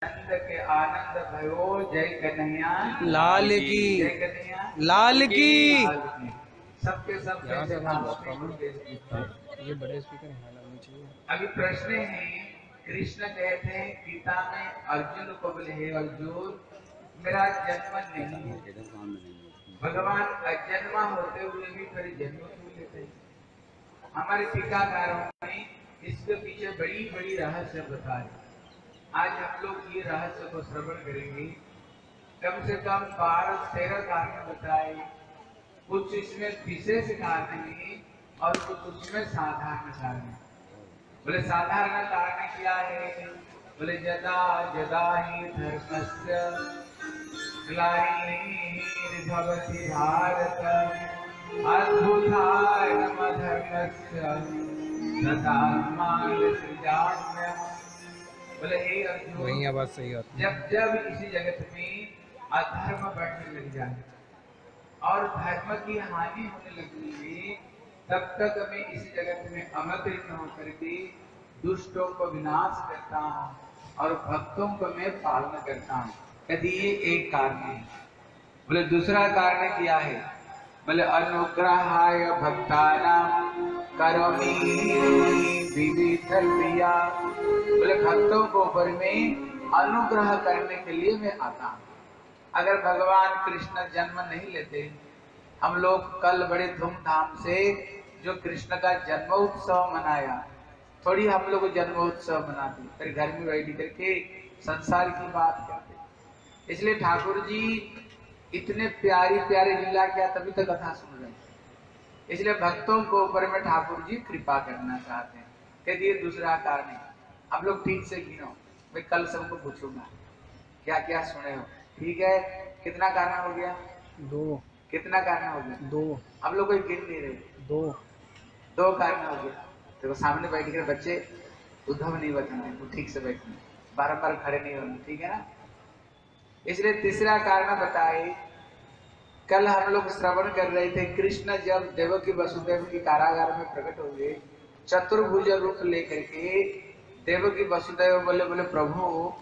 नंद के आनंद भयो जय कन्हैया लाल की, जय कन्हैया लाल की। सबके सब ये बड़े स्पीकर यहाँ लगने चाहिए। अभी प्रश्न है, कृष्ण कहते हैं गीता में अर्जुन को बोले, हे अर्जुन मेरा जन्म नहीं है। भगवान अजन्मा होते हुए भी फिर जन्म क्यों लेते हैं? हमारे टीकाकारों ने इसके पीछे बड़ी बड़ी रहस्य बताए। आज हम लोग ये रहस्य को श्रवण करेंगे। कम से कम 12-13 कारण बताए। कुछ इसमें विशेष कारण है और कुछ उसमें साधारण कारण है। बोले साधारण कारण क्या है? बोले जदा जदा ही धर्मस्य ग्लानिर्भवति भारत अद्भुताय धर्मस्य तदात्मानं सृजाम्यहम्। बोले हे अर्जुन, वही आवाज सही आती है। जब इसी जगत में अधर्म बढ़ने लग जाए और धर्म की हानि होने लगती है, तब तक मैं इस जगत में अमृत होकर के दुष्टों को विनाश करता हूँ और भक्तों को मैं पालन करता हूँ। यदि ये एक कारण है। बोले दूसरा कारण क्या है? बोले अनुग्रहाय भक्तानां करोमि विविध क्रिया। बोले भक्तों को ऊपर में अनुग्रह करने के लिए मैं आता हूँ। अगर भगवान कृष्ण जन्म नहीं लेते, हम लोग कल बड़े धूमधाम से जो कृष्ण का जन्मोत्सव मनाया, थोड़ी हम लोग जन्मोत्सव मनाते फिर घर में बैठ करके संसार की बात करते। इसलिए ठाकुर जी इतने प्यारी प्यारी लीला किया, तभी तो कथा सुन रहे हैं। इसलिए भक्तों को ऊपर में ठाकुर जी कृपा करना चाहते हैं। कहते ये दूसरा कारण है। आप लोग ठीक से गिनो, मैं कल सबको पूछूंगा क्या क्या सुने हो। ठीक है, कितना कारण हो गया? 2। कितना कारण हो गया? 2। आप लोग कोई गिन नहीं रहे। 2 कारण हो गया। देखो सामने बैठ कर बच्चे उद्धव नहीं बचने, वो ठीक से बैठने, बार खड़े नहीं होने, ठीक है ना। इसलिए तीसरा कारण बताए। कल हम लोग श्रवण कर रहे थे, कृष्ण जब देवकी वसुदेव की कारागार में प्रकट हुए, चतुर्भुज रूप लेकर के देवकी वसुदेव बोले, बोले प्रभु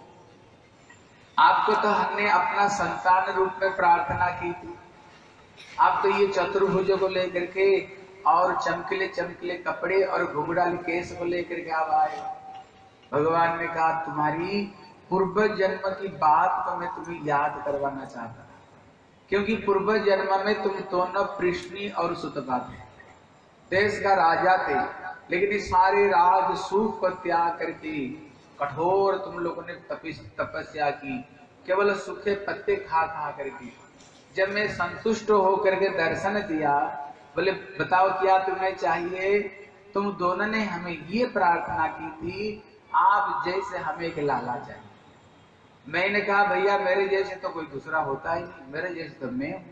आपको तो हमने अपना संतान रूप में प्रार्थना की थी, आप तो ये चतुर्भुज को लेकर के और चमकीले चमकीले कपड़े और घुंघराले केस को लेकर के आप आए। भगवान ने कहा तुम्हारी पूर्व जन्म की बात को मैं तुम्हें याद करवाना चाहता, क्योंकि पूर्व जन्म में तुम दोनों पृष्णी और सुतपा थे, देश का राजा थे, लेकिन इस सारे राज सुख को त्याग करके कठोर तुम लोगों ने तपस्या की, केवल सूखे पत्ते खा खा करके। जब मैं संतुष्ट होकर के दर्शन दिया, बोले बताओ क्या तुम्हें चाहिए? तुम दोनों ने हमें ये प्रार्थना की थी, आप जैसे हमें एक लाला चाहिए। मैंने कहा भैया मेरे जैसे तो कोई दूसरा होता ही नहीं, मेरे जैसे तो मैं हूं।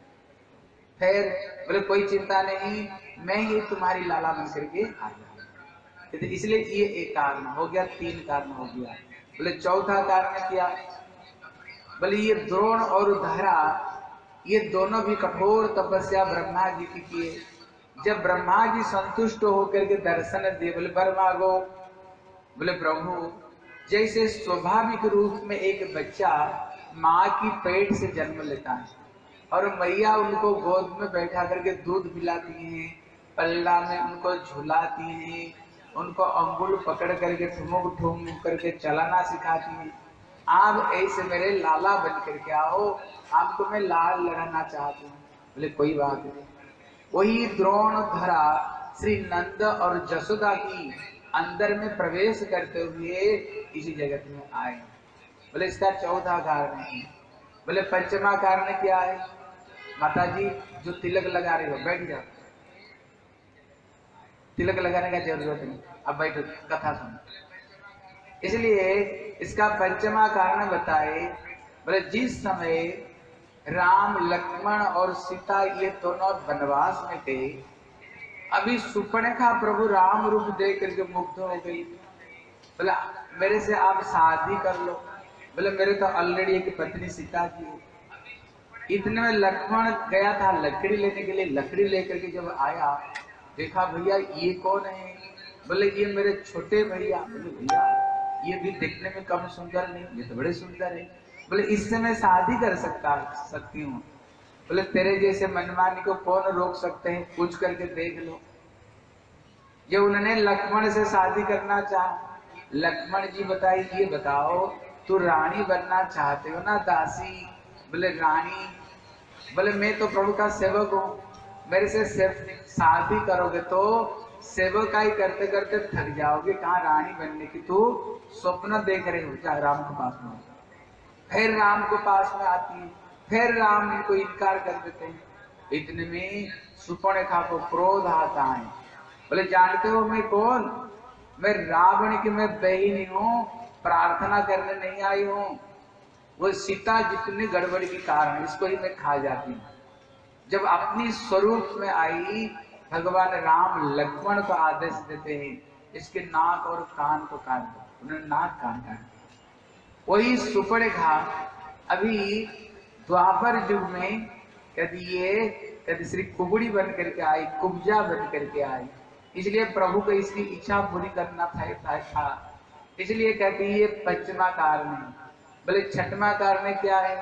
फिर बोले कोई चिंता नहीं, मैं ही तुम्हारी लाला बन करके आ जाऊंगा। इसलिए ये एक कारण हो गया, 3 कारण हो गया। बोले चौथा कारण क्या? बोले ये द्रोण और धरा, ये दोनों भी कठोर तपस्या ब्रह्मा जी की किए। जब ब्रह्मा जी संतुष्ट होकर के दर्शन दिए, बोले ब्रह्मा गो, बोले प्रभु जैसे स्वाभाविक रूप में एक बच्चा माँ की पेट से जन्म लेता है और मैया उनको गोद में बैठा करके दूध पिलाती हैं, पल्ला में उनको झुलाती हैं, उनको अंगुल पकड़ करके ठुमुक ठुमुक करके चलाना सिखाती हैं, आप ऐसे मेरे लाला बन करके आओ, आपको मैं लाल लगाना चाहती हूँ। बोले कोई बात नहीं। वही द्रोण धरा श्री नंद और जसोदा की अंदर में प्रवेश करते हुए इसी जगत में आए। बोले इसका चौथा कारण है। बोले पंचमा कारण क्या है? माता जी जो तिलक लगा रहे हो बैठ जाओ, तिलक लगाने का जरूरत नहीं, अब बैठो कथा सुनो। इसलिए इसका पंचमा कारण बताए। बोले जिस समय राम लक्ष्मण और सीता ये दोनों वनवास में थे, अभी सुपर्णखा प्रभु राम रूप देख करके मुग्ध हो गई। बोला मेरे से आप शादी कर लो। बोले मेरे तो ऑलरेडी एक पत्नी सीता जी है। इतने में लक्ष्मण गया था लकड़ी लेने के लिए, लकड़ी लेकर के जब आया देखा भैया ये कौन है? बोले ये मेरे छोटे भैया। बोले भैया ये भी देखने में कम सुंदर नहीं, ये तो बड़े सुंदर है। बोले इससे मैं शादी कर सकती हूँ। बोले तेरे जैसे मनमानी को कौन रोक सकते हैं, पूछ करके देख लो। जो उन्होंने लक्ष्मण से शादी करना चाहा, लक्ष्मण जी बताइए, बताओ तू रानी बनना चाहते हो ना दासी? बोले रानी, बोले मैं तो प्रभु का सेवक हूँ, मेरे से शादी करोगे तो सेवकाई करते करते थक जाओगे, कहाँ रानी बनने की तू स्वप्न देख रहे हो। चाहे राम के पास में, फिर राम के पास में आती है, फिर राम इनको इनकार कर देते हैं। इतने में सुपर्णखा को क्रोध आता है। बोले जानते हो मैं कौन? मैं रावण की मैं बहन हूँ, प्रार्थना करने नहीं आई हूँ। वो सीता जितनी गड़बड़ की कारण, इसको ही मैं खा जाती हूँ। जब अपनी स्वरूप में आई, भगवान राम लक्ष्मण को आदेश देते हैं इसके नाक और कान को काट दो। उन्होंने नाक कान काट दिया। वही सुपर्णखा अभी द्वापर युग में कभी श्री कुबड़ी बन करके आई, कुब्जा बन करके आई। इसलिए प्रभु को इसकी इच्छा पूरी करना था। इसलिए कहती है ये पंचमा कारण है। बोले छठवा कारण क्या है?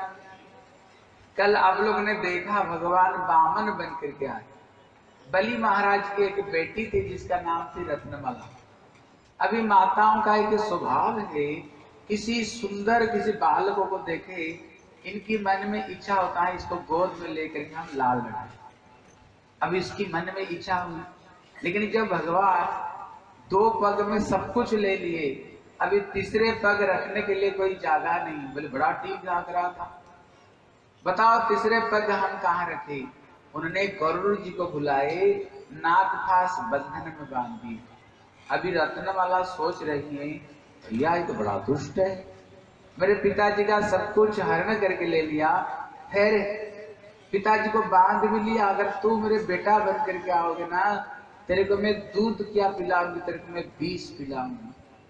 कल आप लोगों ने देखा भगवान वामन बन करके आए। बलि महाराज की एक बेटी थी जिसका नाम थी रत्नमाला। अभी माताओं का एक स्वभाव है, किसी सुंदर किसी बालकों को देखे इनकी मन में इच्छा होता है इसको गोद में लेकर के हम लाल लगाए। अब इसकी मन में इच्छा हुई, लेकिन जब भगवान 2 पग में सब कुछ ले लिए, अभी तीसरे पग रखने के लिए कोई जगह नहीं। बोले बड़ा ठीक जाग रहा था, बताओ तीसरे पग हम कहाँ रखे? उन्होंने गरुड़ जी को बुलाए, नाक फास बंधन में बांध दिए। अभी रत्नमाला सोच रही है भैया ये तो बड़ा दुष्ट है, मेरे पिताजी का सब कुछ हरण करके ले लिया, फिर पिताजी को बांध भी लिया। अगर तू मेरे बेटा बन करके आओगे ना, तेरे को मैं दूध क्या पिलाऊंगी, तेरे को मैं विष पिलाऊंगी।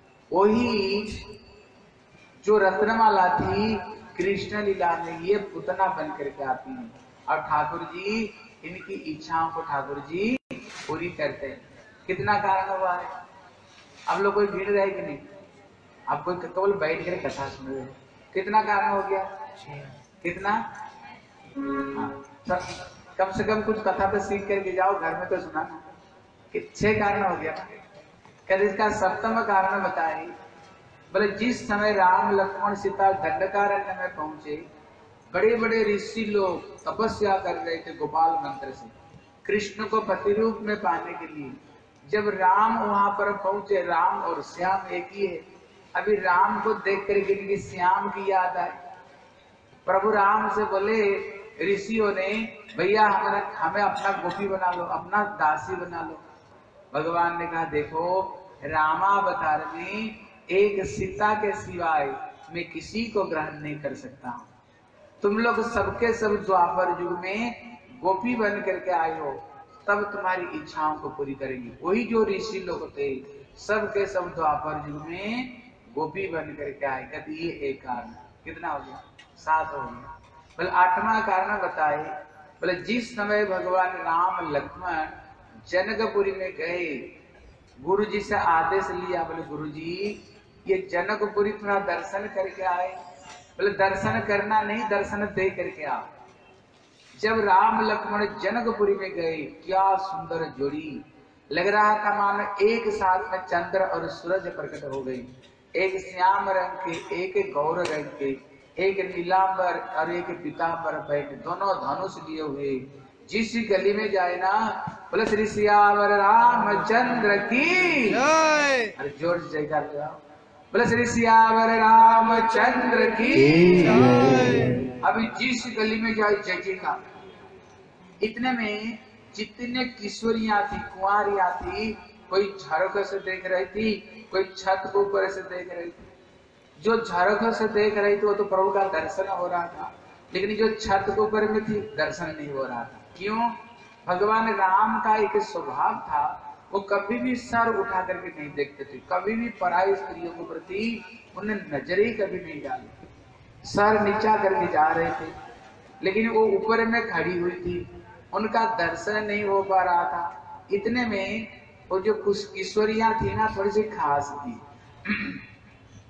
वही जो रत्नमाला थी कृष्ण लीला में ये पुतना बन करके आती है, और ठाकुर जी इनकी इच्छाओं को ठाकुर जी पूरी करते हैं। कितना कारण हुआ है? आप लोग कोई भीड़ रहे कि नहीं? आप कोई केवल बैठ कर कथा सुन रहे हो? कितना कारण हो गया? कितना? हाँ, कम से कम कुछ कथा तो सीख करके जाओ, घर में तो सुनाना। 6 कारण हो गया। कभी इसका 7वां कारण बताए। बोले जिस समय राम लक्ष्मण सीता दंडकारण्य में पहुंचे, बड़े बड़े ऋषि लोग तपस्या कर रहे थे गोपाल मंत्र से कृष्ण को पति रूप में पाने के लिए। जब राम वहां पर पहुंचे, राम और श्याम एक ही है। अभी राम को देख करके श्याम की याद आई। प्रभु राम से बोले ऋषियों ने, भैया हमें अपना गोपी बना लो, अपना दासी बना लो। भगवान ने कहा देखो रामावतार में एक सीता के सिवाय मैं किसी को ग्रहण नहीं कर सकता हूँ। तुम लोग सबके सब द्वापर युग में गोपी बन करके आए हो, तब तुम्हारी इच्छाओं को पूरी करेंगे। वही जो ऋषि लोग थे सबके सब द्वापर युग में गोपी बन करके आए। कहते ये एक कारण। कितना हो गया? 7 हो गया। बोले 8वां कारण बताए। बोले जिस समय भगवान राम लक्ष्मण जनकपुरी में गए, गुरु जी से आदेश लिया, बोले गुरु जी ये जनकपुरी थोड़ा दर्शन करके आए। बोले दर्शन करना नहीं, दर्शन दे करके आओ। जब राम लक्ष्मण जनकपुरी में गए, क्या सुंदर जोड़ी लग रहा था, मानो एक साथ में चंद्र और सूरज प्रकट हो गए। एक श्याम रंग के, एक गौर रंग के, एक नीलांबर और एक पीतांबर बैठे, दोनों धनुष लिए हुए। जिस गली में जाए ना, बोले श्री सियावर रामचंद्र की जय। अरे जोर से जयकार लगाओ। बोले श्री सियावर रामचंद्र की जय। अभी जिस गली में जाए जय जयकार। इतने में जितने किशोरियां थी, कुंवारियां थी, कोई झरोखे से देख रही थी, कोई छत के ऊपर से देख रही थी। जो झरोखे से देख रही थी वो तो प्रभु का दर्शन हो रहा था, लेकिन जो छत के ऊपर में थी दर्शन नहीं हो रहा था। क्यों? भगवान राम का एक स्वभाव था, वो कभी भी सर उठा करके नहीं देखते थे, कभी भी पराई स्त्रियों के प्रति उन्हें नजर ही कभी नहीं डाली। सर नीचा करके जा रहे थे, लेकिन वो ऊपर में खड़ी हुई थी, उनका दर्शन नहीं हो पा रहा था। इतने में वो जो कुछ किशोरियां थी ना, थोड़ी सी खास थी।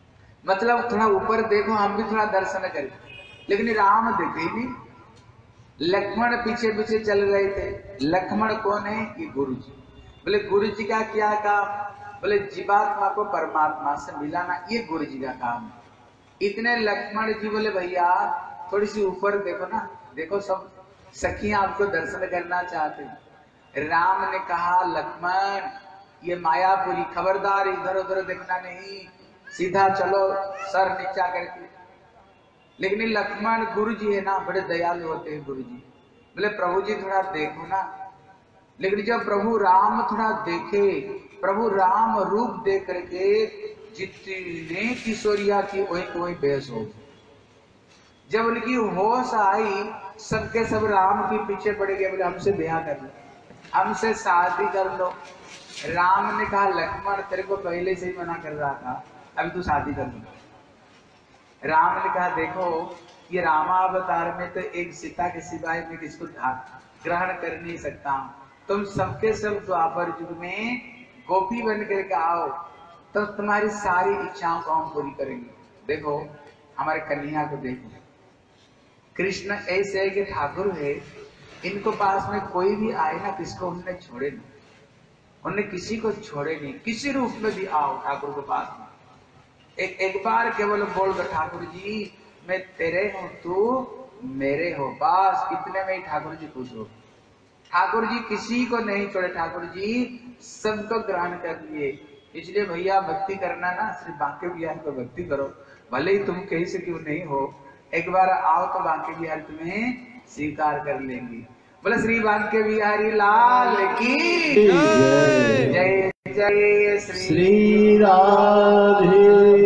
मतलब थोड़ा ऊपर देखो, हम भी थोड़ा दर्शन करें। लेकिन राम देखे ही नहीं। लक्ष्मण पीछे पीछे चल रहे थे। लक्ष्मण कौन है? ये गुरु जी। बोले गुरु जी का क्या काम? बोले जीवात्मा को परमात्मा से मिलाना, ये गुरु जी का काम है। इतने लक्ष्मण जी बोले भैया थोड़ी सी ऊपर देखो ना, देखो सब सखियां आपको दर्शन करना चाहते हैं। राम ने कहा लक्ष्मण ये मायापुरी, खबरदार इधर उधर देखना नहीं, सीधा चलो सर नीचा करके। लेकिन लक्ष्मण गुरु जी है ना, बड़े दयालु होते हैं गुरु जी। बोले प्रभु जी थोड़ा देखो ना। लेकिन जब प्रभु राम थोड़ा देखे, प्रभु राम रूप देख करके जितने किशोरिया की वही बेहोश हो। जब उनकी होश आई, सबके सब राम के पीछे पड़ गए। बोले हमसे ब्याह कर लो, हमसे शादी कर लो। राम ने कहा लक्ष्मण तेरे को पहले से ही मना कर रहा था, अभी तू शादी कर लो। राम ने कहा देखो ये रामावतार में तो एक सीता के सिवाय में किसको ग्रहण कर नहीं सकता हूं। तुम सबके सब द्वापर युग में गोपी बन करके आओ, तो तुम्हारी सारी इच्छाओं को हम पूरी करेंगे। देखो हमारे कन्हैया को देखो, कृष्ण ऐसे है कि ठाकुर है, इनको पास में कोई भी आए ना, किसको उन्होंने छोड़े नहीं, उन्होंने किसी को छोड़े नहीं। किसी रूप में भी आओ ठाकुर के पास में, एक बार केवल बोल दो ठाकुर जी मैं तेरे हूं, तू मेरे हो, बस इतने में ही ठाकुर जी खुश हो। ठाकुर जी किसी को नहीं छोड़े, ठाकुर जी सबको ग्रहण कर लिए। इसलिए भैया भक्ति करना ना, सिर्फ बांके बिहारी को भक्ति करो, भले ही तुम कहीं से क्यों नहीं हो, एक बार आओ तो बांके बिहारी तुम्हें स्वीकार कर लेंगी। बोले श्री बांके बिहारी लाल की जय जय श्री राधे।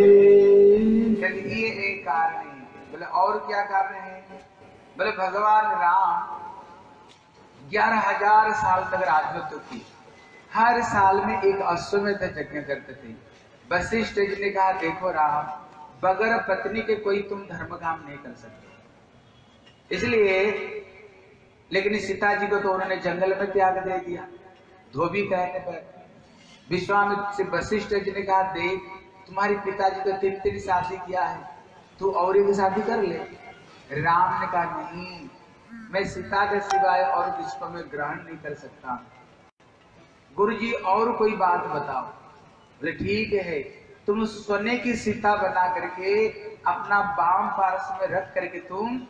ये एक कारण है। बोले और क्या कारण है? बोले भगवान राम 11,000 साल तक राजत्व की, हर साल में एक अश्वमेध यज्ञ करते थे। वशिष्ठ जी ने कहा देखो राम, बगैर पत्नी के कोई तुम धर्म काम नहीं कर सकते। इसलिए लेकिन सीता जी को तो उन्होंने जंगल में त्याग दे दिया धोबी कहने पर। विश्वामित्र से वशिष्ठ जी ने कहा देख तुम्हारे पिताजी तो 3 शादी किया है, तू और एक शादी कर ले। राम ने कहा नहीं, मैं सीता के सिवाय और किसको मैं ग्रहण नहीं कर सकता। गुरुजी और कोई बात बताओ। बोले ठीक है, तुम सोने की सीता बना करके अपना बाम पार्श्व में रख करके तुम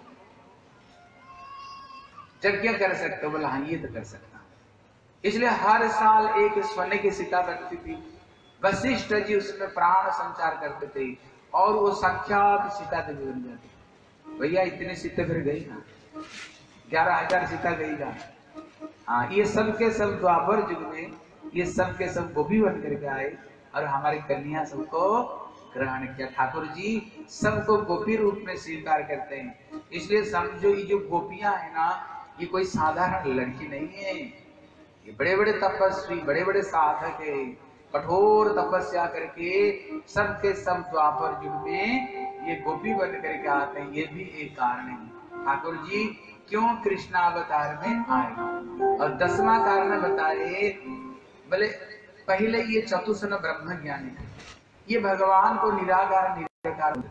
यज्ञ कर सकते हो। बोला हाँ ये तो कर सकता। इसलिए हर साल एक सोने की सीता बनती थी। वशिष्ठ जी उसमें प्राण संचार करते थे और वो साक्षात सीता देवी बन जाती। भैया इतनी सीता फिर गई ना, 11,000 सीता गई ना। हाँ ये सब के सब द्वापर युग में ये सब के सब गोपी बन करके आए और हमारी कन्या सबको ग्रहण किया। ठाकुर जी सबको गोपी रूप में स्वीकार करते हैं। इसलिए समझो ये जो गोपियां है ना, ये कोई साधारण लड़की नहीं है, ये बड़े बड़े तपस्वी, बड़े बड़े साधक है, कठोर तपस्या करके सबके सब द्वापर युग में ये गोपी बन करके आते हैं। ये भी एक कारण है ठाकुर जी क्यों कृष्णावतार में आए। और 10वां कारण बताए, बोले पहले ये चतुर्सन ब्रह्म ज्ञानी थे, ये भगवान को निराकार निराकार।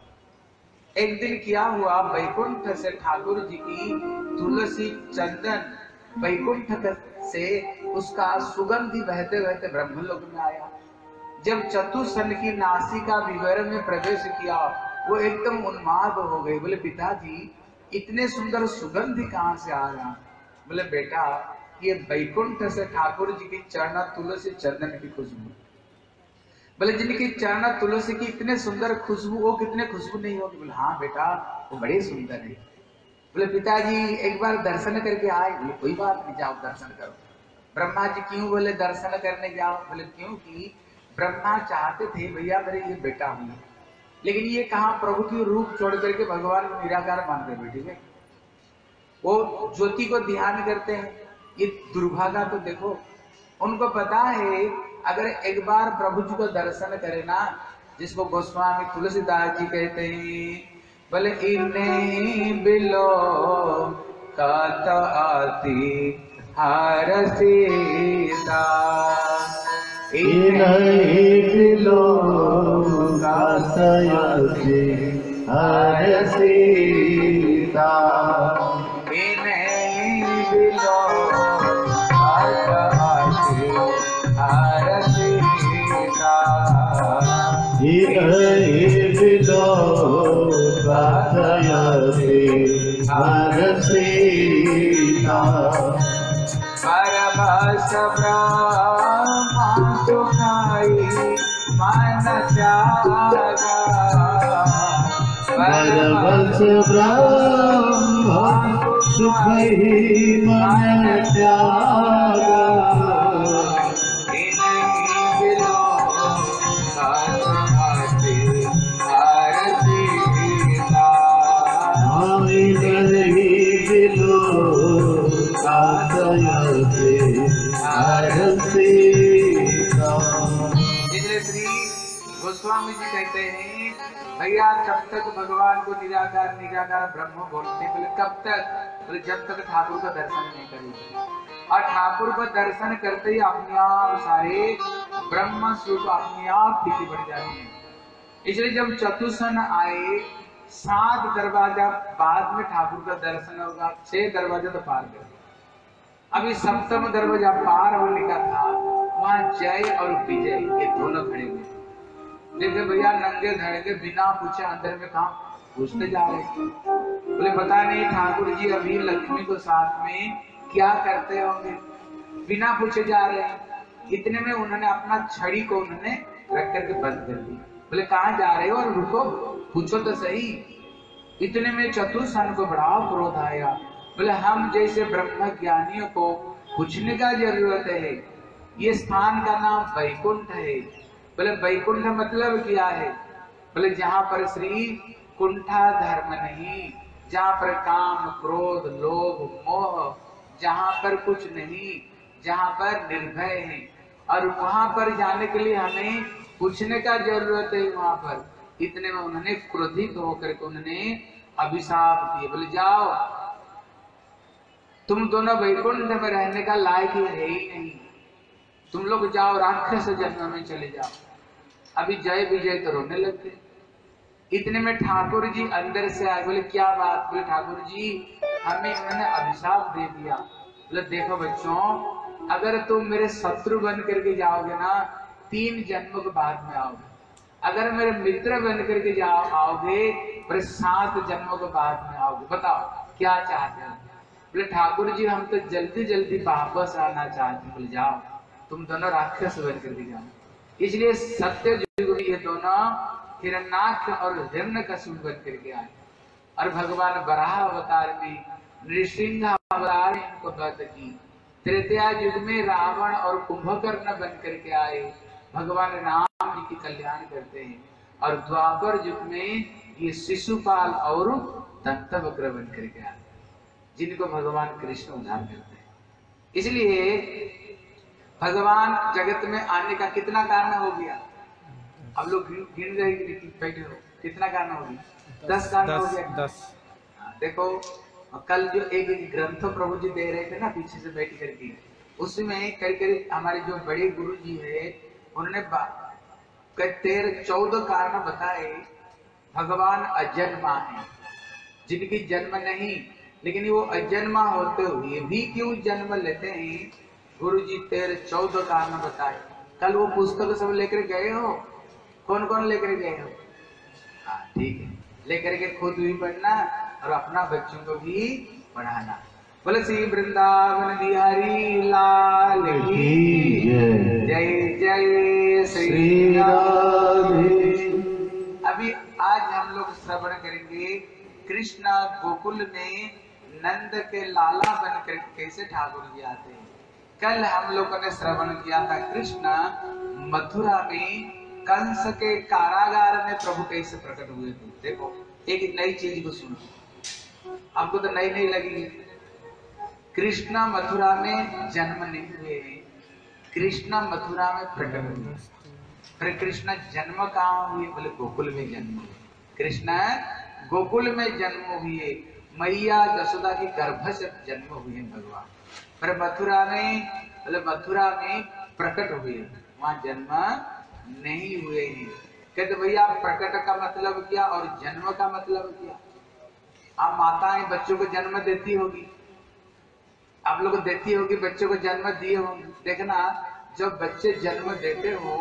एक दिन क्या हुआ, वैकुंठ से ठाकुर जी की तुलसी चंदन वैकुंठ से उसका सुगंधि बहते बहते ब्रह्मलोक में आया। जब चतुर्सन की नासिका विवर में प्रवेश किया, वो एकदम उन्माद हो गए। बोले पिताजी इतने सुंदर सुगंधि कहाँ से आ रहा? बोले बेटा ये वैकुंठ से ठाकुर जी की चरण तुलसी चंदन की खुशबू। बोले जिनकी चरण तुलसी की इतने सुंदर खुशबू, वो कितने खुशबू नहीं होगी? बोले हाँ बेटा वो बड़े सुंदर है। बोले पिताजी एक बार दर्शन करके आए। बोले कोई बात नहीं, जाओ दर्शन करो। ब्रह्मा जी क्यों बोले दर्शन करने जाओ? बोले क्योंकि ब्रह्मा चाहते थे भैया मेरे ये बेटा हुई, लेकिन ये कहा प्रभु की रूप छोड़ करके भगवान को निराकार मानते बैठे हुए, वो ज्योति को ध्यान करते हैं। ये दुर्भागा तो देखो, उनको पता है अगर एक बार प्रभु जी को दर्शन करे ना, जिसको गोस्वामी तुलसीदास जी कहते हैं, बोले इन्हें बिलो कात आती हर सीता, इन्हें बिलो कातयते हर सीता इन्हीं बिलो कातयते हर सीता इन्हीं बिलो कातयते हर सीता परमस ब्रह्मा सुखाई मन त्यागा परमस ब्रह्मा सुखी मन त्यागा इन्हीं बिलो कातयते हर सीता इन्हीं बिलो कातयते हर सीता। इसलिए श्री गोस्वामी जी कहते हैं भैया कब तक भगवान को निराकार निराकार ब्रह्म बोलते हैं? बोले कब तक? बोले जब तक ठाकुर का दर्शन नहीं करेंगे। और ठाकुर का दर्शन करते ही अपने आप सारे ब्रह्म स्वरूप अपने आप फीकी पड़ जाते हैं। इसलिए जब चतुसन आए 7 दरवाजा बाद में ठाकुर का दर्शन होगा, 6 दरवाजा तो पार कर दिया। अभी 7वां दरवाजा पार होने का था, वहां जय और विजय ये दोनों खड़े हुए। देखे भैया नंगे धड़के बिना पूछे अंदर में कहा घुसते जा रहे। बोले पता नहीं ठाकुर जी अभी लक्ष्मी को साथ में क्या करते होंगे, बिना पूछे जा रहे हैं। इतने में उन्होंने अपना छड़ी को उन्होंने रख करके बंद कर दिया। बोले कहाँ जा रहे हो और रुको, पूछो तो सही। इतने में चतुर्सन को बड़ा क्रोध आया। बोले हम जैसे ब्रह्म ज्ञानियों को पूछने का जरूरत है। ये स्थान का नाम वैकुंठ है। बोले वैकुंठ मतलब क्या है? बोले जहाँ पर श्री कुंठा धर्म नहीं, जहाँ पर काम क्रोध लोभ मोह, जहाँ पर कुछ नहीं, जहाँ पर निर्भय है। और वहां पर जाने के लिए हमें पूछने का जरूरत है वहां पर। इतने में उन्होंने क्रोधित होकर के उन्होंने अभिशाप दिए। बोले जाओ तुम दोनों वैकुंठ में रहने का लायक ही है ही नहीं, तुम लोग जाओ राक्षस जन्म में चले जाओ। अभी जय विजय तो रोने लगते। इतने में ठाकुर जी अंदर से आए। बोले क्या बात? बोले ठाकुर जी हमें उन्होंने अभिशाप दे दिया। बोले देखो बच्चों, अगर तुम मेरे शत्रु बन करके जाओगे ना 3 जन्म के बाद में आओगे। अगर मेरे मित्र बन करके आओगे फिर 7 जन्मों के बाद में आओगे। बताओ क्या चाहते हो? बोले ठाकुर जी हम तो जल्दी जल्दी वापस आना चाहते हैं। बोले जाओ तुम दोनों राक्षस बन करके जाओ। इसलिए सत्य युग में ये दोनों हिरण्याक्ष और हिरण्यकशिपु बन करके आए। और भगवान वराह अवतार में नृसिंह अवतार इनको वध की। त्रेता युग में रावण और कुंभकर्ण बन करके आए, भगवान राम जी की कल्याण करते हैं। और द्वापर युग में ये शिशुपाल और दंतवक्र बन करके आए, जिनको भगवान कृष्ण उद्धार करते हैं। इसलिए भगवान जगत में आने का कितना कारण हो गया? अब लोग गिन रहे बैठे हो, कितना कारण हो गया? 10 कारण हो गया। 10 देखो कल जो एक ग्रंथ प्रभु जी दे रहे थे ना पीछे से बैठ करके, उसमें करीब हमारे जो बड़े गुरु जी है उन्होंने 13-14 कारण बताए। भगवान अजन्मा है, जिनकी जन्म नहीं, लेकिन वो अजन्मा होते हुए भी क्यों जन्म लेते हैं? गुरु जी 13-14 कारण बताए। कल वो पुस्तक सब लेकर गए हो? कौन कौन लेकर गए हो? हाँ ठीक है, लेकर के खुद भी पढ़ना और अपना बच्चों को भी पढ़ाना। बोले श्री वृंदावन बिहारी लाल की जय जय श्री राधे। अभी आज हम लोग श्रवण करेंगे कृष्ण गोकुल में नंद के लाला बनकर कैसे ठाकुर जी आते हैं। कल हम लोगों ने श्रवण किया था कृष्ण मथुरा में कंस के कारागार में प्रभु कैसे प्रकट हुए थे। देखो एक नई चीज को सुनो, आपको तो नई नहीं लगेगी। कृष्ण मथुरा में जन्म नहीं हुए, कृष्ण मथुरा में प्रकट हुए। फिर कृष्ण जन्म कहाँ हुए? बोले गोकुल में जन्म हुए। कृष्ण गोकुल में जन्म हुए, मैया जसोदा की गर्भ से जन्म हुए भगवान। फिर मथुरा में, बोले मथुरा में प्रकट हुए, वहां जन्म नहीं हुए हैं। कहते भैया प्रकट का मतलब क्या और जन्म का मतलब क्या? आप माताएं बच्चों को जन्म देती होगी, आप लोग देती होगी, बच्चों को जन्म दिए होंगे। देखना जब बच्चे जन्म देते हो,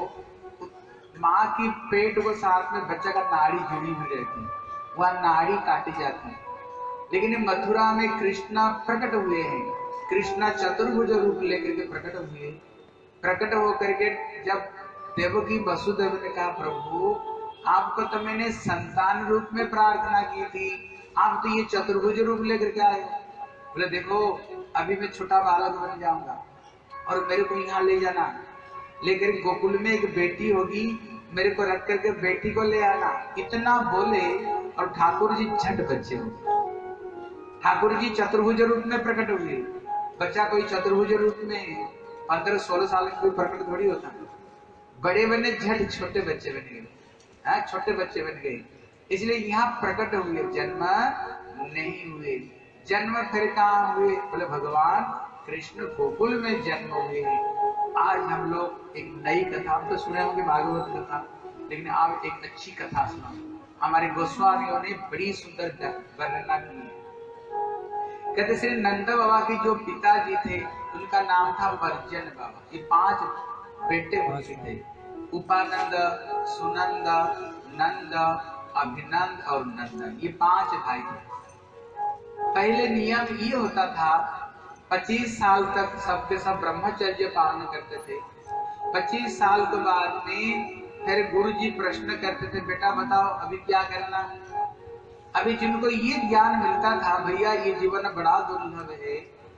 माँ की पेट को साथ में बच्चा का नाड़ी जुड़ी हुई रहती है, वह नाड़ी काटी जाती है। लेकिन मथुरा में कृष्णा प्रकट हुए हैं, कृष्णा चतुर्भुज रूप लेकर के प्रकट हुए। प्रकट होकर के जब देवकी वसुदेव ने कहा प्रभु आपको तो मैंने संतान रूप में प्रार्थना की थी, आप तो ये चतुर्भुज रूप लेकर के आए। बोले देखो अभी मैं छोटा बालक बन जाऊंगा और मेरे को यहाँ ले जाना, लेकर गोकुल में एक बेटी होगी, मेरे को रख करके बेटी को ले आना। इतना बोले और ठाकुर जी झट बच्चे हो। ठाकुर जी चतुर्भुज रूप में प्रकट हुए। बच्चा कोई चतुर्भुज रूप में 15-16 साल का कोई प्रकट थोड़ी होता है। बड़े बने झट छोटे बच्चे बन गए, छोटे बच्चे बन गए। इसलिए यहाँ प्रकट हुए, जन्म नहीं हुए। जन्म फिर कहाँ हुए? बोले भगवान कृष्ण गोकुल में जन्म हुए। आज हम लोग एक नई कथा, हम तो सुने होंगे भागवत कथा, लेकिन आप एक अच्छी कथा सुना। हमारे गोस्वामियों ने बड़ी सुंदर वर्णना की है। कहते श्री नंद बाबा के जो पिताजी थे उनका नाम था वर्जन बाबा। ये 5 बेटे होते थे, उपानंद, सुनंद, नंद, अभिनंद और नंदन। ये 5 भाई थे। पहले नियम ये होता था 25 साल तक सबके सब ब्रह्मचर्य पालन करते थे। 25 साल के बाद में फिर गुरु जी प्रश्न करते थे, बेटा बताओ अभी क्या करना। अभी जिनको ये ज्ञान मिलता था भैया ये जीवन बड़ा दुर्लभ है,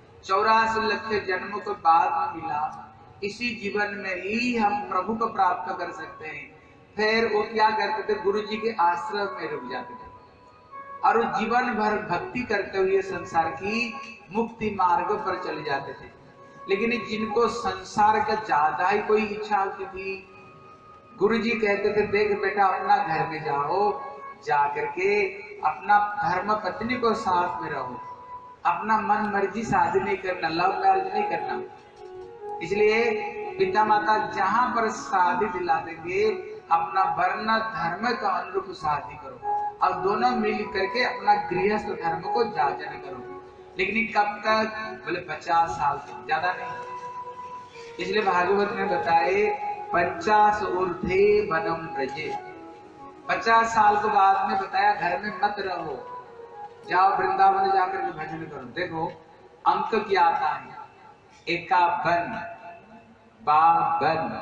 84 लाख जन्मों के बाद में मिला, इसी जीवन में ही हम प्रभु को प्राप्त कर सकते हैं। फिर वो क्या करते थे, गुरु जी के आश्रम में रुक जाते थे और वो जीवन भर भक्ति करते हुए संसार की मुक्ति मार्ग पर चले जाते थे। लेकिन जिनको संसार का ज्यादा ही कोई इच्छा होती थी, गुरु जी कहते थे देख बेटा अपना घर में जाओ, जा करके अपना धर्म पत्नी को साथ में रहो, अपना मन मर्जी शादी नहीं करना, लव मैरिज नहीं करना। इसलिए पिता माता जहां पर शादी दिला देंगे अपना वर्ण धर्म का अनुरूप शादी करो और दोनों मिल करके अपना गृहस्थ धर्म को जाचन करो। लेकिन कब तक? बोले 50 साल तक, ज्यादा नहीं। इसलिए भागवत में बताए 50 ऊर्ध्वे वनम व्रजे। 50 साल के बाद में बताया घर में मत रहो, जाओ वृंदावन जाकर के भजन करो। देखो अंक क्या आता है, 51, 52,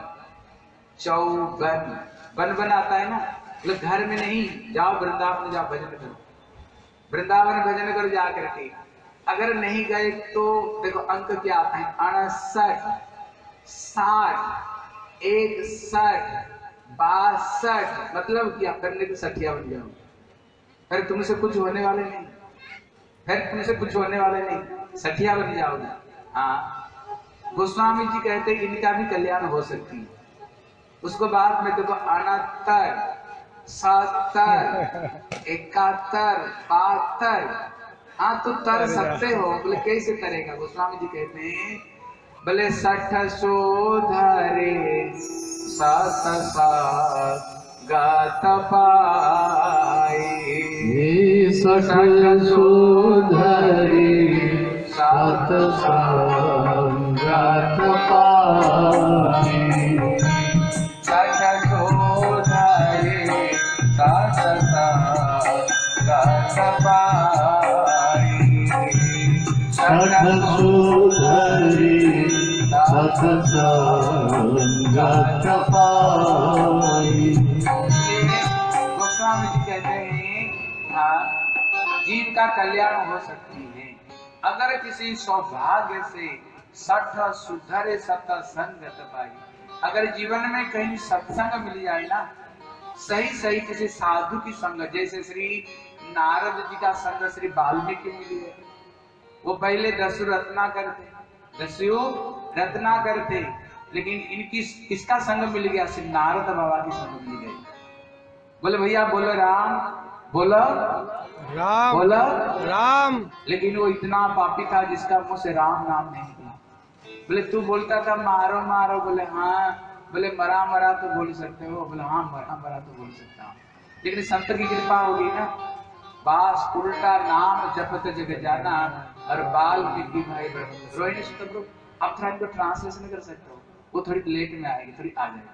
54, बन आता है ना। मतलब घर में नहीं, जाओ वृंदावन जाओ भजन करो, वृंदावन भजन करो जा करके। अगर नहीं गए तो देखो अंक क्या आता है, 59, 60, 61, 62। मतलब क्या करने को 60 बन जाओ, फिर तुमसे कुछ होने वाले नहीं, फिर तुमसे कुछ होने वाले नहीं, 60 बन जाओगे। हाँ गोस्वामी जी कहते हैं इनका भी कल्याण हो सकती है। उसको बाद में देखो 69, 70, 71, 72। हाँ तो तर सकते हो। बोले कैसे करेगा? गोस्वामी जी कहते हैं बोले 60 शोधरे 7 गात पाए, 60 शोधरे 7 गात पाए, 60 शोधरे 7 गात पाए, 60 शोधरे 7 गात पाए। गोस्वामी जी कहते हैं हाँ जीव का कल्याण हो सकती है अगर किसी सौभाग्य से 60 सुधरे 7 संगत पाई। अगर जीवन में कहीं सत्संग मिल जाए ना, सही किसी साधु की संग, जैसे श्री नारद जी का संग श्री वाल्मीकि मिली है। वो पहले 10 रत्नाकर थे, 10 रत्नाकर थे, लेकिन इनकी किसका संग मिल गया? श्री नारद बाबा की संग मिल गई। बोले भैया बोलो राम, बोलो राम, बोलो राम। लेकिन वो इतना पापी था जिसका मुंह से राम नाम नहीं निकला। बोले तू बोलता था मारो मारो, बोले हाँ बोले मरा मरा तो बोल सकते हो, बोले हाँ मरा मरा तो बोल सकता हूँ, लेकिन संत की कृपा होगी ना। बास उल्टा नाम जपत जग जाना और बाल बिकी भाई रोहिणी सुतब्रो। अब थोड़ा इनको ट्रांसलेशन कर सकते हो, वो थोड़ी लेट में आएगी, थोड़ी आ जाएगी।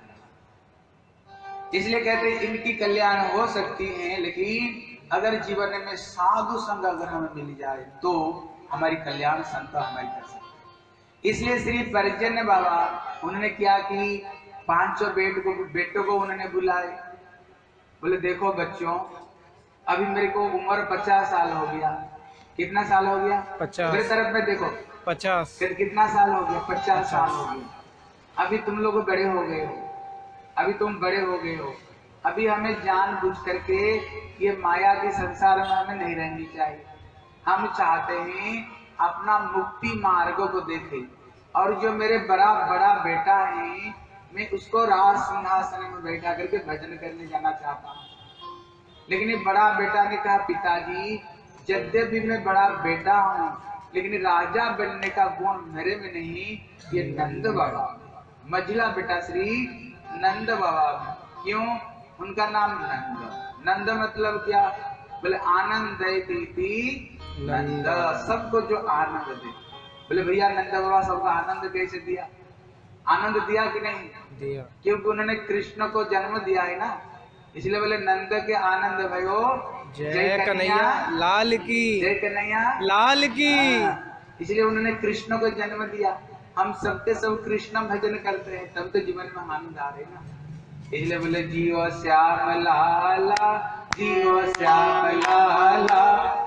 इसलिए कहते हैं इनकी कल्याण हो सकती है, लेकिन अगर जीवन में साधु संग अगर हमें मिल जाए तो हमारी कल्याण संत हमारी कर सकते हैं। इसलिए श्री परिजन बाबा उन्होंने क्या कि 500 बेटों को उन्होंने बुलाए। बोले देखो बच्चों, अभी मेरे को उम्र 50 साल हो गया। कितना साल हो गया? 50। मेरे तरफ में देखो 50। कितना साल हो गया? 50 साल हो गया। अभी तुम लोग बड़े हो गए हो, अभी तुम बड़े हो गए हो। अभी हमें जानबूझ करके ये माया के संसार में हमें नहीं रहनी चाहिए। हम चाहते हैं अपना मुक्ति मार्ग को देखें, और जो मेरे बड़ा बेटा है मैं उसको राज सिंहासन में बैठा करके भजन करने जाना चाहता हूँ। लेकिन ये बड़ा बेटा ने कहा पिताजी यद्यपि मैं बड़ा बेटा हूँ, लेकिन राजा बनने का गुण मेरे में नहीं, ये नंद बाबा, मझला बेटा श्री नंद बाबा। क्यों? उनका नाम नंद। नंद मतलब क्या? बोले आनंद देती नंद, सबको जो आनंद दे। बोले भैया नंद बाबा सबको आनंद कैसे दिया? आनंद दिया कि नहीं दिया? क्योंकि उन्होंने कृष्ण को जन्म दिया है ना, इसलिए बोले नंद के आनंद भयो जय कन्हैया लाल की, जय कन्हैया लाल की। इसलिए उन्होंने कृष्ण को जन्म दिया। हम सबके सब कृष्ण भजन करते हैं, तब तो जीवन में आनंद आ रहे ना। इसलिए बोले जियो श्याम लाला, जियो श्याम लाला,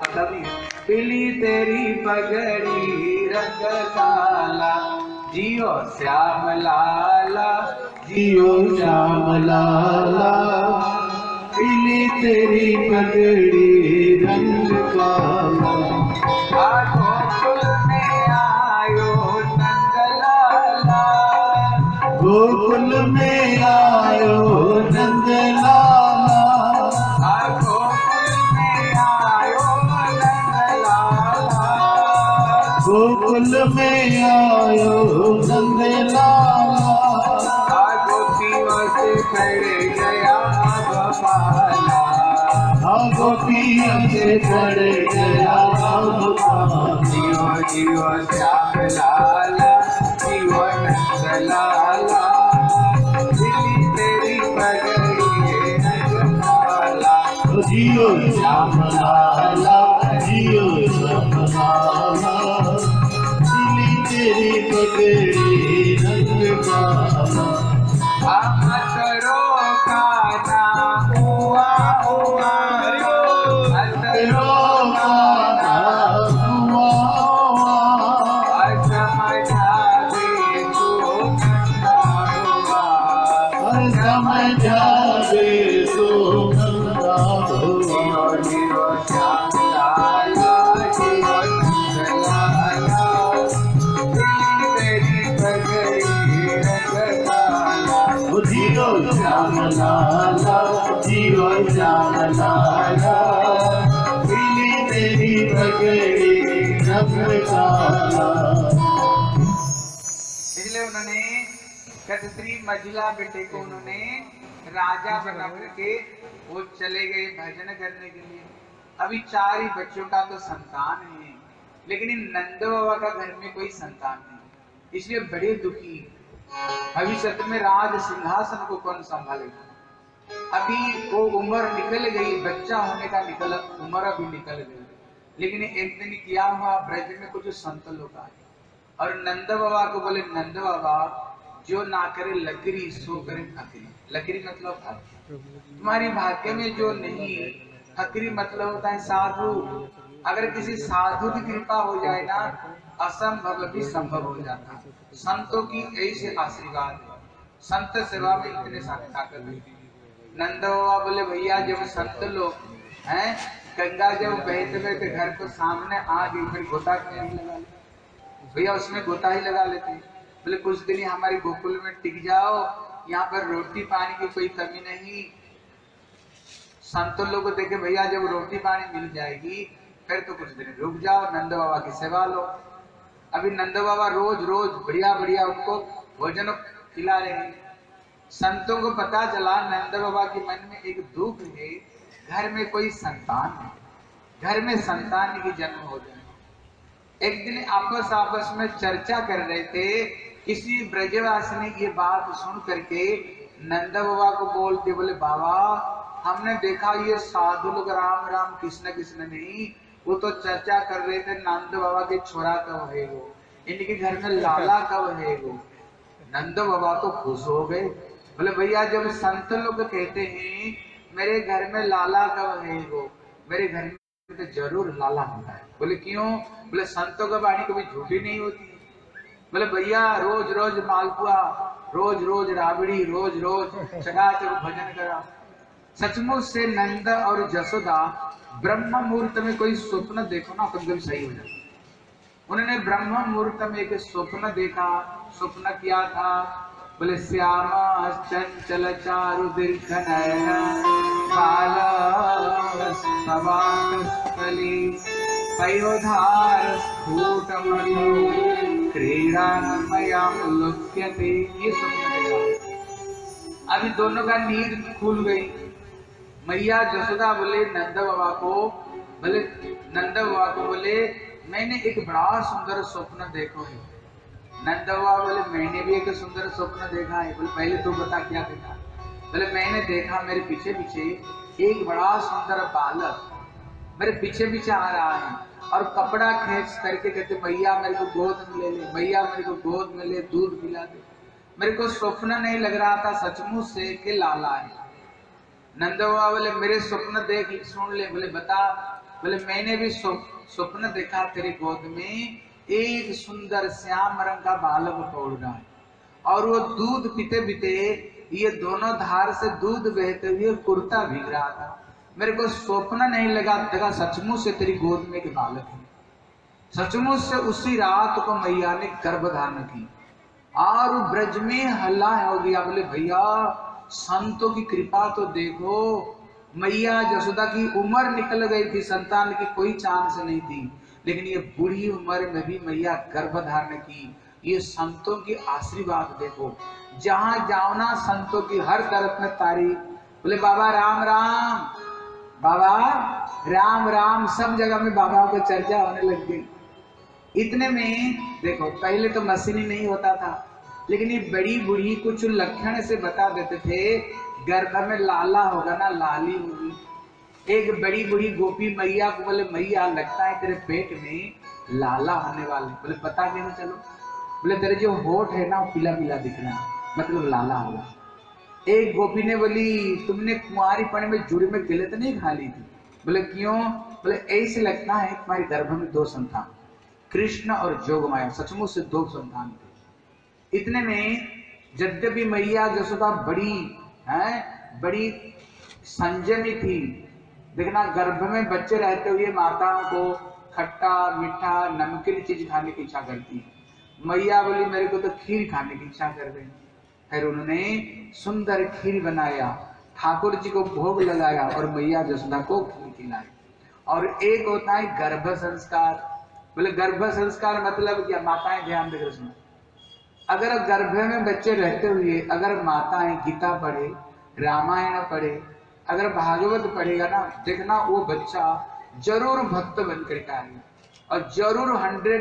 पीली तेरी पगड़ी रंग काला। जियो श्याम लाला, जियो श्याम लाला, पीली तेरी पगड़ी रंग काला। गोकुल में आयो नंदलाला, गोकुल में आयो नंदलाला, गोकुल में आयो नंदलाला, गोकुल में आयो नंदलाला। गोपियों से खड़े गया गोपाला, गोपियों से खड़े गया गोपाला। जियो जियो श्याम लाला, जियो नंद लाला, पीली तेरी पगड़ी रंग काला। जियो श्याम लाला, जियो श्याम लाला, पीली तेरी पगड़ी रंग काला। अतरो खाना हुआ हुआ, अतरो खाना हुआ समझा दे तो हुआ, समझा दे सो नंदा हुआ। जियो श्याम लाला, जियो नंद लाला, तेरी पगड़ी रंग काला। जियो श्याम लाला, जियो श्याम लाला, पीली तेरी पगड़ी रंग काला। इसलिए उन्होंने श्री मझिला बेटे को उन्होंने राजा बना करके वो चले गए भजन करने के लिए। अभी 4 ही बच्चों का तो संतान है, लेकिन इन नंद बाबा का घर में कोई संतान नहीं, इसलिए बड़े दुखी। भविष्य में राज सिंहासन को कौन संभालेगा? अभी वो उम्र निकल गई, बच्चा होने का उम्र अभी निकल गई, लेकिन एक दिन क्या हुआ, ब्रज में कुछ संत लोग आए और नंद बाबा को बोले नंद बाबा जो ना करे लकड़ी सो करे फकरी। लकड़ी मतलब फकरी, तुम्हारी भाग्य में जो नहीं। फकरी मतलब होता है साधु। अगर किसी साधु की कृपा हो जाए ना, असंभव भी संभव हो जाता है। संतों की ऐसे आशीर्वाद है, संत सेवा में इतने सारे ताकत है। नंद बाबा बोले भैया जब संत लोग हैं, गंगा जब बहते बहते घर को सामने आ गई, फिर गोता क्यों नहीं लगा लेते भैया? उसमें गोता ही लगा लेते हैं। बोले कुछ दिन हमारे गोकुल में टिक जाओ, यहाँ पर रोटी पानी की कोई कमी नहीं। संतों लोग को देखे भैया जब रोटी पानी मिल जाएगी फिर तो कुछ दिन रुक जाओ, नंद बाबा की सेवा लो। अभी नंद बाबा रोज रोज बढ़िया बढ़िया उनको भोजन खिला रहे हैं। संतों को पता चला नंद बाबा के मन में एक दुख है, घर में कोई संतान है, घर में संतान की जन्म हो जाए। एक दिन आपस में चर्चा कर रहे थे, किसी ब्रजवासी ने ये बात सुन करके नंद बाबा को बोलते, बोले बाबा हमने देखा ये साधु लोग राम राम कृष्ण कृष्ण नहीं, वो तो चर्चा कर रहे थे नंद बाबा के छोरा कब है वो, इनके घर में लाला कब है वो। नंद बाबा तो खुश हो गए, बोले भैया जब संत लोग कहते हैं मेरे घर में लाला कब है वो, मेरे घर में तो जरूर लाला होता है। बोले क्यों? बोले संतों की वाणी कभी झूठी नहीं होती। बोले भैया रोज रोज मालपुआ, रोज रोज राबड़ी, रोज रोज चकाचक भजन करा। सचमुच से नंद और जसोदा ब्रह्म मुहूर्त में कोई स्वप्न देखो ना तो सही हो जाता। उन्होंने ब्रह्म मुहूर्त में एक स्वप्न देखा। स्वप्न क्या था? बोले श्यामा चंचल चारु दीर्घ नयन काली पयोधार स्फुट मधु क्रीडामयाम लुच्यते। ये स्वप्न देखा। अभी दोनों का नींद खुल गई। मैया जसोदा बोले नंद बाबा को, बोले मैंने एक बड़ा सुंदर स्वप्न देखो है। नंद बाबा बोले मैंने भी एक सुंदर स्वप्न देखा है। बोले पहले तू बता क्या देखा? बोले मैंने देखा मेरे पीछे पीछे एक बड़ा सुंदर बालक मेरे पीछे पीछे आ रहा है और कपड़ा खींच करके कहते मैया मेरे को गोद में ले ले, मैया मेरे को गोद में ले, दूध पिला दे। मेरे को स्वप्न नहीं लग रहा था सचमुच से कि लाला है। नंद बाबा बोले मेरे स्वप्न देख सुन ले। बोले बता। बोले मैंने भी स्वप्न देखा तेरी गोद में एक सुंदर श्याम रंग का बालक दौड़ रहा है और वो दूध पीते पीते ये दोनों धार से दूध बहते हुए कुर्ता भीग रहा था। मेरे को स्वप्न नहीं लगा सचमुच से तेरी गोद में एक बालक है। सचमुच से उसी रात को मैया ने गर्भ धारण की और ब्रज में हल्ला हो गया। बोले भैया संतों की कृपा तो देखो, मैया जसोदा की उम्र निकल गई थी, संतान की कोई चांस नहीं थी, लेकिन ये बूढ़ी उम्र में भी मैया गर्भ धारण की। ये संतों की आशीर्वाद देखो, जहां जाओ ना संतों की हर तरफ में तारीफ। बोले बाबा राम राम, बाबा राम राम, सब जगह में बाबा को चर्चा होने लग गई। इतने में देखो पहले तो मशीनी नहीं होता था, लेकिन ये बड़ी बूढ़ी कुछ लक्षण से बता देते थे, गर्भ में लाला होगा ना लाली होगी। एक बड़ी बूढ़ी गोपी मैया को बोले मैया लगता है तेरे पेट में लाला होने वाले। बोले पता कैसे चलो? बोले तेरे जो होठ है ना वो पीला पीला दिख रहा है, मतलब लाला होगा। एक गोपी ने बोली तुमने कुंवारीपन में जुड़ में केले तो नहीं खा ली थी? बोले क्यों? बोले ऐसे लगता है तुम्हारे गर्भ में दो संतान, कृष्ण और जोगमाया, सचमुच से दो संतान थे। इतने में यद्यपि मैया जसोदा बड़ी संयमी थी, देखना गर्भ में बच्चे रहते हुए माताओं को खट्टा मीठा नमकीन चीज खाने की इच्छा करती है। मैया बोली मेरे को तो खीर खाने की इच्छा कर रही। फिर उन्होंने सुंदर खीर बनाया, ठाकुर जी को भोग लगाया और मैया जसोदा को खीर खिलाई। और एक होता है गर्भ संस्कार। बोले गर्भ संस्कार मतलब क्या? माताएं ध्यान देकर सुनो, अगर गर्भ में बच्चे रहते हुए अगर माताएं गीता पढ़े, रामायण पढ़े, अगर भागवत पढ़ेगा ना, देखना वो बच्चा जरूर भक्त बनकर के आएगा और जरूर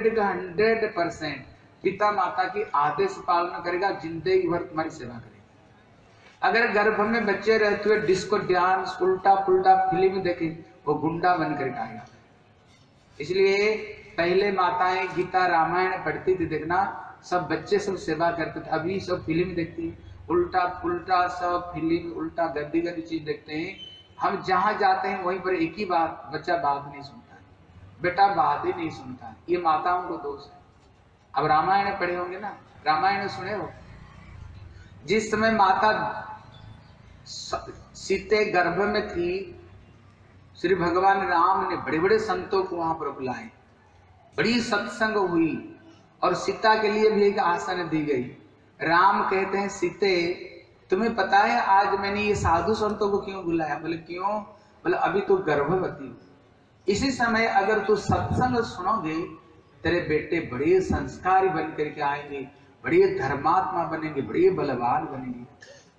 100% पिता माता की आदेश पालन करेगा, जिंदगी भर तुम्हारी सेवा करेगा। अगर गर्भ में बच्चे रहते हुए डिस्को डांस उल्टा पुल्टा फिल्म देखे, वो गुंडा बनकर के आएगा। इसलिए पहले माताएं गीता रामायण पढ़ती थी, देखना सब बच्चे सब सेवा करते थे। अभी सब फिल्म देखती है, उल्टा पुल्टा सब फिल्म, उल्टा गंदी गंदी चीज देखते हैं। हम जहां जाते हैं वहीं पर एक ही बात, बच्चा बात नहीं सुनता है, बेटा बात ही नहीं सुनता है। ये माताओं को दोष है। अब रामायण पढ़े होंगे ना, रामायण सुने हो? जिस समय माता सीते गर्भ में थी, श्री भगवान राम ने बड़े बड़े संतों को वहां पर बुलाए, बड़ी सत्संग हुई और सीता के लिए भी एक आसन दी गई। राम कहते हैं सीते तुम्हें पता है आज मैंने ये साधु संतों को क्यों बुलाया? बोले क्यों? बोले अभी तो गर्भवती हो, इसी समय अगर तू सत्संग सुनोगे तेरे बेटे बड़े संस्कारी बन करके आएंगे, बड़े धर्मात्मा बनेंगे, बड़े बलवान बनेंगे।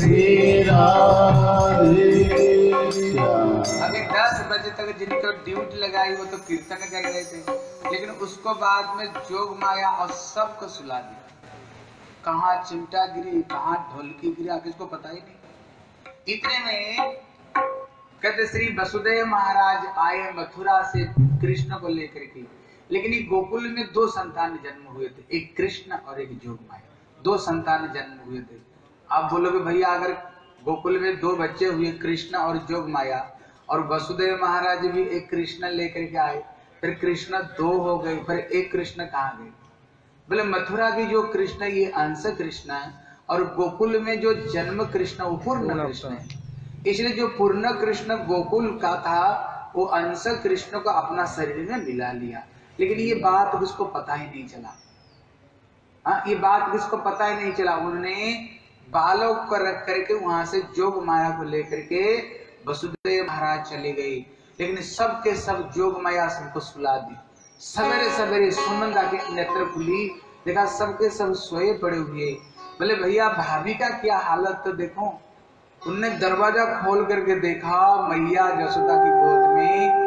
अभी 10 बजे तक जिनको ड्यूटी लगाई वो तो कीर्तन कर रहे थे, लेकिन उसको बाद में जोग माया और सबको सुला दिया। कहाँ चिमटा गिरी, कहाँ ढोलकी गिरा, किसको पता ही नहीं। इतने में कहते श्री वसुदेव महाराज आए मथुरा से कृष्ण को लेकर के, लेकिन ये गोकुल में 2 संतान जन्म हुए थे, एक कृष्ण और एक जोग माया, 2 संतान जन्म हुए थे। आप बोलोगे भैया अगर गोकुल में 2 बच्चे हुए कृष्ण और जोग माया, और वसुदेव महाराज भी एक कृष्ण लेकर के आए, फिर कृष्ण 2 हो गए, फिर एक कृष्ण कहाँ गए? बोले मथुरा की जो कृष्ण ये अंश कृष्ण है, और गोकुल में जो जन्म कृष्ण वो पूर्ण कृष्ण है। इसलिए जो पूर्ण कृष्ण गोकुल का था वो अंश कृष्ण को अपना शरीर में मिला लिया, लेकिन ये बात किसको पता ही नहीं चला। हाँ, ये बात किसको पता ही नहीं चला। उन्होंने बालों को रख करके वहां से जोग माया को लेकर के वसुदेव महाराज चले गए, लेकिन सब के सब जोग माया सबको सुला दी। सवेरे सवेरे सुनंदा के नेत्र खुली, देखा सबके सब सोए पड़े हुए। बोले भैया भाभी का क्या हालत तो देखो। उनने दरवाजा खोल करके देखा, मैया जसोदा की गोद में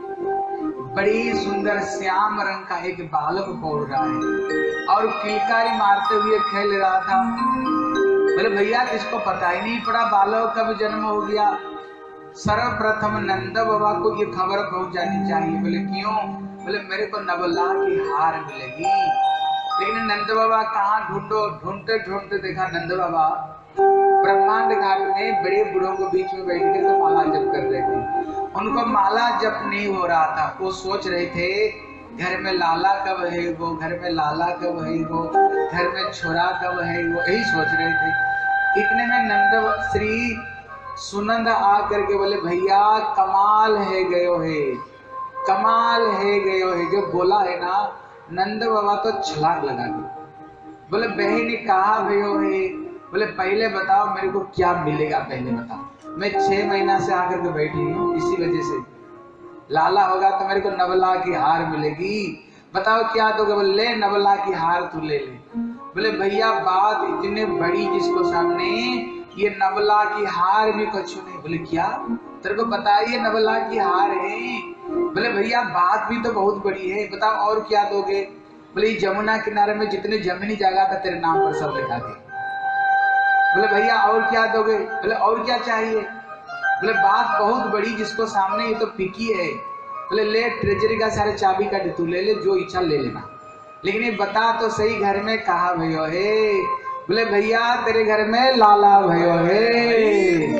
बड़ी सुंदर श्याम रंग का एक बालक पौड़ रहा है और किलकारी मारते हुए खेल रहा था। बोले भैया किसको पता ही नहीं पड़ा बालक कब जन्म हो गया। सर्वप्रथम नंद बाबा को ये खबर पहुंच जानी चाहिए। बोले क्यों? बोले मेरे को नवला की हार मिलेगी। लेकिन नंद बाबा कहाँ ढूंढो, ढूंढते ढूंढते देखा नंद बाबा ब्रह्मांड घाट में बड़े बूढ़ों के बीच में बैठ कर तो माला जप कर रहे थे। उनको माला जप नहीं हो रहा था, वो सोच रहे थे घर में लाला कब है वो, घर में लाला कब है वो, घर में छोरा कब है वो, यही सोच रहे थे। इतने में नंद श्री सुनंद आ करके बोले भैया कमाल है गयो है, कमाल है गयो है। जो बोला है ना नंद बाबा तो छलांग लगा दी। बोले बहन कहा भयो है? बोले पहले बताओ मेरे को क्या मिलेगा, पहले बताओ। मैं 6 महीना से आकर के बैठी हूँ, इसी वजह से लाला होगा तो मेरे को नवला की हार मिलेगी। बताओ क्या दोगे? बोले ले नवला की हार तू ले ले। बोले भैया बात इतने बड़ी जिसको सामने ये नवला की हार भी कुछ नहीं। बोले क्या तेरे को पता है ये नवला की हार है? बोले भैया बात भी तो बहुत बड़ी है, बताओ और क्या दोगे? बोले जमुना किनारे में जितने जमीनी जगह था तेरे नाम पर सब लिखा दे। बोले भैया और क्या दोगे? बोले और क्या चाहिए? बोले बात बहुत बड़ी जिसको सामने ये तो पिकी है। बोले ले ट्रेजरी का सारे चाबी का तू ले ले, जो इच्छा ले लेना, लेकिन ये बता तो सही घर में कहा भयो है? बोले भैया तेरे घर में लाला भयो है।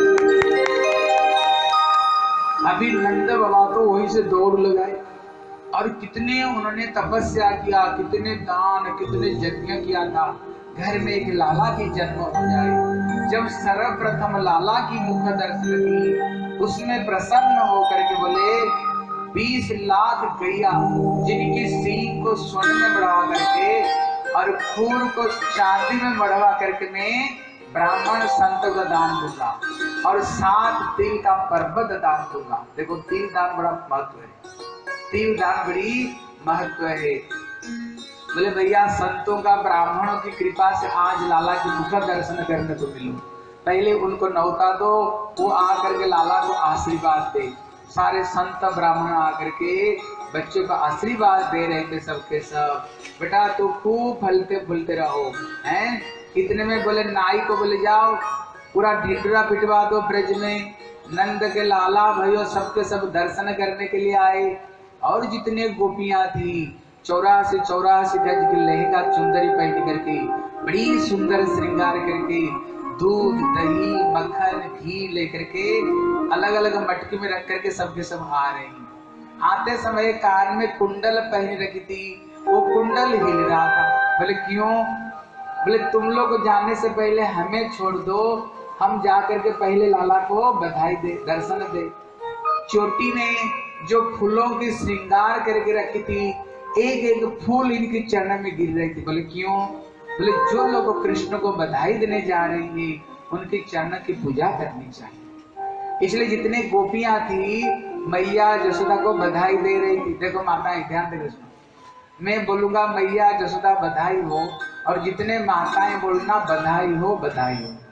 अभी नंद बाबा तो वहीं से दौड़ लगाए और कितने उन्होंने तपस्या किया, कितने दान, कितने यज्ञ किया था घर में एक लाला की जन्म हो जाए। जब सर्वप्रथम लाला की मुख दर्शन की, उसमें प्रसन्न होकर के बोले 20 लाख गैया जिनकी सींग को स्वर्ण में बढ़वा करके और खूर को चांदी में बढ़वा करके मैं ब्राह्मण संत को दान दूंगा और 7 तिल का पर्वत दान दूंगा। देखो तिल दान बड़ा महत्व है, तिल दान बड़ी महत्व है। बोले भैया संतों का ब्राह्मणों की कृपा से आज लाला की मुख दर्शन करने को मिलो, पहले उनको नौता दो, वो आकर के लाला को आशीर्वाद दे। सारे संत ब्राह्मण आकर के बच्चे को आशीर्वाद दे रहे थे सबके सब, बेटा तू खूब फलते फूलते रहो हैं। इतने में बोले नाई को बोले जाओ पूरा ढिंडोरा पिटवा दो ब्रज में। नंद के लाला भयो सबके सब दर्शन करने के लिए आए और जितने गोपियां थी 84 गज की लहंगा चुंदरी पहन करके बड़ी सुंदर श्रृंगार करके दूध दही मक्खन घी लेकर के अलग अलग मटकी में रख करके सबके सब आ रहे हैं। आते समय कान में कुंडल पहन रखी थी, वो कुंडल हिल रहा था। बोले क्यों? बोले तुम लोग जाने से पहले हमें छोड़ दो, हम जाकर के पहले लाला को बधाई दे, दर्शन दे। चोटी ने जो फूलों की श्रृंगार करके रखी थी, एक एक फूल इनके चरण में गिर रही थी। बोले क्यों? बोले जो लोग कृष्ण को बधाई देने जा रहे हैं उनके चरण की पूजा करनी चाहिए। इसलिए जितने गोपियां थी मैया जसोदा को बधाई दे रही थी। देखो माताएं ध्यान दे, मैं बोलूंगा मैया जसोदा बधाई हो और जितने माताएं बोलना बधाई हो बधाई हो।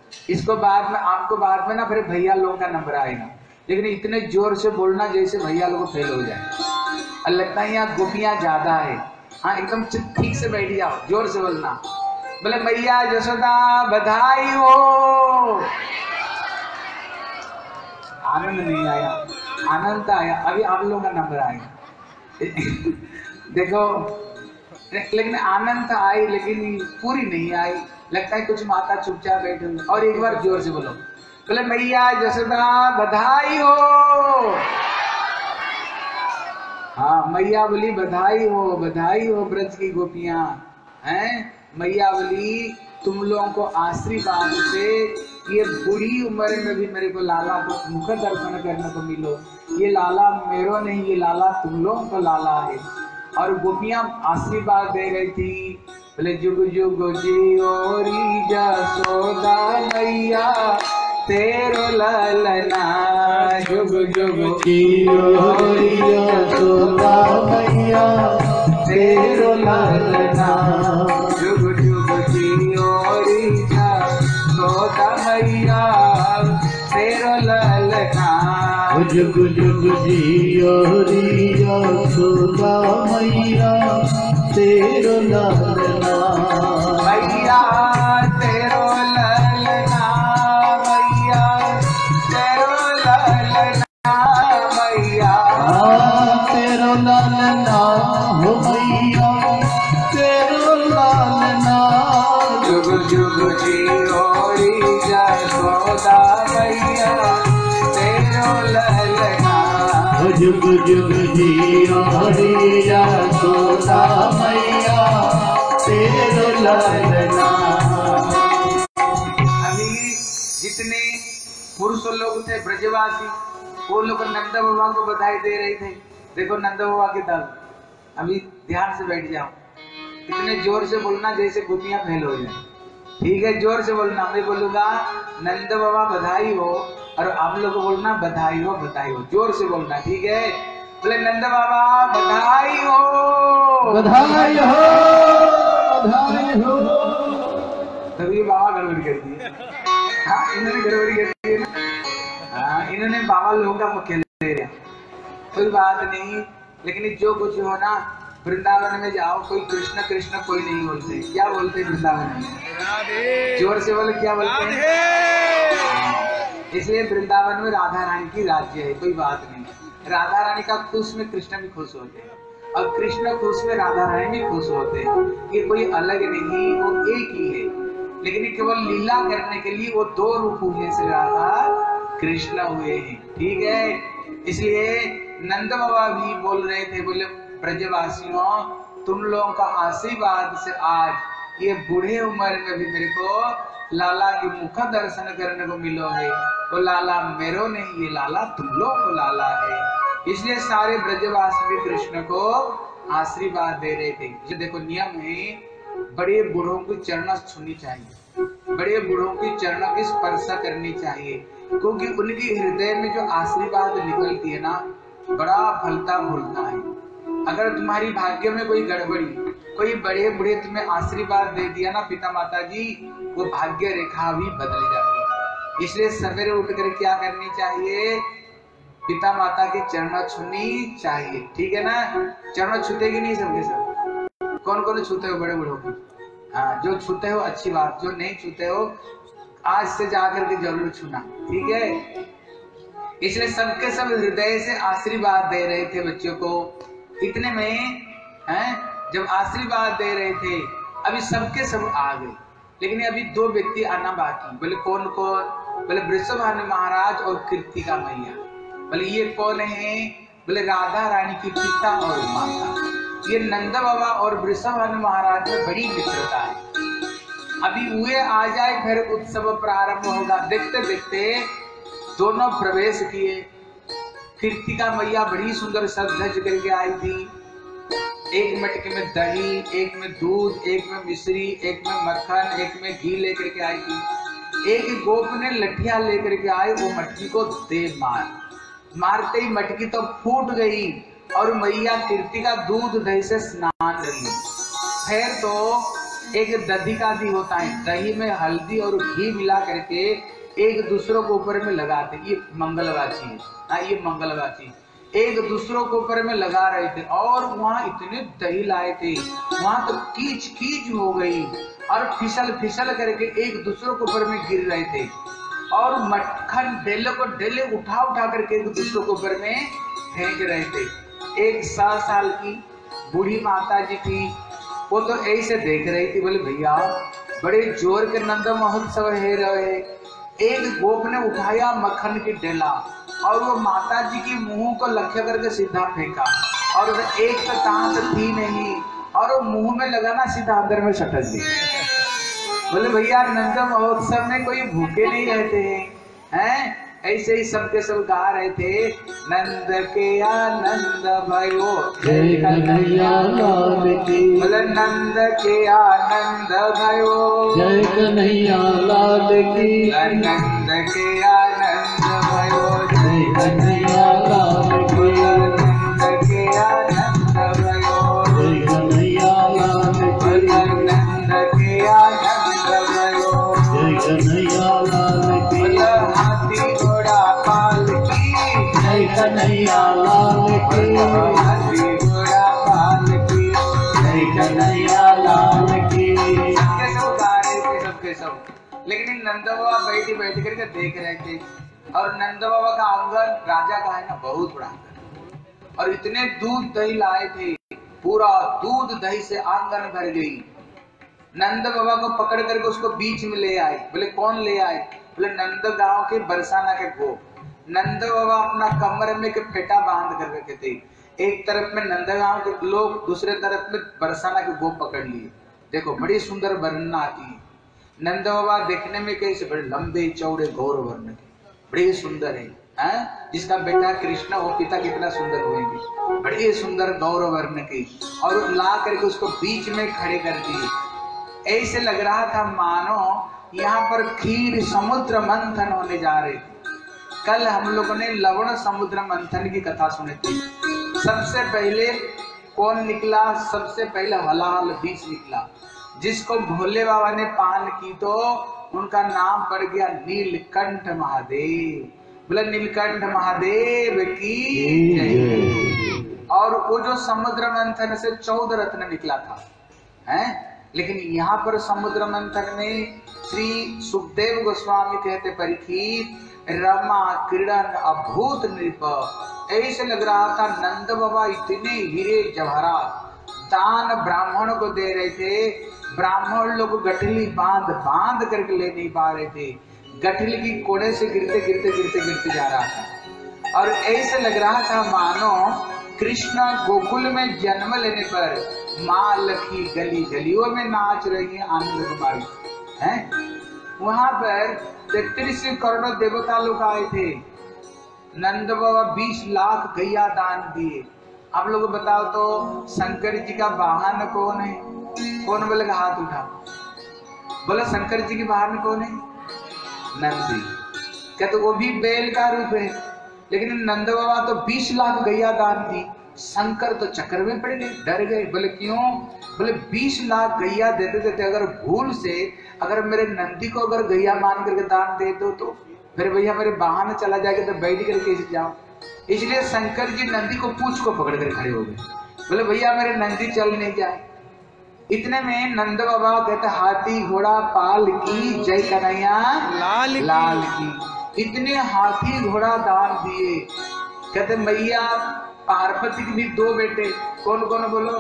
इसको बाद में, आपको बाद में ना फिर भैया लोगों का नंबर आएगा, लेकिन इतने जोर से बोलना जैसे भैया लोग फेल हो जाए। और लगता है यहाँ गोपियां ज्यादा है। हाँ, एकदम ठीक से बैठ जाओ, जोर से बोलना। बोले मैया यशोदा बधाई हो। आनंद नहीं आया, आनंद आया। अभी आप लोगों का नंबर आएगा। देखो, लेकिन आनंद आई लेकिन पूरी नहीं आई। लगता है कुछ माता चुपचाप बैठी हुई। और एक बार जोर से बोलो, बोले मैया यशोदा बधाई हो। हाँ, मैया बोली बधाई हो, बधाई हो ब्रज की गोपियां हैं। मैया बोली तुम लोगों को आशीर्वाद से ये बुढ़ी उम्र में भी मेरे को लाला को मुख दर्शन करने को मिलो। ये लाला मेरो नहीं, ये लाला तुम लोगों को लाला है। और गोपियां आशीर्वाद दे रही थी, बोले जुग जुग जियोरी जसोदा मैया तेरो ललना। जुग जुग जियोरी जसोदा मैया तेरो ललना। जुग जुग जियोरी जसोदा मैया तेरो ललना। जुग जुग जियोरी जसोदा मैया तेरो ललना। मैया तेरो ललना, मैया तेरो ललना, मैया तेरो ललना हो मैया तेरो ललना। जुग जुग जियोरी जसोदा मैया तेरो ललना। जुग जुग जियोरी जसोदा मैया तेरो ललना। अभी जितने पुरुष लोग थे ब्रजवासी, वो लोग नंद बाबा को बधाई दे रहे थे। देखो नंद बाबा के दल। अभी ध्यान से बैठ जाओ, इतने जोर से बोलना जैसे गोपियां फेल हो जाए। ठीक है, जोर से बोलना। मैं बोलूंगा नंद बाबा बधाई हो, और आप लोग को बोलना बधाई हो, बधाई हो। जोर से बोलना, ठीक है। बोले नंद बाबा बधाई हो, बधाई हो, बधाई हो। तभी बाबा गड़बड़ी कर दी। हाँ, इन्होंने गड़बड़ी कर दी ना। हाँ, इन्होंने बाबा लोगों का मुख्य ले लिया। कोई बात नहीं, लेकिन जो कुछ हो ना, वृंदावन में जाओ, कोई कृष्ण कृष्ण कोई नहीं बोलते। क्या बोलते वृंदावन में? जोर से बोले, क्या बोलते हैं? इसलिए वृंदावन में राधा रानी की राज्य है। कोई बात नहीं, राधा रानी का खुश में कृष्ण भी खुश होते हैं, और कृष्ण खुश में राधा रानी भी खुश होते हैं। ये कोई अलग नहीं, वो एक ही है। लेकिन केवल लीला करने के लिए वो दो रूप हुए से राधा कृष्ण हुए हैं। ठीक है, इसलिए नंद बाबा भी बोल रहे थे, बोले ब्रजवासियों तुम लोगों का आशीर्वाद से आज ये बूढ़े उम्र में भी मेरे को लाला की मुख दर्शन करने को मिलो है। वो लाला मेरो नहीं, ये लाला तुम लोग को लाला है। इसलिए सारे ब्रजवासी भी कृष्ण को आशीर्वाद दे रहे थे। जो देखो नियम है, बड़े बूढ़ों की चरण छूनी चाहिए, बड़े बूढ़ों की चरणों की स्पर्श करनी चाहिए, क्योंकि उनकी हृदय में जो आशीर्वाद निकलती है ना, बड़ा फलता फूलता है। अगर तुम्हारी भाग्य में कोई गड़बड़ी, कोई बड़े बूढ़े तुम्हें आशीर्वाद दे दिया ना पिता माता जी, वो भाग्य रेखा भी बदल जाती है। इसलिए सवेरे उठकर क्या करनी चाहिए? पिता माता के चरण छूनी चाहिए। ठीक है ना? चरण छूते कि नहीं सबके सब? कौन कौन छूते हो बड़े बूढ़ों को? हाँ, जो छूते हो अच्छी बात, जो नहीं छूते हो आज से जाकर के जरूर छूना। ठीक है, इसलिए सबके सब हृदय से आशीर्वाद दे रहे थे बच्चों को। इतने में हैं, जब आशीर्वाद दे रहे थे, अभी सबके सब आ गए, लेकिन अभी दो व्यक्ति आना बाकी। बोले कौन कौन? बोले वृषभानु महाराज और कृतिका मैया। बोले ये कौन है? बोले राधा रानी की पिता और माता। ये नंद बाबा और वृषभानु महाराज में बड़ी मित्रता है। अभी हुए आ जाए, फिर उत्सव प्रारंभ होगा। देखते देखते दोनों प्रवेश किए। कृतिका मैया बड़ी सुंदर सज करके आई थी। एक मटके में दही, एक में दूध, एक में मिश्री, एक में मक्खन, एक में घी लेकर के आई थी। एक गोप ने लठिया लेकर के आए, वो मटकी को दे मारते ही मटकी तो फूट गई, और मैया कृतिका दूध दही से स्नान करी। फिर तो एक दधी का दी होता है, दही में हल्दी और घी मिला करके एक दूसरों के ऊपर में लगाते, ये मंगलवाची है। हाँ, ये मंगलवाची एक दूसरों के ऊपर में लगा रहे थे और वहां इतने दही लाए थे, वहां तो कीच कीच हो गई और फिसल फिसल करके एक दूसरों के ऊपर में गिर रहे थे और मक्खन डेले को डेले उठा उठा करके एक दूसरों के ऊपर में फेंक रहे थे। एक 100 साल की बूढ़ी माता जी थी, वो तो ऐसे देख रही थी, बोले भैया बड़े जोर के नंद महोत्सव है रहे। एक गोप ने उठाया मक्खन की डेला और वो माता जी की मुंह को लक्ष्य करके सीधा फेंका और एक तो टांग थी नहीं और वो मुंह में लगाना सीधा अंदर में सटक दी। बोले भैया नंद महोत्सव में कोई भूखे नहीं रहते हैं। ऐसे ही सबके सब गा रहे थे, नंद के आनंद भयो जय कन्हैया लाल की, बोले नंद के आनंद भयो जय कन्हैया लाल की, नंद के आनंद भयो जय कन्हैया लाल की, नंद के आनंद भयो जय कन्हैया लाल की, नंद के आनंद भयो जय कन्हैया लाल की, हाथी घोड़ा पालकी जय कन्हैया लाल की, हाथी घोड़ा पालकी जय कन्हैया लाल की। सबके सब गा रहे थे, सबके सब। लेकिन नंद बाबा बैठ बैठ करके देख रहे थे और नंद बाबा का आंगन राजा का है ना, बहुत बड़ा आंगन और इतने दूध दही लाए थे, पूरा दूध दही से आंगन भर गई। नंद बाबा को पकड़ करके उसको बीच में ले आए। बोले कौन ले आए? बोले नंद गांव के बरसाना के गोप। नंद बाबा अपना कमर में के फेटा बांध कर रखे थे, एक तरफ में नंद गांव के लोग, दूसरे तरफ में बरसाना के गोप पकड़ लिए। देखो बड़ी सुंदर वर्णना आती है। नंद बाबा देखने में कैसे, बड़े लंबे चौड़े गौर वर्ण के, बड़े सुंदर है। जिसका बेटा कृष्ण हो, पिता कितना सुंदर होंगे, बड़े सुंदर गौर वर्ण के, और ला करके उसको बीच में खड़े कर दिए। ऐसे लग रहा था मानो यहाँ पर खीर समुद्र मंथन होने जा रहे। कल हम लोगों ने लवण समुद्र मंथन की कथा सुनी थी। सबसे पहले कौन निकला? सबसे पहले हलाल बीज निकला, जिसको भोले बाबा ने पान की तो उनका नाम पड़ गया नीलकंठ महादेव। बोले नीलकंठ महादेव की जय। और वो जो समुद्र मंथन से 14 रत्न निकला था, हैं? लेकिन यहाँ पर समुद्र मंथन में श्री सुखदेव गोस्वामी कहते, परीक्षित रमा क्रीड़न अभूत नृप। ऐसे लग रहा था नंद बाबा इतने हीरे जवाहरात दान ब्राह्मण को दे रहे थे, ब्राह्मण लोग गठली बांध बांध करके ले नहीं पा रहे थे, गठली की कोड़े से गिरते गिरते गिरते गिरते जा रहा था। और ऐसे लग रहा था मानो कृष्ण गोकुल में जन्म लेने पर माँ लखी गली गलियों में नाच रही है आनंद कुमारी है। वहां पर 33 करोड़ देवता लोग आए थे। नंद बाबा 20 लाख गैया दान दिए। आप लोग बताओ तो शंकर जी का वाहन कौन है? कौन बोलेगा? हाथ उठा। बोला शंकर जी की वाहन कौन है? नंदी। क्या तो वो भी बैल का रूप है, लेकिन नंद बाबा तो 20 लाख गैया दान दी। शंकर तो चक्कर में पड़ गए, डर गए। बोले क्यों? बोले 20 लाख गैया देते देते अगर भूल से अगर मेरे नंदी को अगर गैया मान करके दान दे दो तो फिर भैया मेरे वाहन चला जाएगा तो बैठ कर कैसे जाओ। इसलिए शंकर जी नंदी को पूंछ को पकड़ कर खड़े हो गए। बोले भैया मेरे नंदी चल नहीं जाए। इतने में नंद बाबा कहते, हाथी घोड़ा पाल की जय कन्हैया लाल की। इतने हाथी घोड़ा दान दिए। कहते मैया पार्वती के भी 2 बेटे। कौन कौन? बोलो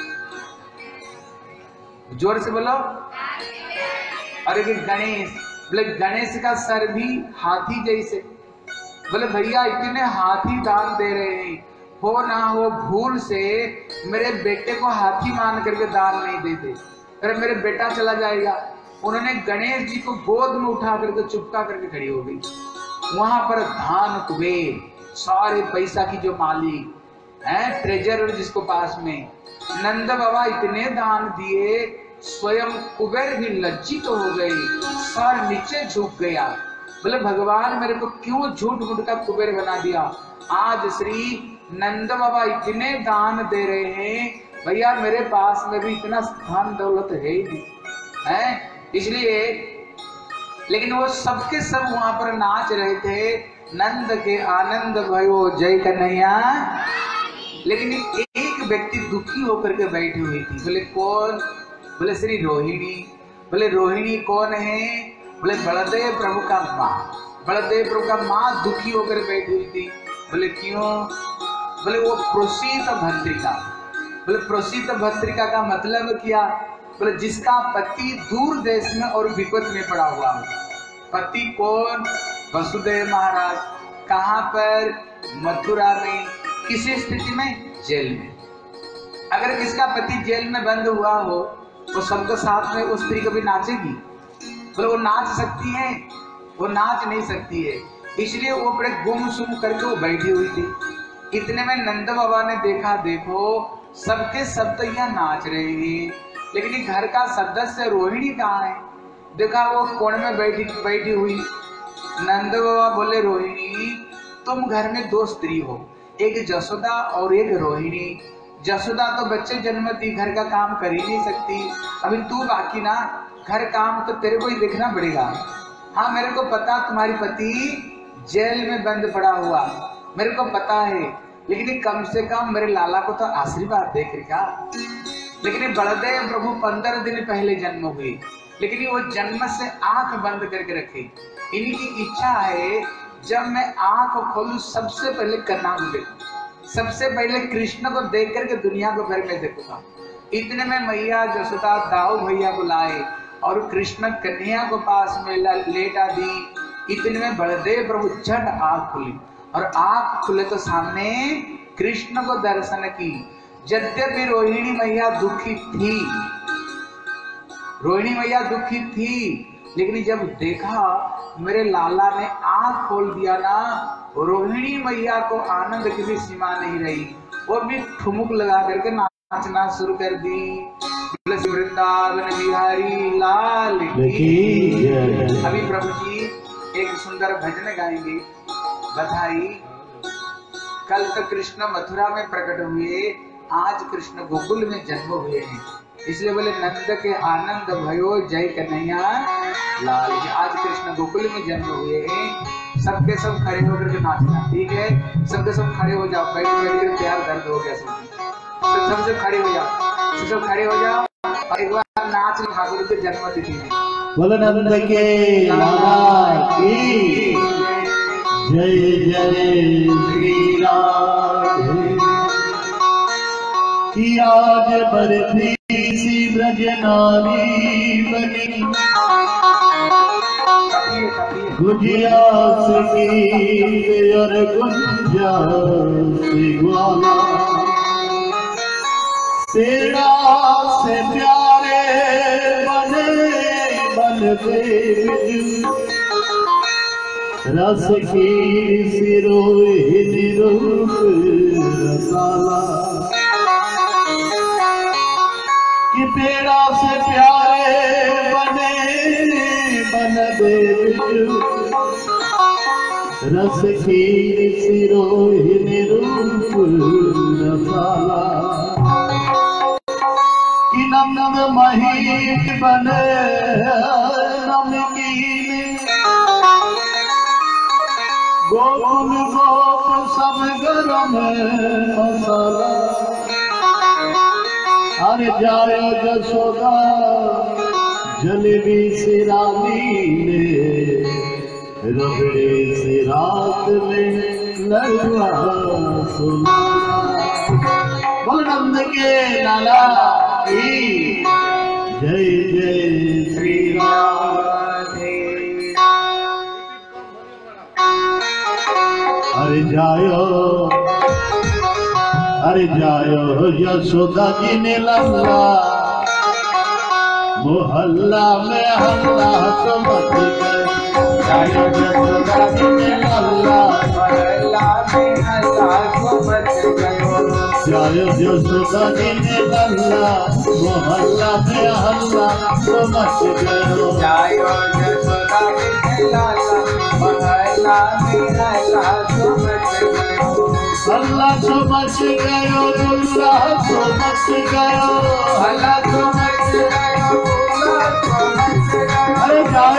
जोर से बोलो। और एक गणेश। बोले गणेश का सर भी हाथी जैसे। बोले भैया इतने हाथी दान दे रहे हैं, हो ना हो भूल से मेरे बेटे को हाथी मान करके दान नहीं देते, अरे मेरे बेटा चला जाएगा। उन्होंने गणेश जी को गोद में उठा करके चुपका करके खड़ी हो गई। वहां पर धान कुबेर, सारे पैसा की जो मालिक है, ट्रेजर जिसको पास में, नंद बाबा इतने दान दिए, स्वयं कुबेर भी लज्जित हो गई, सर नीचे झुक गया। बोले भगवान मेरे को क्यों झूठ मूठ का कुबेर बना दिया। आज श्री नंद बाबा इतने दान दे रहे हैं, भैया मेरे पास में भी इतना स्थान दौलत है ही नहीं है, इसलिए लेकिन वो सबके सब वहां पर नाच रहे थे। नंद के आनंद भयो जय कन्हैया। लेकिन एक व्यक्ति दुखी होकर के बैठी हुई थी। बोले कौन? बोले श्री रोहिणी। बोले रोहिणी कौन है? बोले बलदेव प्रभु का माँ। बलदेव प्रभु का माँ दुखी होकर बैठी हुई थी। बोले क्यों? बोले वो प्रोसित भद्रिका। बोले प्रोसित भद्रिका का मतलब क्या? बोले जिसका पति दूर देश में और विपद में पड़ा हुआ हो। पति कौन? वसुदेव महाराज। कहाँ पर? मथुरा में। किसी स्थिति में? जेल में। अगर किसका पति जेल में बंद हुआ हो तो सबके साथ में उस स्त्री कभी नाचेगी? बोले वो नाच सकती है? वो नाच नहीं सकती है। इसलिए वो बड़े गुमसुम करके वो बैठी हुई थी। इतने में नंद बाबा ने देखा, देखो सबके सब तो यहाँ नाच रहे हैं, लेकिन घर का सदस्य रोहिणी कहाँ है? देखा वो कोने में बैठी हुई। नंद बाबा बोले रोहिणी तुम घर में दो स्त्री हो, एक जसोदा और एक रोहिणी। जसोदा तो बच्चे जन्म दी, घर का काम कर ही नहीं सकती। अभी तू बाकी ना, घर काम तो तेरे को ही देखना पड़ेगा। हाँ मेरे को पता तुम्हारी पति जेल में बंद पड़ा हुआ, मेरे को पता है, लेकिन कम से कम मेरे लाला को तो आशीर्वाद दे क्या। लेकिन बलदेव प्रभु 15 दिन पहले जन्म हुए, लेकिन वो जन्म से आंख बंद करके रखे। इनकी इच्छा है जब मैं आंख खोलूं सबसे पहले कन्हा को देखूं, सबसे पहले कृष्ण को देख करके दुनिया को फिर मैं देखूंगा। इतने में मैया जसोदा दाऊ भैया को लाए और कृष्ण कन्हैया को पास में लेटा दी। इतने में बलदेव प्रभु झट आंख खुली और आंख खुले तो सामने कृष्ण को दर्शन की। यद्यपि रोहिणी मैया दुखी थी, रोहिणी मैया दुखी थी, लेकिन जब देखा मेरे लाला ने आंख खोल दिया ना, रोहिणी मैया को आनंद की भी सीमा नहीं रही। वो भी ठुमुक लगा करके नाचना शुरू कर दी। वृंदावन बिहारी लाल की। अभी प्रभु जी एक सुंदर भजन गाएंगे। बधाई। कल तो कृष्ण मथुरा में प्रकट हुए, आज कृष्ण गोकुल में जन्म हुए हैं, इसलिए बोले नंद के आनंद भयो जय कन्हैया लाल की। आज कृष्ण गोकुल में जन्म हुए हैं। सबके सब खड़े होकर के नाचना, ठीक है? सबके सब खड़े हो जाओ, बैठ कर प्यार दर्द हो गया सबसे खड़े हो जाओ, सब खड़े हो जाओ और एक बार नाच ठाकुर के जन्म तिथि में। बोलो नंद के लाला की जय जय श्री राम। कि आज बरती सी ब्रज नारी बनी, गुजिया से गीत और गुंजा से ग्वाला, सेड़ा से प्यारे बने बलदेव, रस की सिरोही निरूप रसाला। कि पेड़ा से प्यारे बने बलदेव, रस खीर सिरोही निरूप रसाला। कि नंद मही बने नमकीन, गोकुल गोप सब गरम मसाला। अरे जायो जसोदा जलेबी से रानी ने, रबड़े से रात में लड़वा सुना। बोल नंद के लाला की जय जय श्री राधे। अरे जायो यशोदा जी ने लल्ला, मोहल्ला में हल्ला तो मच गए। जायो यशोदा जी ने लल्ला, मोहल्ला में हल्ला तो मच गए। जायो यशोदा जी ने लल्ला, मोहल्ला में हल्ला तो मच गए। जायो यशोदा जी ने लल्ला, मोहल्ला में हल्ला तो मच गए। अल्लाह तो मच गयो अल्लाह तो मच गयो अल्लाह तो मच गयो अल्लाह तो मच गयो। अरे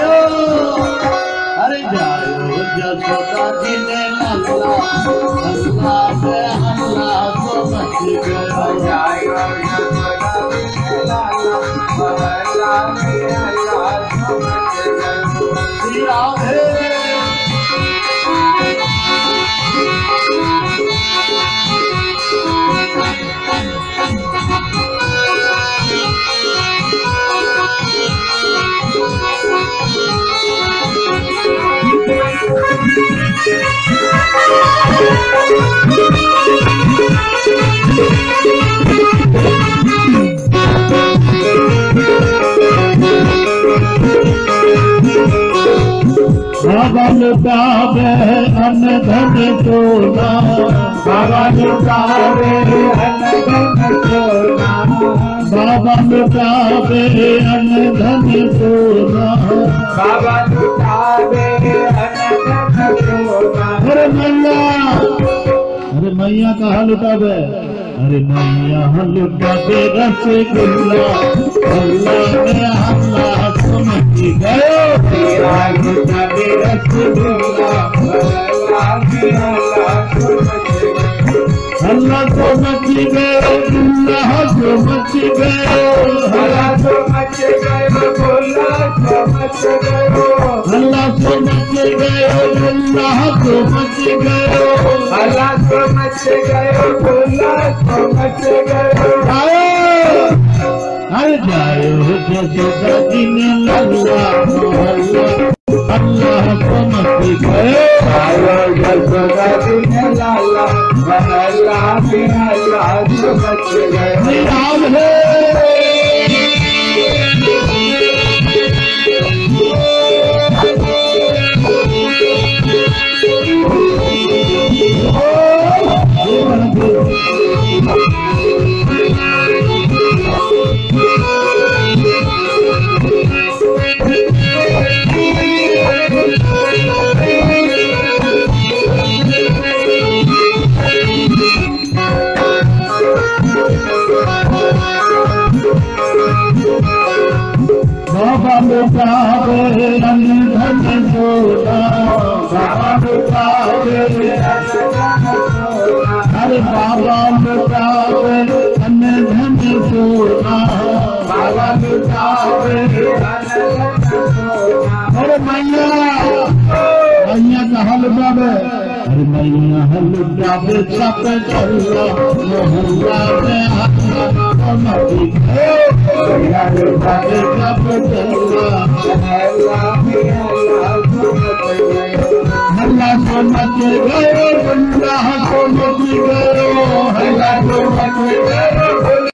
जायो जसोदा जी ने अल्लाह अल्लाह पे हमला तो मच गयो जायो जसोदा जी ने अल्लाह में अल्लाह तो मच गयो। श्री राम है बाबा लुटावे अन धन सोना बाबा लुटावे अन धन सोना बाबा लुटावे अन धन सोना बाबा लुटावे अन धन सोना। अरे मैया कहाँ लुटावे अरे मैया लुटावे रसगुल्ला अल्लाह ने अल्लाह समझ गयो तेरा लुटावे रसगुल्ला अल्लाह तो मच गयो। अल्लाह तो मच गयो अल्लाह तो मच गयो अल्लाह तो मच गयो अल्लाह तो मच गयो अल्लाह तो मच गयो अल्लाह तो मच गयो अल्लाह तो मच गयो। अरे जायो जसोदा जी ने अल्लाह अल्लाह तो मच गयो जायो जसोदा जी ने अल्लाह में अल्लाह तो मच गयो। श्री राम है बाबा लुटावे अन धन सोना बाबा लुटावे अरे बाबा लुटावे अन धन सोना बाबा लुटावे अरे मैया कहाँ लुटावे अरे मैया लुटावे सब चल्ला मोहल्ला में लुटावे सब चल्ला हल्ला तो मच गयो अल्लाह तो मच गयो हल्ला तो मच गयो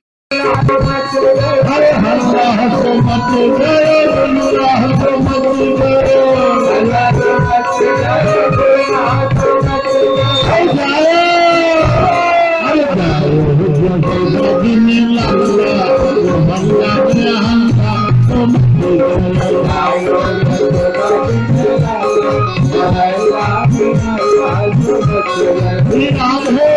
अरे हल्ला तो मच गयो अल्लाह तो मच गयो अल्लाह तो मच गयो अल्लाह तो मच गयो। अरे जायो जसोदा जी ने अल्लाह हल्ला में हल्ला तो मच गयो जायो जसोदा जी ने अल्लाह में अल्लाह तो मच गयो। श्री राम है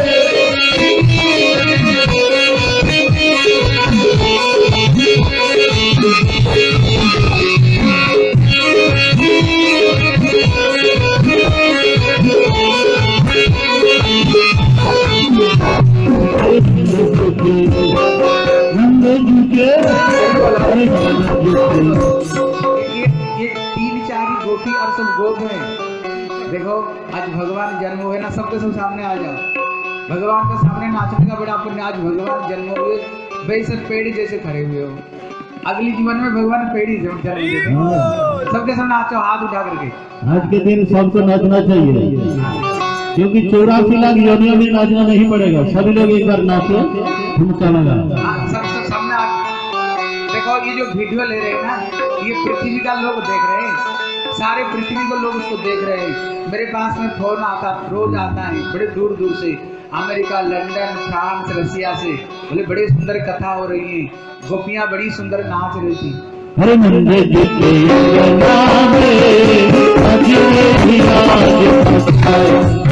ये तीन चार ही गोपी और सब गोप हैं। देखो आज भगवान जन्म हुए ना, सबके सब सामने आ जाओ। भगवान के सामने नाचने का बड़ा पुण्य। आज भगवान जन्म हुए भाई सब पेड़ी जैसे खड़े हुए हो। अगली जीवन में भगवान पेड़ी जन्म देंगे। सबके सामने नाचो हाथ उठा करके। आज के दिन सबको नाचना चाहिए क्योंकि 84 लाख योनियों में नाचना नहीं पड़ेगा। सभी लोग एक बार नाचो ठुमका लगा। सब सामने देखो ये जो वीडियो ले रहे हैं ना, ये पृथ्वी का लोग देख रहे हैं। सारे पृथ्वी को लोग उसको देख रहे हैं। मेरे पास में फोन आता रोज आता है बड़े दूर दूर से, अमेरिका, लंदन, फ्रांस, रसिया से। बोले बड़ी सुंदर कथा हो रही है, गोपियां बड़ी सुंदर नाच रही थी। हरे नंदे जिते अंगना में अजय भी आज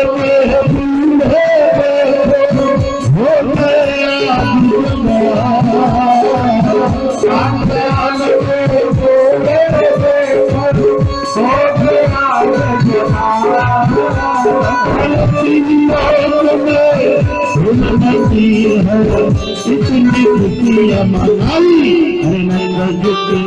इतनी खुशियाँ मनाई हरे नंद जी के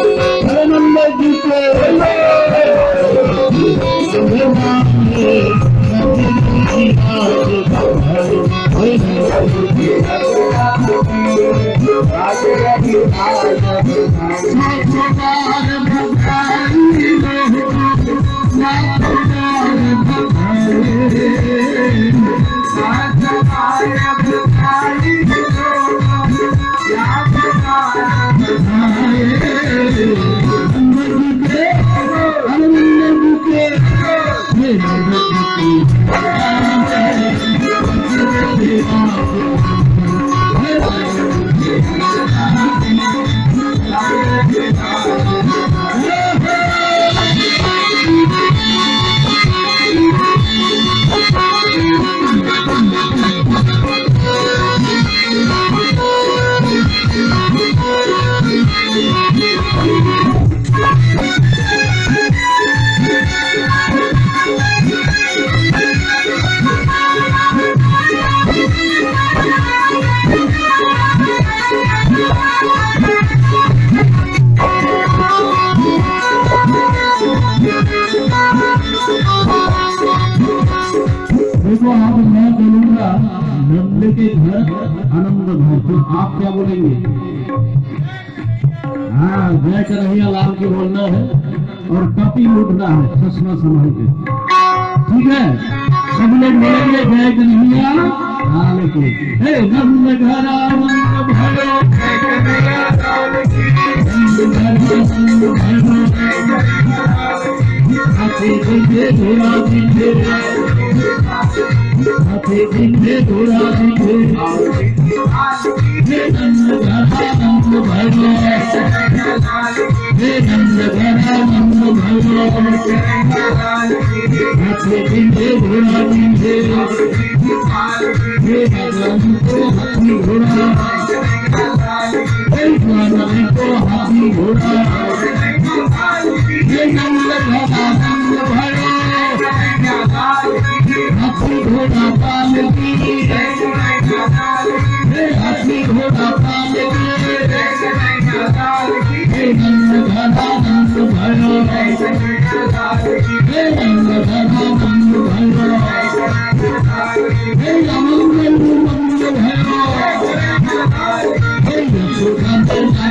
आप क्या बोलेंगे? हाँ, जय कन्हैया लाल की बोलना है और कॉपी लूटना है चश्मा संभाल के। ठीक है, सब लोग बोलेंगे जय कन्हैया लाल की। हे नंद घरा नंद भरो हाथी जिंदे घोड़ा जिंदे हाथी जिंदे घोड़ा जिंदे नंद घरा नंद भरो नंद घरा नंद भरो हाथी जिंदे घोड़ा जिंदे भगवान को हाथी घोड़ा भगवान को हाथी घोड़ा नंद घरा नंद भरो हाथी घोड़ा पाल की हाथी घोड़ा पाल की नंद घरा नंद भरो नंद घरा नंद भरो मंगल मंगल भरो यशोकांत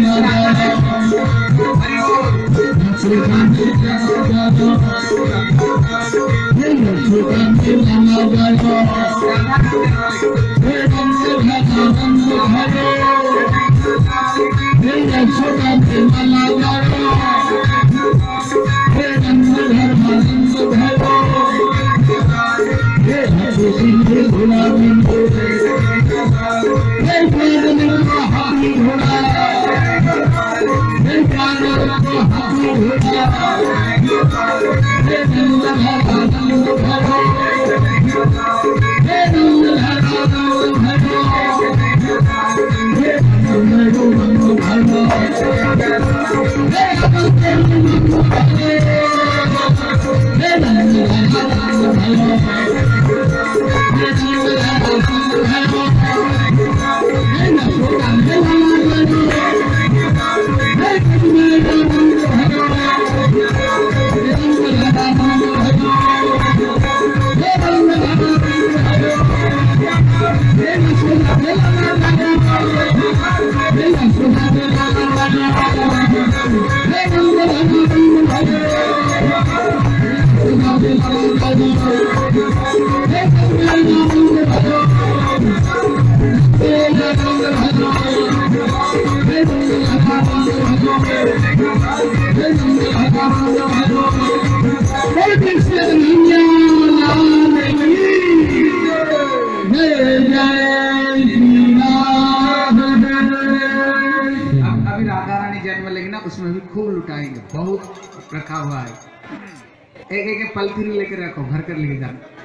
उसमें भी खूब लुटाएंगे, बहुत रखा हुआ है। एक एक पलथी लेकर रखो, घर कर लेके जाना।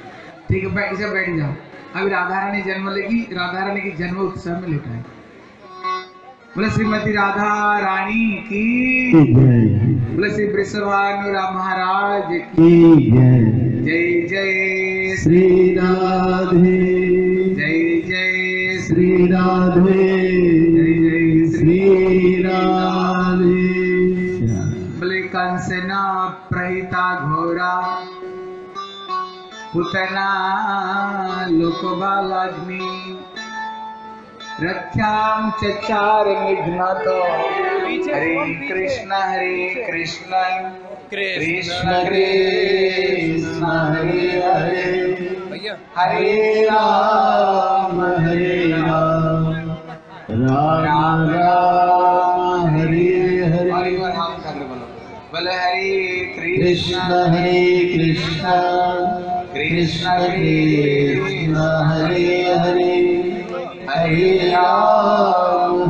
ठीक है, बैठ जाओ। अभी राधा रानी जन्म लेगी, राधा रानी की जन्म उत्सव में लेकर आए। बोले श्रीमती राधा रानी की, बोले श्री वृषभानु महाराज की जय जय श्री राधे, जय जय श्री राधे, जय जय श्री राधे। बोले कंसना प्रहिता घोरा पुतना लोकबालाग्नि रथ्याम चचार निघ्नतो। हरे कृष्ण कृष्ण कृष्ण हरे हरे, भैया हरे राम राम राम हरे हरे। और एक बार हाथ कर लो, बोले हरे कृष्ण कृष्ण कृष्ण हरे हरे, हरे राम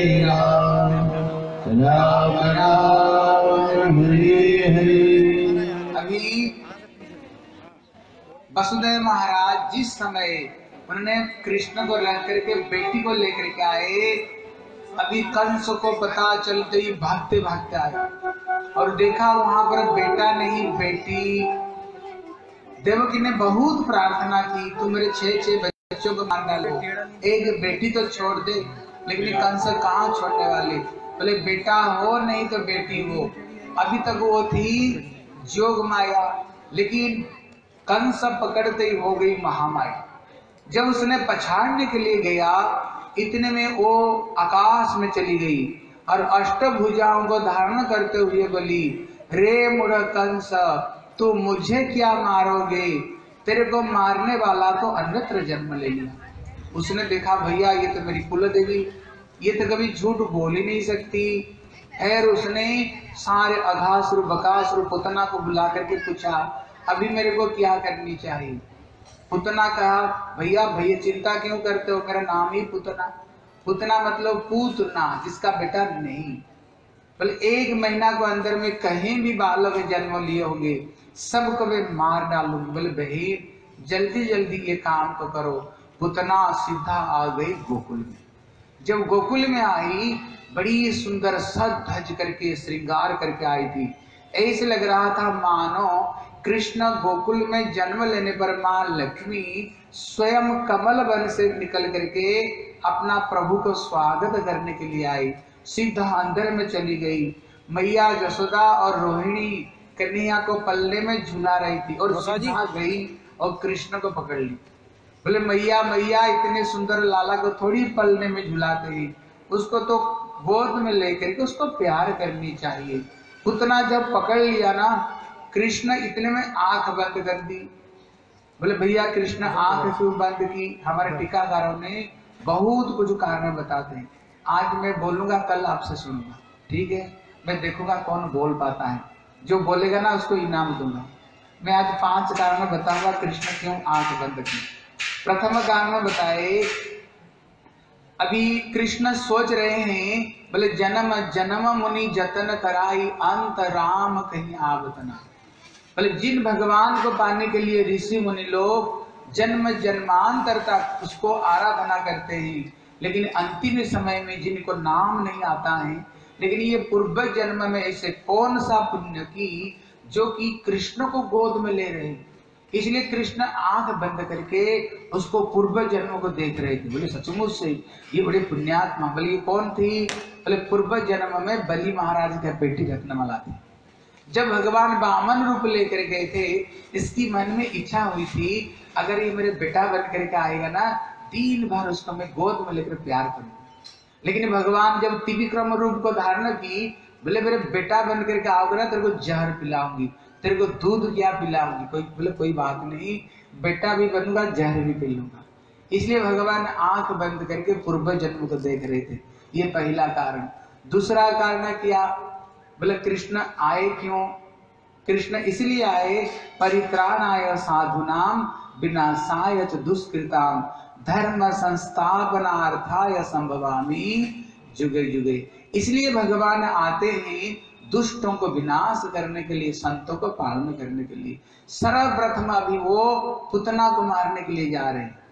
राम राम हरे हरे। अभी वसुदेव महाराज जिस समय उन्होंने कृष्ण को रख करके बेटी को लेकर के आए, अभी कंस को पता चलते ही भागते भागते आया और देखा वहां पर बेटा नहीं बेटी। देवकी ने बहुत प्रार्थना की, तू मेरे 6 बच्चों को मार डालो, एक बेटी तो छोड़ दे। लेकिन कंस कहाँ छोड़ने वाले, बोले बेटा हो नहीं तो बेटी हो। अभी तक वो थी जोग माया, लेकिन कंस पकड़ते ही हो गई महामाया। जब उसने पछाड़ने के लिए गया, इतने में वो आकाश में चली गई और अष्टभुजाओं को धारण करते हुए बोली, रे मूढ़ कंस, तू मुझे क्या मारोगे, तेरे को मारने वाला तो अन्यत्र जन्म ले लिया। उसने देखा भैया ये तो मेरी कुल देवी, ये तो कभी झूठ बोल ही नहीं सकती। और उसने सारे अघासुर बकासुर पुतना को बुला करके पूछा, अभी मेरे को क्या करनी चाहिए। पुतना कहा, भैया चिंता क्यों करते हो, मेरा नाम ही पुतना। पुतना मतलब पूतना, जिसका बेटा नहीं। बोले 1 महीना को अंदर में कहीं भी बालक जन्म लिए होंगे, सबको मैं मार डालूंगी। बोले बहन जल्दी जल्दी ये काम तो करो। पुतना सीधा आ गई गोकुल में। जब गोकुल में आई, बड़ी सुंदर सज धज करके श्रृंगार करके आई थी। ऐसे लग रहा था मानो कृष्ण गोकुल में जन्म लेने पर माँ लक्ष्मी स्वयं कमल वन से निकल करके अपना प्रभु को स्वागत करने के लिए आई। सीधा अंदर में चली गई। मैया यशोदा और रोहिणी कन्हैया को पल्ले में झुला रही थी और सीधा गई और कृष्ण को पकड़ ली। बोले मैया इतने सुंदर लाला को थोड़ी पल्ले में झुलाते ही, उसको तो गोद में लेकर के उसको प्यार करनी चाहिए। पुतना जब पकड़ लिया ना, कृष्ण इतने में आंख बंद कर दी। बोले भैया कृष्ण आंख क्यों बंद की, हमारे टीकाकारों ने बहुत कुछ कारण बताते हैं। आज मैं बोलूंगा, कल आपसे सुनूंगा, ठीक है। मैं देखूंगा कौन बोल पाता है, जो बोलेगा ना उसको इनाम दूंगा। मैं आज 5 कारण बताऊंगा कृष्ण क्यों आंख बंद की। प्रथम कारण बताए, अभी कृष्ण सोच रहे हैं, बोले जन्म जन्म मुनि जतन कराई, अंत राम कहीं आवतना। बोले जिन भगवान को पाने के लिए ऋषि मुनि लोग जन्म जन्मांतर तक उसको आराधना करते हैं, लेकिन अंतिम समय में जिनको नाम नहीं आता है, लेकिन ये पूर्व जन्म में ऐसे कौन सा पुण्य की जो कि कृष्ण को गोद में ले रहे हैं। इसलिए कृष्ण आंख बंद करके उसको पूर्व जन्म को देख रहे थे। बोले सचमुच से ये बड़े पुण्यात्मा। बोले ये कौन थी, बोले पूर्व जन्म में बलि महाराज का बेटी रत्नमाला थी। जब भगवान वामन रूप लेकर गए थे, इसकी मन में इच्छा हुई थी, अगर ये मेरे बेटा बन करके आएगा ना, दिन भर उसको मैं गोद में लेकर प्यार करूंगा। लेकिन भगवान जब त्रिविक्रम रूप को धारण की, बोले मेरे बेटा बन करके आओगे ना, तेरे को जहर पिलाऊंगी, तेरे को दूध क्या पिलाऊंगी। बोले कोई बात नहीं, बेटा भी बनूंगा, जहर भी पी लूंगा। इसलिए भगवान आंख बंद करके पूर्व जन्म को देख रहे थे। ये पहला कारण। दूसरा कारण क्या, बोले कृष्ण आए क्यों। कृष्ण इसलिए आए, परित्राणाय साधुनाम विनाशाय च दुष्कृताम धर्म संस्थापनार्थाय संभवामि जुगे जुगे। इसलिए भगवान आते हैं दुष्टों को विनाश करने के लिए, संतों को पालन करने के लिए सर्वप्रथम अभी वो पुतना को मारने के लिए जा रहे हैं।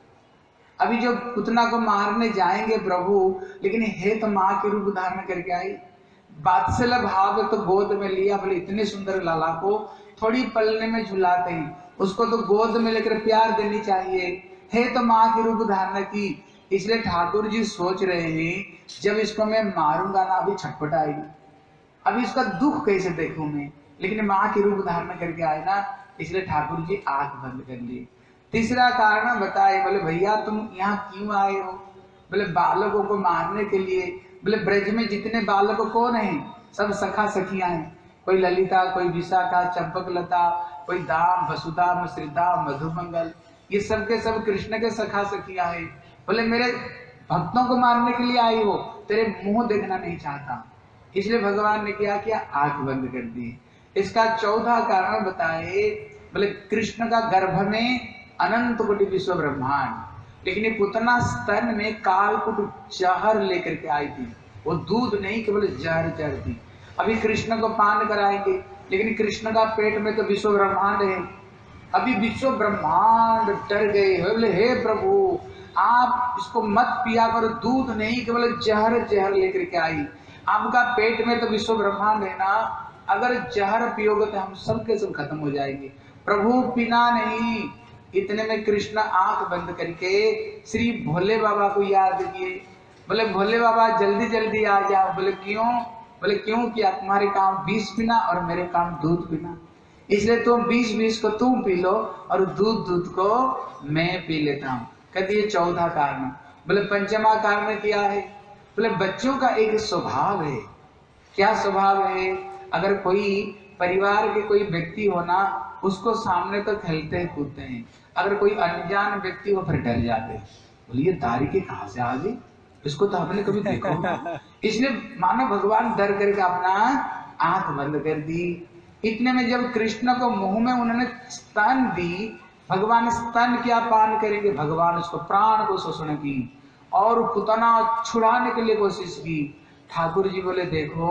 अभी जो पुतना को मारने जाएंगे प्रभु, लेकिन हे तो माँ के रूप धारण करके आई, बात्सल्य भाव तो गोद में लिया, बोले इतने सुंदर लाला को थोड़ी पलने में झुलाते हैं, उसको तो गोद में लेकर प्यार देनी चाहिए। हे तो माँ के रूप धारण की, इसलिए ठाकुर जी सोच रहे हैं जब इसको मैं मारूंगा ना, अभी छटपटाएगी, अभी इसका दुख कैसे देखूं मैं, लेकिन माँ के रूप धारण करके आए ना, इसलिए ठाकुर जी आंख बंद कर लिए। तीसरा कारण बताए, बोले भैया तुम यहाँ क्यों आए हो? बोले बालकों को मारने के लिए। बोले ब्रज में जितने बालक कौन है? सब सखा सखियां हैं, कोई ललिता, कोई विशाखा, चंपकलता, कोई दाम, वसुधाम, श्रीधाम, मधुमंगल, ये सब के सब कृष्ण के सखा सखियां हैं। बोले मेरे भक्तों को मारने के लिए आई हो, तेरे मुंह देखना नहीं चाहता, इसलिए भगवान ने क्या किया, आंख बंद कर दी। इसका चौथा कारण बताए, बोले कृष्ण का गर्भ में अनंत कोटि विश्व ब्रह्मांड, लेकिन ये पुतना स्तन में कालकुट जहर लेकर के आई थी, वो दूध नहीं केवल जहर थी। अभी कृष्ण को पान कराएंगे, लेकिन कृष्ण का पेट में तो विश्व ब्रह्मांड है। अभी विश्व ब्रह्मांड डर गए, बोले हे प्रभु आप इसको मत पिया करो, दूध नहीं केवल जहर लेकर के आई, आपका पेट में तो विश्व ब्रह्मांड है ना, अगर जहर पियोगे तो हम सब के सब खत्म हो जाएंगे, प्रभु पीना नहीं। इतने में कृष्ण आंख बंद करके श्री भोले बाबा को याद किए, बोले भोले बाबा जल्दी जल्दी आ जाओ। बोले क्यों? बोले क्यों कि तुम्हारे काम विष पीना और मेरे काम दूध पीना, इसलिए तुम विष को तुम पी लो और दूध को मैं पी लेता हूँ। कहते ये चौथा कारण। बोले पंचमा कारण क्या है? बोले बच्चों का एक स्वभाव है। क्या स्वभाव है? अगर कोई परिवार के कोई व्यक्ति हो ना, उसको सामने तो खेलते कूदते हैं, अगर कोई अनजान व्यक्ति हो फिर डर जाते हैं, बोले ये दारी के कहां से आ गई, इसको तो हमने कभी देखा होगा। इसलिए मानो भगवान डर करके अपना आंख बंद कर दी। इतने में जब कृष्ण को मुंह में उन्होंने स्तन दी, भगवान स्तन क्या पान करेंगे, भगवान उसको प्राण को शोषण की और पुतना छुड़ाने के लिए कोशिश की। ठाकुर जी बोले देखो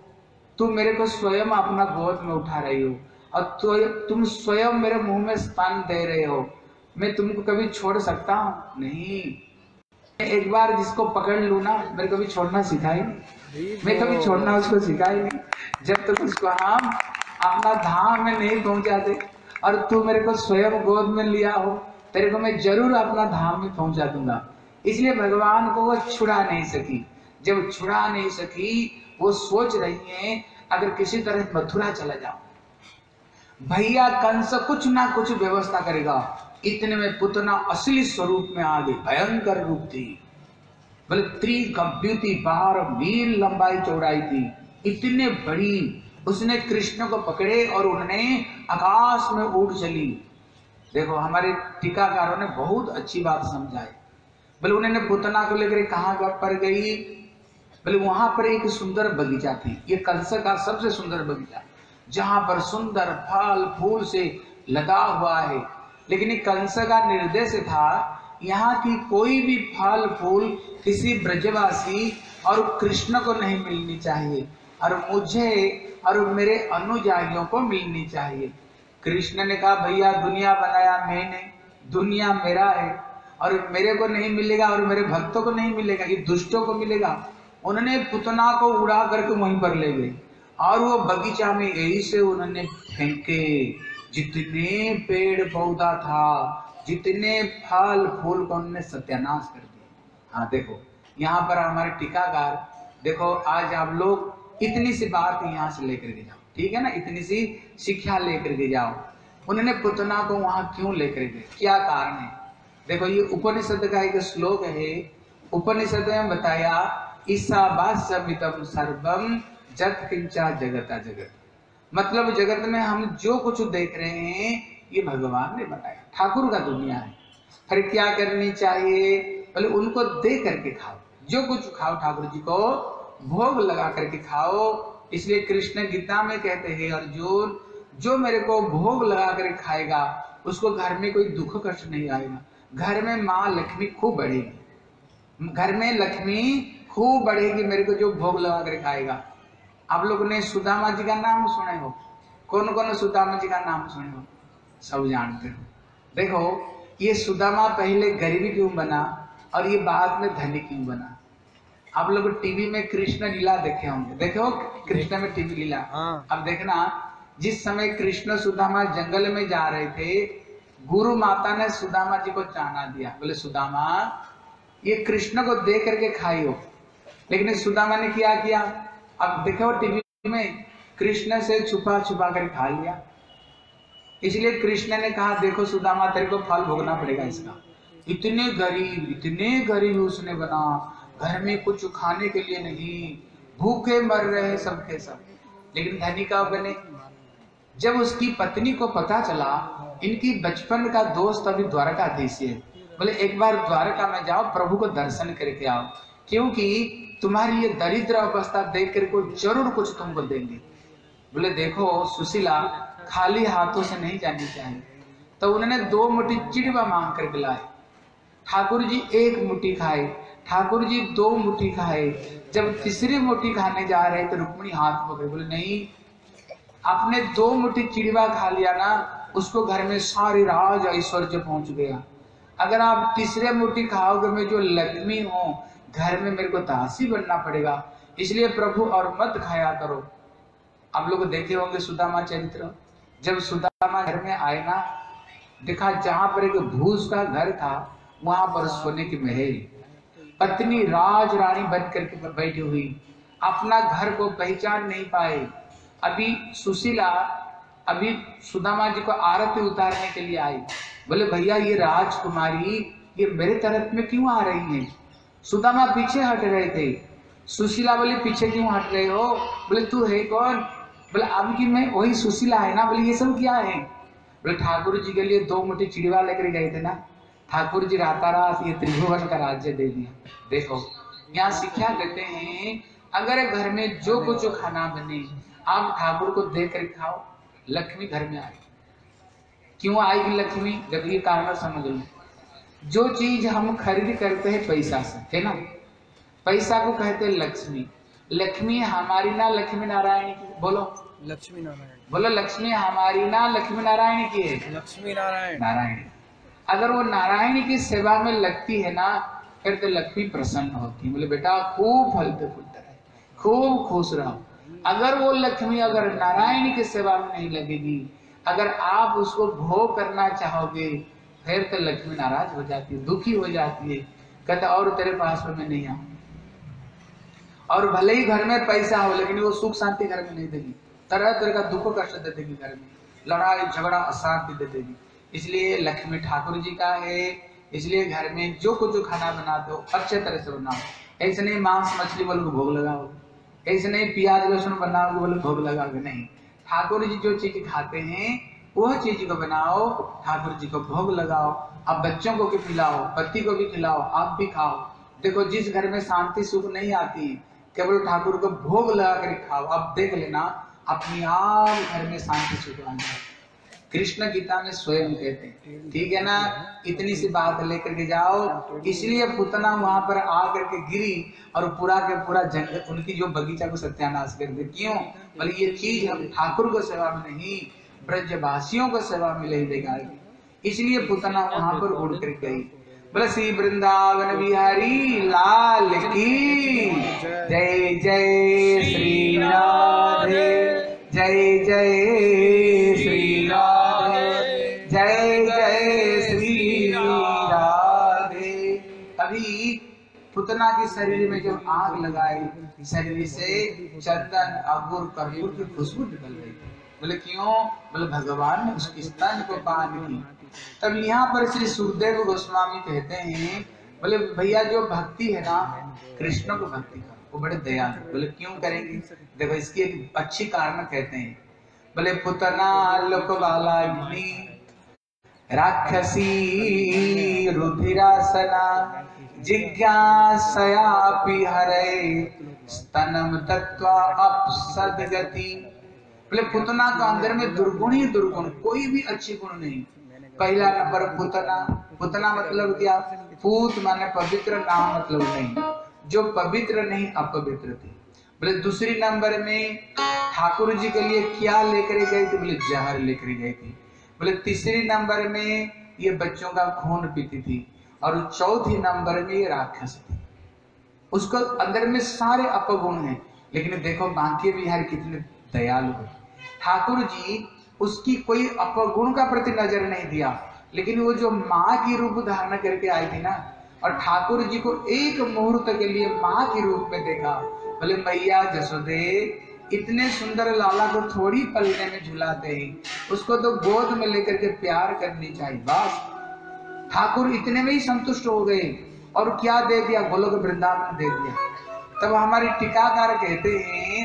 तुम मेरे को स्वयं अपना गोद में उठा रही हो और तुम स्वयं मेरे मुंह में स्तन दे रहे हो, मैं तुमको कभी छोड़ सकता हूँ नहीं। एक बार जिसको पकड़ लू ना, मेरे कभी छोड़ना सिखाई नहीं, मैं कभी छोड़ना उसको सिखाई नहीं, जब तक उसको हम अपना धाम में नहीं पहुंचाते। और तू मेरे को स्वयं गोद में लिया हो, तेरे को मैं जरूर अपना धाम में पहुंचा दूंगा। इसलिए भगवान को वो छुड़ा नहीं सकी। जब छुड़ा नहीं सकी, वो सोच रही है अगर किसी तरह मथुरा चला जाओ, भैया कंस कुछ ना कुछ व्यवस्था करेगा। इतने में पुतना असली स्वरूप में आ गई, भयंकर रूप थी, बोले त्रिगभ्यु थी, 12 मील लंबाई चौड़ाई थी, इतने बड़ी। उसने कृष्ण को पकड़े और उन्होंने आकाश में उड़ चली। देखो हमारे टीकाकारों ने बहुत अच्छी बात समझाई। बोले उन्होंने पुतना को लेकर कहाँ पर गई? बोले वहां पर एक सुंदर बगीचा थी, ये कंस का सबसे सुंदर बगीचा, जहां पर सुंदर फल फूल से लगा हुआ है। लेकिन ये कंस का निर्देश था यहाँ की कोई भी फल फूल किसी ब्रजवासी और कृष्ण को नहीं मिलनी चाहिए, और मुझे और मेरे अनुयायियों को मिलनी चाहिए। कृष्ण ने कहा भैया दुनिया बनाया मैंने, दुनिया मेरा है, और मेरे को नहीं मिलेगा और मेरे भक्तों को नहीं मिलेगा, ये दुष्टों को मिलेगा। उन्होंने पुतना को उड़ा करके वहीं पर ले गए और वो बगीचा में ऐसे उन्होंने फेंके, जितने पेड़ पौधा था, जितने फल फूल को उन्होंने सत्यानाश कर दिया। हाँ देखो यहाँ पर हमारे टीकाकार, देखो आज आप लोग इतनी सी बात यहाँ से लेकर के जाओ, ठीक है ना, इतनी सी शिक्षा लेकर के जाओ। उन्होंने पुतना को वहां क्यों लेकर गए, क्या कारण है? देखो ये उपनिषद का एक श्लोक है। उपनिषद में बताया ईशावास्यमिदं सर्वम जत किंचा जगता जगत, मतलब जगत में हम जो कुछ देख रहे हैं ये भगवान ने बताया, ठाकुर का दुनिया है। फिर क्या करनी चाहिए? बोले उनको दे करके खाओ, जो कुछ खाओ ठाकुर जी को भोग लगा करके खाओ। इसलिए कृष्ण गीता में कहते हैं अर्जुन, जो मेरे को भोग लगा कर खाएगा उसको घर में कोई दुख कष्ट नहीं आएगा, घर में माँ लक्ष्मी खूब बढ़ेगी, घर में लक्ष्मी खूब बढ़ेगी, मेरे को जो भोग लगा कर खाएगा। आप लोगों ने सुदामा जी का नाम सुने हो? कौन कौन सुदामा जी का नाम सुने हो? सब जानते हो। देखो ये सुदामा पहले गरीब क्यों बना और ये बाद में धनी क्यों बना? आप लोग टीवी में कृष्ण लीला देखे होंगे, देखे हो कृष्ण में टीवी लीला? हाँ। अब देखना, जिस समय कृष्ण सुदामा जंगल में जा रहे थे, गुरु माता ने सुदामा जी को चाना दिया, बोले सुदामा ये कृष्ण को दे करके खाइयो। लेकिन सुदामा ने क्या किया? अब देखो टीवी में, कृष्ण से छुपा छुपा कर खा लिया। इसलिए कृष्ण ने कहा देखो सुदामा तेरे को फल भोगना पड़ेगा इसका। इतने गरीब उसने बना, घर में कुछ खाने के लिए नहीं, भूखे मर रहे सबके सब। लेकिन धनी का बने। जब उसकी पत्नी को पता चला इनकी बचपन का दोस्त अभी द्वारकाधीश है, बोले एक बार द्वारका में जाओ, प्रभु को दर्शन करके आओ, क्योंकि तुम्हारी ये दरिद्र अवस्था देख कर को जरूर कुछ तुमको देंगे। बोले देखो सुशीला, खाली हाथों से नहीं जानी चाहिए। तो उन्होंने 2 मुट्ठी चिड़वा मांग करके लाए। ठाकुर जी 1 मुट्ठी खाए, ठाकुर जी 2 मुट्ठी खाए। जब तीसरी मुट्ठी खाने जा रहे तो रुक्मिणी हाथ पकड़े, बोले नहीं, आपने 2 मुट्ठी चिड़वा खा लिया ना, उसको घर में सारी राज ऐश्वर्य पहुंच गया। अगर आप तीसरे मुट्ठी खाओगे, मैं जो लक्ष्मी हूं घर में मेरे को दासी बनना पड़ेगा, इसलिए प्रभु और मत खाया करो। आप लोग देखे होंगे सुदामा चरित्र। जब सुदामा घर में आए ना, देखा जहां पर एक भूस का घर था वहां पर सोने की महल, पत्नी राज रानी बन करके बैठी हुई, अपना घर को पहचान नहीं पाए। अभी सुशीला अभी सुदामा जी को आरती उतारने के लिए आई, बोले भैया ये राजकुमारी ये मेरे तरफ में क्यों आ रही है? सुदामा पीछे हट रहे थे। सुशीला बोले पीछे क्यों हट रहे हो? बोले तू है कौन? बोले अब की मैं वही सुशीला है ना। बोले ये सब क्या है? बोले ठाकुर जी के लिए 2 मुट्ठी चिड़वा लेकर गए थे ना, ठाकुर जी रातारात ये त्रिभुवन का राज्य दे दिया। देखो यहाँ शिक्षा देते हैं, अगर घर में जो कुछ खाना बने आप ठाकुर को दे कर खाओ, लक्ष्मी घर में आएगी। क्यों आएगी लक्ष्मी? जब ये कारण समझ लो। जो चीज हम खरीद करते हैं पैसा से, है ना, पैसा को कहते हैं लक्ष्मी। लक्ष्मी हमारी ना लक्ष्मी नारायण की? बोलो लक्ष्मी नारायण। बोलो लक्ष्मी हमारी ना लक्ष्मी नारायण की है? लक्ष्मी नारायण। नारायण। अगर वो नारायण की सेवा में लगती है ना, फिर तो लक्ष्मी प्रसन्न होती है। बोले बेटा खूब फलते फूलते रहे, खूब खुश रहो। अगर वो लक्ष्मी अगर नारायण की सेवा में नहीं लगेगी, अगर आप उसको भोग करना चाहोगे, फिर तो लक्ष्मी नाराज हो जाती है, दुखी हो जाती है, कहते और तेरे पास में मैं नहीं आऊं। और भले ही घर में पैसा हो, लेकिन वो सुख शांति घर में नहीं देगी, तरह तरह का दुख कष्ट दे देगी, घर में लड़ाई झगड़ा अशांति दे देगी। इसलिए लक्ष्मी ठाकुर जी का है। इसलिए घर में जो कुछ खाना बनाते हो अच्छे तरह से बनाओ। ऐसे नहीं मांस मछली बोल भोग लगाओ, ऐसे नहीं प्याज लहसुन बनाओगे बोले भोग लगाओगे, नहीं। ठाकुर जी जो चीज खाते हैं वह चीज को बनाओ, ठाकुर जी को भोग लगाओ। अब बच्चों को भी खिलाओ, पति को भी खिलाओ, आप भी खाओ। देखो जिस घर में शांति सुख नहीं आती, केवल ठाकुर को भोग लगा कर खाओ, अब देख लेना अपने आप घर में शांति सुख आ जाए। कृष्ण गीता में स्वयं कहते हैं, ठीक है ना। इतनी सी बात लेकर के जाओ। इसलिए पुतना वहां पर आकर के गिरी और पूरा के पूरा जंगल उनकी जो बगीचा को सत्यानाश कर दे। क्यों? बोले ये चीज हम ठाकुर को सेवा में नहीं, ब्रजवासियों को सेवा में ले देगा। इसलिए पुतना वहां पर उड़ कर गई। बोले श्री वृंदावन बिहारी लाल की जय। जय श्री राधे, जय जय श्री राधे, जय जय श्री राधे। अभी पुतना के शरीर में जब आग लगाई, शरीर से चंदन अगुर कपूर की खुशबू निकल गई। बोले क्यों? बोले भगवान ने उसके स्तन को पान की। तब यहाँ पर श्री सुखदेव गोस्वामी कहते हैं, बोले भैया जो भक्ति है ना, कृष्ण को भक्ति करो, वो बड़े दयालु। बोले क्यों करेंगे? देखो इसकी एक अच्छी कारण कहते हैं। बोले पुतना लोकबालाग्नि राक्षसी रुधिरासना जिज्ञासयापि हरे स्तनम तत्वा अपसद्गति। बोले पुतना का अंदर में दुर्गुण ही दुर्गुण, कोई भी अच्छी गुण नहीं। पहला नंबर पुतना। पुतना मतलब क्या? पूत माने पवित्र, नाम मतलब नहीं, जो पवित्र नहीं अपवित्र थी। बोले दूसरी नंबर में ठाकुर जी के लिए क्या लेकर गई थी? बोले जहर लेकर गई थी। बोले तीसरी नंबर में ये बच्चों का खून पीती थी, और चौथी नंबर में ये राक्षस थी। उसको अंदर में सारे अपगुण हैं, लेकिन देखो बांके बिहारी कितने दयालु है। ठाकुर जी उसकी कोई अपगुण का प्रति नजर नहीं दिया, लेकिन वो जो माँ की रूप धारण करके आई थी ना, और ठाकुर जी को एक मुहूर्त के लिए माँ के रूप में देखा। बोले मैया जसोदे इतने सुंदर लाला को थोड़ी पलने में झुलाते हैं, उसको तो गोद में लेकर के प्यार करनी चाहिए। बस ठाकुर इतने में ही संतुष्ट हो गए, और क्या दे दिया? गोलोक वृंदावन दे दिया। तब हमारी टीकाकार कहते हैं,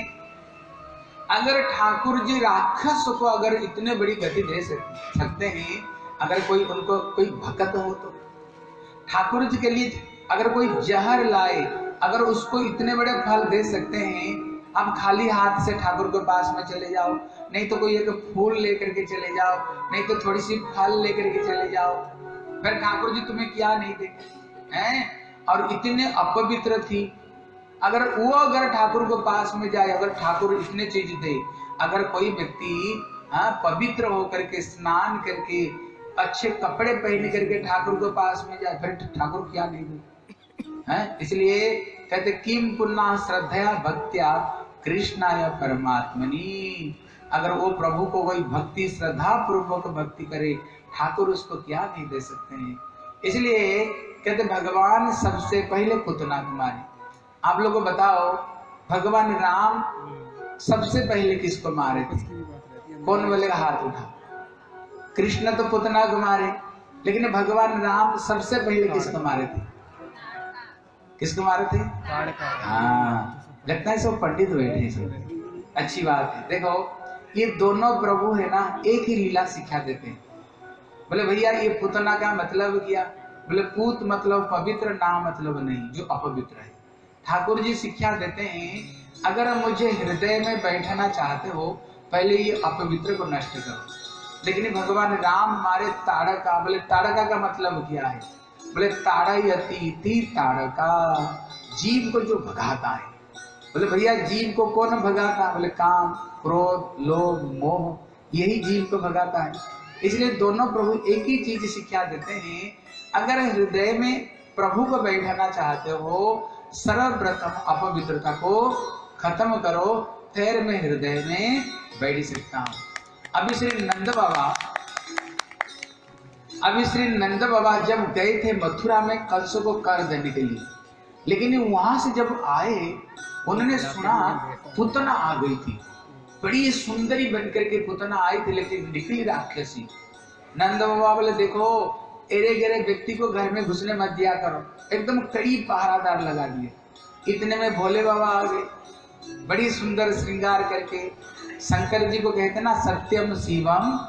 अगर ठाकुर जी राक्षस को अगर इतने बड़ी गति दे सकते हैं, अगर कोई उनको कोई भक्त हो तो ठाकुर जी के लिए अगर कोई जहर लाए, अगर उसको इतने बड़े फल दे सकते हैं, हम खाली हाथ से ठाकुर के पास में चले जाओ, नहीं तो कोई एक फूल लेकर के चले जाओ, नहीं तो थोड़ी सी फल लेकर के चले जाओ, फिर ठाकुर जी तुम्हें क्या नहीं देंगे हैं? और इतने अपवित्र थी, अगर ठाकुर के पास में जाए, अगर ठाकुर इतने चीज दे, अगर कोई व्यक्ति पवित्र होकर के स्नान करके अच्छे कपड़े पहन करके ठाकुर के पास में जाए, फिर ठाकुर क्या नहीं दे हैं? इसलिए कहते किम पुन्ना श्रद्धया भक्त्या कृष्णाय परमात्मनि। अगर वो प्रभु को कोई भक्ति श्रद्धा पूर्वक भक्ति करे, ठाकुर उसको क्या नहीं दे सकते हैं। इसलिए कहते भगवान सबसे पहले पुतना को मारे। आप लोगों को बताओ, भगवान राम सबसे पहले किसको मारे थे? कौन बोलेगा? हाथ उठा। कृष्ण तो पुतना को मारे, लेकिन भगवान राम सबसे पहले किसको मारे थे? किसको मारे थे? हाँ, लगता है सब पंडित बैठे हैं सब। अच्छी बात है। देखो ये दोनों प्रभु है ना, एक ही लीला सिखा देते हैं। बोले भैया ये पुतना का मतलब क्या? बोले पूत मतलब पवित्र, ना मतलब नहीं जो अपवित्र है। ठाकुर जी शिक्षा देते हैं, अगर मुझे हृदय में बैठना चाहते हो, पहले ये अपवित्र को नष्ट करो। लेकिन भगवान राम हमारे ताड़का, बोले ताड़का का मतलब क्या है? बोले ताड़यति ताड़का, जीव को जो भगाता है। बोले भैया जीव को कौन भगाता? बोले काम, क्रोध, लोभ, मोह, यही जीव को भगाता है। इसलिए दोनों प्रभु एक ही चीज शिक्षा देते हैं, अगर हृदय में प्रभु को बैठाना चाहते हो, सर्वप्रथम अपवित्रता को खत्म करो, फिर मैं हृदय में बैठ सकता हूँ। अभी श्री नंद बाबा जब गए थे मथुरा में कंस को कर देने के लिए, लेकिन वहां से जब आए, उन्होंने सुना पुतना आ गई थी, बड़ी सुंदरी बनकर के पुतना आई थी, लेकिन निकली राक्षसी। नंद बाबा बोले देखो, एरे गेरे व्यक्ति को घर में घुसने मत दिया करो, एकदम कड़ी पहरादार लगा दिए। इतने में भोले बाबा आ गए, बड़ी सुंदर श्रृंगार करके। शंकर जी को कहते ना सत्यम शिवम,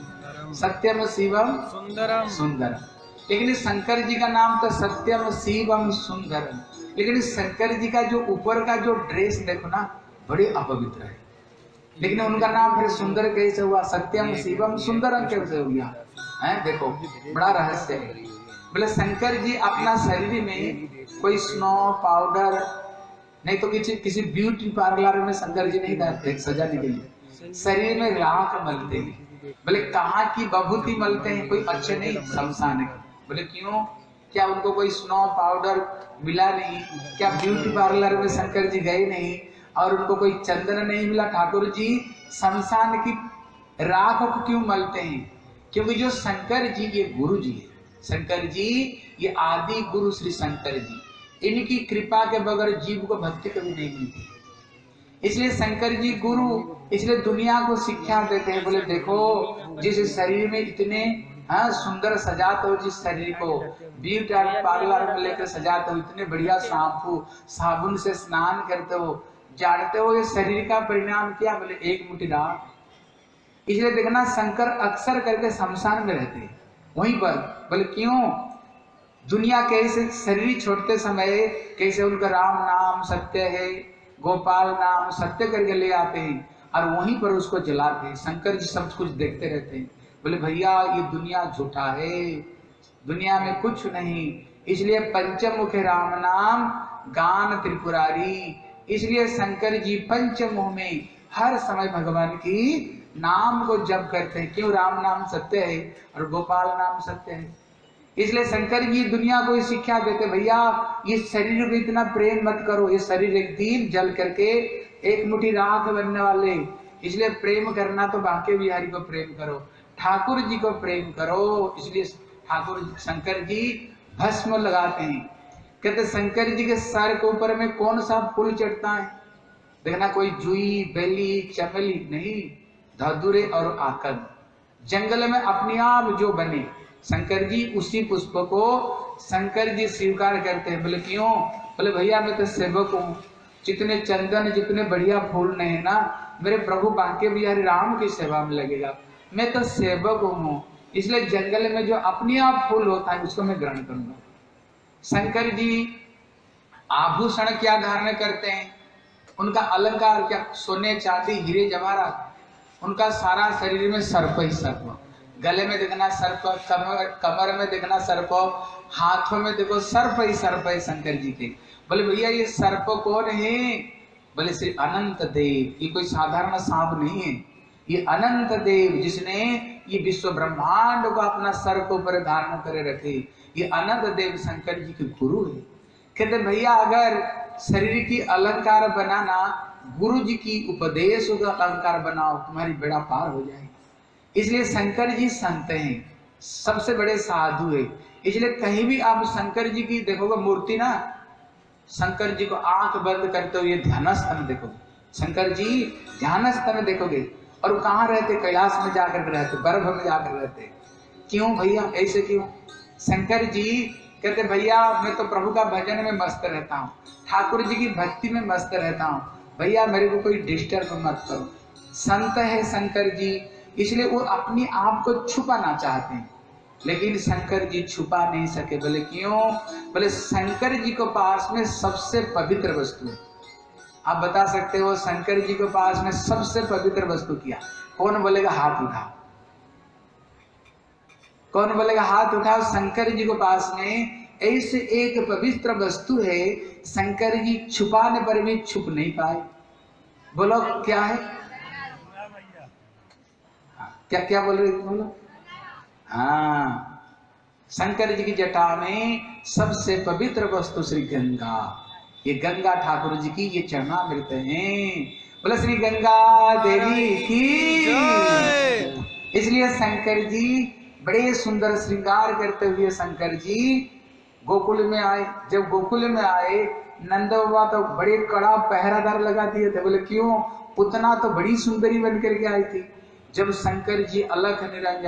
सत्यम शिवम सुंदरम सुंदरम, लेकिन शंकर जी का नाम तो सत्यम शिवम सुंदरम, लेकिन शंकर जी का जो ऊपर का जो ड्रेस देखो ना, बड़े अपवित्र है, लेकिन उनका नाम फिर सुंदर कैसे हुआ? सत्यम शिवम सुंदरम कैसे हो गया है? देखो बड़ा रहस्य है। बोले शंकर जी अपना शरीर में कोई स्नो पाउडर, नहीं तो किसी ब्यूटी पार्लर में शंकर जी नहीं जाते सजाने के लिए, शरीर में राख मलते हैं। बोले कहाँ की बभूति मलते हैं? कोई अच्छे नहीं, शमशान के। बोले क्यों? क्या उनको कोई स्नो पाउडर मिला नहीं? क्या ब्यूटी पार्लर में शंकर जी गए नहीं और उनको कोई चंदन नहीं मिला? ठाकुर जी शमशान की राख को क्यों मलते हैं? क्योंकि जो शंकर जी ये गुरु जी है, शंकर जी ये आदि गुरु श्री शंकर जी, इनकी कृपा के बगैर जीव को भक्ति कभी नहीं मिलती। इसलिए शंकर जी गुरु, इसलिए दुनिया को शिक्षा देते हैं। बोले देखो जिस शरीर में इतने सुंदर सजाते हो, जिस शरीर को ब्यूटी पार्लर में लेकर सजाते हो, इतने बढ़िया शैम्पू साबुन से स्नान करते हो, जानते हो ये शरीर का परिणाम क्या? बोले एक मुट्ठी राख। इसलिए देखना शंकर अक्सर करके शमशान में रहते हैं वहीं पर। बोले क्यों? दुनिया कैसे शरीर छोड़ते समय कैसे उनका राम नाम सत्य है, गोपाल नाम सत्य करके ले आते हैं और वहीं पर उसको जलाते हैं। शंकर जी सब कुछ देखते रहते हैं। बोले भैया ये दुनिया झूठा है, दुनिया में कुछ नहीं। इसलिए पंचमुख राम नाम गान त्रिपुरारी, इसलिए शंकर जी पंचमुख में हर समय भगवान की नाम को जप करते हैं। क्यों? राम नाम सत्य है और गोपाल नाम सत्य है। इसलिए शंकर जी दुनिया को शिक्षा देते, भैया ये शरीर को इतना प्रेम मत करो, ये शरीर एक दिन जल करके एक मुट्ठी राख बनने वाले। इसलिए प्रेम करना तो बांके बिहारी को प्रेम करो, ठाकुर जी को प्रेम करो। इसलिए ठाकुर शंकर जी भस्म लगाते हैं। कहते शंकर जी के सर के ऊपर में कौन सा फूल चढ़ता है? देखना, कोई जुई, बेली, चमेली नहीं, धतूरे और आकंद। जंगल में अपने आप जो बने शंकर जी उसी पुष्प को शंकर जी स्वीकार करते हैं। बोले क्यों? बोले भैया मैं तो सेवक हूँ, जितने चंदन जितने बढ़िया फूल नहीं है ना, मेरे प्रभु बांके बिहारी राम की सेवा में लगेगा। मैं तो सेवक हूँ, इसलिए जंगल में जो अपने आप फूल होता है उसको मैं ग्रहण करूंगा। शंकर जी आभूषण क्या धारण करते हैं? उनका अलंकार क्या? सोने चांदी हीरे जवाहरात। उनका सारा शरीर में सर्प ही सर्प, गले में देखना सर्प, कमर में देखना सर्प, हाथों में देखो सर्प ही सर्प है शंकर जी के। बोले भैया ये सर्प कौन है? बोले श्री अनंत देव। ये कोई साधारण सांप नहीं है, ये अनंत देव जिसने ये विश्व ब्रह्मांड को अपना सर के ऊपर धारण करे रखे, ये अनंत देव शंकर जी के गुरु है। कहते भैया अगर शरीर की अलंकार बनाना, गुरु जी की उपदेश का अलंकार बनाओ, तुम्हारी बेड़ा पार हो जाए। इसलिए शंकर जी संत हैं, सबसे बड़े साधु है। इसलिए कहीं भी आप शंकर जी की देखोगे मूर्ति ना, शंकर जी को आंख बंद करते हुए ध्यानस्थ में देखोगे, शंकर जी ध्यानस्थ में देखोगे। और वो कहाँ रहते? कैलाश में जाकर रहते, बर्फ में जाकर रहते। क्यों भैया ऐसे क्यों? शंकर जी कहते भैया मैं तो प्रभु का भजन में मस्त रहता हूँ, ठाकुर जी की भक्ति में मस्त रहता हूँ, भैया मेरे को कोई डिस्टर्ब मत करो। संत है शंकर जी, इसलिए वो अपनी आप को छुपाना चाहते हैं, लेकिन शंकर जी छुपा नहीं सके। बोले क्यों? बोले शंकर जी के पास में सबसे पवित्र वस्तु है। आप बता सकते हो शंकर जी के पास में सबसे पवित्र वस्तु क्या? कौन बोलेगा हाथ उठाओ, कौन बोलेगा हाथ उठाओ। शंकर जी के पास में ऐसे एक पवित्र वस्तु है, शंकर जी छुपाने पर भी छुप नहीं पाए। बोलो क्या है? क्या क्या बोल रहे? बोलो। हाँ, शंकर जी की जटा में सबसे पवित्र वस्तु श्री गंगा। ये गंगा ठाकुर जी की ये चरणामृत हैं। बोले श्री गंगा देवी की। इसलिए शंकर जी बड़े सुंदर श्रृंगार करते हुए शंकर जी गोकुल में आए। जब गोकुल में आए, नंद बाबा तो बड़े कड़ा पहरादार लगा दिए थे। बोले क्यों? उतना तो बड़ी सुंदरी बन करके आई थी। जब शंकर जी अलख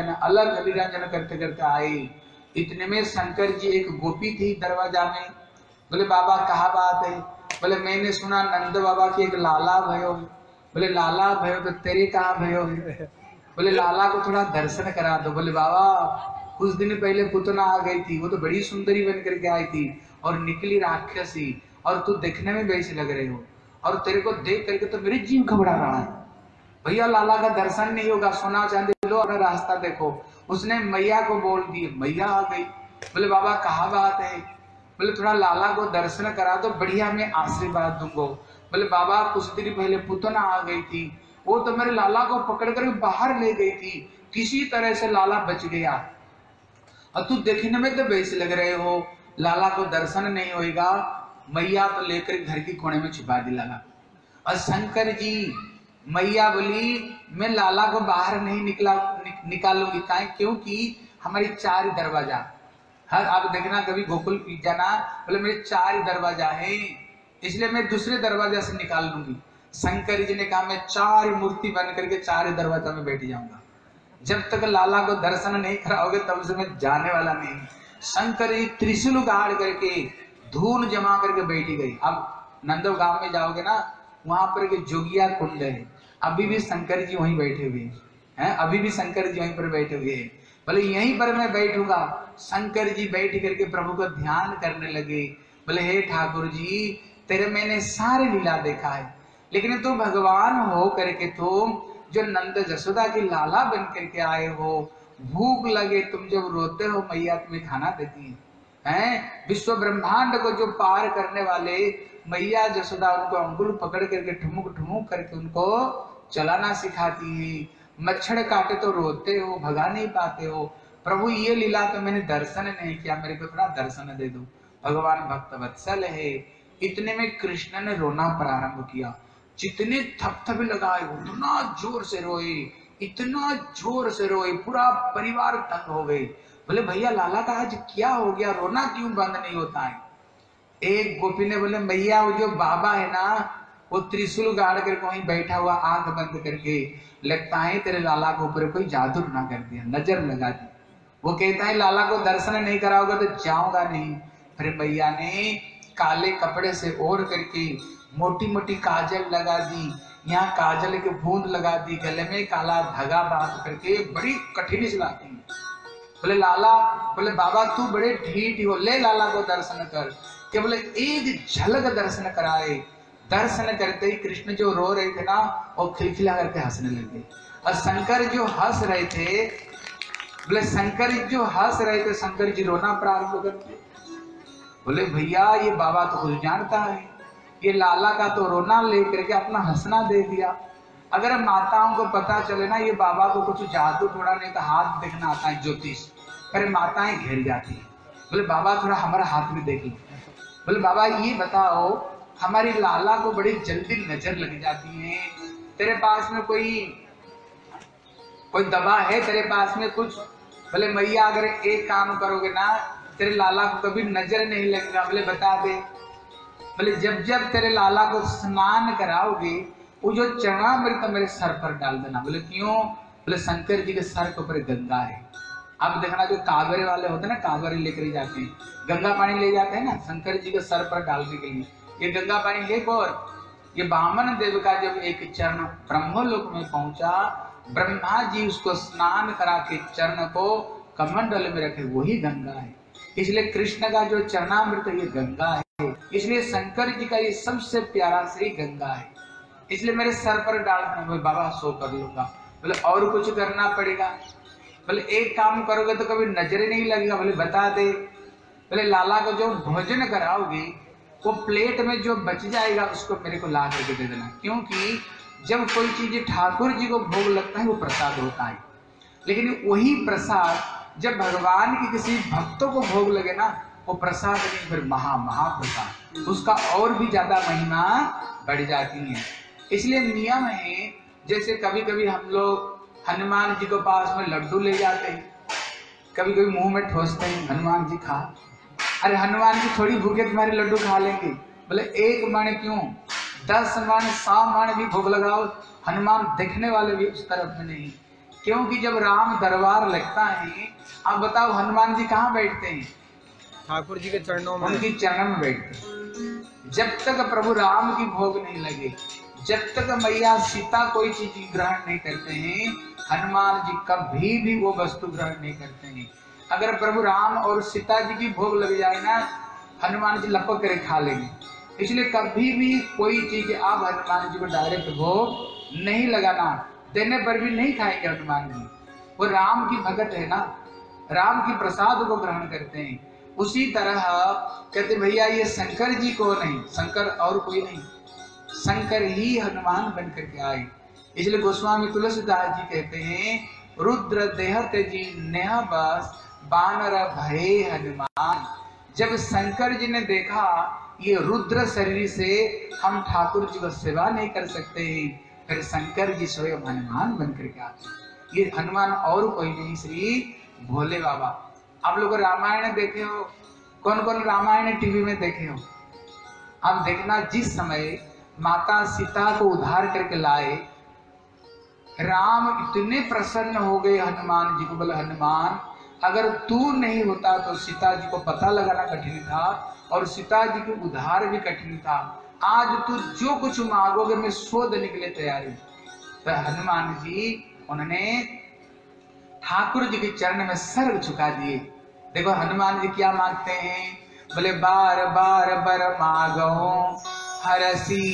निरंजन करते करते आए, इतने में शंकर जी एक गोपी थी दरवाजा में। बोले बाबा कहा बात है? बोले मैंने सुना नंद बाबा की एक लाला भयो है। बोले लाला भयो तो तेरे कहाँ भयो है? बोले लाला को थोड़ा दर्शन करा दो। बोले बाबा कुछ दिन पहले पुतना आ गई थी, वो तो बड़ी सुंदरी बन करके आई थी और निकली राक्षसी, और तू देखने में वैसे लग रहे हो, और तेरे को देख करके तो मेरी जीव घबरा रहा है। भैया लाला का दर्शन नहीं होगा, सोना चांदी लो, अपना रास्ता देखो। उसने मैया को बोल दिए, मैया आ गई। बोले बाबा कहा बात है? बोले थोड़ा लाला को दर्शन करा दो, बढ़िया मैं आशीर्वाद दूंगा। बोले बाबा कुछ दिन पहले पुतना आ गई थी, वो तो मेरे लाला को पकड़ कर बाहर ले गई थी, किसी तरह से लाला बच गया, और तू देखने में तो वैसे लग रहे हो, लाला को दर्शन नहीं होगा। मैया तो लेकर घर की कोने में छिपा दिलागा। और शंकर जी मैया बोली मैं लाला को बाहर नहीं निकालूंगी। क्योंकि हमारी 4 दरवाजा, हर आप देखना कभी गोकुल जाना, बोले मेरे 4 दरवाजा है, इसलिए मैं दूसरे दरवाजा से निकाल लूंगी। शंकर जी ने कहा मैं 4 मूर्ति बन करके 4 दरवाजा में बैठ जाऊंगा, जब तक लाला को दर्शन नहीं कराओगे तब से मैं जाने वाला नहीं। शंकर जी त्रिशूल गाड़ करके धूल जमा करके बैठी गई। अब नंदो गांव में जाओगे ना, वहां पर के जोगिया कुंड है, अभी भी शंकर जी वहीं बैठे हुए हैं, अभी भी शंकर जी वहीं पर बैठे हुए हैं। बोले यहीं पर मैं बैठूंगा। शंकर जी बैठ करके प्रभु को ध्यान करने लगे। बोले हे ठाकुर जी तेरे मैंने सारे लीला देखा है, लेकिन तुम भगवान हो करके तुम जो नंद जसोदा की लाला बन करके आए हो, भूख लगे तुम जब रोते हो मैया तुम्हें खाना देती है, हैं, विश्व ब्रह्मांड को जो पार करने वाले मैया जसोदा उनको अंगुल पकड़ करके ठुमुक ठुमुक करके उनको चलाना सिखाती है। मच्छर काटे तो रोते हो, भगा नहीं पाते हो, प्रभु ये लीला तो मैंने दर्शन नहीं किया, मेरे को थोड़ा दर्शन दे दो। भगवान भक्त वत्सल है। इतने में कृष्ण ने रोना प्रारंभ किया। जितने थपथपे लगाए उतना जोर से रोए, इतना जोर से रोए, पूरा परिवार तंग हो गए। बोले भैया लाला का आज क्या हो गया, रोना क्यों बंद नहीं होता है? एक गोपी ने बोले भैया वो जो बाबा है ना, वो त्रिशूल गाड़ करके वहीं बैठा हुआ आंख बंद करके, लगता है तेरे लाला के ऊपर कोई जादू ना कर दिया, नजर लगा दी। वो कहता है लाला को दर्शन नहीं कराओगे तो जाऊंगा नहीं। फिर भैया ने काले कपड़े से ओढ़ करके मोटी मोटी काजल लगा दी, यहाँ काजल के बूंद लगा दी, गले में काला धागा बांध करके बड़ी कठिनी से लाती है। बोले लाला, बोले बाबा तू बड़े ढीठ हो, ले लाला को दर्शन कर। के बोले एक झलक दर्शन कराए। दर्शन करते ही कृष्ण जो रो रहे थे ना, वो खिलखिला करके हंसने लगे। और शंकर जो हंस रहे थे, बोले शंकर जो हंस रहे थे, शंकर जी रोना प्रारंभ करते। बोले भैया ये बाबा तो कुछ जानता है, ये लाला का तो रोना लेकर के अपना हंसना दे दिया। अगर माताओं को पता चले ना ये बाबा को कुछ जादू थोड़ा नहीं तो हाथ देखना आता है, ज्योतिष, फिर माताएं घेर जाती है। बोले बाबा थोड़ा हमारा हाथ में देख लो। बोले बाबा ये बताओ, हमारी लाला को बड़ी जल्दी नजर लग जाती है, तेरे पास में कोई दवा है तेरे पास में कुछ? बोले मैया अगर एक काम करोगे ना, तेरे लाला को कभी नजर नहीं लगेगा। बोले बता दे। बोले जब जब तेरे लाला को स्नान कराओगे, वो जो चरणामृत मेरे सर पर डाल देना। बोले क्यों? बोले शंकर जी के सर के ऊपर गंगा है। अब देखना जो कांवरे वाले होते हैं ना, कांवरे लेकर जाते हैं, गंगा पानी ले जाते हैं ना शंकर जी के सर पर डालने के लिए। ये गंगा पानी लेकर, और ये वामन देव का जब एक चरण ब्रह्मलोक में पहुंचा, ब्रह्मा जी उसको स्नान करा के चरण को कमंडल में रखे, वही गंगा है। इसलिए कृष्ण का जो चरणामृत ये गंगा है, इसलिए शंकर जी का ये सबसे प्यारा श्री गंगा है। इसलिए मेरे सर पर डालना। बोले बाबा सो कर लूंगा। बोले और कुछ करना पड़ेगा? बोले एक काम करोगे तो कभी नजर नहीं लगेगा। बोले बता दे। बोले लाला को जो भोजन कराओगे, वो प्लेट में जो बच जाएगा उसको मेरे को ला करके दे देना, क्योंकि जब कोई चीज ठाकुर जी को भोग लगता है वो प्रसाद होता है, लेकिन वही प्रसाद जब भगवान की किसी भक्तों को भोग लगे ना, वो प्रसाद नहीं फिर महाप्रसाद, उसका और भी ज्यादा महिमा बढ़ जाती है। इसलिए नियम है, जैसे कभी कभी हम लोग हनुमान जी के पास में लड्डू ले जाते हैं, कभी कभी मुंह में ठोसते हैं, हनुमान जी खा। अरे हनुमान जी थोड़ी भूखे तुम्हारे लड्डू खा लेंगे। बोले एक मन क्यों, 10 मन 100 मन भी भोग लगाओ, हनुमान देखने वाले भी उस तरफ में नहीं। क्योंकि जब राम दरबार लगता है, अब बताओ हनुमान जी कहाँ बैठते हैं? ठाकुर जी के चरणों में, उनकी चरण में बैठते हैं। जब तक प्रभु राम की भोग नहीं लगे, जब तक मैया सीता कोई चीज ग्रहण नहीं करते हैं, हनुमान जी कभी भी वो वस्तु ग्रहण नहीं करते हैं। अगर प्रभु राम और सीता जी की भोग लग जाए ना, हनुमान जी लपक कर खा लेंगे। इसलिए कभी भी कोई चीज आप हनुमान जी को डायरेक्ट भोग नहीं लगाना, देने पर भी नहीं खाएंगे हनुमान जी। वो राम की भगत है ना, राम की प्रसाद को ग्रहण करते हैं। उसी तरह कहते भैया ये शंकर जी को नहीं, शंकर और कोई नहीं, शंकर ही हनुमान बन करके आए। इसलिए गोस्वामी तुलसीदास जी कहते हैं, रुद्र देहत जी नेह बस बानर भये हनुमान। जब शंकर जी ने देखा ये रुद्र शरीर से हम ठाकुर जी को सेवा नहीं कर सकते, फिर शंकर जी स्वयं हनुमान बन करके आते। ये हनुमान और कोई नहीं, श्री भोले बाबा। आप लोग रामायण देखे हो? कौन कौन रामायण टीवी में देखे हो? आप देखना, जिस समय माता सीता को उद्धार करके लाए, राम इतने प्रसन्न हो गए हनुमान जी को। बोले हनुमान अगर तू नहीं होता तो सीता जी को पता लगाना कठिन था, और सीता जी को उद्धार भी कठिन था। आज तू जो कुछ मांगोगे मैं सो देने के लिए तैयार हूं। तो हनुमान जी उन्होंने ठाकुर जी के चरण में सर्व झुका दिए। देखो हनुमान जी क्या मांगते हैं? बोले बार बार बर मांगो हरसी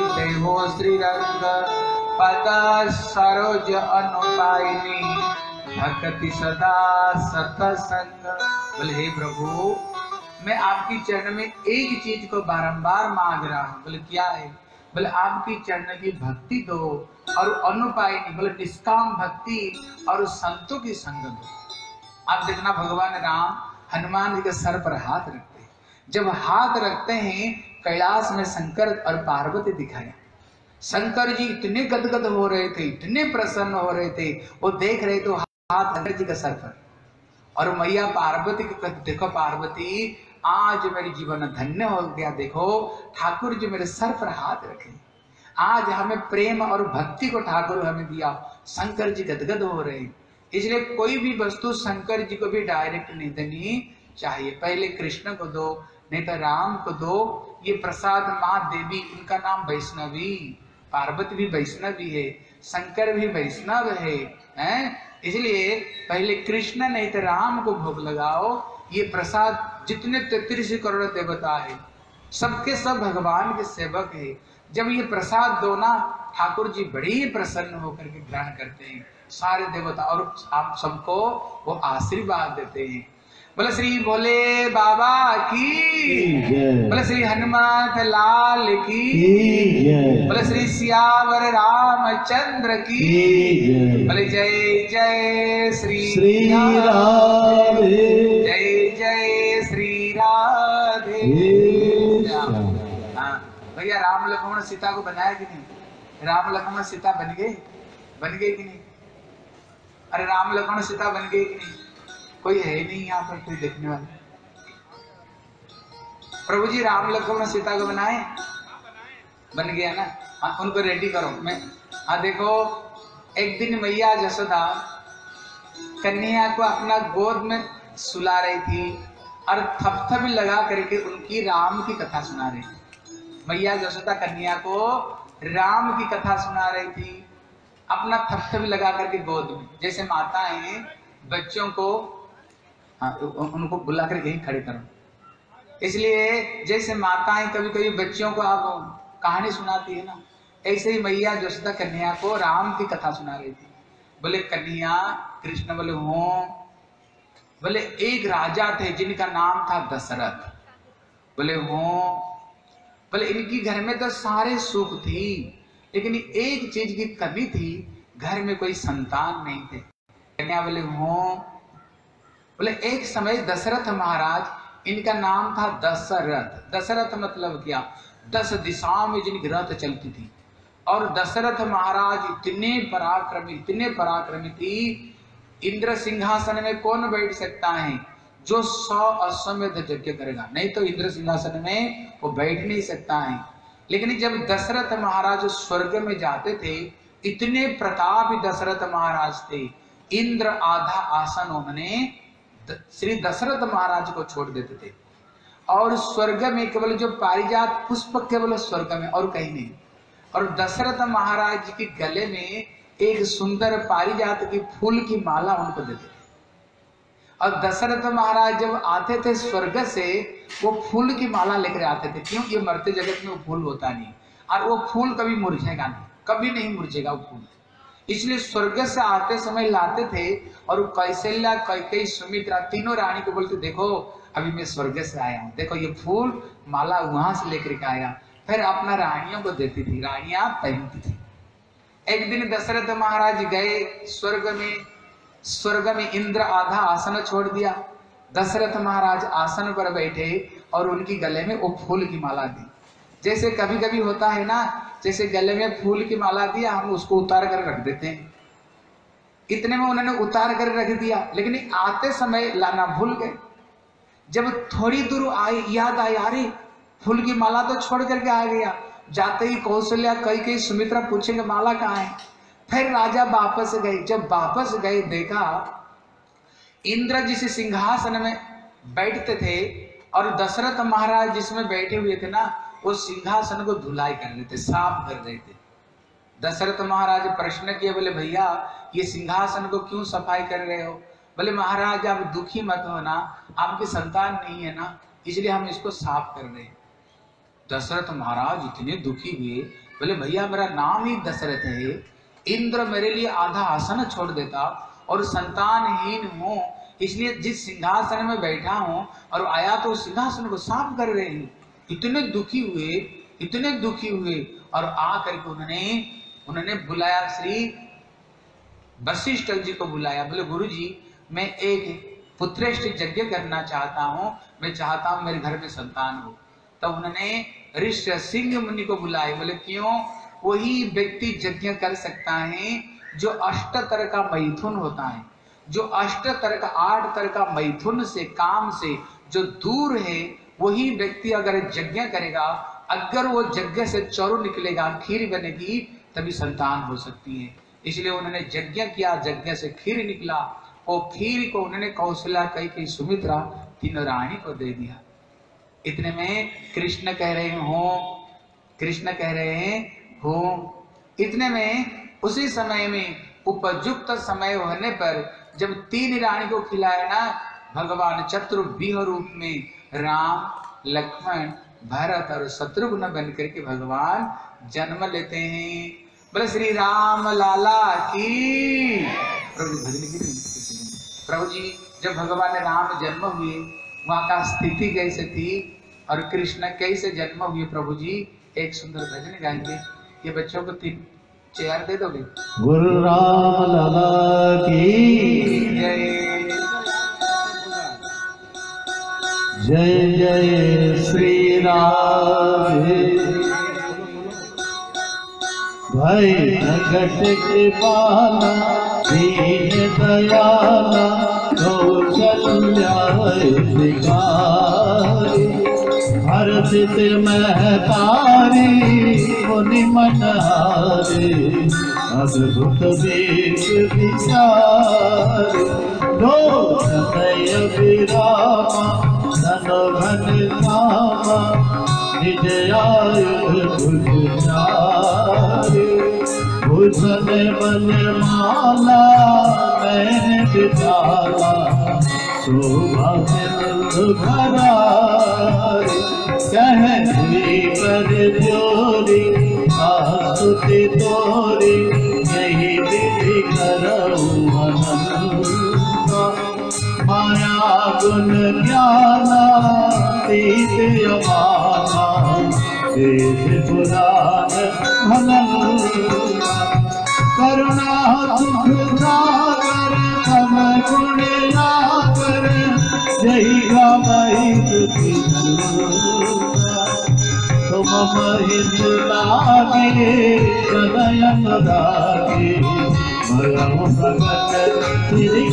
देहो श्री रंग पद सरोज अनुपायनी भक्ति सदा सतसंग। बोले हे प्रभु, मैं आपकी चरण में एक चीज को बारंबार मांग रहा हूँ। बोले क्या है? बोले आपकी चरण की भक्ति दो और अनुपायनी, बोले निष्काम भक्ति और संतों की संग दो। आप देखना भगवान राम हनुमान जी के सर पर हाथ रखते हैं। जब हाथ रखते हैं कैलाश में शंकर और पार्वती दिखाया। शंकर जी इतने गदगद हो रहे थे, इतने प्रसन्न हो रहे थे, वो देख रहे थे हाथ शंकर जी के सर पर। और मैया पार्वती को कहते, देखो पार्वती आज मेरी जीवन धन्य हो गया, देखो ठाकुर जी मेरे सर पर हाथ रखे, आज हमें प्रेम और भक्ति को ठाकुर हमें दिया। शंकर जी गदगद हो रहे हैं। इसलिए कोई भी वस्तु शंकर जी को भी डायरेक्ट नहीं देनी चाहिए, पहले कृष्ण को दो, नहीं तो राम को दो। ये प्रसाद माँ देवी, इनका नाम वैष्णवी, पार्वती भी वैष्णवी है, शंकर भी वैष्णव है, इसलिए पहले कृष्ण नहीं तो राम को भोग लगाओ। ये प्रसाद जितने 33 करोड़ देवता है, सबके सब भगवान के सेवक है। जब ये प्रसाद दो ना, ठाकुर जी बड़े ही प्रसन्न होकर के ग्रहण करते हैं, सारे देवता, और आप सबको वो आशीर्वाद देते हैं। बोले श्री भोले बाबा की, बोले श्री हनुमान लाल की, बोले श्री सियावर रामचंद्र की, बोले जय जय श्री राधे, जय जय श्री राधे। भैया राम लक्ष्मण सीता को बनाया कि नहीं? राम लक्ष्मण सीता बन गए कि नहीं? अरे राम लक्ष्मण सीता बन गए कि नहीं? कोई है नहीं यहाँ पर कोई देखने वाला। प्रभु जी राम लक्ष्मण सीता को बनाए, बन गया ना? हाँ, उनको रेडी करो। मैं हाँ देखो, एक दिन मैया जसोदा कन्हैया को अपना गोद में सुला रही थी और थपथपी लगा करके उनकी राम की कथा सुना रही थी। मैया जसोदा कन्हैया को राम की कथा सुना रही थी, अपना थपथपी लगा करके गोद में। जैसे माताएं बच्चों को, हाँ उनको बुला कर यहीं खड़े करो। इसलिए जैसे माताएं कभी कभी बच्चों को आप कहानी सुनाती है ना, ऐसे ही मैया जसोदा कन्हैया को राम की कथा सुना रही थी। बोले कन्हैया, कृष्ण बोले हो। बोले एक राजा थे जिनका नाम था दशरथ। बोले हो। बोले इनकी घर में तो सारे सुख थी, लेकिन एक चीज की कमी थी, घर में कोई संतान नहीं थे। कन्हैया बोले हो। बोले एक समय दशरथ महाराज, इनका नाम था दशरथ। दशरथ मतलब क्या? 10 दिशाओं में जिनकी रथ चलती थी। और दशरथ महाराज इतने पराक्रमी थी, इंद्र सिंहासन में कौन बैठ सकता है? जो 100 अश्वमेध यज्ञ करेगा, नहीं तो इंद्र सिंहासन में वो बैठ नहीं सकता है। लेकिन जब दशरथ महाराज स्वर्ग में जाते थे, इतने प्रतापी दशरथ महाराज थे, इंद्र आधा आसन उन्होंने श्री दशरथ महाराज को छोड़ देते थे। और स्वर्ग में केवल जो पारिजात पुष्प केवल स्वर्ग में, और कहीं नहीं। और दशरथ महाराज के गले में एक सुंदर पारिजात की फूल की माला उनको देते थे। और दशरथ महाराज जब आते थे स्वर्ग से, वो फूल की माला लेकर आते थे। क्यों? ये मरते जगत में वो फूल होता नहीं, और वो फूल कभी मुरझेगा नहीं, कभी नहीं मुरझेगा वो फूल। इसलिए स्वर्ग से आते समय लाते थे। और कौशल्या, कैकेयी, सुमित्रा तीनों रानी को बोलते, देखो अभी मैं स्वर्ग से आया हूँ, देखो ये फूल माला वहां से लेकर के आया। फिर अपना रानियों को देती थी, रानियां पहनती थी। एक दिन दशरथ महाराज गए स्वर्ग में इंद्र आधा आसन छोड़ दिया। दशरथ महाराज आसन पर बैठे और उनकी गले में वो फूल की माला दी। जैसे कभी कभी होता है ना, जैसे गले में फूल की माला दिया, हम उसको उतार कर रख देते हैं। इतने में उन्होंने उतार कर रख दिया, लेकिन आते समय लाना भूल गए। जब थोड़ी दूर आए, याद आई, अरे फूल की माला तो छोड़ करके आ गया। जाते ही कौशल्या, कैकेयी, सुमित्रा पूछेंगे माला कहाँ है। फिर राजा वापस गए। जब वापस गए, देखा इंद्र जिस सिंहासन में बैठते थे और दशरथ महाराज जिसमें बैठे हुए थे ना, वो सिंहासन को धुलाई कर रहे थे, साफ कर रहे थे। दशरथ महाराज प्रश्न किए, बोले भैया ये सिंहासन को क्यों सफाई कर रहे हो? बोले महाराज आप दुखी मत होना, आपकी संतान नहीं है ना, इसलिए हम इसको साफ कर रहे हैं। दशरथ महाराज इतने दुखी हुए, बोले भैया मेरा नाम ही दशरथ है, इंद्र मेरे लिए आधा आसन छोड़ देता और संतानहीन हूँ, इसलिए जिस सिंहासन में बैठा हूँ और आया तो उस सिंहासन को साफ कर रहे हैं। इतने दुखी हुए और आकर के उन्होंने बुलाया, श्री वशिष्ठ जी को बुलाया। बोले गुरु जी, मैं एक पुत्रेष्ट यज्ञ करना चाहता हूँ, मैं चाहता हूँ मेरे घर में संतान हो। तब उन्होंने ऋषि सिंह मुनि को बुलाए। बोले क्यों? वही व्यक्ति यज्ञ कर सकता है जो अष्टतर का मैथुन होता है, जो अष्टतर का 8 तरह का मैथुन से, काम से जो दूर है, वही व्यक्ति अगर यज्ञ करेगा, अगर वो यज्ञ से चौरू निकलेगा, खीर बनेगी, तभी संतान हो सकती है। इसलिए उन्होंने यज्ञ किया, यज्ञ से खीर निकला। वो खीर को उन्होंने कौशल्या, कैकेयी, सुमित्रा तीनों रानी को दे दिया। इतने में कृष्ण कह रहे हो, इतने में उसी समय में उपयुक्त समय होने पर जब 3 रानी को खिलाया ना, भगवान चतुर्व्यूह रूप में राम, लक्ष्मण, भरत और शत्रुघ्न बन करके भगवान जन्म लेते हैं। बोले श्री राम लाला की। प्रभु जी जब भगवान राम जन्म हुए, वहां का स्थिति कैसे थी और कृष्ण कैसे जन्म हुए, प्रभु जी एक सुंदर भजन गाएंगे। ये बच्चों को 3 चेयर दे दोगे? गुरु राम लाला की जय। जय जय श्री राम। भाई प्रगट कृपाला, दीन दयाला, कौशल्या दिखारी, हर सित महतारी, मुनि मनहारी, अद्भुत वेश विचारी, दो हृदय विरामा, धन घन धामा, निज आयुध भुजारी, भूषण बल माला, मैंने बिचारा, शोभा बिंदु भरारी, कहती पर जोरी, आस्तुति तोरी, यही विधि करऊँ अनंता, माया गुण ज्ञाना, तीत अमाना, वेद पुराण भनंता, करुणा सुख सागर, तम गुण नागर, जही गावई तुझी नंदा, तुम महित लागे, सदयन लागे, भयम प्रगट श्री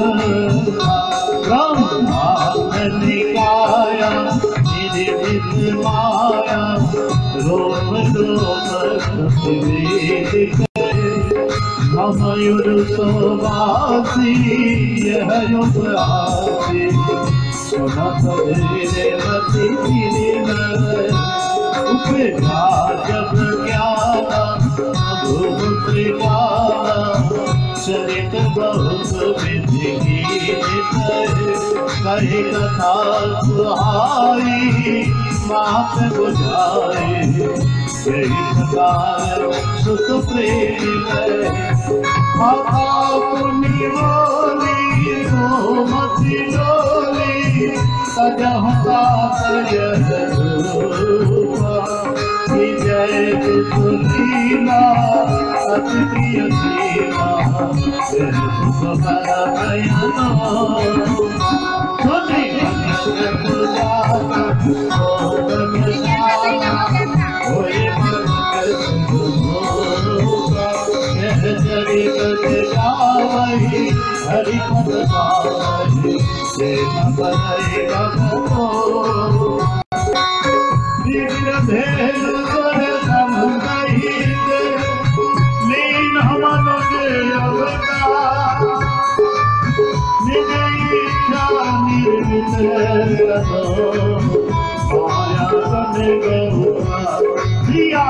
ब्रह्मानिकाया, निधि निधि माया, रोम रोम वेद मयूर सोवासी, यह युग आसी, सुनत मेरे मति उपजा जब ज्ञाना, भूम त्रिकाला, चरित बहुत विधि कही कथा सुहाई, मात बुझाई, यही प्रकार सुख प्रेम माता पुनि बोली, गोमती डोली, सजहुता सजद रूपा, जय सुलीला, अति प्रिय सीमा, सुख कर भयनो, सुनि भगत पुजारा, गोगम जाना, होए भगत सुभोगा, यह चरित गावहि, हरि पद पावहि, प्रेम बरहि भगतो, विघ्न भेद कर समुदहि, लीन मनुज अवतार, निज इच्छा निर्मित करो, माया बन गहुआ, सिया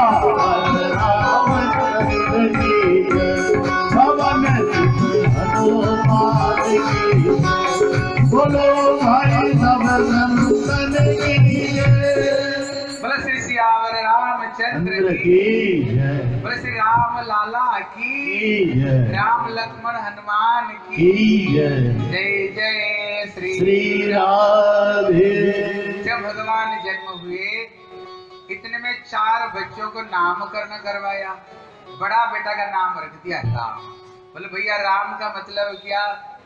रामचंद्र की जय, भवन हनुमान की जय, बोलो भाई सब संतन की जय। बोलो श्री सियावर रामचंद्र की जय, बोले श्री राम लाला की जय, राम लक्ष्मण हनुमान की जय, जय जय श्री श्री राधे। जब भगवान जन्म हुए इतने में 4 बच्चों को नामकरण करवाया। बड़ा बेटा का नाम रख दिया राम। बोले भैया राम का मतलब क्या?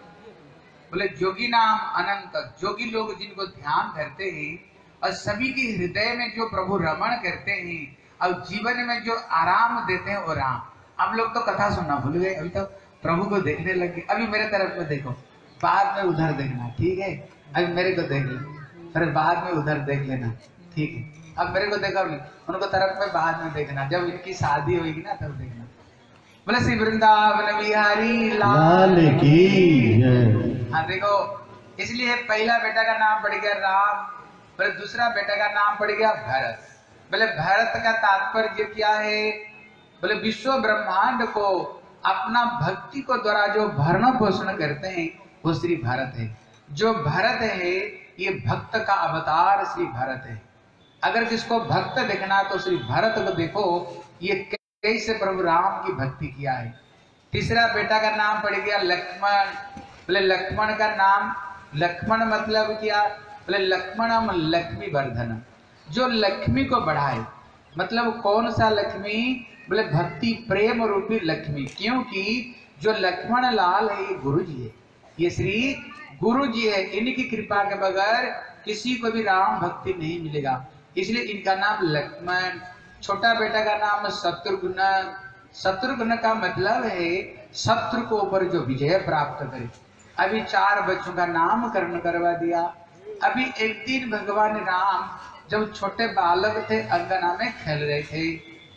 बोले जोगी नाम अनंत, जोगी लोग जिनको ध्यान करते हैं और सभी के हृदय में जो प्रभु रमण करते हैं और जीवन में जो आराम देते हैं वो राम। हम लोग तो कथा सुनना भूल गए, अभी तो प्रभु को देखने लगे। अभी मेरे तरफ में देखो, बाद में उधर देखना, ठीक है? अभी मेरे को देख लो, फिर बाद में उधर देख लेना, ठीक है? अब मेरे को देखा, उनको तरफ में बाद में देखना, जब इनकी शादी होगी ना तब देखना। बोले श्री वृंदावन बिहारी लाल की जय। हाँ देखो, इसलिए पहला बेटा का नाम पड़ गया राम, फिर दूसरा बेटा का नाम पड़ गया भरत। बोले भरत का तात्पर्य क्या है? बोले विश्व ब्रह्मांड को अपना भक्ति को द्वारा जो भरण पोषण करते हैं वो श्री भरत है। जो भरत है ये भक्त का अवतार श्री भरत है। अगर किसको भक्त देखना तो श्री भरत को देखो, ये कैसे प्रभु राम की भक्ति किया है। तीसरा बेटा का नाम पड़ गया लक्ष्मण। बोले लक्ष्मण का नाम, लक्ष्मण मतलब क्या? बोले लक्ष्मणम लक्ष्मी वर्धन, जो लक्ष्मी को बढ़ाए। मतलब कौन सा लक्ष्मी? बोले भक्ति प्रेम रूपी लक्ष्मी। क्योंकि जो लक्ष्मण लाल है ये गुरु जी है, ये श्री गुरु जी है। इनकी कृपा के बगैर किसी को भी राम भक्ति नहीं मिलेगा, इसलिए इनका नाम लक्ष्मण। छोटा बेटा का नाम शत्रुघ्न। शत्रुघ्न का मतलब है शत्रु को ऊपर जो विजय प्राप्त करे। अभी 4 बच्चों का नामकरण करवा दिया। अभी एक दिन भगवान राम जब छोटे बालक थे, अंगना में खेल रहे थे।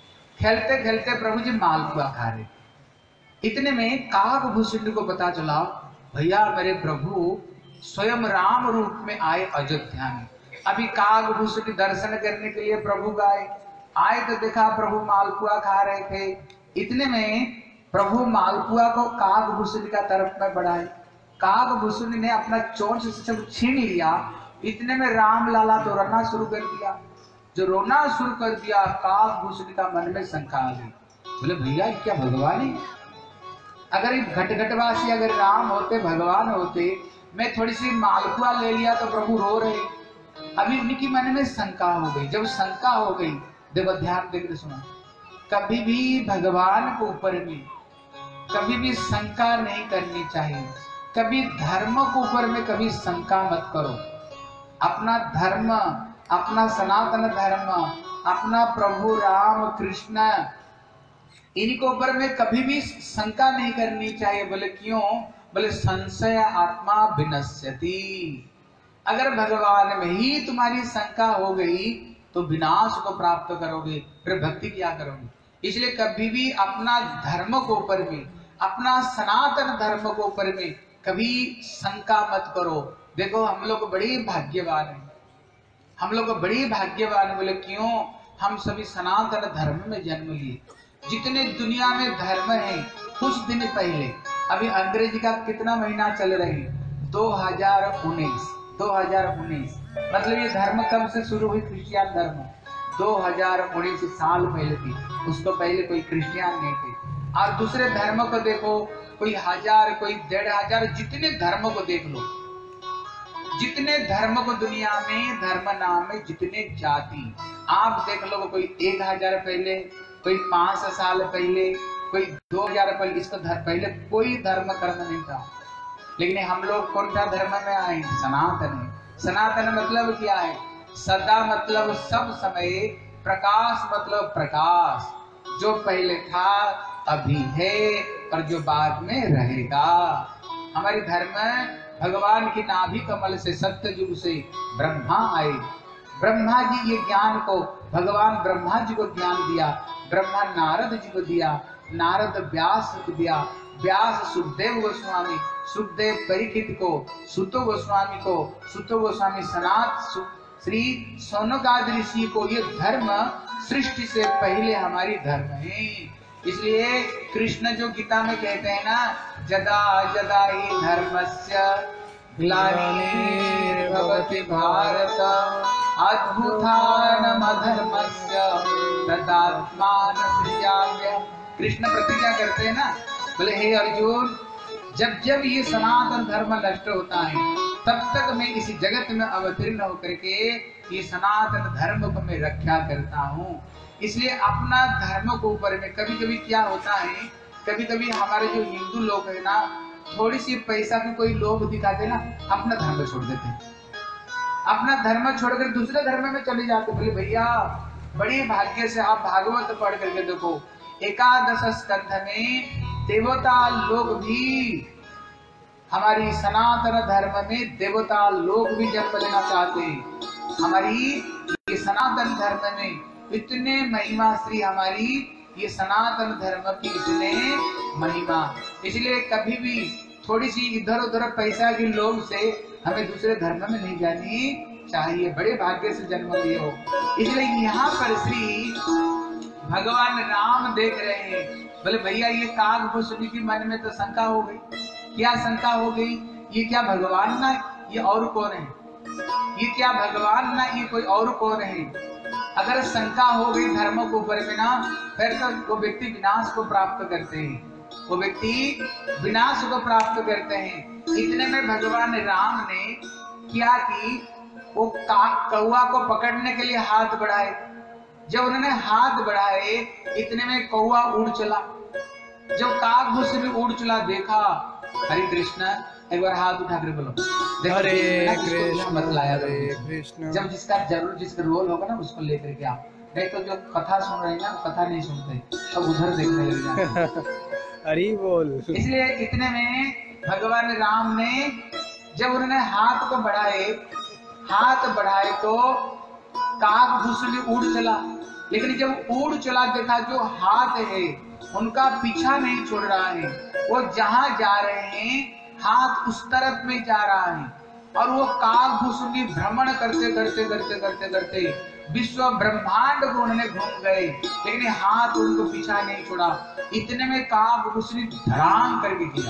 खेलते खेलते प्रभु जी मालपुआ खा रहे। इतने में काकभूषण को पता चला, भैया मेरे प्रभु स्वयं राम रूप में आए अयोध्या में। अभी काकभूषण दर्शन करने के लिए प्रभु गए, आए तो देखा प्रभु मालपुआ खा रहे थे। इतने में प्रभु मालपुआ को काकभूषण का तरफ में बढ़ाए। काकभूषण ने अपना चोंच से सब छीन लिया। इतने में राम लाला तो रोना शुरू कर दिया। जो रोना शुरू कर दिया, काकभूषण का मन में शंका आ गई। बोले भैया क्या भगवान है? अगर ये घटघटवासी अगर राम होते, भगवान होते, मैं थोड़ी सी मालपुआ ले लिया तो प्रभु रो रहे। अभी उनकी मन में शंका हो गई। जब शंका हो गई, देखो ध्यान देकर सुना, कभी भी भगवान को ऊपर में कभी भी शंका नहीं करनी चाहिए। कभी धर्म को ऊपर में कभी शंका मत करो। अपना धर्म, अपना सनातन धर्म, अपना प्रभु राम कृष्ण, इनको ऊपर में कभी भी शंका नहीं करनी चाहिए। बोले क्यों? बोले संशय आत्मा विनश्यति। अगर भगवान में ही तुम्हारी शंका हो गई तो विनाश को प्राप्त करोगे, फिर भक्ति क्या करोगे? इसलिए कभी भी अपना धर्म को ऊपर में, अपना सनातन धर्म को ऊपर में कभी शंका मत करो। देखो हम लोग बड़े भाग्यवान हैं, हम लोग बड़े भाग्यवान। बोले क्यों? हम सभी सनातन धर्म में जन्म लिए। जितने दुनिया में धर्म है, कुछ दिन पहले अभी अंग्रेजी का कितना महीना चल रहे हैं? 2019 मतलब ये धर्म कब से शुरू हुई? क्रिश्चियन धर्म 2019 साल पहले थी। उसको पहले कोई क्रिश्चियन नहीं थे। और दूसरे धर्म को देखो, कोई 1000, कोई 1500, जितने धर्म को देख लो, जितने धर्म को दुनिया में, धर्म नाम में जितने जाति आप देख लो, कोई 1000 पहले, कोई 500 साल पहले, कोई 2000 पहले, इसको पहले कोई धर्म कर्म नहीं था। लेकिन हम लोग कौन सा धर्म में आए? सनातन है। सनातन मतलब क्या है? सदा मतलब सब समय, प्रकाश मतलब प्रकाश, जो पहले था अभी है और जो बाद में रहेगा। हमारी धर्म भगवान की नाभि कमल से सत्य युग से ब्रह्मा आए। ब्रह्मा जी ये ज्ञान को, भगवान ब्रह्मा जी को ज्ञान दिया, ब्रह्मा नारद जी को दिया, नारद व्यास को दिया, व्यास सुखदेव गोस्वामी, सुखदेव परीक्षित को, सुतो गोस्वामी को, सुतो गोस्वामी सनात श्री सोनकाद ऋषि को। ये धर्म सृष्टि से पहले हमारी धर्म है। इसलिए कृष्ण जो गीता में कहते हैं ना, जदा जदा ही धर्मस्य ग्लानिर्भवति भारत अद्भुतानम अधर्मस्य तदात्मान सृजाम्य। कृष्ण प्रतिज्ञा करते हैं ना, बोले हे अर्जुन, जब जब ये सनातन धर्म नष्ट होता है तब तक मैं इस जगत में अवतीर्ण होकर के ये सनातन धर्म को मैं रक्षा करता हूँ। इसलिए अपना धर्म को ऊपर में कभी कभी क्या होता है, कभी कभी हमारे जो हिंदू लोग है ना, थोड़ी सी पैसा की कोई लोभ दिखाते ना, अपना धर्म छोड़ देते, अपना धर्म छोड़कर दूसरे धर्म में चले जाते। बोले भैया बड़ी भाग्य से आप भागवत पढ़ करके देखो, एकादश स्कंध में देवता लोग भी, हमारी सनातन धर्म में देवता लोग भी जन्म लेना चाहते हैं। हमारी ये सनातन धर्म में इतने महिमा, श्री हमारी ये सनातन धर्म की इतने महिमा, इसलिए कभी भी थोड़ी सी इधर उधर पैसा की लोभ से हमें दूसरे धर्म में नहीं जानी चाहिए। बड़े भाग्य से जन्म लिए हो। इसलिए यहाँ पर श्री भगवान राम देख रहे हैं, बोले भैया ये काकभूषणी की मन में तो शंका हो गई। क्या शंका हो गई? ये क्या भगवान ना ये और कौन है? ये क्या भगवान ना ये कोई और कौन है? अगर शंका हो गई धर्म के ऊपर में ना, फिर तो वो व्यक्ति विनाश को प्राप्त करते हैं, वो व्यक्ति विनाश को प्राप्त करते हैं। इतने में भगवान राम ने क्या की, वो कौवा को पकड़ने के लिए हाथ बढ़ाए। जब उन्होंने हाथ बढ़ाए इतने में कौवा उड़ चला। जब काकभूषणी उड़ चला, देखा हरे कृष्ण, एक बार हाथ उठा कर बोलो हरे कृष्ण मत लाया हरे कृष्ण। जब जिसका जरूर जिसका रोल होगा ना उसको लेकर के आओ, नहीं तो जो कथा सुन रहे हैं ना कथा नहीं सुनते, सब उधर देखने लग जाते। हरि बोल। इसलिए इतने में भगवान राम ने जब उन्होंने हाथ को बढ़ाए, हाथ बढ़ाए तो काकभूषणी उड़ चला। लेकिन जब उड़ चला देखा जो हाथ है उनका पीछा नहीं छोड़ रहा है, वो जहां जा रहे हैं हाथ उस तरफ में जा रहा है। और वो काकभूषणी भ्रमण करते करते करते करते करते विश्व ब्रह्मांड को उन्होंने घूम गए, लेकिन हाथ उनको पीछा नहीं छोड़ा। इतने में काकभूषणी धड़ाम करके गिरा।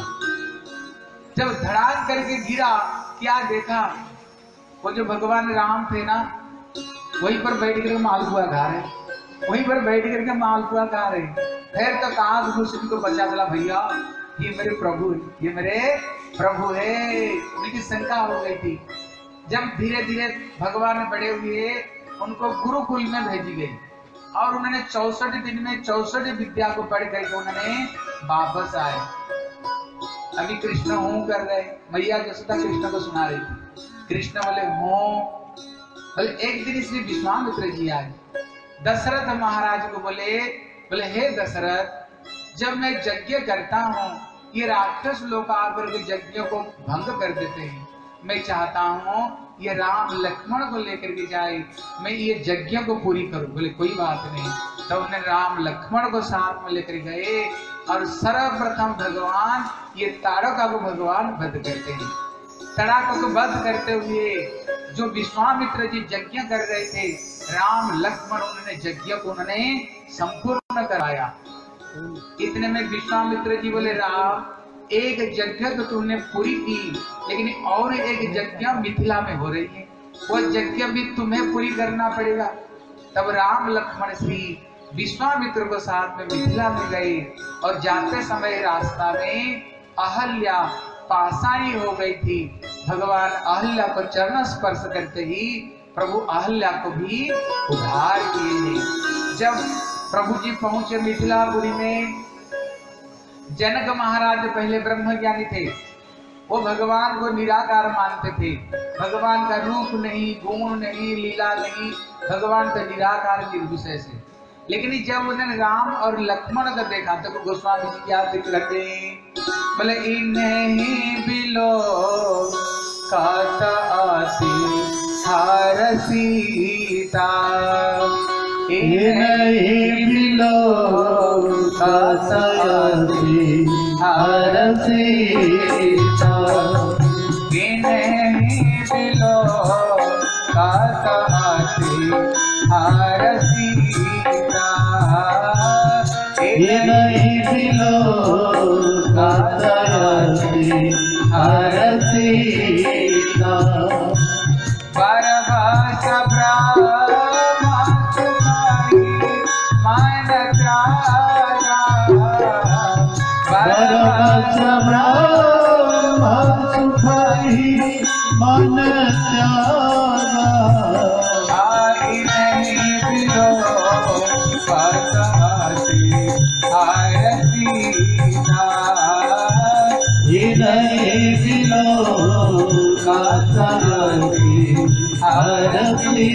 जब धड़ाम करके गिरा, क्या देखा, वो जो भगवान राम थे ना, वहीं पर बैठ करके मालपुआ खा रहे, वहीं पर बैठ करके मालपुआ खा रहे। फिर तो काकभूषणी को पता चला भैया ये मेरे प्रभु है, ये मेरे प्रभु है। उनकी शंका हो गई थी। जब धीरे धीरे भगवान बड़े हुए, उनको गुरुकुल में भेजी गई और उन्होंने 64 दिन में 64 विद्या को पढ़ करके उन्होंने वापस आए। अभी कृष्ण हूं कर रहे, मैया जसोदा कृष्ण को सुना रही थी। कृष्ण बोले हूं। बोले एक दिन श्री विश्वामित्र जी आए, दशरथ महाराज को बोले हे दशरथ, जब मैं यज्ञ करता हूँ ये राक्षस लोग आकर के यज्ञ को भंग कर देते हैं। मैं चाहता हूँ ये राम लक्ष्मण को लेकर के जाए, मैं ये यज्ञ को पूरी करूं। बोले कोई बात नहीं। तो उन्हें राम लक्ष्मण को साथ में लेकर गए और सर्वप्रथम भगवान ये ताड़का को भगवान वध करते हैं। ताड़का को वध करते हुए जो विश्वामित्र जी यज्ञ कर रहे थे, राम लक्ष्मण उन्होंने यज्ञ को उन्होंने संपूर्ण कराया। इतने में विश्वामित्र जी बोले राम, एक यज्ञ तो तुमने पूरी की, लेकिन और एक यज्ञ मिथिला में हो रही है, वो यज्ञ भी तुम्हें पूरी करना पड़ेगा। तब राम लक्ष्मण श्री विश्वामित्र को साथ में मिथिला में गए और जाते समय रास्ता में अहल्या पाषाणी हो गई थी। भगवान अहल्या को चरण स्पर्श करते ही प्रभु अहल्या को भी उद्धार किए। जब प्रभु जी पहुंचे मिथिलापुरी में, जनक महाराज पहले ब्रह्मज्ञानी थे, वो भगवान को निराकार मानते थे। भगवान का रूप नहीं, गुण नहीं, लीला नहीं, भगवान का निराकार निर्विशेष है। लेकिन जब उन्होंने राम और लक्ष्मण को देखा तो गोस्वामी जी क्या दिख लगे, बोले इन्हें बिलो काती हार सीता, इन्हें बिलो काती हार सीता, इन्हें बिलो काती हार सीता, इन्हें बिलो काती हार सीता, परभाषा ब्रह्मा कुमारी त्यागा आई नहीं बिलो पतासी आरती ये नहीं बिलो कातारी आरती।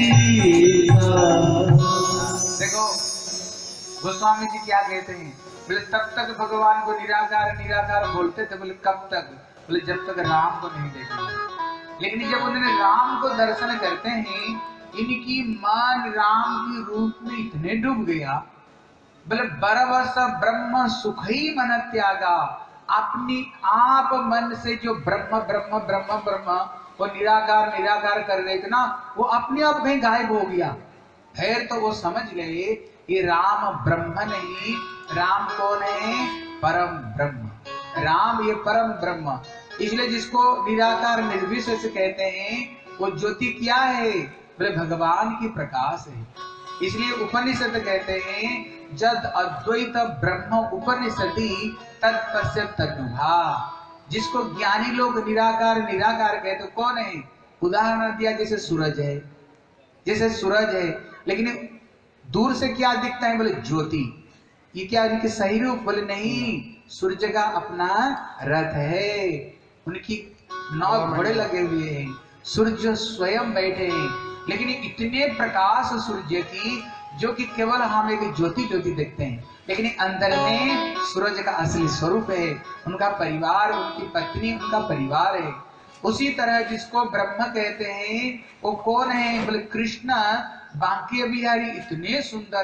देखो गोस्वामी जी क्या कहते हैं, बोले तब तक भगवान को निराकार निराकार बोलते थे। बोले कब तक? बोले जब तक राम को नहीं देखेंगे। लेकिन जब उन्होंने राम को दर्शन करते हैं, इनकी मन राम की रूप में इतने डूब गया। बोले बरवस ब्रह्म सुख ही मन त्यागा, अपनी आप मन से जो ब्रह्म ब्रह्म ब्रह्म ब्रह्म वो निराकार निराकार कर रहे थे ना, वो अपने आप कहीं गायब हो गया। फिर तो वो समझ गए ये राम ब्रह्म नहीं, राम कौन है? परम ब्रह्म। राम ये परम ब्रह्म। इसलिए जिसको निराकार निर्विशेष कहते हैं, वो ज्योति क्या है? बोले भगवान की प्रकाश है। इसलिए उपनिषद कहते हैं जद अद्वैत ब्रह्म उपनिषदि तत्पश्य तद्भा। जिसको ज्ञानी लोग निराकार निराकार कहते, कौन है? उदाहरण दिया जैसे सूरज है, जैसे सूरज है, लेकिन दूर से क्या दिखता है? बोले ज्योति। ये क्या इनके सही रूप? बोले नहीं, सूर्य का अपना रथ है, उनकी 9 घोड़े लगे हुए हैं, सूर्य स्वयं बैठे हैं। लेकिन इतने प्रकाश सूर्य की जो कि केवल हम एक ज्योति ज्योति देखते हैं, लेकिन अंदर में सूरज का असली स्वरूप है, उनका परिवार, उनकी पत्नी, उनका परिवार है। उसी तरह जिसको ब्रह्म कहते हैं वो कौन है? बोले कृष्ण बांके बिहारी। इतने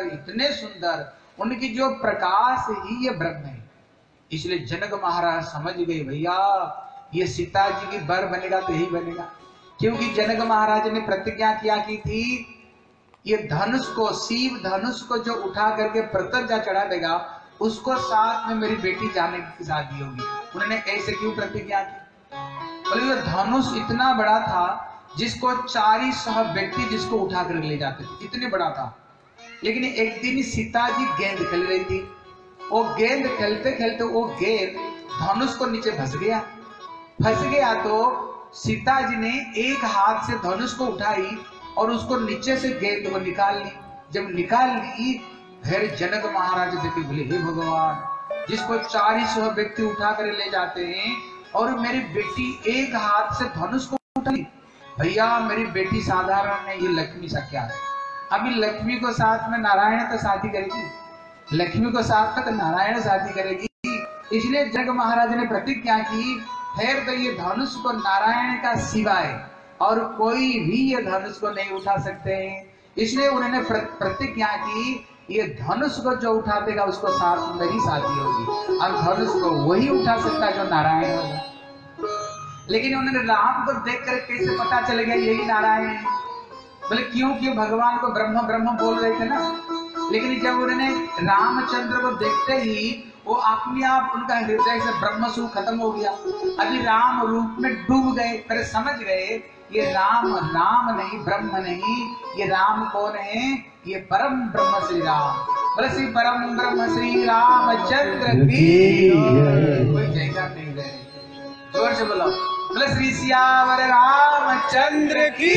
सुंदर उनकी जो प्रकाश ही ये ब्रह्म है। इसलिए जनक महाराज समझ गए, भैया ये सीता जी की बर बनेगा तो यही बनेगा। क्योंकि जनक महाराज ने प्रतिज्ञा किया की थी, ये धनुष को, शिव धनुष को जो उठा करके प्रत्यंजा चढ़ा देगा, उसको साथ में मेरी बेटी जाने की शादी होगी। उन्होंने ऐसे क्यों प्रतिज्ञा की? बोले ये धनुष इतना बड़ा था जिसको 400 व्यक्ति जिसको उठा कर ले जाते थे, इतने बड़ा था। लेकिन एक दिन सीता जी गेंद खेल रही थी, वो गेंद खेलते खेलते वो गेंद धनुष को नीचे फंस गया। तो सीता जी ने एक हाथ से धनुष को उठाई और उसको नीचे से गेंद को निकाल ली। जब निकाल ली, फिर जनक महाराज देखे, बोले हे भगवान, जिसको 400 व्यक्ति उठा कर ले जाते हैं और मेरी बेटी एक हाथ से धनुष को उठा ली। भैया मेरी बेटी साधारण है, ये लक्ष्मी सा क्या है? अभी लक्ष्मी को साथ में नारायण तो शादी करेगी, लक्ष्मी को साथ में तो नारायण शादी करेगी। इसलिए जनक महाराज ने प्रतिज्ञा की, फिर तो ये धनुष को नारायण का सिवाय और कोई भी ये धनुष को नहीं उठा सकते हैं। इसलिए उन्होंने प्रतिज्ञा की, ये धनुष को जो उठा देगा उसको साथ में मेरी शादी होगी, और धनुष को वही उठा सकता है जो नारायण होगा। लेकिन उन्होंने राम को देख कर कैसे पता चल गया यही नारायण है? बोले क्योंकि भगवान को ब्रह्म ब्रह्म बोल रहे थे ना। लेकिन जब उन्होंने रामचंद्र को देखते ही वो अपने आप उनका हृदय से ब्रह्म सुख खत्म हो गया। अभी राम रूप में डूब गए, फिर समझ गए ये राम नाम नहीं, ब्रह्म नहीं, ये राम कौन है? ये परम ब्रह्म श्री राम। बोले श्री परम ब्रह्म श्री रामचंद्र की कोई जयकार नहीं गए, जोर से बोलो। बोले श्री सियावर रामचंद्र की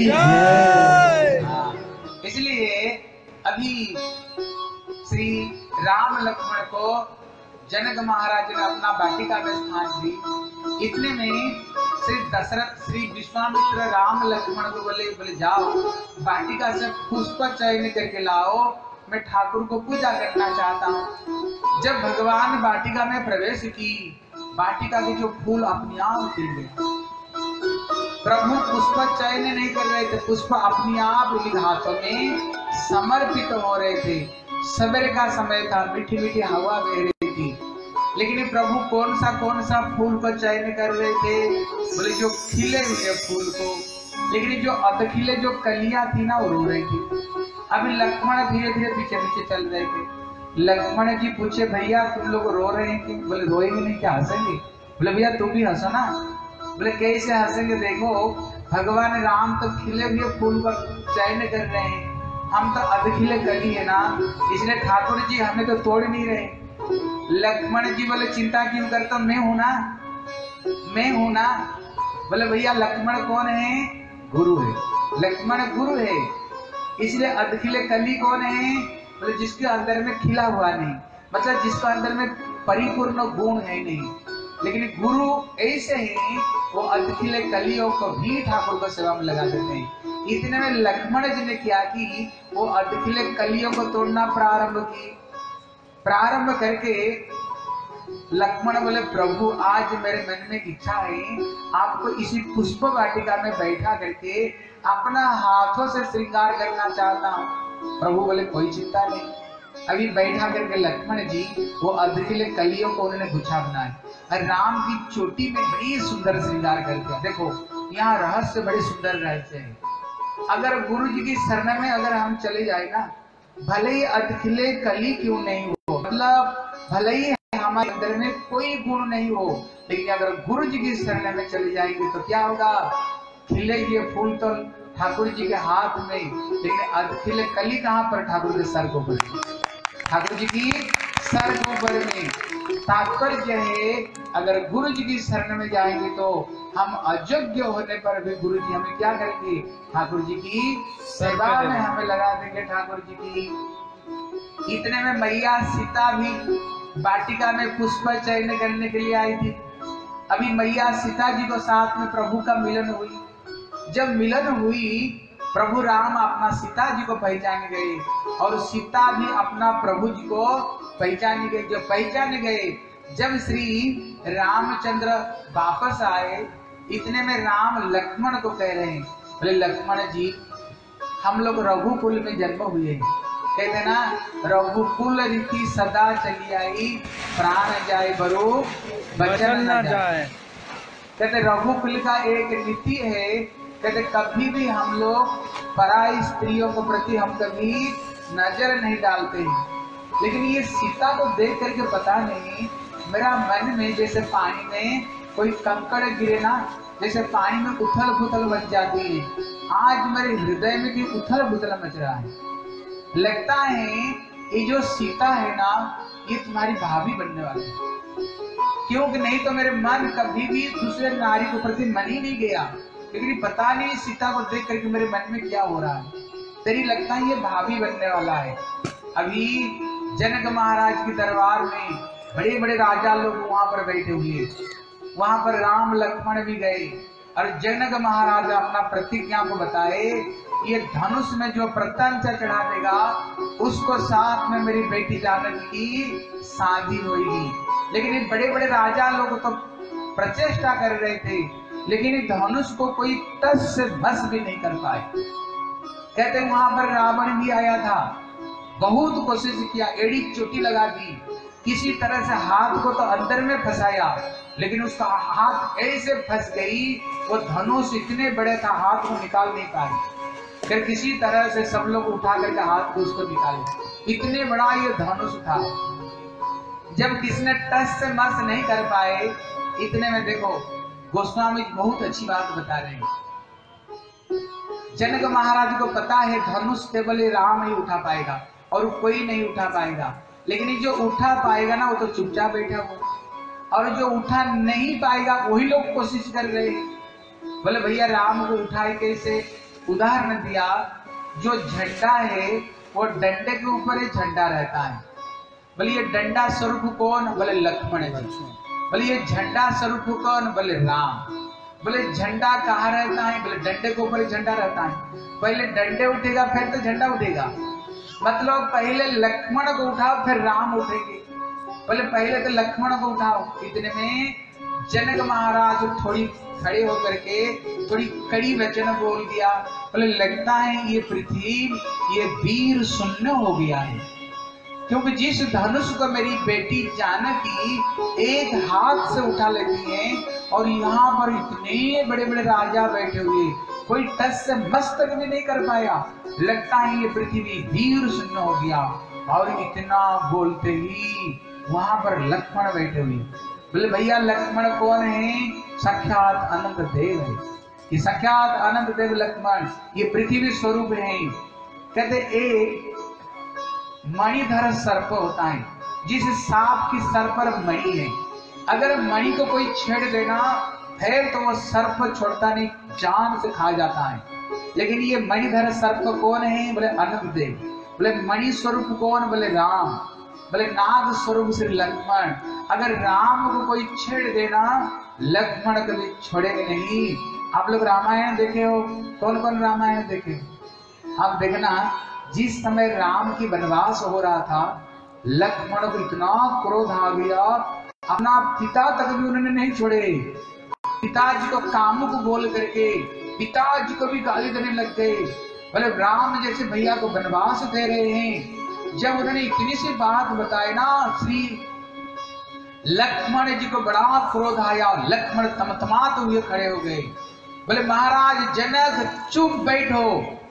जय। इसलिए अभी श्री राम लक्ष्मण को जनक महाराज ने अपना वाटिका में स्थान दी। इतने में श्री दशरथ श्री विश्वामित्र राम लक्ष्मण को बोले जाओ वाटिका से पुष्प चयन करके लाओ, मैं ठाकुर को पूजा करना चाहता हूँ। जब भगवान वाटिका में प्रवेश की, वाटिका के जो फूल अपने आप खिल गए। प्रभु पुष्प चयन नहीं कर रहे थे, पुष्प अपने आप हाथों में समर्पित हो रहे थे। सवेरे का समय था, मीठी मीठी हवा बह रही थी, लेकिन प्रभु कौन सा फूल को चयन कर रहे थे? बोले जो खिले हुए फूल को। लेकिन जो अधखिले जो कलियां थी ना, वो रो रही थी। अभी लक्ष्मण धीरे धीरे पीछे पीछे चल रहे थे। लक्ष्मण जी पूछे, भैया तुम लोग रो रहे हैं कि? बोले रोएंगे नहीं, क्या हंसेंगे? बोले भैया तुम भी हंसो ना। बोले कैसे हंसेंगे? देखो भगवान राम तो खिले हुए फूल का चयन कर रहे हैं, हम तो अधखिले कली है ना, इसलिए ठाकुर जी हमें तो तोड़ नहीं रहे। लक्ष्मण जी बोले चिंता क्यों करते हो, मैं हूं ना। बोले भैया लक्ष्मण कौन है? गुरु है, लक्ष्मण गुरु है। इसलिए अधखिले कली कौन है? बोले जिसके अंदर में खिला हुआ नहीं, मतलब जिसके अंदर में परिपूर्ण गुण है नहीं। लेकिन गुरु ऐसे ही वो अधखिले कलियों को भी ठाकुर को सेवा में लगा देते हैं। इतने में लक्ष्मण जी ने क्या कि वो अधखिले कलियों को तोड़ना प्रारंभ करके लक्ष्मण बोले प्रभु आज मेरे मन में इच्छा है आपको इसी पुष्प वाटिका में बैठा करके अपना हाथों से श्रृंगार करना चाहता हूँ। प्रभु बोले कोई चिंता नहीं। अभी बैठा करके लक्ष्मण जी वो अधखिले कलियों को उन्होंने गुच्छा बनाया और राम की चोटी में बड़ी सुंदर श्रृंगार कर दिया। देखो यहाँ रहस्य बड़े सुंदर रहस्य है। अगर गुरु जी की शरण में अगर हम चले जाए ना, भले ही अधखिले कली क्यों नहीं हो, मतलब भले ही हमारे अंदर में कोई गुण नहीं हो, लेकिन अगर गुरु जी की शरण में चले जाएंगे तो क्या होगा? खिलेगी फूल तो ठाकुर जी के हाथ में, लेकिन अधखिले कली कहाँ पर? ठाकुर के सर के ऊपर, ठाकुर जी की सर के ऊपर में। तात्पर्य है अगर गुरु जी की शरण में जाएंगे तो हम अयोग्य होने पर भी गुरु जी हमें क्या करेंगे? ठाकुर जी की सेवा में हमें लगा देंगे ठाकुर जी की। इतने में मैया सीता भी वाटिका में पुष्प चयन करने के लिए आई थी। अभी मैया सीता जी को साथ में प्रभु का मिलन हुई। जब मिलन हुई प्रभु राम अपना सीता जी को पहचान गए और सीता भी अपना प्रभु जी को पहचान गए। जब पहचान गए, जब श्री रामचंद्र वापस आए, इतने में राम लक्ष्मण को कह रहे हैं, बोले लक्ष्मण जी हम लोग रघुकुल में जन्म हुए, कहते ना रघुकुल रीति सदा चली आई, प्राण जाए बरो बचन न जाए। कहते रघुकुल का एक नीति है, कहते कभी भी हम लोग पराई स्त्रियों के प्रति हम कभी नजर नहीं डालते हैं। लेकिन ये सीता को देख करके पता नहीं मेरा मन में जैसे पानी में कोई कंकड़ गिरे ना, जैसे पानी में उथल पुथल मच जाती है। आज मेरे हृदय में भी उथल पुथल मच रहा है। लगता है ये जो सीता है ना ये तुम्हारी भाभी बनने वाली है, क्योंकि नहीं तो मेरे मन कभी भी दूसरे नारी के प्रति मन ही नहीं गया। लेकिन पता नहीं सीता को देख करके मेरे मन में क्या हो रहा है, तेरी लगता है ये भाभी बनने वाला है। अभी जनक महाराज की दरबार में बड़े बड़े राजा लोग वहां पर बैठे हुए, वहां पर राम लक्ष्मण भी गए और जनक महाराज अपना प्रतिज्ञा को बताए, ये धनुष में जो प्रथम से चढ़ा देगा उसको साथ में मेरी बेटी जानकी की शादी होगी। लेकिन ये बड़े बड़े राजा लोग तो प्रचेष्टा कर रहे थे, लेकिन इस धनुष को कोई टस से बस भी नहीं कर पाए। कहते वहां पर रावण भी आया था, बहुत कोशिश किया, एड़ी चोटी लगा दी, किसी तरह से हाथ को तो अंदर में फंसाया, लेकिन उसका हाथ ऐसे फंस गई, वो धनुष इतने बड़े था हाथ को निकाल नहीं पाए। फिर किसी तरह से सब लोग उठा करके हाथ को उसको निकाले, इतने बड़ा ये धनुष था। जब किसने टस से मस नहीं कर पाए, इतने में देखो गोस्वामी बहुत अच्छी बात बता रहे हैं। जनक महाराज को पता है धनुष केवल राम ही उठा पाएगा और कोई नहीं उठा पाएगा, लेकिन जो उठा पाएगा ना वो तो चुपचाप बैठा हुआ, और जो उठा नहीं पाएगा वही लोग कोशिश कर रहे हैं। बोले भैया राम को उठाए कैसे? उदाहरण दिया, जो झंडा है वो डंडे के ऊपर ही झंडा रहता है। बोले ये डंडा स्वरूप कौन? बोले लक्ष्मण जी। बोले ये झंडा स्वरूप कौन? बोले राम। बोले झंडा कहाँ रहता है? बोले डंडे के ऊपर झंडा रहता है। पहले डंडे उठेगा फिर तो झंडा उठेगा, मतलब पहले लक्ष्मण को उठाओ फिर राम उठेंगे। बोले पहले तो लक्ष्मण को उठाओ। इतने में जनक महाराज थोड़ी खड़े होकर के थोड़ी कड़ी वचन बोल दिया। बोले लगता है ये पृथ्वी ये वीर शून्य हो गया है, क्योंकि जिस धनुष को मेरी बेटी जानकी एक हाथ से उठा लेती है और यहाँ पर इतने बड़े बड़े राजा बैठे हुए, कोई टस से मस्तक भी नहीं कर पाया। लगता है ये पृथ्वी वीर शून्य हो गया। और इतना बोलते ही वहां पर लक्ष्मण बैठे हुए। बोले भैया लक्ष्मण कौन है? साक्षात अनंत देव है। ये साक्षात अनंत देव लक्ष्मण ये पृथ्वी स्वरूप है। कहते एक मणिधर सर्प होता है, जिस सांप की सर पर मणि है, अगर मणि को कोई छेड़ देना है तो वो सर्प छोड़ता नहीं, जान से खा जाता है। लेकिन ये मणिधर सर्प कौन है? बोले अनंत देव। बोले मणि स्वरूप कौन? बोले राम। बोले नाग स्वरूप श्री लक्ष्मण। अगर राम को कोई छेड़ देना, लक्ष्मण कभी छोड़ेंगे नहीं। आप लोग रामायण देखे हो? कौन कौन रामायण देखे? आप देखना, जिस समय राम की वनवास हो रहा था, लक्ष्मण को इतना क्रोध आ गया, अपना पिता तक भी उन्होंने नहीं छोड़े। पिताजी को कामुक बोल करके पिताजी को भी गाली देने लग गए। बोले राम जैसे भैया को वनवास दे रहे हैं। जब उन्होंने इतनी सी बात बताई ना, श्री लक्ष्मण जी को बड़ा क्रोध आया। लक्ष्मण तमतमाते हुए खड़े हो गए। बोले महाराज जनक चुप बैठो,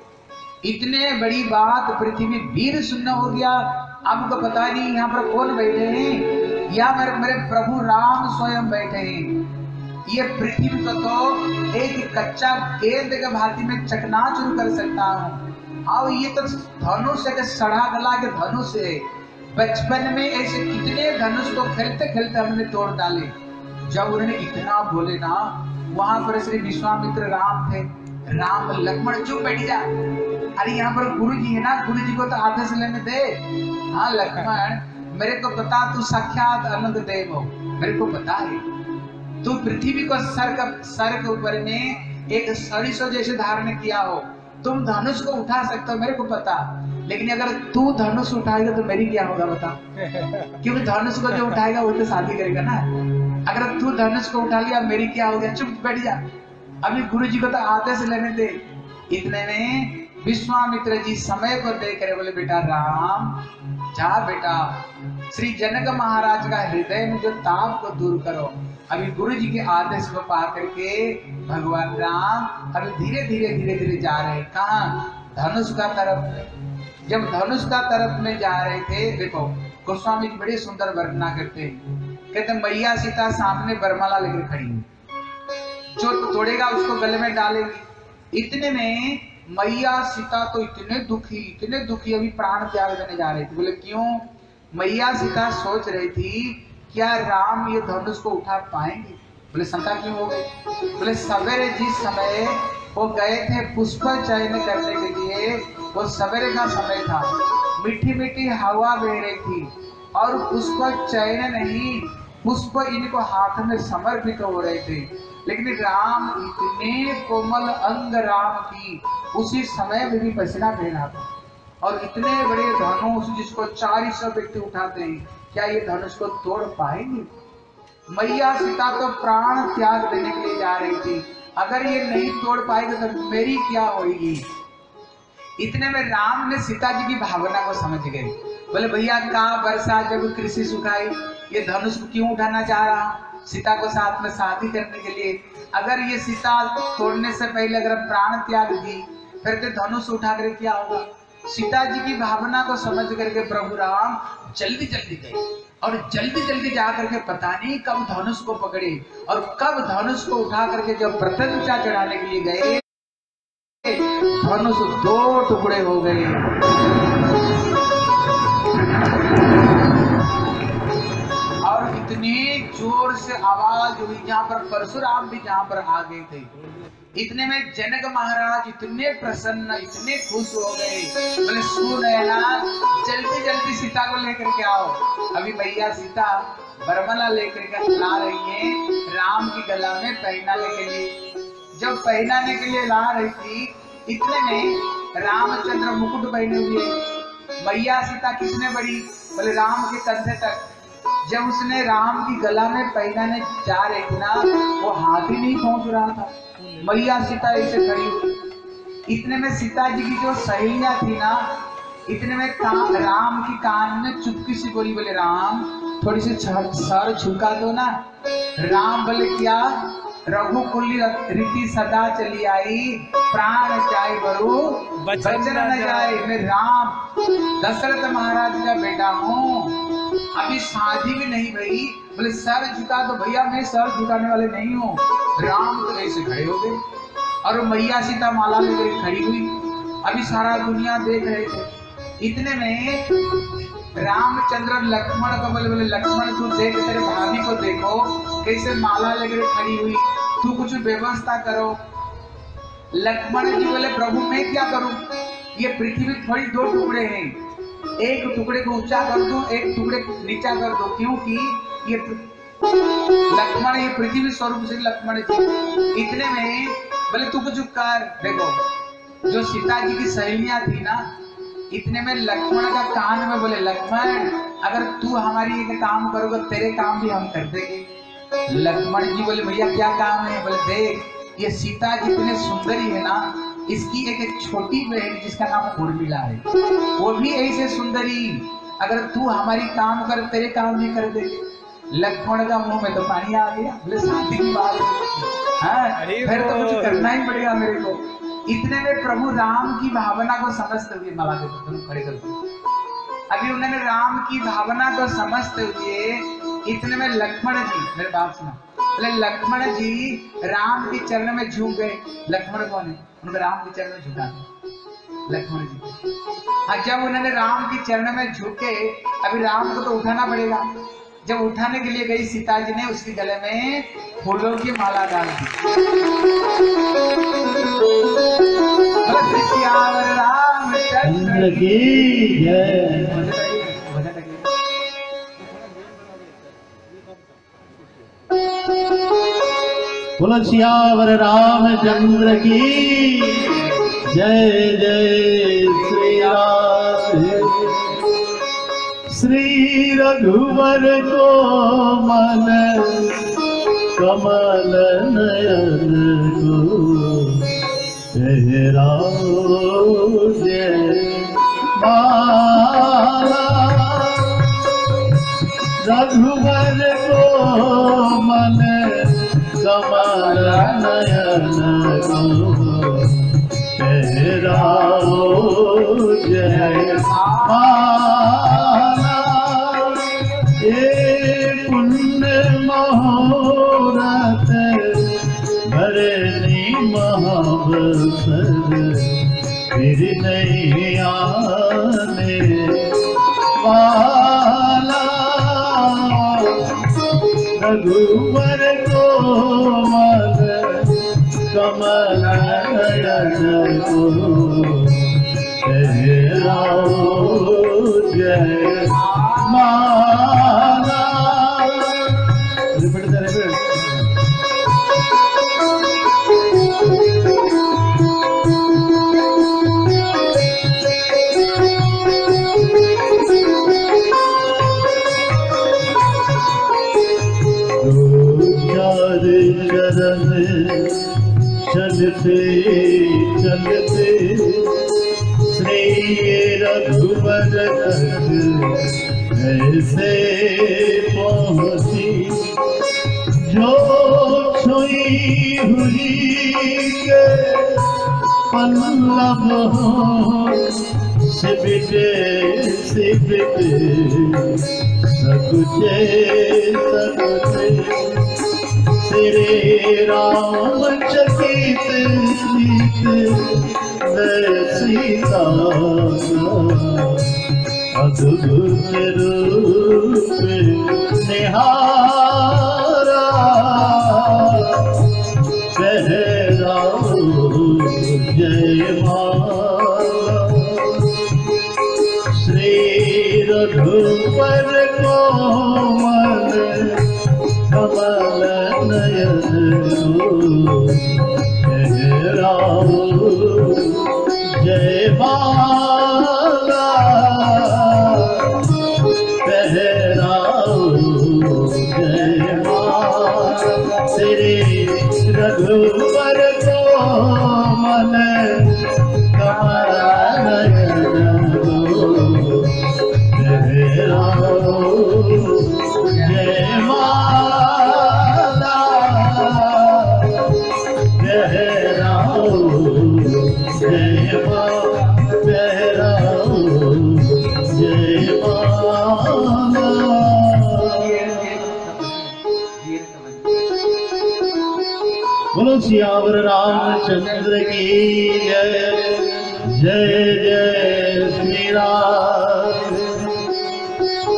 इतने बड़ी बात पृथ्वी वीर सुनना हो गया। आपको पता नहीं यहाँ पर कौन बैठे हैं? या मेरे प्रभु राम स्वयं बैठे हैं। ये पृथ्वी को तो एक कच्चा गेंद के भांति में चकनाचूर कर सकता हूँ, और ये तो धनुष के सड़ा गला के धनुष है। बचपन में ऐसे कितने धनुष को खेलते खेलते हमने तोड़ डाले। जब उन्होंने इतना बोले ना, वहां पर श्री विश्वामित्र राम थे। राम लक्ष्मण चुप बैठ जा, अरे यहाँ पर गुरु जी है ना, गुरु जी को तो आदेश लेने दे। हाँ लक्ष्मण, मेरे को पता तू साक्षात अनंत देव हो, मेरे को पता है। तू पृथ्वी को सर के ऊपर में एक सरिसो जैसे धारण किया हो, तुम धनुष को उठा सकते हो, मेरे को पता। लेकिन अगर तू धनुष उठाएगा तो मेरी क्या होगा बता? क्योंकि धनुष को जो उठाएगा वो तो शादी करेगा ना। अगर तू धनुष को उठा लिया, मेरी क्या हो गया? चुप बैठ जा, अभी गुरु जी को तो आदेश लेने दे। इतने में विश्वामित्र जी समय को देख रहे, बोले बेटा राम जा बेटा, श्री जनक महाराज का हृदय में जो ताप को दूर करो। अभी गुरु जी के आदेश को पा करके भगवान राम अभी धीरे धीरे जा रहे हैं। कहाँ? धनुष का तरफ। जब धनुष का तरफ में जा रहे थे, देखो गोस्वामी जी बड़े सुंदर वर्णना करते हैं। कहते मैया सीता सामने बरमाला लेकर खड़ी हुई, जो तोड़ेगा उसको गले में डालेगी। इतने में मैया सीता तो इतने दुखी अभी प्राण त्याग देने जा रही थी। बोले क्यों? मैया सीता सोच रही थी क्या राम ये धनुष को उठा पाएंगे? बोले शंका क्यों हो गई? बोले सवेरे जिस समय वो गए थे पुष्प चयन करने के लिए, वो सवेरे का समय था, मीठी मीठी हवा बह रही थी, और पुष्प चयन नहीं, पुष्प इनको हाथ में समर्पित हो रहे थे। लेकिन राम इतने कोमल अंग राम की, उसी समय में भी पसीना बह रहा था, और इतने बड़े धनुष जिसको 400 व्यक्ति उठाते हैं, क्या ये धनुष को तोड़ पाएंगे? मैया सीता तो प्राण त्याग देने के लिए जा रही थी, अगर ये नहीं तोड़ पाएगा तो मेरी क्या होगी? इतने में राम ने सीता जी की भावना को समझ गए। बोले भैया का वर्षा जब कृषि सुखाई, ये धनुष को क्यों उठाना चाह रहा? सीता को साथ में शादी करने के लिए। अगर ये सीता तोड़ने से पहले अगर प्राण त्याग दी, फिर तो धनुष उठा कर क्या होगा? सीता जी की भावना को समझ करके प्रभु राम जल्दी गए, और जल्दी जा करके पता नहीं कब धनुष को पकड़े, और कब धनुष को उठा करके जब प्रत्यंचा चढ़ाने के लिए गए, धनुष 2 टुकड़े हो गए। और इतनी जोर से आवाज हुई, जहाँ पर परशुराम भी जहाँ पर आ गए थे। इतने में जनक महाराज इतने प्रसन्न, इतने खुश हो गए। बोले सुन है ना, जल्दी सीता को लेकर के आओ। अभी भैया सीता बरमला लेकर के ला रही है राम की गला में पहनाने के लिए। जब पहनाने के लिए ला रही थी, इतने में रामचंद्र मुकुट पहने हुए, मैया सीता कितने बड़ी? बोले राम के कंधे तक। जब उसने राम की गला में पहनाने जा रही थी ना, वो हाथ ही नहीं पहुंच रहा था, मैया सीता ऐसे खड़ी हुई। इतने में सीता जी की जो सहेलियां थी ना, इतने में राम की कान में चुपकी सी बोली, बोले राम थोड़ी सी सर झुका दो ना। राम बोले क्या? रघुकुल रीति सदा चली आई, प्राण जाए बरु बचन न जाए। मैं राम दशरथ महाराज का बेटा हूँ, अभी शादी भी नहीं भई। बोले सर झुका दो। भैया मैं सर झुकाने वाले नहीं हूँ। राम तो ऐसे खड़े हो गए, और मैया सीता माला लेकर खड़ी हुई। अभी सारा दुनिया देख रहे थे। इतने में रामचंद्र लक्ष्मण को बोले, लक्ष्मण तू देख, तेरे भाभी को देखो कैसे माला लेकर खड़ी हुई। तू कुछ व्यवस्था करो। लक्ष्मण जी बोले प्रभु मैं क्या करूं, ये पृथ्वी थोड़ी दो टुकड़े हैं, एक टुकड़े को ऊंचा कर दूं, एक टुकड़े को नीचा कर दो, क्योंकि ये लक्ष्मण, ये पृथ्वी स्वरूप से लक्ष्मण जी। इतने में बोले तू कुछ कर। देखो जो सीता जी की सहेलियां थी ना, इतने में लक्ष्मण का कान में बोले लक्ष्मण अगर तू हमारी एक काम करोगे तेरे काम भी हम कर देंगे। लक्ष्मण जी बोले भैया क्या काम है। बोले देख ये सीता जितने सुंदरी है ना, इसकी एक छोटी बहन जिसका नाम उर्मिला है, वो भी ऐसे सुंदरी, अगर तू हमारी काम कर तेरे काम भी कर दे। लक्ष्मण का मुंह में तो पानी आ गया। बोले शांति की बात है, फिर तो कुछ करना ही पड़ेगा मेरे को। इतने में प्रभु राम की भावना को समझते हुए, माला देखो तुम खड़े कर दो, अभी उन्होंने राम की भावना को समझते हुए, इतने में लक्ष्मण जी, मेरे बात सुना, बोले लक्ष्मण जी राम के चरण में झुक गए। लक्ष्मण कौन है, उनको राम के चरण में झुका दे लक्ष्मण जी। हाँ, जब उन्होंने राम के चरण में झुके, अभी राम को तो उठाना पड़ेगा। जब उठाने के लिए गई सीता जी ने उसके गले में फूलों की माला डाल दी। रामचंद्र की जय। बोलो सियावर रामचंद्र की जय जय। श्री राम श्री रघुवर को मन कमल नयन को ठहराओ जय माला। रघुवर को मन कमल नयन को ठहराओ जय माला। ये पुण्य मुहूर्त भरनी महावसर फिर नहीं आने वाला। रघुवर को मन कमल नयन को ठहराओ जय माला। Repeat repeat. चरण चलते चलते श्री रघुवर तक ऐसे पहुँची, जो छुई हुई के पल्लव सिबिटे सिबिटे सकुचे सकुचे। श्री राम चकित सीता अद्भुत रूप निहारा। ठहराओ जय माला। श्री रघुवर को मन कमल नयन को ठहराओ जय माला। ठहराओ जय माला। श्री रघुवर को मन कमल नयन को ठहराओ जय माला। ठहराओ जय माला। ठहराओ जय माला। बोलो सियावर रामचंद्र की जय जय जय श्री राम।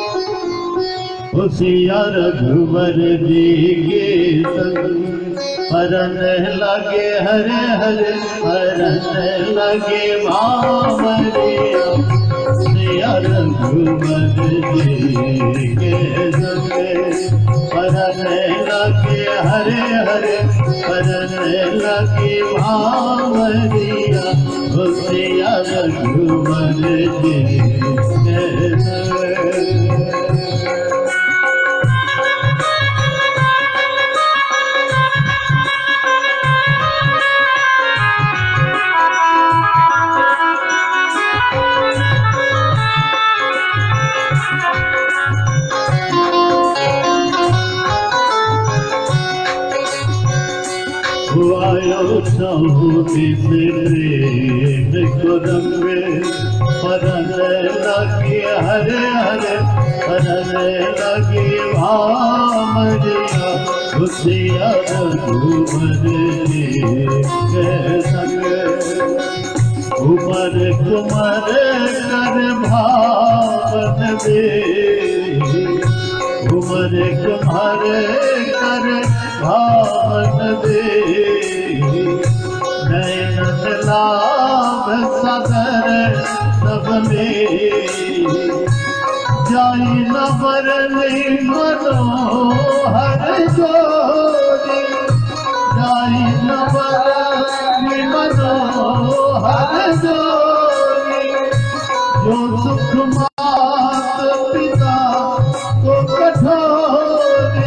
सिया रघुवर जी के संग हरने लगे हरे हरे हरने लगे भावरिया सिया रघुवर जी के संगे हरने लगे हरे हरे हरने लगे भावरिया सिया रघुवर जी के संगे। आयो चौथी से प्रेम को रंगे हरने लगे हरे हरे हरने लगे भामरिया उसिया रघुवर के संगे उमर कुमर कर भावन दे उमर कुमर कर भावन दे नयन लाभ सदर सबले जाई नबर मनोहर जोड़ी जाई नबर मनोहर जोड़ी जो सुख मात पिता को कठोरी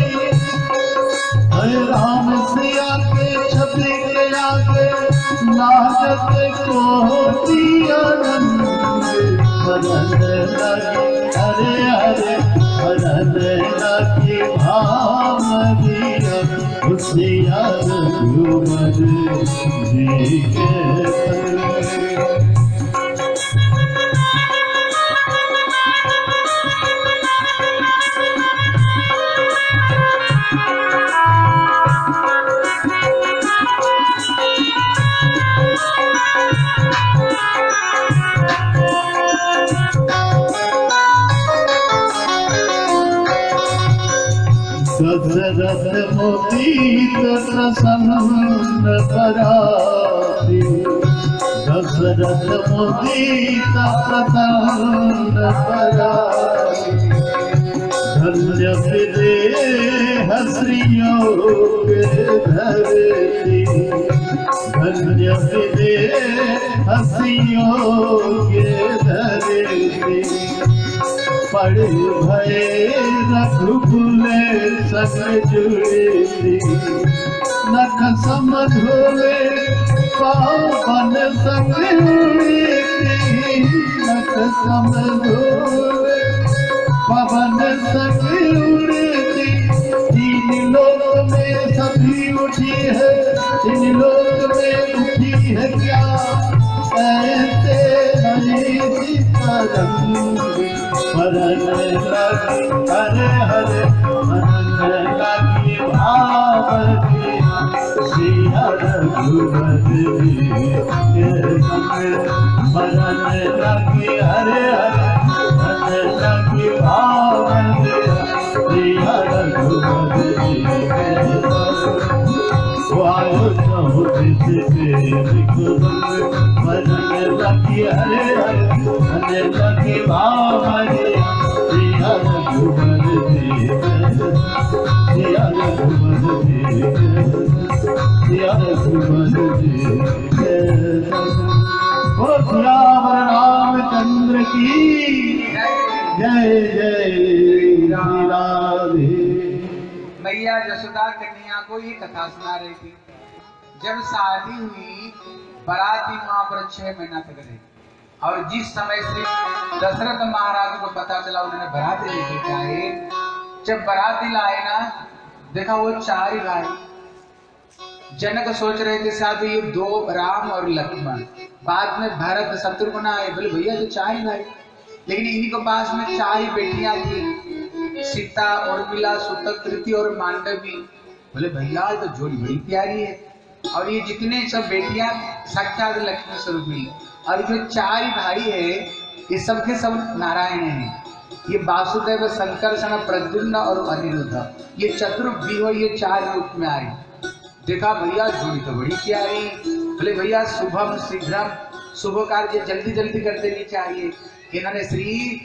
राम सिया के छवि के आगे नाजत को आनंद हरने लगे हरे हरे हरने लगे भामरिया सिया रघुवर जी के संगे। दशरथ मुदित प्रसन्न कराती दशरथ मुदित प्रसन्न कराती धन्य विदेह श्रीयोग धरती धन्य विदेह श्रीयोग धरती पड़ भये रघुकुले संग जुड़ी नख समधुले पावन संग उड़ी नख समधुले पवन संग उड़ी तीन लोक में सभी उठी है तीन लोक में उठी है क्या ऐसे नहीं तरंगी हरने लगे हरे हरे हरने लगी भावरिया सिया रघुवर जी के संगे हरने लगी हरे हरे हरने लगी भावरिया सिया रघुवर जी के संगे आयो चौथी से प्रेम को रंगे हरने लगी हरे हरे हरने लगी भावरिया सिया रघुवर जी सिया रघुवर जी सिया रघुवर जी बोलो सियावर रामचंद्र की जय जय राधे। मैया यशोदा कन्या को ये कथा सुना रही थी। जब शादी हुई बाराती वहां पर 6 महीना तक रहे और जिस समय से दशरथ महाराज को पता चला उन्होंने बाराती लेके के आए। जब बाराती लाए ना देखा वो 4 ही भाई। जनक सोच रहे थे साहब ये 2 राम और लक्ष्मण, बाद में भरत शत्रुघ्न आए। बोले भैया तो 4 ही भाई, लेकिन इन्हीं के पास में 4 ही बेटियां थी, सीता उर्मिला सुतकृति और मांडवी। बोले भैया तो जोड़ी बड़ी प्यारी है और ये जितने सब बेटियां साक्षात लक्ष्मी स्वरूपी और जो 4 ही भाई है ये सबके सब नारायण हैं। ये वासुदेव संकर्षण प्रद्युम्न और अनिरुद्ध ये चतुर्व्यूह ये 4 रूप में आए। देखा भैया जोड़ी तो बड़ी प्यारी। बोले भैया शुभम शीघ्रम, शुभ कार्य जल्दी जल्दी कर देनी चाहिए। इन्होंने श्री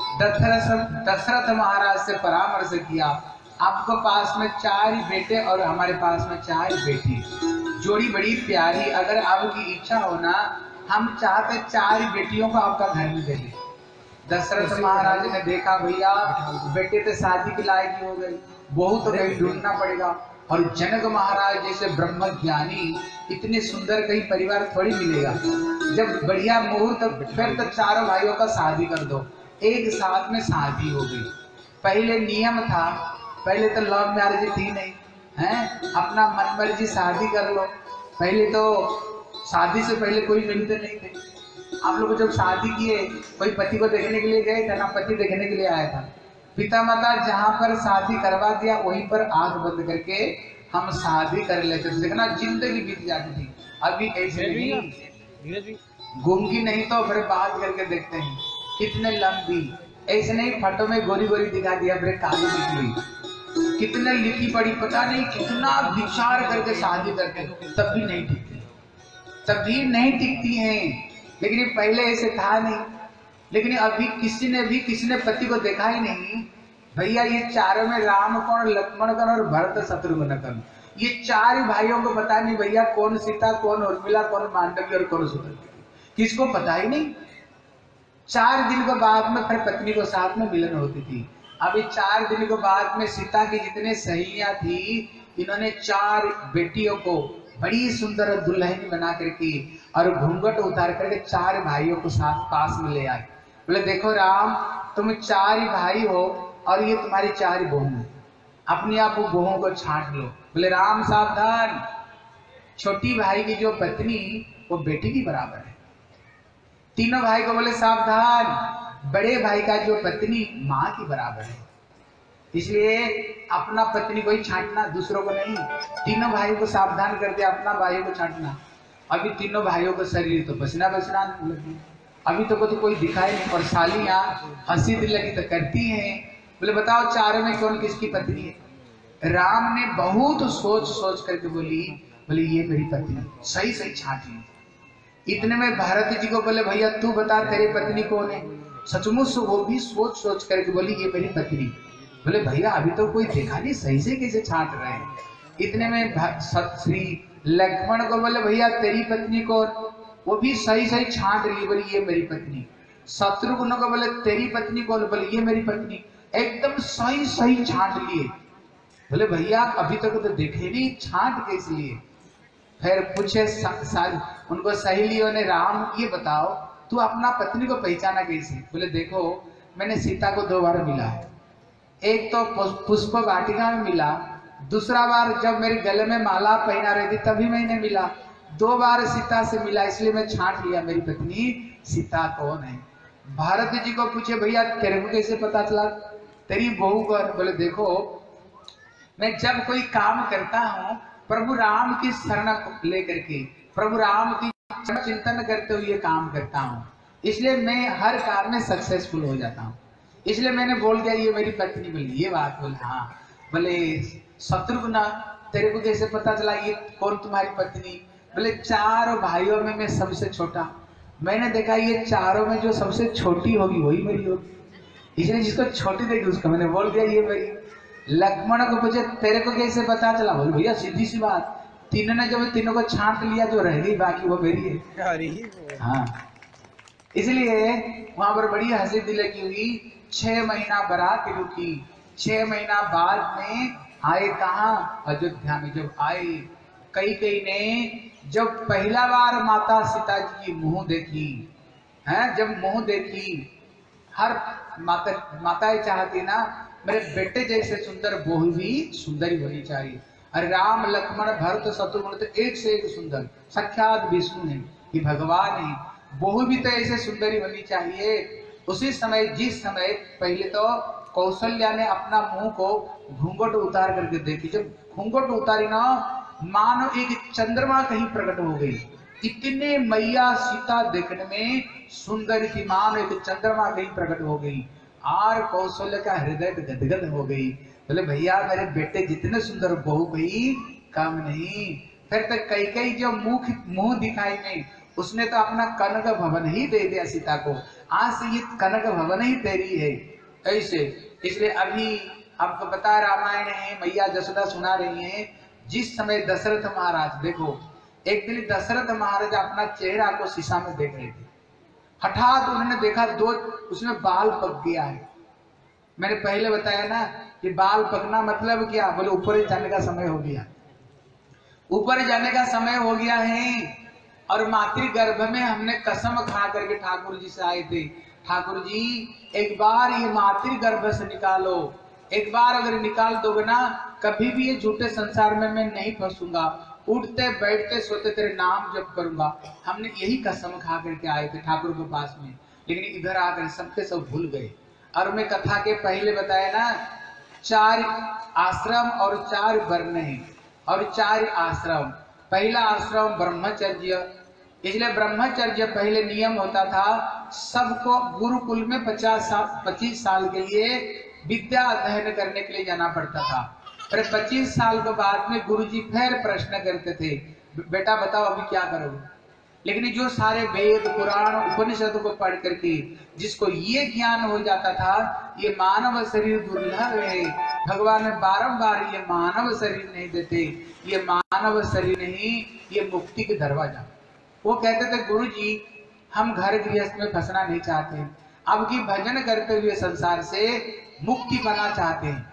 दशरथ महाराज से परामर्श किया, आपको पास में 4 बेटे और हमारे पास में 4 बेटी, जोड़ी बड़ी प्यारी, अगर आपकी इच्छा हो ना, हम चाहते 4 बेटियों को आपका घर में दे दें। दशरथ महाराज ने देखा भैया बेटे तो शादी के लायक हो गए, बहू तो कहीं ढूंढना पड़ेगा। और जनक महाराज जैसे ब्रह्म ज्ञानी, इतने सुंदर कहीं परिवार थोड़ी मिलेगा। जब बढ़िया मुहूर्त, फिर तो 4 भाइयों का शादी कर दो। एक साथ में शादी हो गई। पहले नियम था, पहले तो लव मैरिज थी नहीं, हैं अपना मन मर्जी शादी कर लो। पहले तो शादी से पहले कोई मिलते नहीं थे। आप लोग जब शादी किए, कोई पति को देखने के लिए गए थे ना, पति देखने के लिए आया था। पिता माता जहाँ पर शादी करवा दिया वहीं पर आंख बंद करके हम शादी कर लेते थे। देखना जिंदगी बीत जाती थी। अभी ऐसे नहीं, गूंगी नहीं तो फिर बात करके देखते हैं कितने लंबी, ऐसे नहीं फोटो में गोरी गोरी दिखा दिया फिर काली निकली, कितने लिखी पड़ी पता नहीं, कितना विचार करके शादी करते तब भी नहीं टिकती, तभी नहीं टिकती हैं। लेकिन ये पहले ऐसे था नहीं। लेकिन अभी किसी ने पति को देखा ही नहीं। भैया ये चारों में राम कौन, लक्ष्मण कौन और भरत शत्रुघ्न कौन, ये 4 भाइयों को पता नहीं भैया कौन सीता, कौन उर्मिला, कौन मांडवी और कौन सुभद्रा, किसको पता ही नहीं। 4 दिन के बाद में फिर पत्नी को साथ में मिलन होती थी। अभी 4 दिन के बाद में सीता की जितने सहेलियां थी, इन्होंने 4 बेटियों को बड़ी सुंदर दुल्हन बना करके और घूंघट उतार करके 4 भाइयों को साथ पास में ले आए। बोले देखो राम, तुम 4 ही भाई हो और ये तुम्हारी 4 बहू है, अपनी आप बहू को छांट लो। बोले राम सावधान, छोटी भाई की जो पत्नी वो बेटी की बराबर है। तीनों भाई को बोले सावधान, बड़े भाई का जो पत्नी माँ की बराबर है, इसलिए अपना पत्नी को ही छांटना, दूसरों को नहीं। तीनों भाइयों को सावधान कर दिया, अपना भाइयों को छांटना। अभी तीनों भाइयों का शरीर तो बसना लगी, अभी तो कोई दिखाई नहीं। और सालियां हंसी दिल लगी तो करती हैं। बोले बताओ 4 में कौन किसकी पत्नी है? राम ने बहुत सोच सोच करके बोले ये मेरी पत्नी, सही सही छांट ली। इतने में भरत जी को बोले भैया तू बता तेरी पत्नी कौन है? सचमुच वो भी सोच सोच करके बोली ये मेरी पत्नी। बोले भैया अभी तो कोई देखा नहीं, सही से कैसे छांट रहे हैं? इतने में श्री लक्ष्मण को बोले भैया तेरी पत्नी कौन? वो भी सही सही छांट ली, बोली ये मेरी पत्नी। शत्रुघ्न को बोले तेरी पत्नी कौन? बोले ये मेरी पत्नी। एकदम सही सही छांट लिए। बोले भैया अभी तक तो देखे नहीं, छांट कैसे लिए? फिर पूछे उनको सहेलियों ने, राम ये बताओ तू अपना पत्नी को पहचाना कैसे? बोले देखो मैंने सीता को 2 बार मिला है, एक तो पुष्प वाटिका में मिला, दूसरा बार जब मेरे गले में माला पहना रही थी तभी मैंने मिला, 2 बार सीता से मिला, इसलिए मैं छांट लिया मेरी पत्नी सीता कौन है। भारत जी को पूछे भैया तेरे को कैसे पता चला तेरी बहू कौन? बोले देखो मैं जब कोई काम करता हूँ प्रभु राम की शरण लेकर के, प्रभु राम की चिंतन करते हुए काम करता हूँ, इसलिए मैं हर काम में सक्सेसफुल हो जाता हूँ। इसलिए मैंने बोल दिया ये मेरी पत्नी। बोली ये बात? बोले हाँ। बोले शत्रुघ्न तेरे को कैसे पता चला ये कौन तुम्हारी पत्नी? बोले 4 भाइयों में मैं सबसे छोटा, मैंने देखा ये 4 में जो सबसे छोटी होगी वही मेरी होगी, इसलिए जिसको छोटी देखी उसको मैंने बोल दिया ये मेरी। लक्ष्मण को पूछे तेरे को कैसे पता चला? बोले भैया सीधी सी बात, तीनों ने जब तीनों को छांट लिया, जो रह गई बाकी वो मेरी है। हाँ इसलिए वहां पर बड़ी हंसी दिलकी हुई। 6 महीना बारात रुकी, 6 महीना बाद में आए कहाँ? अयोध्या में। जब आए कई ने जब पहला बार माता सीता जी की मुंह देखी है, जब मुंह देखी, हर माताएं चाहती ना मेरे बेटे जैसे सुंदर बहू भी सुंदरी होनी चाहिए। अरे राम लक्ष्मण भरत शत्रुघ्न तो एक से एक सुंदर, साक्षात विष्णु है कि भगवान है, बहू भी तो ऐसे सुंदरी होनी चाहिए। उसी समय जिस समय पहले तो कौशल्या ने अपना मुंह को घूंघट उतार करके देखी, जब घूंघट उतारी ना मानो एक चंद्रमा कहीं प्रकट हो गई। इतने मैया सीता देखने में सुंदर थी, मानो एक चंद्रमा कहीं प्रकट हो गई। और कौशल्य का हृदय गदगद हो गई। बोले भैया मेरे बेटे जितने सुंदर बहू गई, कम नहीं। फिर तो कई जो मुंह दिखाई में, उसने तो अपना कनक भवन ही दे दिया सीता को। आज से ये कनक भवन ही तेरी है ऐसे। इसलिए अभी आपको पता रामायण है, मैया जसोदा सुना रही है। जिस समय दशरथ महाराज, देखो एक दिन दशरथ महाराज अपना चेहरा को शीशा में देख रहे थे। हठात उन्होंने देखा दो उसमें बाल पक गया है। मैंने पहले बताया ना कि बाल पकना मतलब क्या, बोले ऊपर जाने का समय हो गया, ऊपर जाने का समय हो गया है। और मातृ गर्भ में हमने कसम खा करके ठाकुर जी से आए थे, ठाकुर जी एक बार ये मातृ गर्भ से निकालो, एक बार अगर निकाल दोगे ना, कभी भी ये झूठे संसार में मैं नहीं फंसूंगा, उठते बैठते सोते तेरे नाम जप करूंगा। हमने यही कसम खा करके आए थे ठाकुर के पास में, लेकिन इधर आकर सबके सब भूल गए। और मैं कथा के पहले बताया ना, 4 आश्रम और 4 वर्ण है और 4 आश्रम। पहला आश्रम ब्रह्मचर्य, इसलिए ब्रह्मचर्य पहले नियम होता था सबको गुरुकुल में 25 साल के लिए विद्या अध्ययन करने के लिए जाना पड़ता था। फिर 25 साल के बाद में गुरुजी फिर प्रश्न करते थे, बेटा बताओ अभी क्या करोगे। लेकिन जो सारे वेद पुराण उपनिषद को पढ़ करके जिसको ये ज्ञान हो जाता था, ये मानव शरीर दुर्लभ है, भगवान ने बारंबार ये मानव शरीर नहीं देते, ये मानव शरीर नहीं, ये मुक्ति के दरवाजा। वो कहते थे गुरुजी हम घर गृहस्थ में फंसना नहीं चाहते, अब की भजन करते हुए संसार से मुक्ति पाना चाहते हैं।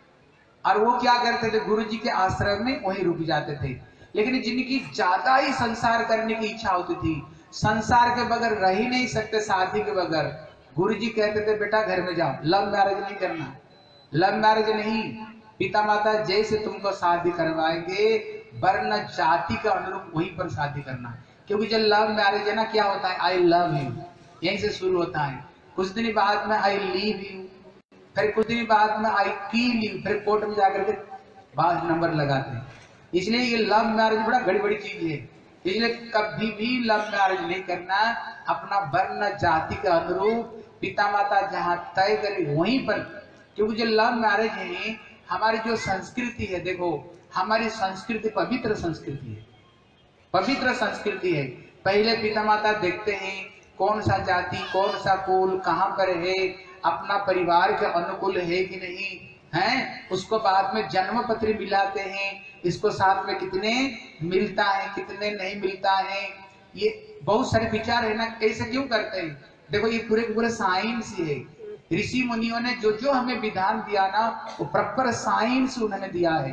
और वो क्या करते थे, गुरुजी के आश्रम में वहीं रुक जाते थे। लेकिन जिनकी ज्यादा ही संसार करने की इच्छा होती थी, संसार के बगैर रह ही नहीं सकते, शादी के बगैर, गुरुजी कहते थे बेटा घर में जाओ, लव मैरिज नहीं करना, लव मैरिज नहीं, पिता माता जैसे तुमको शादी करवाएंगे वर्ण जाति का अनुरूप वहीं पर शादी करना। क्योंकि जब लव मैरिज है ना, क्या होता है, आई लव यू यहीं से शुरू होता है, कुछ दिन बाद में आई लीव यू, फिर कुछ दिन बाद में आई किल यू, फिर कोर्ट में जाकर के बाद नंबर लगाते हैं। इसलिए ये लव मैरिज बड़ा बड़ी चीज है। इसलिए कभी भी लव मैरिज नहीं करना, अपना वर्ण जाति के अनुरूप पिता माता जहाँ तय करे वहीं पर। क्योंकि जो लव मैरिज है, हमारी जो संस्कृति है, देखो हमारी संस्कृति पवित्र संस्कृति है, पवित्र संस्कृति है। पहले पिता माता देखते हैं कौन सा जाति, कौन सा कुल, कहाँ पर है, अपना परिवार के अनुकूल है कि नहीं है, उसको बाद में जन्म पत्र मिलाते हैं, इसको साथ में कितने मिलता है कितने नहीं मिलता है, ये बहुत सारे विचार है ना। ऐसे क्यों करते हैं, देखो ये पूरे साइंस है। ऋषि मुनियों ने जो जो हमें विधान दिया ना, वो प्रॉपर साइंस उन्होंने दिया है।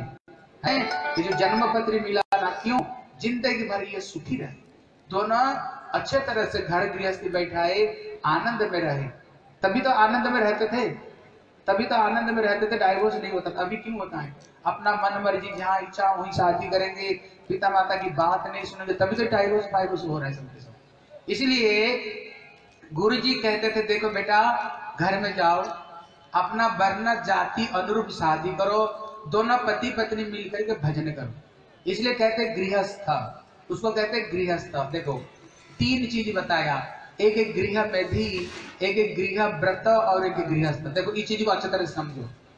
ये जो जन्म पत्र मिला ना, क्यों, जिंदगी भर ये सुखी रहे, दोनों अच्छे तरह से घर गृहस्थी बैठाए, आनंद में रहे। तभी तो आनंद में रहते थे, तभी तो आनंद में रहते थे, डाइवोर्स नहीं होता। अभी क्यों होता है, अपना मन मर्जी जहाँ इच्छा वहीं शादी करेंगे, पिता माता की बात नहीं सुनेंगे, तभी तो डाइवोर्स हो रहा है सबके सब। इसलिए गुरुजी कहते थे देखो बेटा घर में जाओ, अपना वर्ण जाति अनुरूप शादी करो, दोनों पति पत्नी मिलकर के भजन करो। इसलिए कहते गृहस्थ, उसको कहते गृहस्थ। देखो 3 चीज बताया, एक गृह मेधी, एक गृह व्रत और एक गृहस्थ। देखो इस चीज को अच्छी तरह समझो।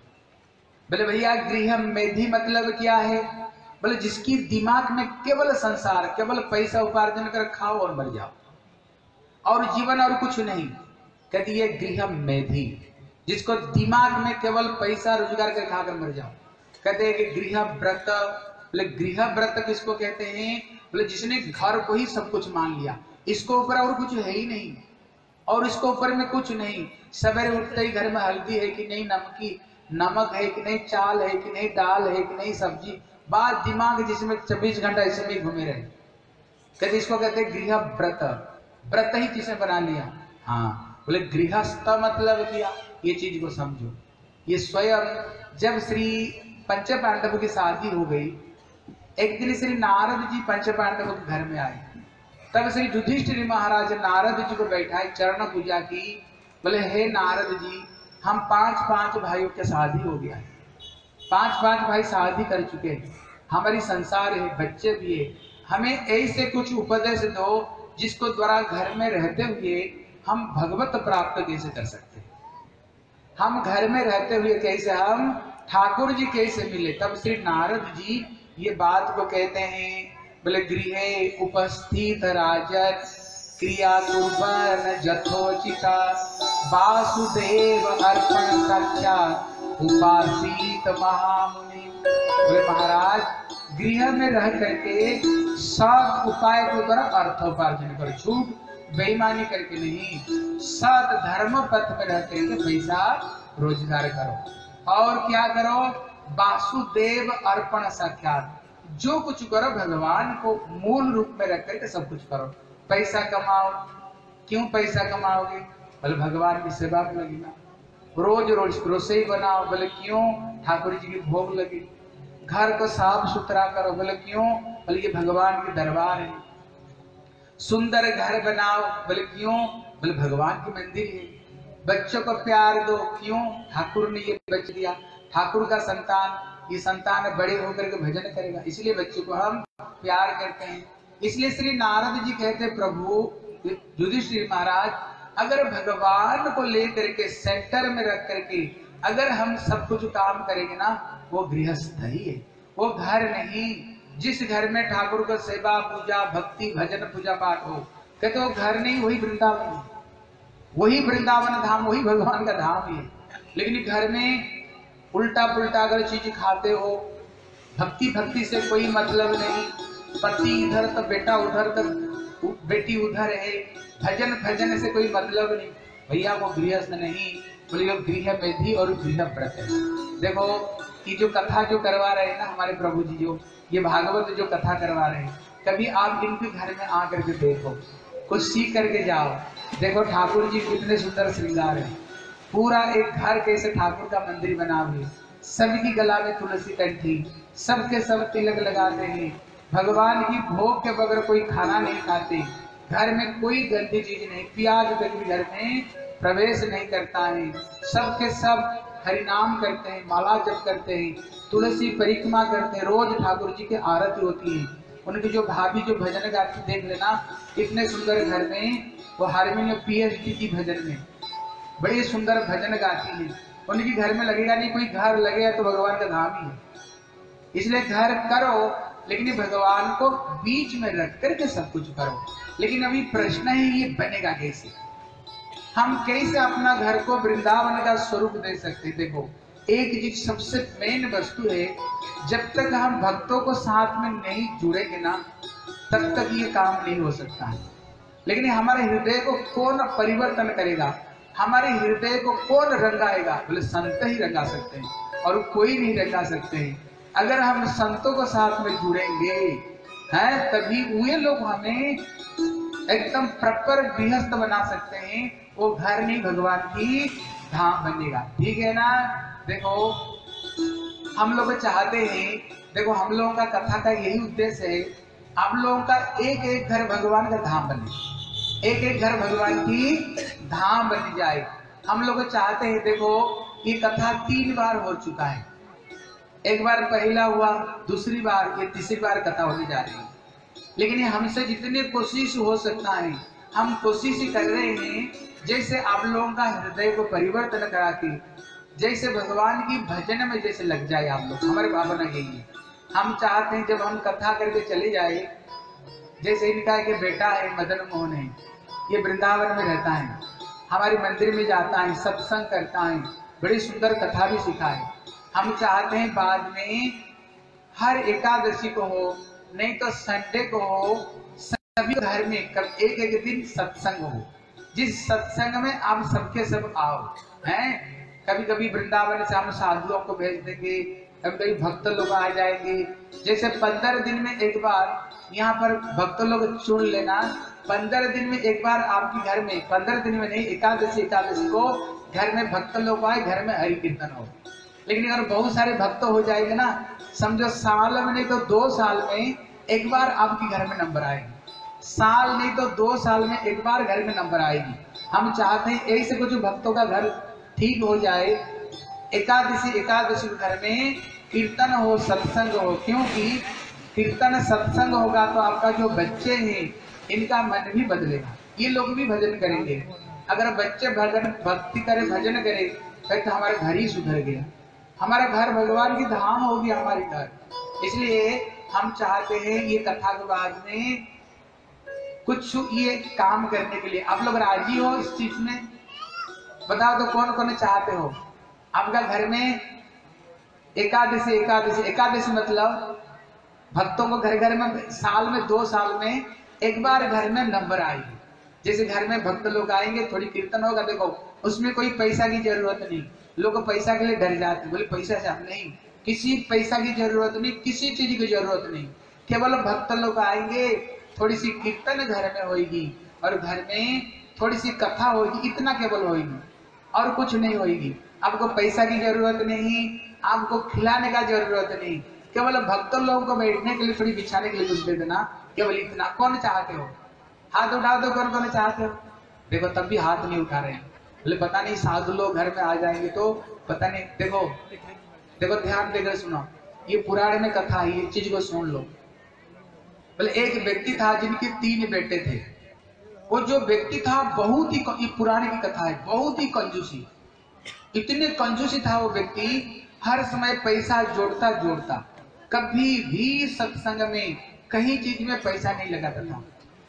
बोले भैया गृह मेधी मतलब क्या है, बोले जिसकी दिमाग में केवल संसार, केवल पैसा उपार्जन कर खाओ और मर जाओ, और जीवन और कुछ नहीं। कहती ये गृह मेधी, जिसको दिमाग में केवल पैसा रोजगार कर खाकर मर जाओ। कहते हैं कि गृह व्रत, बोले गृह व्रत किसको कहते हैं, बोले जिसने घर को ही सब कुछ मान लिया, इसको ऊपर और कुछ है ही नहीं, और इसको ऊपर में कुछ नहीं। सवेरे उठते ही घर में हल्दी है कि नहीं, नमक है कि नहीं, चाल है कि नहीं, दाल है कि नहीं, सब्जी, बात दिमाग जिसमें 24 घंटा इसमें ही घूमे रहे। कहते इसको कहते हैं गृह व्रत, व्रत ही जिसने बना लिया। हाँ बोले गृहस्थ मतलब क्या, ये चीज को समझो। ये स्वयं जब श्री पंच पांडवों की शादी हो गई, एक दिन श्री नारद जी पंच पांडवों के घर में आए, तब श्री युधिष्ठिर महाराज नारद जी को बैठाए, चरण पूजा की। बोले हे नारद जी, हम 5 भाइयों के शादी हो गया है, 5 भाई शादी कर चुके हैं, हमारी संसार है, बच्चे भी है, हमें ऐसे कुछ उपदेश दो जिसको द्वारा घर में रहते हुए हम भगवत प्राप्त कैसे कर सकते हैं, हम घर में रहते हुए कैसे हम ठाकुर जी कैसे मिले। तब श्री नारद जी ये बात को कहते हैं बोले गृहे उपस्थित राजन क्रिया कुर्बन जथोचिता वासुदेव अर्पण सख्या उपासित महामुनि। बोले महाराज गृह में रह करके सब उपाय के द्वारा अर्थोपार्जन करो, झूठ बेईमानी करके नहीं, सत धर्म पथ में रह करके पैसा रोजगार करो। और क्या करो, वासुदेव अर्पण साक्षात, जो कुछ करो भगवान को मूल रूप में रख करके सब कुछ करो। पैसा कमाओ, क्यों पैसा कमाओगे, बोले भगवान की सेवा में लगेगा। रोज रोज रसोई बनाओ, बोले क्यों, ठाकुर जी की भोग लगे। घर को साफ सुथरा करो, बोले क्यों, बोले ये भगवान के दरबार है। सुंदर घर बनाओ, बोले क्यों, बोले भगवान की मंदिर है। बच्चों को प्यार दो, क्यों, ठाकुर ने ये बच्चे दिया, ठाकुर का संतान, ये संतान बड़े होकर के भजन करेगा, इसलिए बच्चों को हम प्यार करते हैं। इसलिए श्री नारद जी कहते प्रभु युधिष्ठिर महाराज, अगर भगवान को लेकर के सेंटर में रख करके अगर हम सब कुछ काम करेंगे ना, वो गृहस्थ ही है, वो घर नहीं। जिस घर में ठाकुर को सेवा पूजा भक्ति भजन पूजा पाठ हो, कहते वो घर नहीं, वही वृंदावन है, वही वृंदावन धाम, वही भगवान का धाम ही है। लेकिन घर में उल्टा पुल्टा अगर चीज खाते हो, भक्ति भक्ति से कोई मतलब नहीं, पति इधर तो बेटा उधर तो बेटी उधर है, भजन भजन से कोई मतलब नहीं, भैया वो गृहस्थ नहीं। बोले गृह मेधी और गृह व्रत है। देखो ये जो कथा जो करवा रहे हैं ना हमारे प्रभु जी, जो ये भागवत जो कथा करवा रहे हैं, कभी आप इनके घर में आकर के देखो, कुछ सीख करके जाओ। देखो ठाकुर जी कितने सुंदर श्रृंगार है, पूरा एक घर कैसे ठाकुर का मंदिर बना हुआ है, सबकी गला में तुलसी कंठी, सबके सब तिलक लगाते हैं, भगवान की भोग के बगैर कोई खाना नहीं खाते, घर में कोई गंदी चीज नहीं, प्याज तक भी घर में प्रवेश नहीं करता है, सबके सब हरिनाम करते हैं, माला जप करते हैं, तुलसी परिक्रमा करते हैं, रोज ठाकुर जी की आरती होती है। उनकी जो भाभी जो भजन गाती देख लेना, इतने सुंदर घर में वो हारमोनियम PhD की भजन में बड़ी सुंदर भजन गाती है। उनकी घर में लगेगा नहीं, कोई घर लगेगा तो भगवान का धाम ही है। इसलिए घर करो, लेकिन भगवान को बीच में रख करके सब कुछ करो। लेकिन अभी प्रश्न है ये बनेगा कैसे, हम कैसे अपना घर को वृंदावन का स्वरूप दे सकते। देखो एक चीज सबसे मेन वस्तु है, जब तक हम भक्तों को साथ में नहीं जुड़ेंगे ना, तब तक ये काम नहीं हो सकता है। लेकिन हमारे हृदय को कौन परिवर्तन करेगा, हमारे हृदय को कौन रंगाएगा, बोले संत ही रंगा सकते हैं और कोई नहीं रंगा सकते हैं। अगर हम संतों को साथ में जुड़ेंगे हैं, तभी वे लोग हमें एकदम प्रॉपर गृहस्थ बना सकते हैं। वो घर नहीं, भगवान की धाम बनेगा, ठीक है ना। देखो हम लोग चाहते हैं, देखो हम लोगों का कथा का यही उद्देश्य है, हम लोगों का एक एक घर भगवान का धाम बने, एक एक घर भगवान की धाम बन जाए। हम लोग चाहते हैं, देखो ये कथा 3 बार हो चुका है, एक बार पहला हुआ, दूसरी बार, ये तीसरी बार कथा होने जा रही है। लेकिन हमसे जितनी कोशिश हो सकता है हम कोशिश कर रहे हैं, जैसे आप लोगों का हृदय को परिवर्तन करा के जैसे भगवान की भजन में जैसे लग जाए आप लोग। हमारे भावना यही है, हम चाहते हैं जब हम कथा करके चले जाए, जैसे इनका कि बेटा है मदन मोहन है, ये वृंदावन में रहता है, हमारे मंदिर में जाता है, सत्संग करता है, बड़ी सुंदर कथा भी सिखाए। हम चाहते हैं बाद में हर एकादशी को हो, नहीं तो संडे को हो, सभी घर में एक एक दिन सत्संग हो, जिस सत्संग में आप सबके सब आओ हैं। कभी कभी वृंदावन से हम साधुओं को भेज देंगे, कभी कभी भक्त लोग आ जाएंगे। जैसे 15 दिन में एक बार यहाँ पर भक्त लोग चुन लेना, 15 दिन में एक बार आपके घर में, 15 दिन में नहीं, एकादशी को घर में भक्त लोग आए, घर में हरि कीर्तन हो। लेकिन अगर बहुत सारे भक्त हो जाएंगे ना, समझो साल में नहीं तो 2 साल में एक बार आपके घर में नंबर आएगी, साल नहीं तो 2 साल में एक बार घर में नंबर आएगी। हम चाहते हैं ऐसे कुछ भक्तों का घर ठीक हो जाए, एकादशी घर में कीर्तन हो, सत्संग हो, क्योंकि कीर्तन सत्संग होगा तो आपका जो बच्चे हैं इनका मन भी बदलेगा, ये लोग भी भजन करेंगे। अगर बच्चे भक्ति करे, भजन करे, तो हमारा घर ही सुधर गया, हमारा घर भगवान की धाम हो गया। हमारे घर इसलिए हम चाहते हैं ये कथा के बाद में कुछ ये काम करने के लिए। आप लोग राजी हो इस चीज में? बताओ तो कौन कौन चाहते हो? आपका घर में एकादशी, एकादशी मतलब भक्तों को घर घर में साल में 2 साल में एक बार घर में नंबर आएगी। जैसे घर में भक्त लोग आएंगे, थोड़ी कीर्तन होगा, देखो उसमें कोई पैसा की जरूरत नहीं। लोग पैसा के लिए डर जाते, बोले पैसा से हम नहीं, किसी पैसा की जरूरत नहीं, किसी चीज की जरूरत नहीं। केवल भक्त लोग आएंगे, थोड़ी सी कीर्तन घर में होगी और घर में थोड़ी सी कथा होगी, इतना केवल होगी और कुछ नहीं होगी। आपको पैसा की जरूरत नहीं, आपको खिलाने का जरूरत नहीं, केवल भक्त लोगों को बैठने के लिए, थोड़ी बिछाने के लिए कुछ दे देना, केवल इतना। कौन चाहते हो? हाथ उठा दो, कौन कौन चाहते हो? देखो तब भी हाथ नहीं उठा रहे हैं, बोले पता नहीं साधु लोग घर में आ जाएंगे तो पता नहीं। देखो देखो ध्यान देकर सुनो, ये पुराण में कथा है, ये चीज को सुन लो। बोले एक व्यक्ति था जिनके 3 बेटे थे। वो जो व्यक्ति था बहुत ही, ये पुराने की कथा है, बहुत ही कंजूसी, इतने कंजूसी था वो व्यक्ति, हर समय पैसा जोड़ता जोड़ता, कभी भी सत्संग में कहीं चीज में पैसा नहीं लगाता था।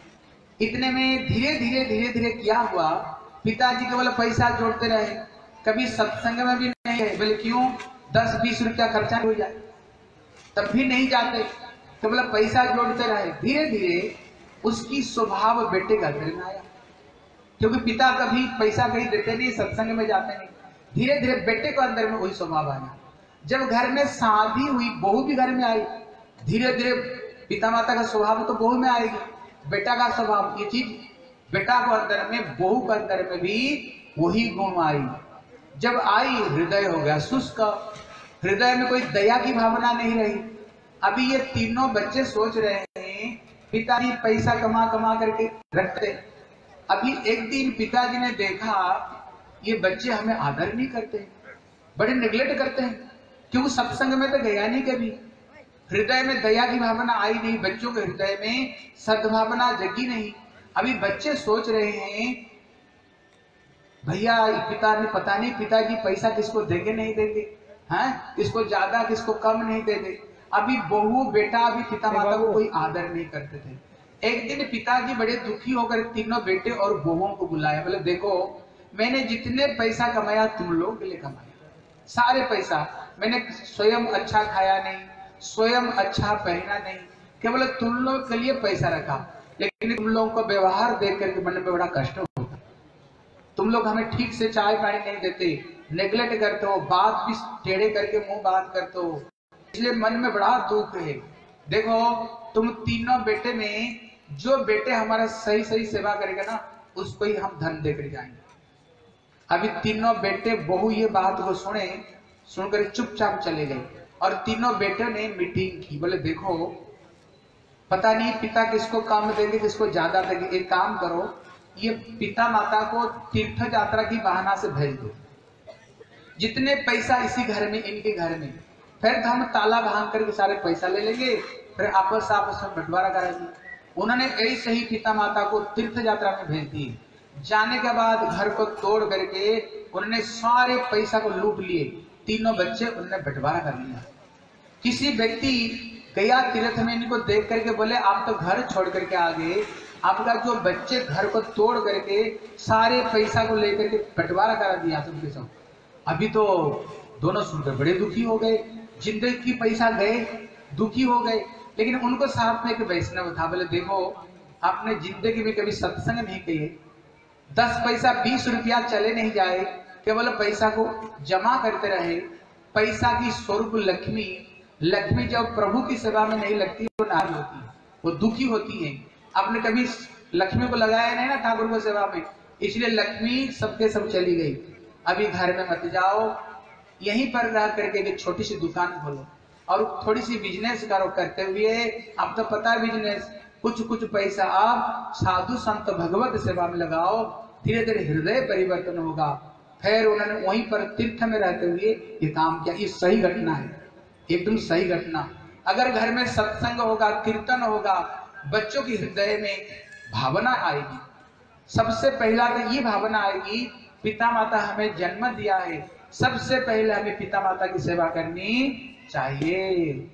इतने में धीरे धीरे क्या हुआ, पिताजी केवल पैसा जोड़ते रहे, कभी सत्संग में भी नहीं गए। बोले क्यों? 10-20 रुपया खर्चा हो जाए तब भी नहीं जाते, केवल पैसा जोड़ते रहे। धीरे धीरे उसकी स्वभाव बेटे का अंदर में आया, क्योंकि पिता कभी पैसा कहीं देते नहीं, सत्संग में जाते नहीं। धीरे धीरे बेटे को अंदर में वही स्वभाव आया। जब घर में शादी हुई, बहू भी घर में आई, धीरे धीरे पिता माता का स्वभाव तो बहू में आएगी, बेटा का स्वभाव, ये चीज बेटा को अंदर में, बहू के अंदर में भी वही गुण आई। जब आई, हृदय हो गया शुष्क, हृदय में कोई दया की भावना नहीं रही। अभी ये तीनों बच्चे सोच रहे हैं पिताजी पैसा कमा कमा करके रखते। अभी एक दिन पिताजी ने देखा ये बच्चे हमें आदर नहीं करते, बड़े निगलेक्ट करते हैं, क्योंकि सत्संग में तो गया नहीं कभी, हृदय में दया की भावना आई नहीं, बच्चों के हृदय में सद्भावना जगी नहीं। अभी बच्चे सोच रहे हैं भैया पिता ने, पता नहीं पिताजी पैसा किसको देंगे नहीं देंगे, हैं किसको ज्यादा किसको कम नहीं देते। अभी बहू बेटा अभी पिता माता को कोई आदर नहीं करते थे। एक दिन पिताजी बड़े दुखी होकर तीनों बेटे और बहुओं को बुलाया, बोले देखो मैंने जितने पैसा कमाया तुम लोगों के लिए कमाया, सारे पैसा मैंने स्वयं अच्छा खाया नहीं, स्वयं अच्छा पहना नहीं, केवल तुम लोग के लिए पैसा रखा। लेकिन तुम लोगों को व्यवहार देख करके मन में बड़ा कष्ट होता, तुम लोग हमें ठीक से चाय पानी नहीं देते, नेग्लेक्ट करते हो, बात भी टेढ़े करके मुंह बात करते हो, इसलिए मन में बड़ा दुख है। देखो तुम तीनों बेटे में जो बेटे हमारा सही सही सेवा करेगा ना, उसको ही हम धन देकर जाएंगे। अभी तीनों बेटे बहू ये बात को सुनकर चुपचाप चले गए और तीनों बेटों ने मीटिंग की। बोले देखो पता नहीं पिता किसको कम देंगे किसको ज्यादा देंगे, एक काम करो ये पिता माता को तीर्थ यात्रा की बहाना से भेज दो, जितने पैसा इसी घर में इनके घर में, फिर हम ताला भांग करके सारे पैसा ले लेंगे, फिर आपस में बंटवारा करेंगे। उन्होंने ऐसे ही पिता माता को तीर्थ यात्रा में भेज दिए। जाने के बाद घर को तोड़ करके उन्होंने सारे पैसा को लूट लिए, तीनों बच्चे उन्होंने बंटवारा कर लिया। किसी व्यक्ति गया तीर्थ में, इनको देख करके बोले आप तो घर छोड़ करके आ गए, आपका जो बच्चे घर को तोड़ करके सारे पैसा को लेकर के बंटवारा करा दिया तुमके सब। अभी तो दोनों सुनकर बड़े दुखी हो गए, जिंदगी की पैसा गए, दुखी हो गए। लेकिन उनको साथ में एक वैष्णव था, बोले देखो आपने जिंदगी में कभी सत्संग नहीं किए, 10 पैसा 20 रुपया चले नहीं जाए, केवल पैसा को जमा करते रहे। पैसा की स्वरूप लक्ष्मी, लक्ष्मी जब प्रभु की सेवा में नहीं लगती वो नाराज होती है, वो दुखी होती है। आपने कभी लक्ष्मी को लगाया नहीं ना ठाकुर को सेवा में, इसलिए लक्ष्मी सबके सब चली गई। अभी घर में मत जाओ, यहीं पर रह करके एक छोटी सी दुकान खोलो और थोड़ी सी बिजनेस करो। करते हुए अब तो पता है बिजनेस, कुछ पैसा आप साधु संत भगवत सेवा में लगाओ, धीरे धीरे हृदय परिवर्तन होगा। फिर उन्होंने वहीं पर तीर्थ में रहते हुए ये काम किया। ये सही घटना है, एकदम सही घटना। अगर घर में सत्संग होगा, कीर्तन होगा, बच्चों की हृदय में भावना आएगी। सबसे पहला तो ये भावना आएगी पिता माता हमें जन्म दिया है, सबसे पहले हमें पिता माता की सेवा करनी चाहिए।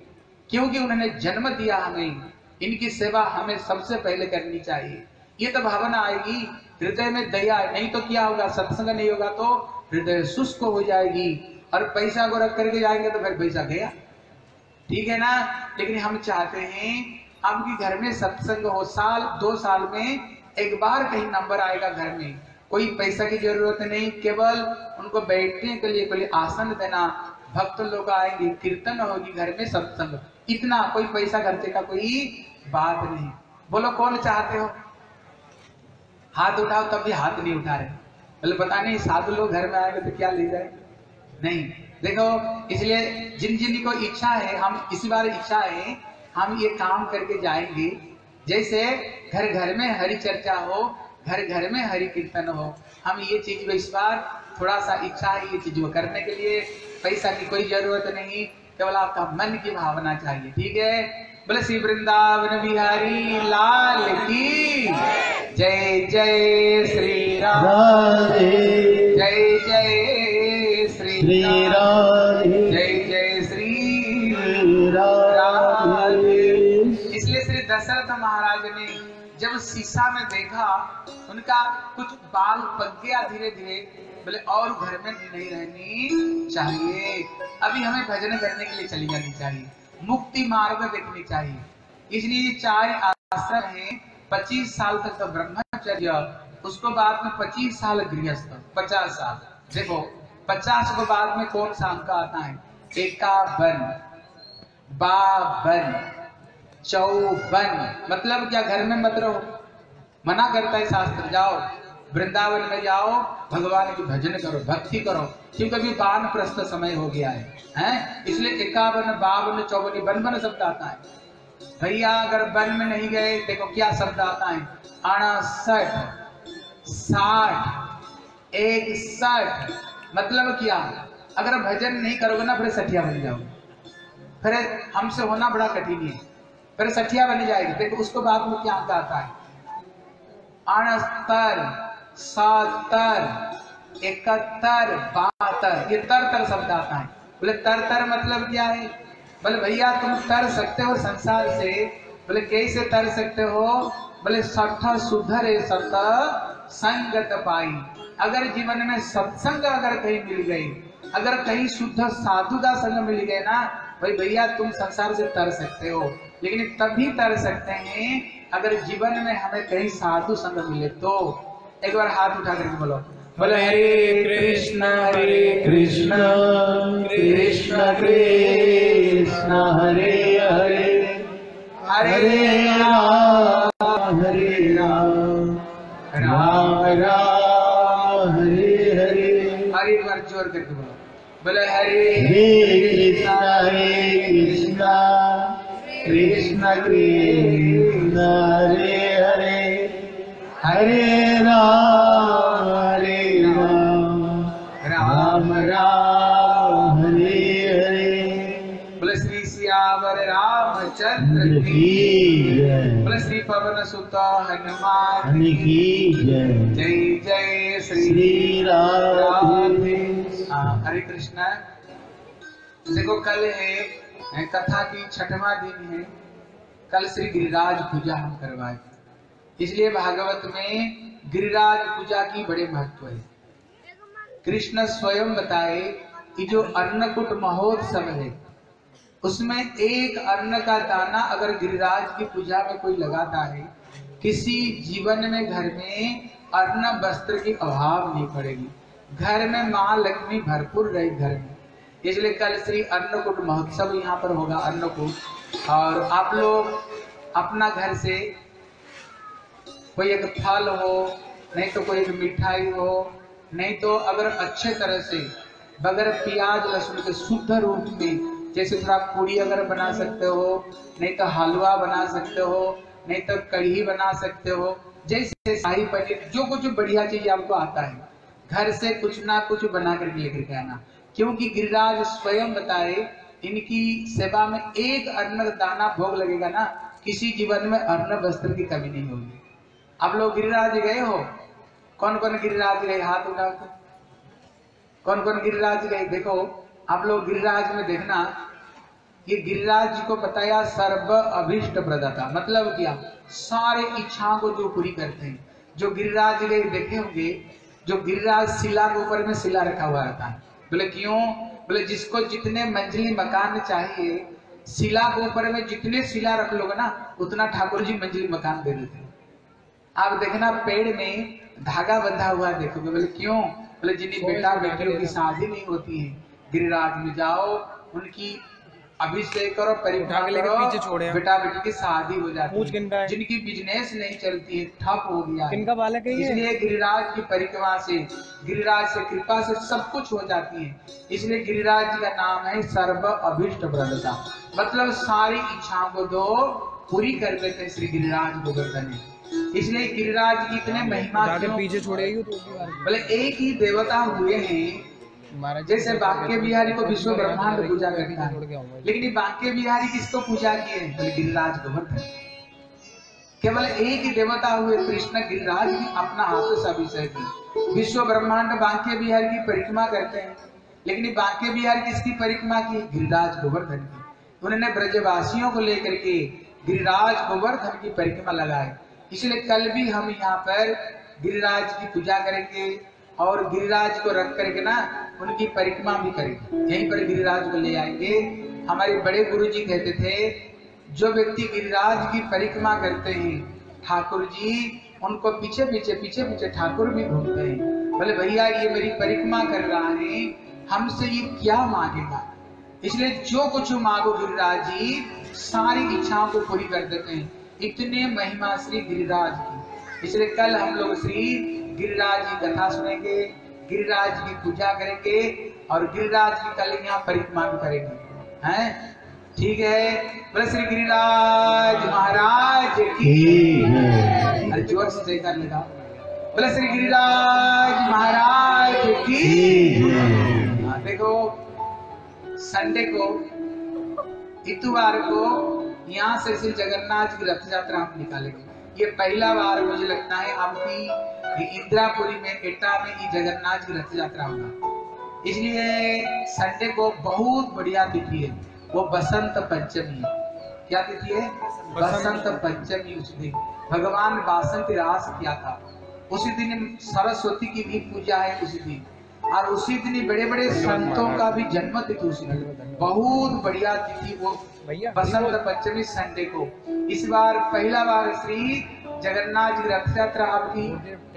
क्योंकि उन्होंने जन्म दिया हमें, इनकी सेवा हमें सबसे पहले करनी चाहिए। ये तो भावना आएगी, हृदय में दया, नहीं तो क्या होगा, सत्संग नहीं होगा तो हृदय शुष्क हो जाएगी, और पैसा को रख करके जाएंगे तो फिर पैसा गया, ठीक है ना। लेकिन हम चाहते हैं आपके घर में सत्संग हो, साल 2 साल में एक बार कहीं नंबर आएगा घर में, कोई पैसा की जरूरत नहीं, केवल उनको बैठने के लिए आसन देना, भक्त लोग आएंगे, कीर्तन होगी, घर में सत्संग, इतना, कोई पैसा खर्चे का कोई बात नहीं। बोलो कौन चाहते हो, हाथ उठाओ, तब भी हाथ नहीं उठा रहे, बोले पता नहीं साधु लोग घर में आएंगे तो क्या ले जाए, नहीं। देखो, इसलिए जिन जिन को इच्छा है, हम इसी बार इच्छा है हम ये काम करके जाएंगे, जैसे घर घर में हरि चर्चा हो, घर घर में हरि कीर्तन हो, हम ये चीज इस बार थोड़ा सा इच्छा है ये चीज करने के लिए, पैसा की कोई जरूरत नहीं, केवल आपका मन की भावना चाहिए, ठीक है। बोले श्री वृंदावन बिहारी लाल की जय, जय श्री राम, जय जय श्री राम, जय जय श्री राम। इसलिए श्री दशरथ महाराज ने जब शीशा में देखा, उनका कुछ बाल पक गया धीरे धीरे, बोले और घर में नहीं रहनी चाहिए, अभी हमें भजन करने के लिए चली जानी चाहिए, मुक्ति मार्ग देखनी चाहिए। इसलिए 4 आश्रम है, 25 साल तक तो ब्रह्मचर्य, उसको बाद में 25 साल गृहस्थ, 50 साल। देखो 50 को बाद में कौन सा अंक आता है, 51, 52, 54, मतलब क्या, घर में मत रहो, मना करता है शास्त्र, जाओ वृंदावन में जाओ, भगवान की भजन करो, भक्ति करो, क्योंकि अभी वानप्रस्थ समय हो गया है? इसलिए 51, 52, 54 बन शब्द आता है भैया। अगर वन में नहीं गए, देखो क्या शब्द आता है, 59, 60, 61, मतलब क्या, अगर भजन नहीं करोगे ना फिर सठिया बन जाओगे, फिर हमसे होना बड़ा कठिन है, फिर सठिया बन जाएगी। देखो उसको बाद में क्या आता है, 69, 70, 71, 72, ये तर शब्द आता है। बोले तर मतलब क्या है, बोले भैया तुम तर सकते हो संसार से, बोले कैसे तर सकते हो, बोले सठ सुधरे सत संगत पाई, अगर जीवन में सत्संग अगर कहीं मिल गई, अगर कहीं शुद्ध साधु का संग मिल गए ना, भाई भैया तुम संसार से तर सकते हो, लेकिन तभी तर सकते हैं अगर जीवन में हमें कहीं साधु संग मिले तो। एक बार हाथ उठा करके बोलो, बोले हरे कृष्ण कृष्ण कृष्ण हरे हरे, हरे राम राम राम हरे हरे। हरे बार जोर करके बोलो, बोले हरे कृष्ण कृष्ण कृष्ण हरे हरे, हरे राम राम राम हरे हरे। बोले श्री सियावर रामचंद्र की जय, बोले श्री पवन सुत हनुमान की जय, जय जय श्री राम। हरे कृष्ण। देखो कल है कथा की 6वां दिन है, कल श्री गिरिराज पूजा हम करवाए, इसलिए भागवत में गिरिराज पूजा की बड़े महत्व है। कृष्ण स्वयं बताए कि जो अन्नकूट महोत्सव है उसमें एक अन्न का दाना अगर गिरिराज की पूजा में कोई लगाता है, किसी जीवन में घर में अन्न वस्त्र की अभाव नहीं पड़ेगी, घर में माँ लक्ष्मी भरपूर रहे घर में। इसलिए कल श्री अन्नकूट महोत्सव यहाँ पर होगा, अन्नकूट, और आप लोग अपना घर से कोई एक फल हो, नहीं तो कोई एक मिठाई हो, नहीं तो अगर अच्छे तरह से बगैर प्याज लहसुन के शुद्ध रूप में, जैसे थोड़ा पूड़ी अगर बना सकते हो, नहीं तो हलवा बना सकते हो, नहीं तो कढ़ी बना सकते हो, जैसे शाही पनीर, जो कुछ बढ़िया चीज आपको आता है घर से कुछ ना कुछ बना करके लेकर के आना, क्योंकि गिरिराज स्वयं बताए इनकी सेवा में एक अन्न दाना भोग लगेगा ना, किसी जीवन में अन्न वस्त्र की कमी नहीं होगी। आप लोग गिरिराज गए हो? कौन कौन गिरिराज गए? हाथ उठा के कौन कौन गिरिराज गए? देखो आप लोग गिरिराज में देखना, ये गिरिराज जी को बताया सर्व अभिष्ट प्रदाता, मतलब क्या, सारे इच्छाओं को जो पूरी करते हैं। जो गिरिराज गए देखे होंगे, जो गिरिराज शिला के ऊपर में शिला रखा हुआ रहता है। बोले क्यों? बोले जिसको जितने मंजिली मकान चाहिए, शिला के ऊपर में जितने शिला रख लोगे ना, उतना ठाकुर जी मंजिली मकान दे देते हैं। आप देखना पेड़ में धागा बंधा हुआ देखोगे। बोले क्यों? बोले जिन्हें बेटा बेटियों की शादी नहीं होती है, गिरिराज में जाओ, उनकी अभिषेक करो, परिक्रमा करो, बेटा बेटी की शादी हो जाती है। जिनकी बिजनेस नहीं चलती है, ठप हो गया है, इसलिए गिरिराज की परिक्रमा से, गिरिराज से कृपा से सब कुछ हो जाती है। इसलिए गिरिराज जी का नाम है सर्व अभिष्ट प्रदाता, मतलब सारी इच्छाओं को दो पूरी कर देते हैं श्री गिरिराज गोवर्धन है। इसलिए गिरिराज की इतने महिमा पीछे छोड़ेगी तो बोले एक ही देवता हुए हैं। जैसे बांके बिहारी को विश्व ब्रह्मांड पूजा करता है, लेकिन बांके बिहारी किसको पूजा किए? बोले गिरिराज गोवर्धन। केवल एक ही देवता हुए कृष्ण गिरिराज भी अपना हाथों से अभिषेक की। विश्व ब्रह्मांड बांके बिहारी की परिक्रमा करते हैं, लेकिन बांके बिहारी किसकी परिक्रमा की? गिरिराज गोवर्धन की। उन्होंने ब्रजवासियों को लेकर के गिरिराज गोवर्धन की परिक्रमा लगाए। इसलिए कल भी हम यहाँ पर गिरिराज की पूजा करेंगे और गिरिराज को रख करके ना उनकी परिक्रमा भी करेंगे। यहीं पर गिरिराज को ले आएंगे। हमारे बड़े गुरु जी कहते थे, जो व्यक्ति गिरिराज की परिक्रमा करते हैं, ठाकुर जी उनको पीछे पीछे ठाकुर भी घूमते हैं। बोले भैया ये मेरी परिक्रमा कर रहा है, हमसे ये क्या मांगेगा? इसलिए जो कुछ मांगो गिरिराज जी सारी इच्छाओं को पूरी कर देते हैं। इतने महिमा श्री गिरिराज की। इसलिए कल हम लोग श्री गिरिराज की कथा सुनेंगे, गिरिराज की पूजा करेंगे और गिरिराज की कल यहाँ परिक्रमा भी करेंगे, हैं? ठीक है। बोले श्री गिरिराज महाराज की। अरे जोर से जयकार लगा। बोले श्री गिरिराज महाराज की। देखो संडे को, इतवार को यहाँ से श्री जगन्नाथ की रथ यात्रा हम निकालेंगे। ये पहला बार मुझे लगता है आपकी इंदिरापुरी में, एटा में ये जगन्नाथ की रथ यात्रा होगा। इसलिए संडे को बहुत बढ़िया तिथि है, वो बसंत पंचमी। क्या तिथि है? बसंत पंचमी। उस दिन भगवान वासंती रास किया था। उसी दिन सरस्वती की भी पूजा है उसी दिन, और उसी दिन बड़े बड़े संतों का भी जन्म तिथि उसी दिन। बहुत बढ़िया तिथि वो बसंत पंचमी संडे को। इस बार पहला बार श्री जगन्नाथ जी रथ यात्रा आपकी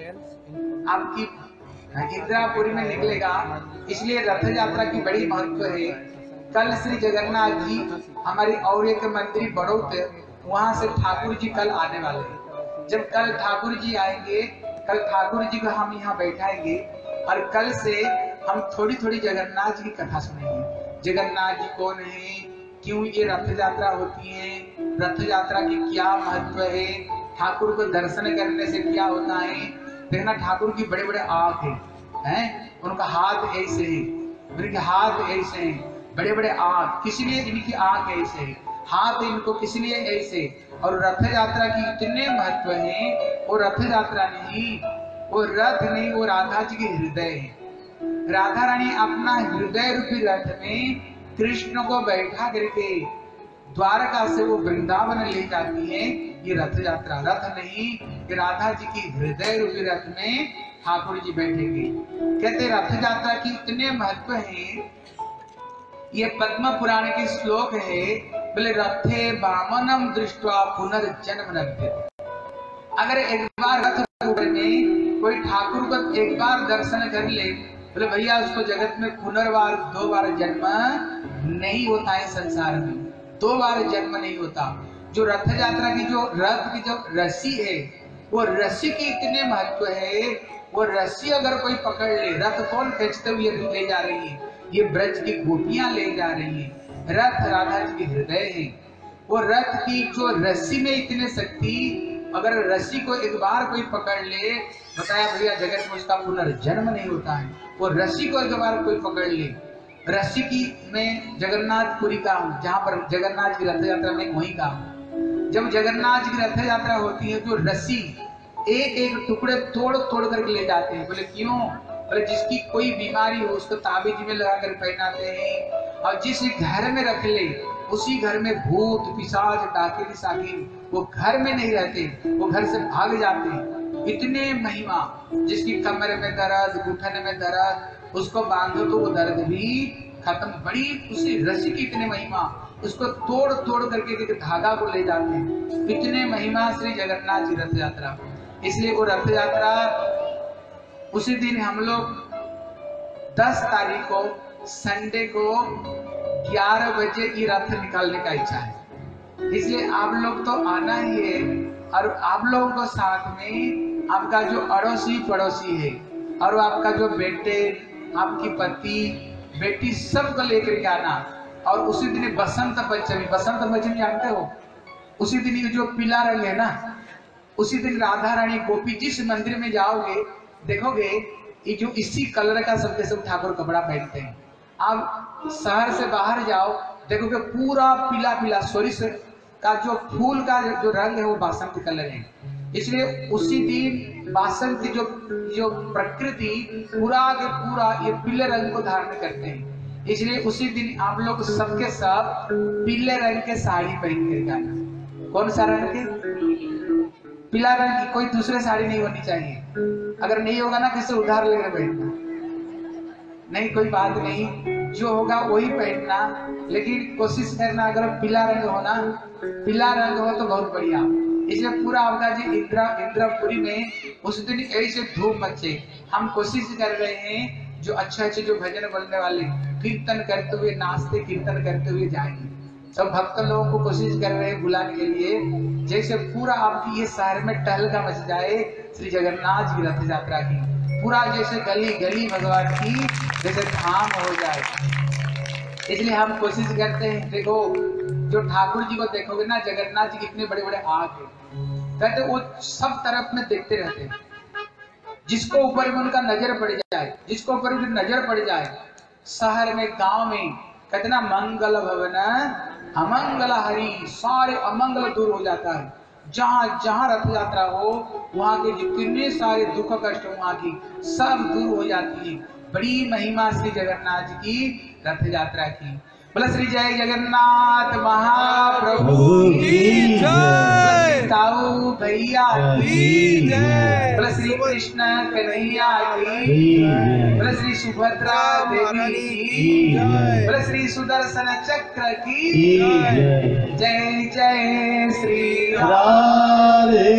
इंदिरापुरी में निकलेगा। इसलिए रथ यात्रा की बड़ी महत्व है। कल श्री जगन्नाथ जी हमारी और एक मंदिर बड़ौत, वहां से ठाकुर जी कल आने वाले हैं। जब कल ठाकुर जी आएंगे, कल ठाकुर जी को हम यहाँ बैठाएंगे और कल से हम थोड़ी थोड़ी जगन्नाथ जी की कथा सुनेंगे। जगन्नाथ जी कौन है, क्यों ये रथ यात्रा होती है, रथ यात्रा की क्या महत्व है, ठाकुर को दर्शन करने से क्या होता है। देखना ठाकुर की बड़े बड़े आंख हैं, उनका हाथ ऐसे है, उनके हाथ ऐसे हैं, बड़े बड़े आंख, किस लिए इनकी आंख ऐसे है, हाथ इनको किस लिए ऐसे। और रथ यात्रा की इतने महत्व है। वो रथ यात्रा नहीं, वो रथ नहीं, वो राधा जी के हृदय है। राधा रानी अपना हृदय रूपी रथ में कृष्ण को बैठा करके द्वारका से वो वृंदावन ले जाती है। ये रथ यात्रा, रथ नहीं, ये राधा जी की हृदय रूपी रथ में ठाकुर जी बैठेंगे। कहते रथ यात्रा की इतने महत्व है। ये पद्म पुराण के श्लोक है, बोले रथे वामनम दृष्ट्वा पुनर्जन्म नभ्यते। अगर एक बार रथ में कोई ठाकुर को एक बार दर्शन कर ले, बोले भैया उसको जगत में पुनर्वार 2 बार जन्म नहीं होता है। संसार में 2 बार जन्म नहीं होता। जो रथ यात्रा की जो रथ की जो रस्सी है, वो रस्सी की इतने महत्व है। वो रस्सी अगर कोई पकड़ ले, रथ कौन खींचते हुए ले जा रही है? ये ब्रज की गोपियां ले जा रही है। रथ राधा जी के हृदय है। वो रथ की जो रस्सी में इतने शक्ति, अगर रस्सी को एक बार कोई पकड़ ले, बताया भैया जगत में उसका पुनर्जन्म नहीं होता है। वो रस्सी को एक बार कोई पकड़ ले, रस्सी की में जगन्नाथपुरी का हूँ, जहाँ पर जगन्नाथ की रथ यात्रा में वही का हूँ। जब जगन्नाथ की रथ यात्रा होती है तो रस्सी एक एक टुकड़े तोड़ तोड़ करके ले जाते हैं। बोले क्यों? बोले जिसकी कोई बीमारी हो उसको ताबीज में लगा कर पहनाते हैं, और जिस घर में रख ले उसी घर में भूत पिशाच डाकिन साकिन वो घर में नहीं रहते, वो घर से भाग जाते हैं। इतने महिमा, जिसकी कमर में दर्द, घुटन में दर्द, उसको बांधो तो वो दर्द भी खत्म। बड़ी उसी रस्सी की इतने महिमा, उसको तोड़ तोड़ करके धागा को ले जाते हैं। इतने महिमा श्री जगन्नाथ जी रथ यात्रा। इसलिए वो रथ यात्रा उसी दिन हम लोग 10 तारीख को संडे को 11 बजे की रथ निकालने का इच्छा है। इसलिए आप लोग तो आना ही है, और आप लोगों को साथ में आपका जो अड़ोसी पड़ोसी है, और आपका जो बेटे, आपकी पति, बेटी, सबको लेकर के आना। और उसी दिन बसंत पंचमी, बसंत पंचमी जानते हो, उसी दिन ये जो पीला रंग है ना, उसी दिन राधा रानी गोपी जिस मंदिर में जाओगे देखोगे ये जो इसी कलर का सबके सब ठाकुर कपड़ा पहनते हैं। आप शहर से बाहर जाओ देखोगे पूरा पीला पीला सोरिस का जो फूल का जो रंग है वो बासंत कलर है। इसलिए उसी दिन बासंत की जो प्रकृति पूरा के पूरा ये पीले रंग को धारण करते हैं। इसलिए उसी दिन आप लोग सबके सब पीले रंग के साड़ी पहन कर आना। कौन सा रंग के? पीला रंग की, कोई दूसरे साड़ी नहीं होनी चाहिए। अगर नहीं होगा ना किसी उधार लेकर बैठना, नहीं कोई बात नहीं, जो होगा वही पहनना, लेकिन कोशिश करना अगर पीला रंग हो ना, पीला रंग हो तो बहुत बढ़िया। इसलिए पूरा आपका जी इंद्रपुरी में उस दिन ऐसे धूम मचे। हम कोशिश कर रहे हैं जो अच्छे जो भजन बोलने वाले कीर्तन करते हुए, नाचते कीर्तन करते हुए जाएंगे। सब भक्त लोगों को कोशिश कर रहे हैं बुलाने के लिए, जैसे पूरा आपकी ये शहर में टहलका मच जाए श्री जगन्नाथ जी रथ यात्रा की। पूरा जैसे गली गली भगवान की जैसे धाम हो जाए। इसलिए हम कोशिश करते हैं। देखो जो ठाकुर जी को देखोगे ना, जगन्नाथ जी कितने बड़े बड़े आंख है, कहते वो सब तरफ में देखते रहते हैं। जिसको ऊपर में उनका नजर पड़ जाए, जिसको ऊपर उनकी नजर पड़ जाए, शहर में गांव में कहते ना मंगल भवन अमंगल हरि, सारे अमंगल दूर हो जाता है। जहां जहां रथ यात्रा हो वहां के जितने सारे दुख कष्ट वहां की सब दूर हो जाती है। बड़ी महिमा श्री जगन्नाथ जी की रथ यात्रा की। बोला श्री जय जगन्नाथ महाप्रभु की जय, ताऊ भैया की जय, बोला श्री कृष्ण कन्हैया की जय, बोला श्री सुभद्रा देवी की जय, बोला श्री सुदर्शन चक्र की जय। जय जय श्री राधे।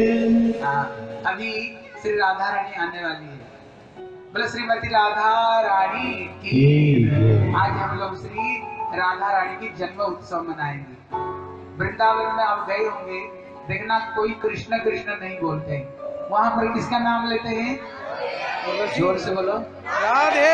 अभी श्री राधा रानी आने वाली है। बोले श्रीमती राधा रानी की। आज हम लोग श्री राधा रानी की जन्म उत्सव मनाएंगे। वृंदावन में आप गए होंगे, देखना कोई कृष्ण कृष्ण नहीं बोलते, वहां पर किसका नाम लेते हैं? जोर से बोलो राधे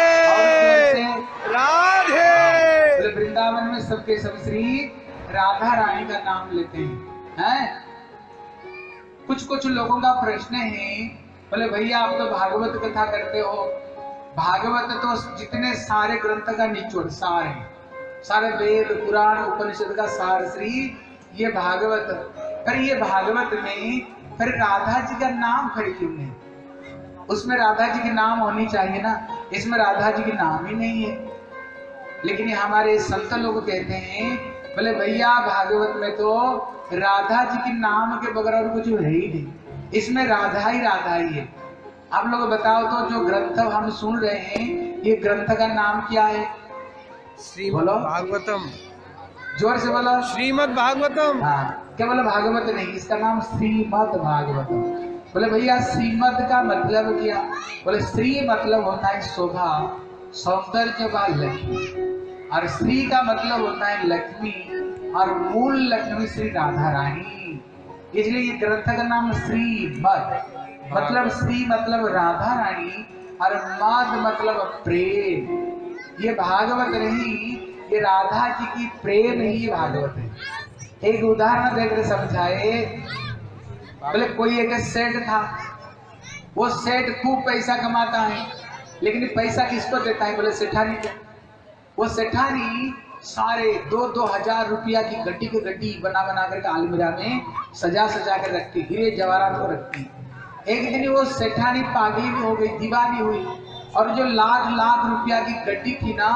राधे। बोले वृंदावन में सबके सब श्री राधा रानी का नाम लेते हैं। कुछ कुछ लोगों का प्रश्न है, बोले भैया आप तो भागवत कथा करते हो, भागवत तो जितने सारे ग्रंथ का निचोड़ सार है, सारे वेद पुराण उपनिषद का सार श्री ये भागवत। पर ये भागवत में फिर राधा जी का नाम खड़े क्यों नहीं? उसमें राधा जी के नाम होनी चाहिए ना, इसमें राधा जी के नाम ही नहीं है। लेकिन ये हमारे संत लोग कहते हैं, बोले भैया भागवत में तो राधा जी के नाम के बगैर और कुछ है ही नहीं, इसमें राधा ही है। आप लोग बताओ तो जो ग्रंथ हम सुन रहे हैं ये ग्रंथ का नाम क्या है? श्रीमद् भागवतम। जोर से बोलो श्रीमद् भागवतम। हाँ, क्या बोले भागवत नहीं, इसका नाम श्रीमद् भागवतम। बोले भैया श्रीमद् का मतलब क्या? बोले श्री मतलब होता है शोभा, सौंदर्य व लक्ष्मी, और श्री का मतलब होता है लक्ष्मी, और मूल लक्ष्मी श्री राधा रानी। इसलिए ये ग्रंथ का नाम श्रीमद् मतलब श्री मतलब राधा रानी, और मद मतलब प्रेम। ये भागवत नहीं, ये राधा जी की प्रेम ही भागवत है। एक उदाहरण देकर समझाए। बोले कोई एक सेठ था, वो सेठ खूब पैसा कमाता है, लेकिन पैसा किसको देता है? बोले सेठानी को। वो सेठानी सारे 2-2 हजार रुपया की गड्डी को गड्डी बना करके अलमीरा में सजा कर रखती, हीरे जवाहरात को रखती। एक दिन वो सेठानी पागली भी हो गई, दीवानी हुई, और जो लाख रुपया की गड्डी थी ना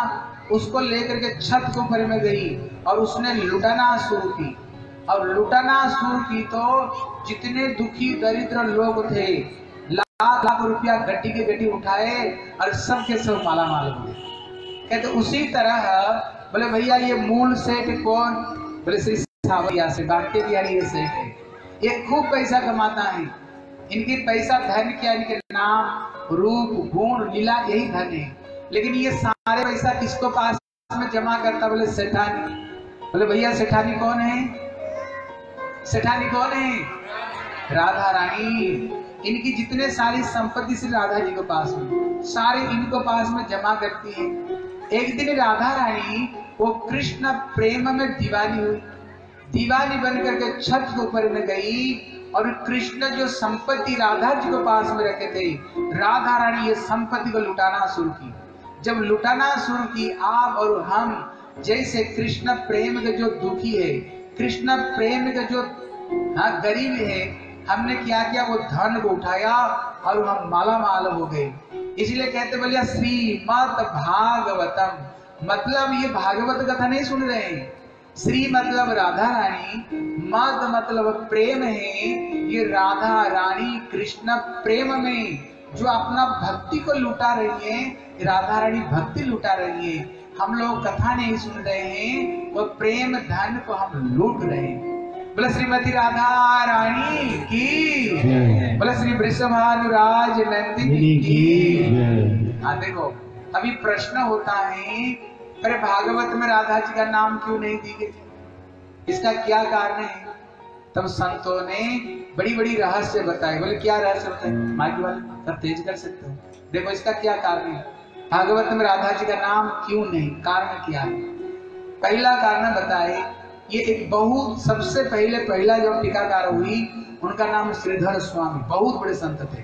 उसको लेकर के छत के ऊपर में गई और उसने लुटाना शुरू की। और लुटाना शुरू की तो जितने दुखी दरिद्र लोग थे लाख लाख रुपया गड्डी के गड्डी उठाए और सबके सब माला माल हो गए। कहते उसी तरह बोले भैया ये मूल सेठ कौन? बोले श्री सावरिया से, बांके बिहारी ये सेठ है, ये खूब पैसा कमाता है, इनकी पैसा धन क्या, इनके नाम रूप गुण लीला यही धन है। लेकिन ये सारे पैसा किसको पास में जमा करता? बोले सेठानी। बोले भैया सेठानी कौन है? सेठानी कौन है? राधा रानी। इनकी जितने सारी संपत्ति से राधा जी के पास में सारे इनको पास में जमा करती है। एक दिन राधा रानी वो कृष्ण प्रेम में दीवानी हुई, दीवानी बन करके छत के ऊपर में गई और कृष्ण जो संपत्ति राधा जी के पास में रखे थे, राधा रानी ये संपत्ति को लुटाना शुरू की। जब लुटाना शुरू की, आप और हम जैसे कृष्ण प्रेम के जो दुखी है, कृष्ण प्रेम के जो गरीब है, हमने क्या किया? वो धन को उठाया और हम माला माल हो गए। इसलिए कहते बोलिए श्रीमद् भागवतम, मतलब ये भागवत कथा नहीं सुन रहे हैं। श्री मतलब राधा रानी, मद मतलब प्रेम है। ये राधा रानी कृष्ण प्रेम में जो अपना भक्ति को लुटा रही है, राधा रानी भक्ति लुटा रही है। हम लोग कथा नहीं सुन रहे हैं, वो प्रेम धन को हम लूट रहे हैं। बोला श्रीमती राधा रानी की, बोला श्री वृषभानुराज नंदिनी की। हाँ देखो, अभी प्रश्न होता है, अरे भागवत में राधा जी का नाम क्यों नहीं दी गई? इसका क्या कारण है? तब संतों ने बड़ी बड़ी रहस्य बताए। बोले क्या रहस्य बताए? माइक वाले तब तेज कर सकते हो। देखो इसका क्या कारण है, भागवत में राधा जी का नाम क्यों नहीं, कारण क्या है? पहला कारण बताए, ये एक बहुत सबसे पहला जो टीकाकार हुई, उनका नाम श्रीधर स्वामी, बहुत बड़े संत थे।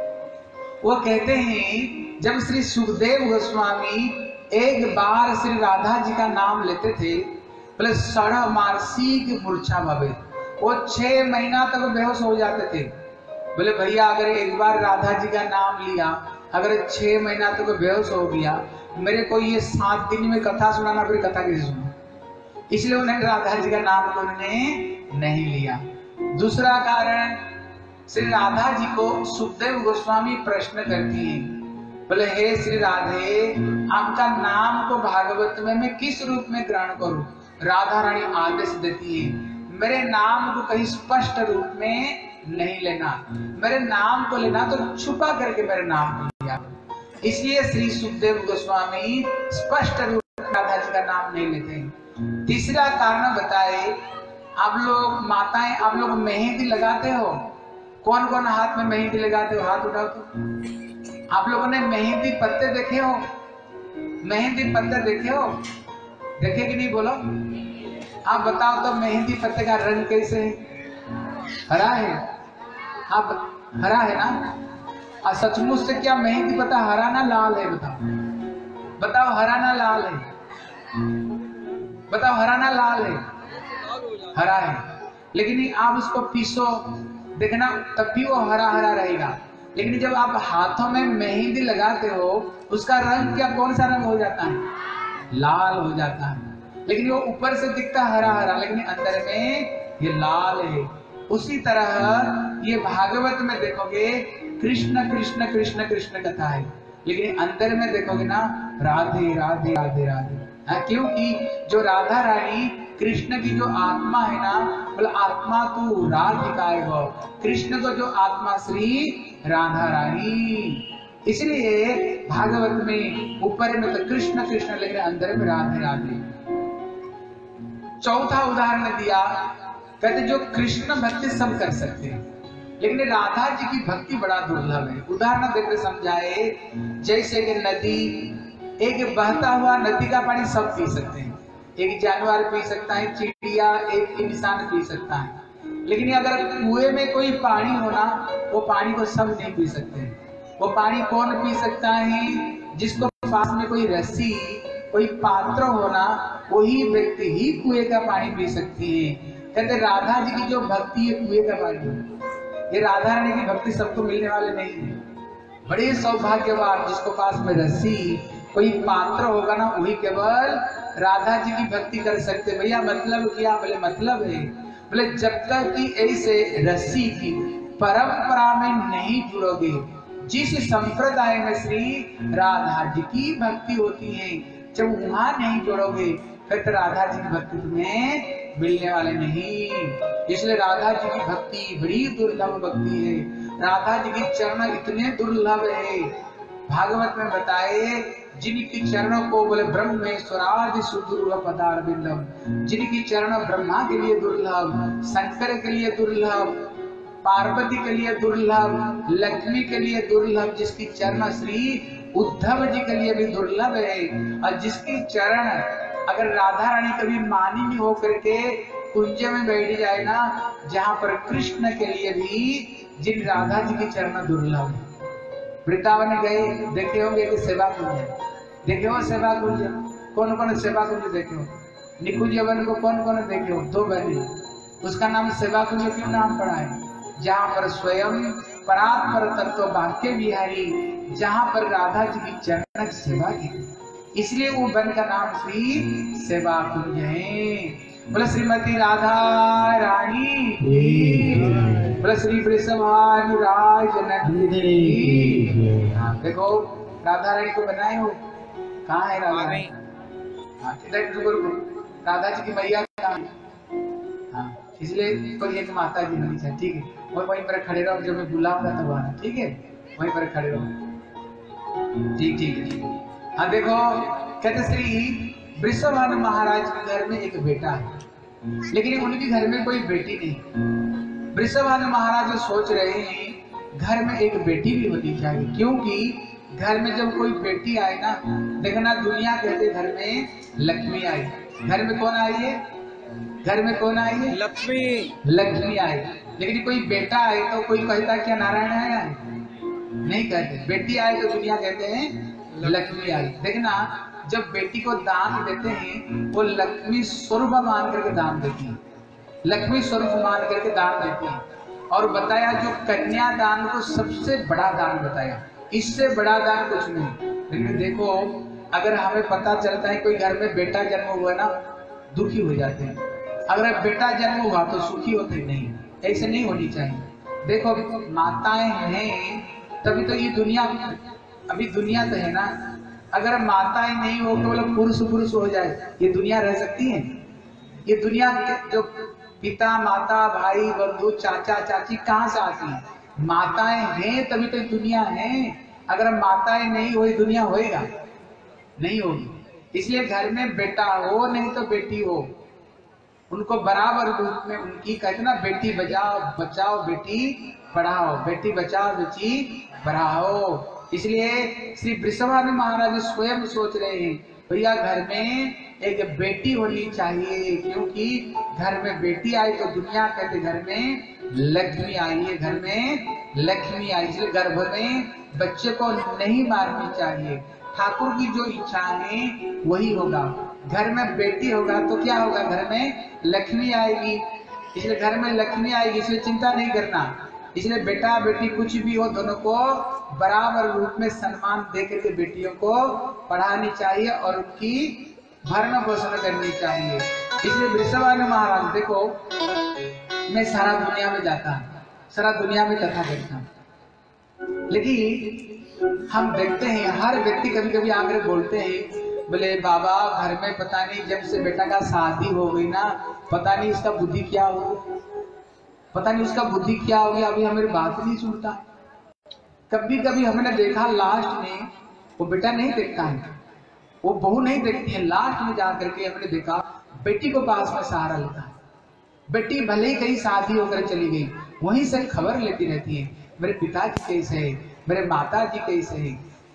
वो कहते हैं जब श्री सुखदेव गोस्वामी एक बार श्री राधा जी का नाम लेते थे, बोले सड़ा मारसी की मूर्छा भवे, वो 6 महीना तक बेहोश हो जाते थे। बोले भैया अगर एक बार राधा जी का नाम लिया, अगर 6 महीना तक बेहोश हो गया, मेरे को ये 7 दिन में कथा सुनाना, फिर कथा कैसे सुना? इसलिए उन्हें राधा जी का नाम उन्होंने नहीं लिया। दूसरा कारण, श्री राधा जी को सुखदेव गोस्वामी प्रश्न करती है, बोले हे श्री राधे, आपका नाम को भागवत में मैं किस रूप में ग्रहण करूं? राधा रानी आदेश देती है, मेरे नाम को कहीं स्पष्ट रूप में नहीं लेना, मेरे नाम को लेना तो छुपा करके मेरे नाम को लिया। इसलिए श्री सुखदेव गोस्वामी स्पष्ट रूप में राधा जी का नाम नहीं लेते। तीसरा कारण बताए, आप लोग माताएं, आप लोग मेहंदी लगाते हो? कौन कौन हाथ में मेहंदी लगाते हो? हाथ उठाओ तो। आप लोगों ने मेहंदी पत्ते देखे हो? मेहंदी पत्ते देखे हो? देखे कि नहीं? बोलो आप बताओ तो, मेहंदी पत्ते का रंग कैसे है? हरा है? आप हरा है ना? और सचमुच से क्या मेहंदी पत्ता हरा ना लाल है? बताओ बताओ, हरा ना लाल है? बताओ हरा ना लाल है? हरा है। लेकिन आप उसको पीसो, देखना तब भी वो हरा हरा रहेगा। लेकिन जब आप हाथों में मेहंदी लगाते हो, उसका रंग क्या, कौन सा रंग हो जाता है? लाल हो जाता है। लेकिन वो ऊपर से दिखता हरा हरा, लेकिन अंदर में ये लाल है। उसी तरह ये भागवत में देखोगे कृष्ण कृष्ण कृष्ण कृष्ण कथा है, लेकिन अंदर में देखोगे ना राधे राधे राधे राधे। क्योंकि जो राधा रानी कृष्ण की जो आत्मा है ना, बोला आत्मा तो राधिका है, वो कृष्ण को जो आत्मा श्री राधा रानी। इसलिए भागवत में ऊपर में तो कृष्ण कृष्ण, लेकिन अंदर में राधे राधे। चौथा उदाहरण दिया, कहते जो कृष्ण भक्ति सब कर सकते हैं, लेकिन राधा जी की भक्ति बड़ा दुर्लभ है। उदाहरण देकर समझाए, जैसे कि नदी, एक बहता हुआ नदी का पानी सब पी सकते हैं, एक जानवर पी सकता है, चिड़िया, एक इंसान पी सकता है। लेकिन अगर कुएं में कोई पानी होना, वो पानी को सब नहीं पी सकते। वो पानी कौन पी सकता है? जिसको पास में कोई रस्सी, कोई पात्र होना, वही व्यक्ति ही कुएं का पानी पी सकती है। कहते राधा जी की जो भक्ति है कुएं का पानी है। ये राधा रानी की भक्ति सबको मिलने वाले नहीं है। बड़े सौभाग्यवान जिसको पास में रस्सी कोई पात्र होगा ना वही केवल राधा जी की भक्ति कर सकते। भैया मतलब क्या? बोले मतलब है, बोले जब तक कि ऐसे रस्सी की परंपरा में नहीं जुड़ोगे, जिस संप्रदाय में श्री राधा जी की भक्ति होती है, जब वहां नहीं जुड़ोगे फिर तो राधा जी की भक्ति तुम्हें मिलने वाले नहीं। इसलिए राधा जी की भक्ति बड़ी दुर्लभ भक्ति है। राधा जी के चरण इतने दुर्लभ है, भागवत में बताए जिनकी चरणों को बोले ब्रह्मेश्वरादि सुदुर्लभ पदारविंदम, जिनकी चरण ब्रह्मा के लिए दुर्लभ, शंकर के लिए दुर्लभ, पार्वती के लिए दुर्लभ, लक्ष्मी के लिए दुर्लभ, जिसकी चरण श्री उद्धव जी के लिए भी दुर्लभ है। और जिसकी चरण अगर राधा रानी कभी मानी में हो करके कुंज में बैठ जाए ना, जहाँ पर कृष्ण के लिए भी जिन राधा जी की चरण दुर्लभ है। वृंदावन गए, देखे होंगे कि सेवा कुंज, देखे हो सेवा कुंज? कौन कौन सेवा कुंज देखे हो? निकुंज वन को कौन कौन देखे हो? 2 बने, उसका नाम सेवा कुंज क्यों नाम पड़ा है? जहाँ पर स्वयं परात्पर तत्व बांके बिहारी, जहाँ पर राधा जी की चरण सेवा की, इसलिए वो वन का नाम श्री सेवा कुंज है। बोले श्रीमती राधा रानी, बोले श्री वृषभानु राज नंदिनी। देखो राधा रानी को बनाए हो, कहाँ है राधा रानी? राधा जी की मैया कहाँ है? हाँ, इसलिए कोई एक माता जी होनी चाहिए, ठीक है? और वहीं पर खड़े रहो, जब मैं बुलाऊंगा तब आना, ठीक है? वहीं पर खड़े रहो, ठीक ठीक ठीक। हाँ देखो, कहते श्री वृषभानु महाराज के घर में एक बेटा है, लेकिन उनके घर में कोई बेटी नहीं। वृषभानु महाराज सोच रहे हैं घर में एक बेटी भी होनी चाहिए, क्योंकि घर में जब कोई बेटी आए ना, देखना दुनिया कहते घर में लक्ष्मी आई। घर में कौन आई है? घर में कौन आई है? लक्ष्मी। लक्ष्मी आई। लेकिन कोई बेटा आए तो कोई कहता क्या नारायण आया? नहीं कहते। बेटी आए तो दुनिया कहते हैं लक्ष्मी आई। देखना जब बेटी को दान देते हैं वो लक्ष्मी स्वरूप मान करके दान देती है, लक्ष्मी स्वरूप मान करके दान देती है। और बताया जो कन्या दान को सबसे बड़ा दान बताया, इससे बड़ा दान कुछ नहीं। लेकिन देखो अगर हमें पता चलता है कोई घर में बेटा जन्म हुआ ना, दुखी हो जाते हैं। अगर बेटा जन्म हुआ तो सुखी होते नहीं, ऐसे नहीं होनी चाहिए। देखो माताएं हैं तभी तो ये दुनिया, अभी दुनिया तो है ना। अगर माताएं नहीं हो केवल पुरुष पुरुष हो जाए, ये दुनिया रह सकती है? ये दुनिया जो पिता माता भाई बंधु चाचा चाची कहाँ से आती है? माताएं हैं तभी तो दुनिया है। अगर माताएं नहीं हुई दुनिया होएगा? नहीं होगी। इसलिए घर में बेटा हो नहीं तो बेटी हो, उनको बराबर रूप में उनकी कहते ना, बेटी बचाओ बचाओ बेटी पढ़ाओ, बेटी बचाओ बेटी पढ़ाओ। इसलिए श्री वृषभानु महाराज स्वयं सोच रहे हैं भैया घर में एक बेटी होनी चाहिए, क्योंकि घर में बेटी आई तो दुनिया कहते घर में लक्ष्मी आई है, घर में लक्ष्मी आई। इसलिए गर्भ में बच्चे को नहीं मारनी चाहिए। ठाकुर की जो इच्छा है वही होगा। घर में बेटी होगा तो क्या होगा? घर में लक्ष्मी आएगी। इसलिए घर में लक्ष्मी आएगी, इसलिए चिंता नहीं करना। इसलिए बेटा बेटी कुछ भी हो दोनों को बराबर रूप में सम्मान दे करके बेटियों को पढ़ानी चाहिए और उनकी भरण पोषण करनी चाहिए। इसलिए वृषभानु महाराज देखो, मैं सारा दुनिया में जाता हूँ, सारा दुनिया में कथा करता हूँ, लेकिन हम देखते हैं हर व्यक्ति कभी कभी आकर बोलते हैं बोले बाबा घर में पता नहीं जब से बेटा का शादी हो गई ना, पता नहीं इसका बुद्धि क्या हो, पता नहीं उसका बुद्धि क्या हो गया, अभी हमारी बात नहीं सुनता। कभी कभी हमने देखा लास्ट में वो बेटा नहीं देखता है, वो बहू नहीं देखती है, लास्ट में जा करके हमने देखा बेटी को पास में सहारा लेता है। बेटी भले ही कहीं शादी होकर चली गई, वहीं से खबर लेती रहती है मेरे पिताजी कैसे है, मेरे माता जी कैसे है।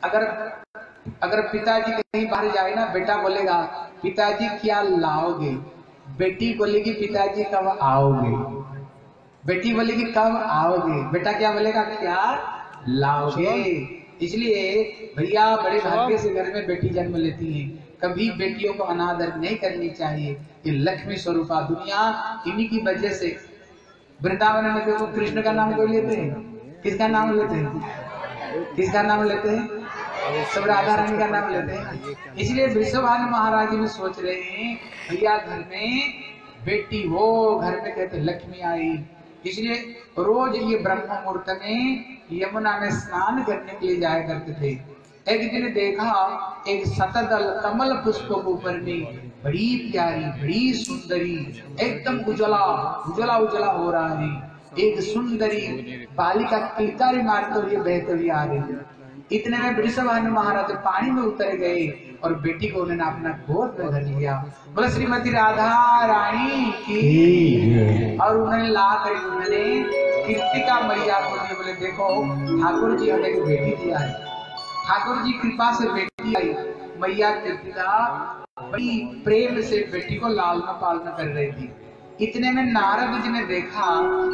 अगर पिताजी कहीं बाहर जाए ना, बेटा बोलेगा पिताजी क्या लाओगे, बेटी बोलेगी पिताजी कब आओगे, बेटी बोलेगी कब आओगे, बेटा क्या बोलेगा क्या लाओगे। इसलिए भैया बड़े भाग्य से घर में बेटी जन्म लेती है, कभी बेटियों को अनादर नहीं करनी चाहिए। ये लक्ष्मी स्वरूपा दुनिया इन्हीं की वजह से। वृंदावन में देखो कृष्ण का नाम कोई लेते हैं, किसका नाम लेते हैं, किसका नाम लेते हैं? सब राधा रानी का नाम लेते हैं। इसलिए वृषभानु महाराज भी सोच रहे हैं भैया घर में बेटी हो, घर में कहते लक्ष्मी आई। इसलिए रोज ये ब्रह्म मुहूर्त में यमुना में स्नान करने के लिए जाया करते थे। एक दिन देखा एक शतदल कमल पुष्प ऊपर में बड़ी प्यारी बड़ी सुंदरी एकदम उजला उजला उजला हो रहा है, एक सुंदरी बालिका किलकारी मारते हुए बहते हुए आ रही है। इतने में वृषभानु महाराज पानी में उतर गए और बेटी को उन्होंने अपना गोद में धर लिया। बोले श्रीमती राधा रानी की। और उन्होंने ला कर उन्होंने कीर्तिका मैया को बोले देखो ठाकुर जी हमें एक बेटी दिया है, ठाकुर जी कृपा से बेटी आई। मैया कीर्तिका बड़ी प्रेम से बेटी को लालना पालना कर रही थी। इतने में नारद जी ने देखा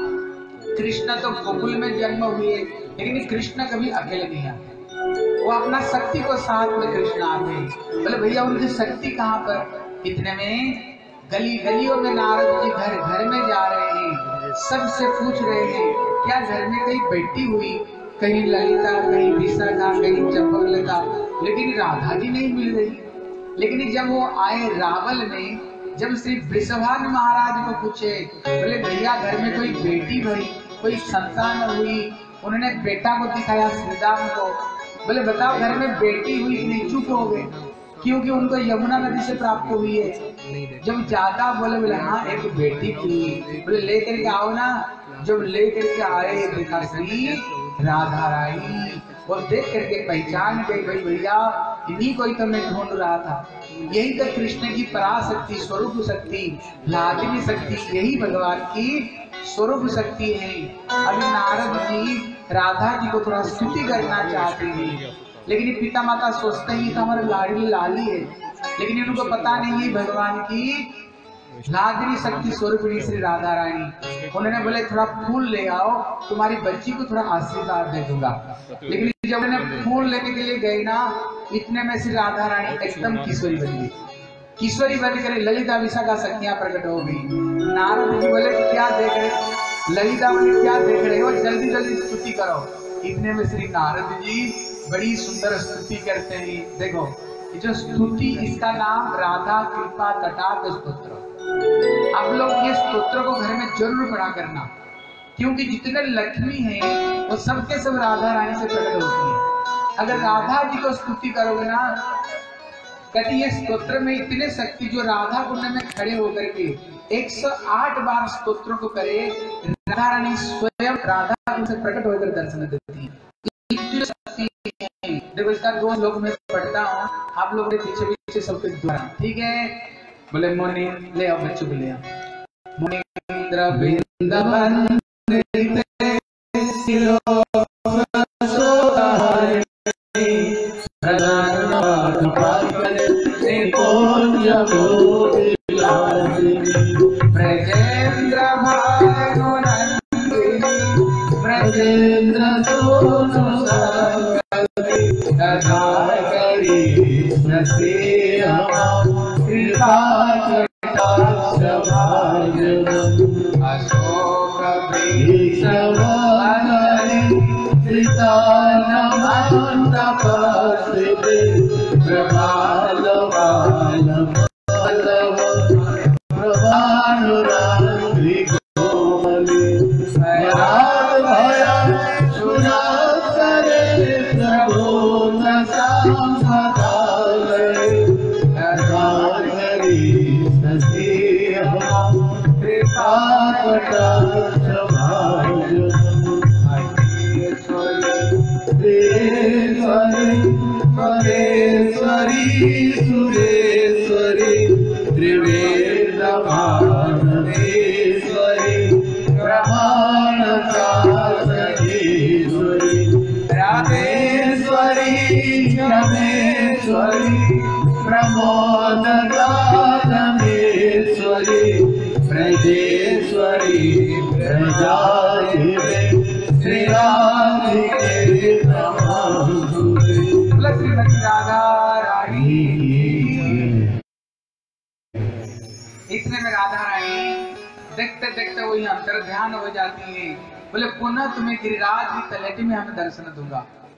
कृष्ण तो गोकुल में जन्म हुए लेकिन कृष्ण कभी अकेले नहीं आते, वो अपना शक्ति को साथ में कृष्ण आते। बोले भैया उनकी शक्ति कहाँ पर। इतने में गली गलियों में नारद जी घर घर में जा रहे हैं, सबसे पूछ रहे हैं क्या घर में कहीं बेटी हुई, कहीं ललिता कहीं विशाखा कहीं चंपकलता, लेकिन राधा जी नहीं मिल रही। लेकिन जब वो आए रावल में, जब श्री वृषभानु महाराज को पूछे बोले भैया घर में कोई बेटी भई कोई संतान हुई, उन्होंने बेटा को दिखाया श्रीराम को। बोले बताओ घर में बेटी हुई कि नहीं, चुप हो गए क्योंकि उनको यमुना नदी से प्राप्त हुई है। जब जाता बोले हाँ एक बेटी थी। बोले लेकर के आओ ना। जब लेकर के आए देखा श्री राधा रानी, और देख करके पहचान गई भाई भैया इन्हीं को ही तो मैं ढूंढ रहा था, यही तो कृष्ण की पराशक्ति स्वरूप शक्ति लाजमी शक्ति, यही भगवान की स्वरूप शक्ति है। अभी नारद जी राधा जी को थोड़ा स्तुति करना चाहते हैं, लेकिन पिता माता सोचते हैं तो हमारे लाडली लाली है, लेकिन इनको पता नहीं है भगवान की लादरी शक्ति स्वरूपिणी श्री राधा रानी। उन्होंने बोले थोड़ा फूल ले आओ, तुम्हारी बच्ची को थोड़ा आशीर्वाद दे दूंगा। लेकिन जब उन्होंने फूल लेने के लिए गए ना, इतने में श्री राधा रानी एकदम किशोरी बन गई। किशोरी बनकर ललिता विशाखा सखियां प्रकट हो गई। नारद जी बोले क्या देख रहे, ललिता बोले क्या देख रहे हो, जल्दी जल्दी स्तुति करो। इतने में श्री नारद जी बड़ी सुंदर स्तुति करते हैं। देखो जो स्तुति, इसका नाम राधा कृपा कटाक्ष स्तोत्र। आप लोग ये स्तोत्र को घर में जरूर पढ़ा करना, क्योंकि जितने लक्ष्मी हैं वो सबके सब राधा रानी से प्रकट होती है। अगर राधा जी को स्तुति करोगे ना, कहते ये स्तोत्र में इतने शक्ति, जो राधा कुंड में खड़े होकर के 108 बार स्तोत्रों को करे, राधा रानी स्वयं राधा कुंड से प्रकट होकर दर्शन देती है। देखो इसका 2 श्लोक में पढ़ता हूँ, आप लोग पीछे पीछे सबके द्वारा, ठीक है। बोले मुनि ले आओ, बच्चों को ले आओ। मुनीन्द्र वृंदावन देखते देखते वही अंतर ध्यान हो जाती है। बोले पुनः तुम्हें गिरिराज की तलहटी में हमें दर्शन दूंगा।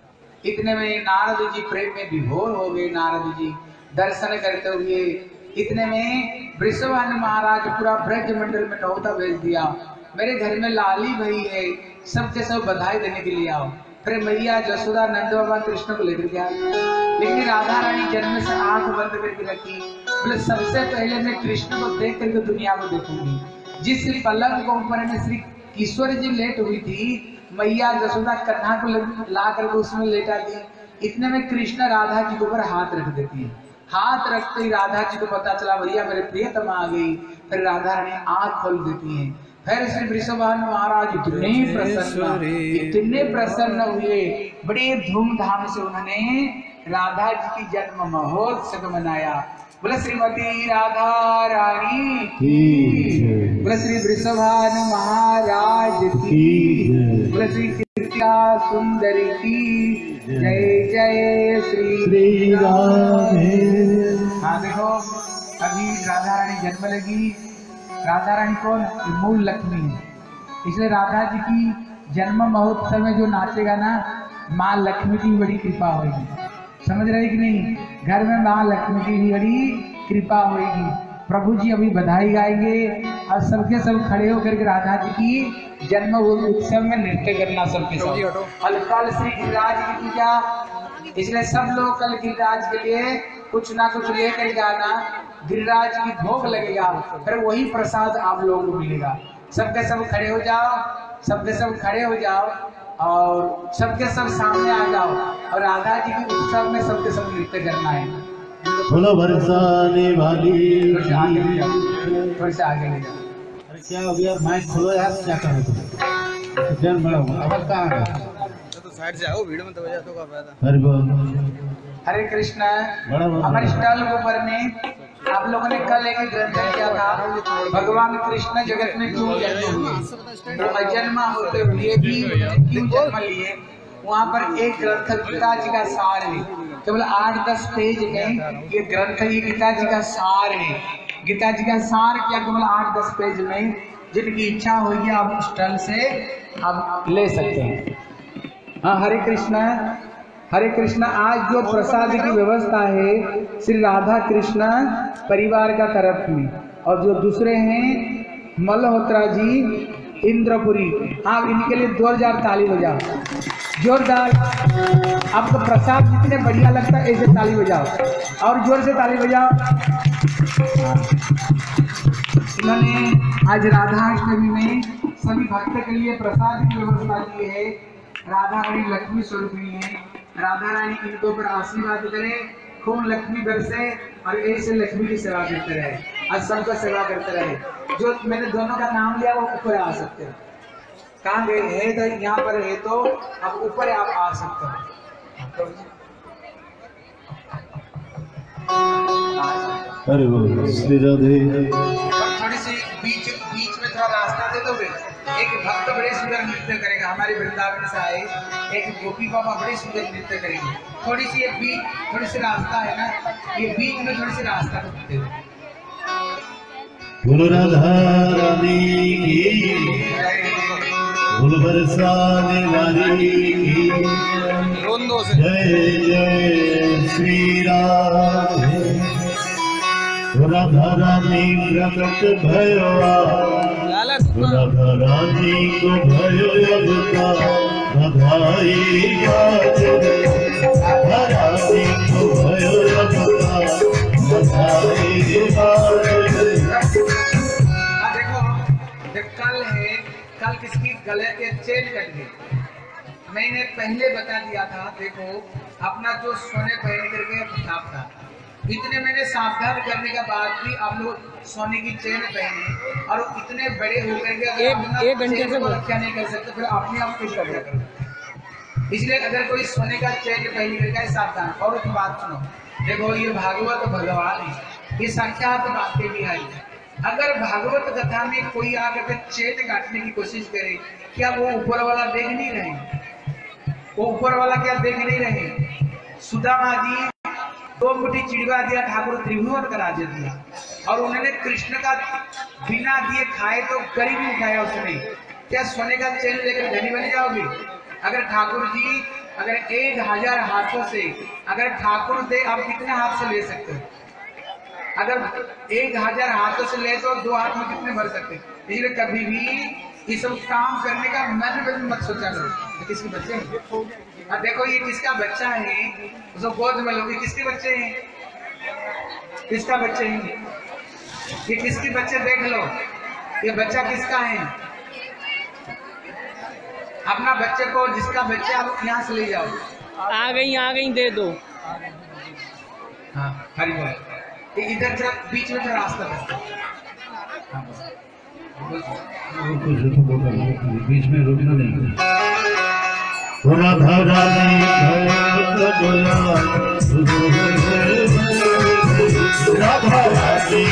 इतने में नारद जी प्रेम में विभोर हो गए। नारद जी दर्शन करते हुए इतने में वृषभानु महाराज पूरा ब्रज मंडल में न्योता भेज दिया, मेरे घर में लाली भई है, सबके सब बधाई देने के लिए आओ। फिर मैया जसोदा नंद बाबा कृष्ण को लेकर गया, लेकिन राधा रानी जन्म से आंख बंद करके रखी। बोले सबसे पहले मैं कृष्ण को देख करके दुनिया को देखूंगी। जिस पलंग को ऊपर में श्री किशोर जी लेट हुई थी, मैया जसोदा कन्हा को ला करके उसमें लेटा दी। इतने में कृष्ण राधा जी के ऊपर हाथ रख देती है। हाथ रखते ही राधा जी को पता चला भैया मेरे प्रियतमा आ गई। फिर राधा रानी आंख खोल देती है। फिर श्री वृषभानु महाराज इतने प्रसन्न हुए, बड़े धूमधाम से उन्होंने राधा जी की जन्म महोत्सव मनाया। बोले श्रीमती राधा रानी की, बोले श्री वृषभानु महाराज की, बोले श्री कृष्णा सुंदरी की जय जय श्री राधे। हाँ देखो अभी राधा रानी जन्म लगी। राधा रानी कौन? मूल लक्ष्मी है, इसलिए राधा जी की जन्म महोत्सव में जो नाचेगा ना, माँ लक्ष्मी की बड़ी कृपा होगी। समझ रहे कि नहीं? घर में माँ लक्ष्मी की भी बड़ी कृपा होगी। प्रभु जी अभी बधाई गाएंगे और सबके सब खड़े होकर के राधा जी की जन्म उत्सव में नृत्य करना सबके सब। और कल श्री गिरिराज की पूजा, इसलिए सब लोग कल गिरिराज के लिए कुछ ना कुछ लेकर जाना। गिरिराज की भोग लगेगा, फिर वही प्रसाद आप लोगों को मिलेगा। सबके सब खड़े हो जाओ, सबके सब खड़े हो जाओ और सबके सब सामने आ जाओ और राधा जी के उत्सव में सबके सब नृत्य करना है। फूल बरसाने वाली, थोड़े से आगे ले जाओ। अरे क्या हो गया? माइक खोलो यार, क्या कर रहे हो? जन बड़ा हुआ अब कहाँ है? तो साइड से आओ, भीड़ में तो तो का फायदा। हरे बोल, हरे कृष्ण। हमारे स्टॉल के ऊपर में आप लोगों ने कल एक ग्रंथ किया था, भगवान कृष्ण जगत में क्यों जन्म हुए, वो अजन्मा होते हुए भी क्यों जन्म लिए। वहाँ पर एक ग्रंथ गीता जी का सार है, केवल 8-10 पेज में ये ग्रंथ, ये गीता जी का सार है। गीता जी का सार क्या केवल 8-10 पेज में, जिनकी इच्छा होगी आप स्टॉल से आप ले सकते हैं। हाँ हरे कृष्ण, हरे कृष्ण। आज जो प्रसाद की व्यवस्था है श्री राधा कृष्ण परिवार का तरफ में, और जो दूसरे हैं मल्होत्रा जी इंद्रपुरी, आप इनके लिए 2000 ताली बजाओ जोरदार। आपको प्रसाद जितने बढ़िया लगता है ऐसे ताली बजाओ और जोर से ताली बजाओ। इन्होंने आज राधाष्टमी में सभी भक्त के लिए प्रसाद की व्यवस्था की है। राधा रानी लक्ष्मी स्वरूपिणी है, राधा रानी इनके ऊपर आशीर्वाद करे, खूब लक्ष्मी बरसे और ऐसे लक्ष्मी की सेवा करते रहे और सबका सेवा करते रहे। जो मैंने दोनों का नाम लिया वो ऊपर आ सकते हैं। कहाँ गए है तो यहाँ पर है तो अब ऊपर आप आ सकते हो। अरे बोल श्री राधे। थोड़ी सी बीच में थोड़ा रास्ता दे दोगे। एक भक्त बड़े सुंदर नृत्य करेगा, हमारे वृंदावन से आए एक गोपी बाबा बड़े सुंदर नृत्य करेंगे। थोड़ी सी ये बीच, थोड़ी सी रास्ता है ना, ये बीच में थोड़ी सी रास्ता दे दो। बोलो राधा रानी की, फूल बरसाने वाली की जय जय श्री राधे। राधा रानी प्रकट भयो, राधा रानी को भयो अवता बधाई बाजे। राधा रानी को भयो अवता बधाई बाजे। देखो कल है, कल किसकी गले के चेन कट गई। मैंने पहले बता दिया था, देखो अपना जो सोने पहन करके साफ था, इतने मैंने सावधान करने के बाद भी आप लोग सोने की चेन पहने और इतने बड़े होकर के एक घंटे से रक्षा नहीं कर सकते, फिर अपने आप कुछ कर करो। इसलिए अगर कोई सोने का चेन पहन करके सावधान। और एक बात सुनो, देखो ये भागवत भगवान है, ये साक्षात बातें भी आई। अगर भागवत कथा में कोई आकर चेन काटने की कोशिश करे, क्या वो ऊपर वाला देख नहीं रहे? वो ऊपर वाला क्या देख नहीं रहे? सुदामा जी 2 मुट्ठी चिड़वा दिया, ठाकुर त्रिभुवन का राज्य दिया, और उन्होंने कृष्ण का बिना दिए खाए तो गरीब उठाया उसने। क्या सोने का चेन लेकर धनी बन जाओगे? अगर ठाकुर जी अगर 1000 हाथों से अगर ठाकुर दे, आप कितने हाथ से ले सकते हो? अगर 1000 हाथों से ले तो 2 हाथ में कितने भर सकते? इसलिए कभी भी ये सब काम करने का मन मत सोचा करो। तो किसके बच्चे हैं? देखो ये किसका बच्चा है, उसको गोद में लोगे। किसके बच्चे हैं? किसका बच्चे हैं? ये किसके बच्चे? देख लो ये बच्चा किसका है। अपना बच्चे को, जिसका बच्चा आप यहाँ से ले जाओ। आ गई दे दो। हाँ हरी बोल। इधर तरफ बीच में जो रास्ता है, बीच में रुकना नहीं। राधा रानी राधा रानी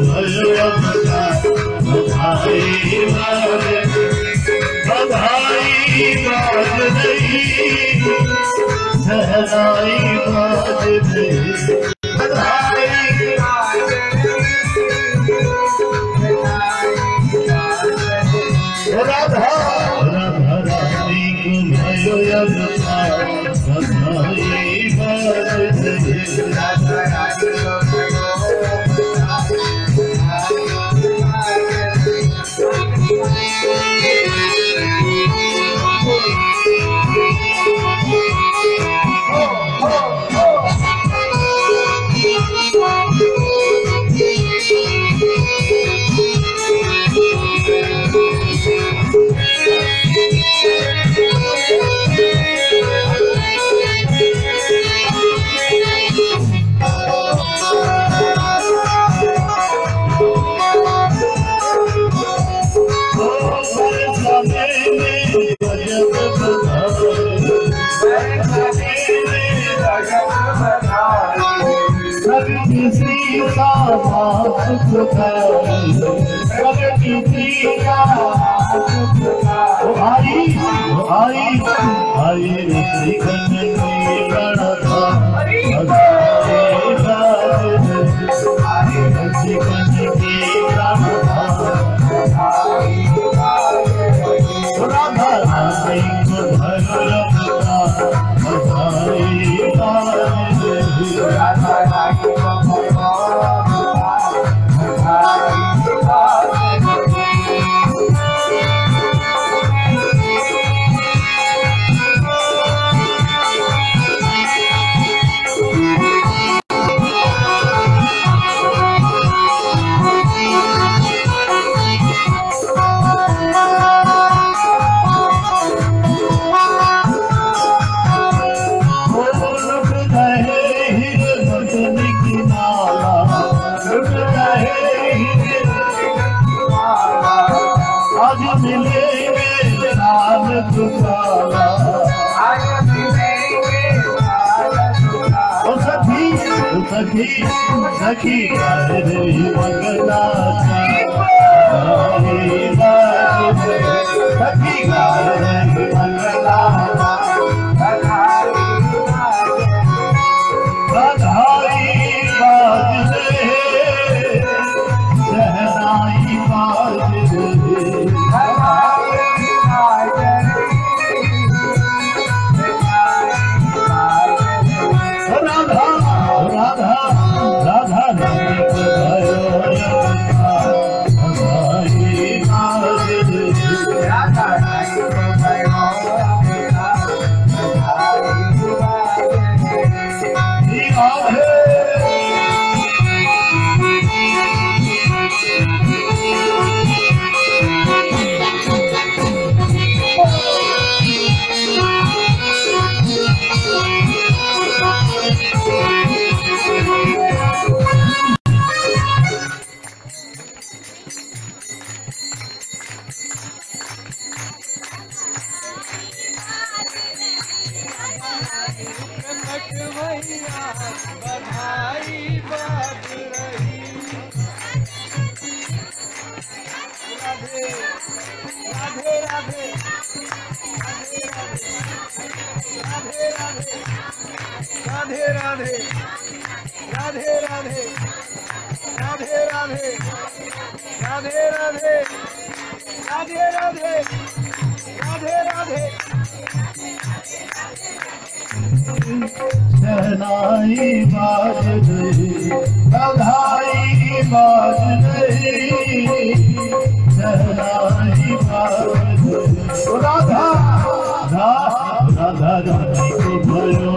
बधाई बाज नहीं, सहनाई बाज नहीं, बधाई राधा राधा रानी को भयो बधाई बाज नहीं। सखी राधे राधे राधे राधे शहनाई बाज रही, बधाई बाज रही, शहनाई बाज रही। राधा राधा रानी को भयो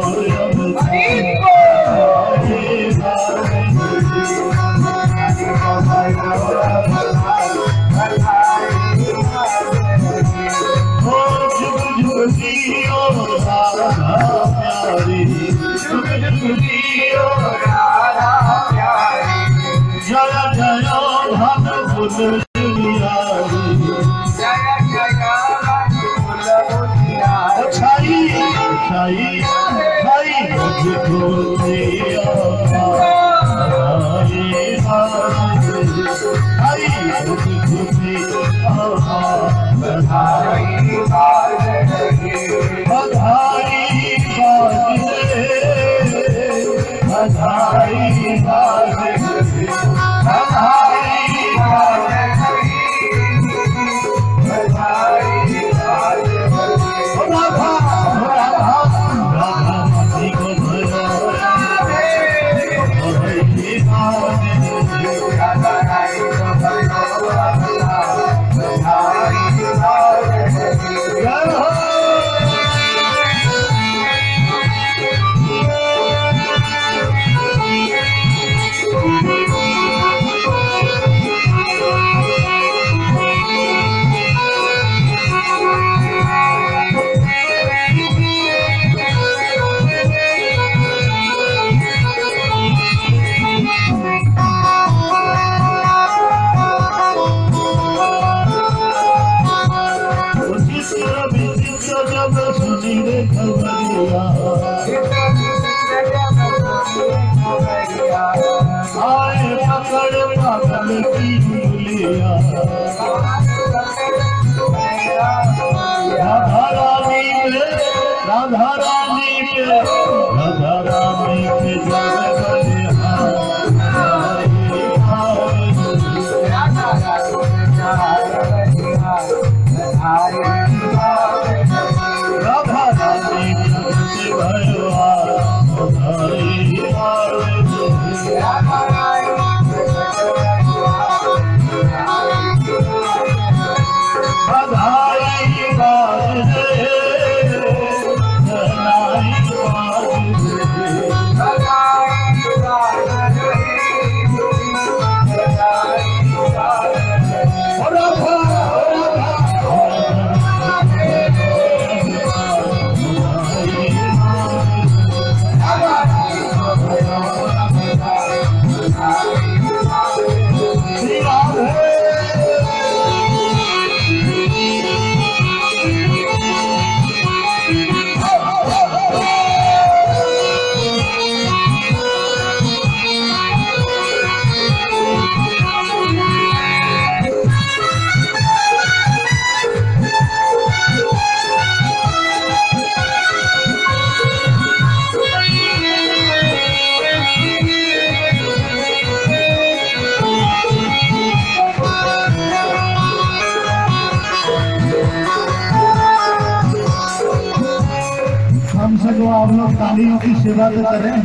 आप लोग तालियों की सेवा तो करें,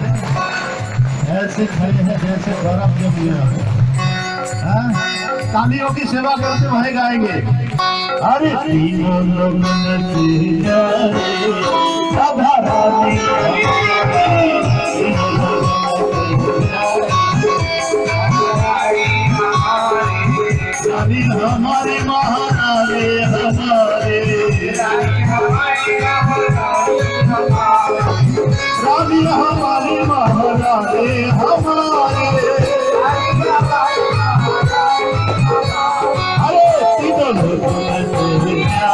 ऐसे खड़े हैं जैसे बर्फ जम गया। तालियों की सेवा करते वही गाएंगे। अरे तीनों लोग राधा रानी हमारे महारानी हमारे रानी हमारी महारानी हमारे। अरे तीनों लोगों में तेरे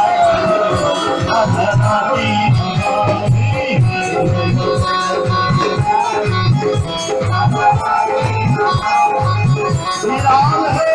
राधा रानी श्री राम है।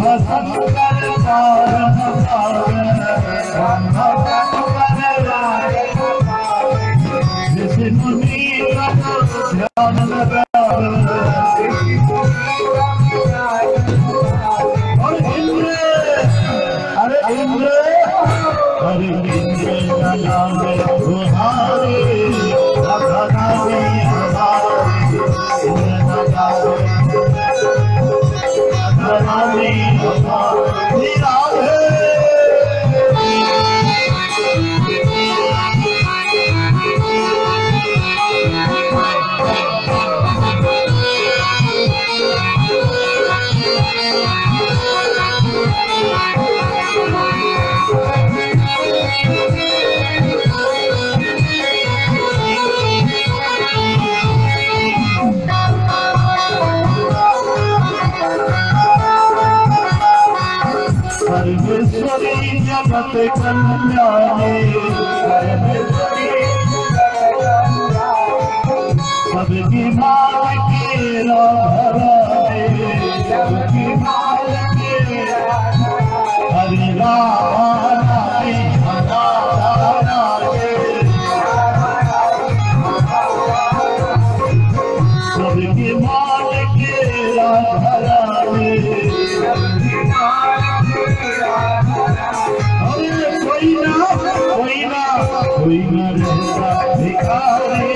सबकी माल के हरि सबकी माल के कोई न रहता भिखारी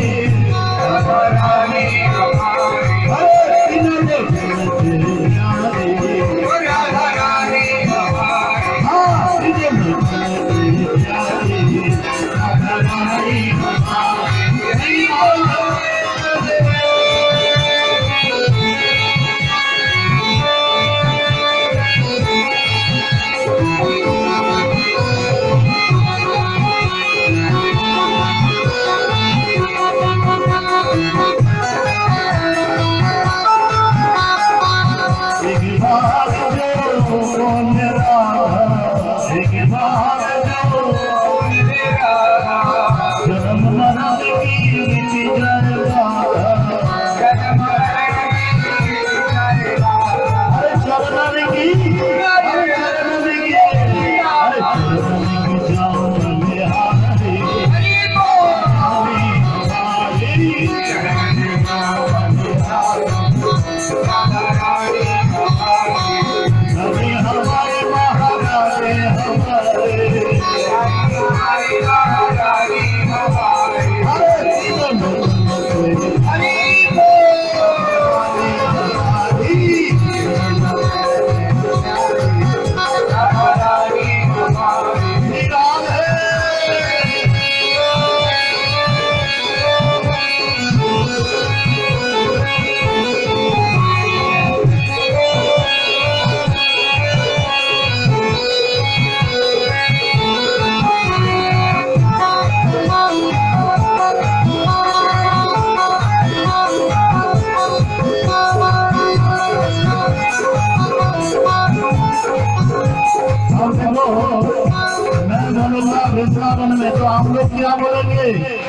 वृंदावन में तो आप लोग क्या बोलेंगे?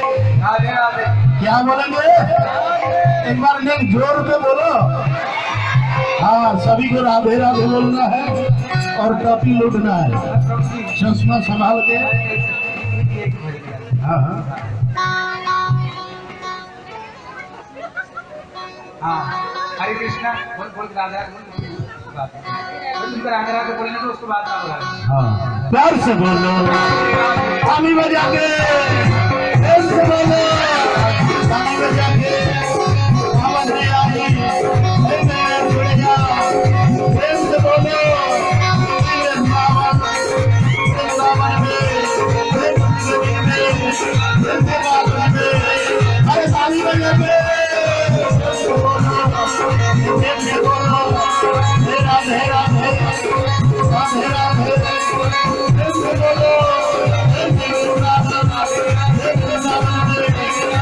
क्या बोलेंगे? एक बार नहीं जोर पे बोलो। हाँ, सभी को राधे राधे बोलना है और टोपी लूटना है, चश्मा संभाल के। हाँ हाँ, हरे कृष्णा बोल बोल राधा तुमको राधा राधा बोलने तो उसको बात ना बोला। हाँ, प्यार से बोलो, ताली बजा के, प्रेम से बोलो, ताली बजा के, आवाज नहीं आई, जुड़ जाओ, प्रेम से बोलो, अरे ताली बजा के, राधे राधे राधे राधे बोलो।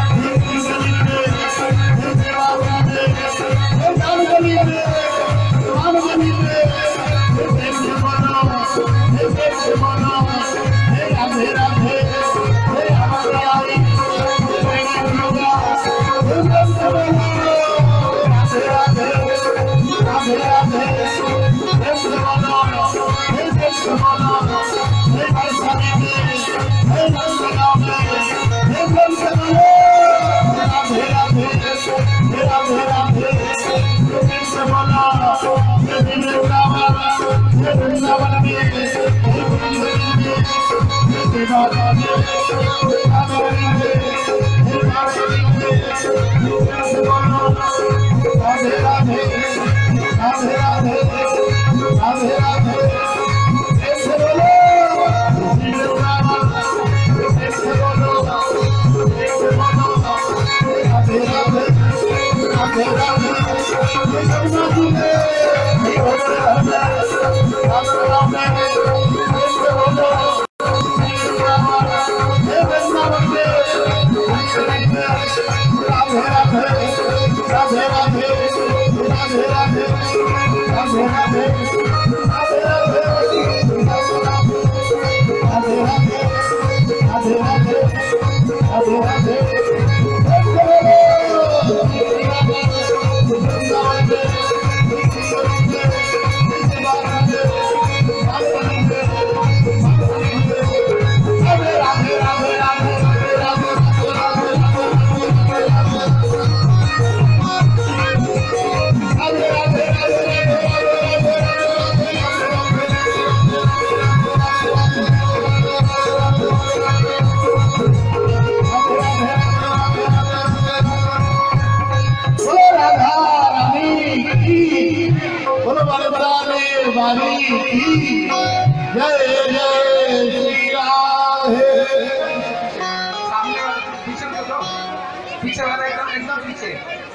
पीछे वाला एकदम पीछे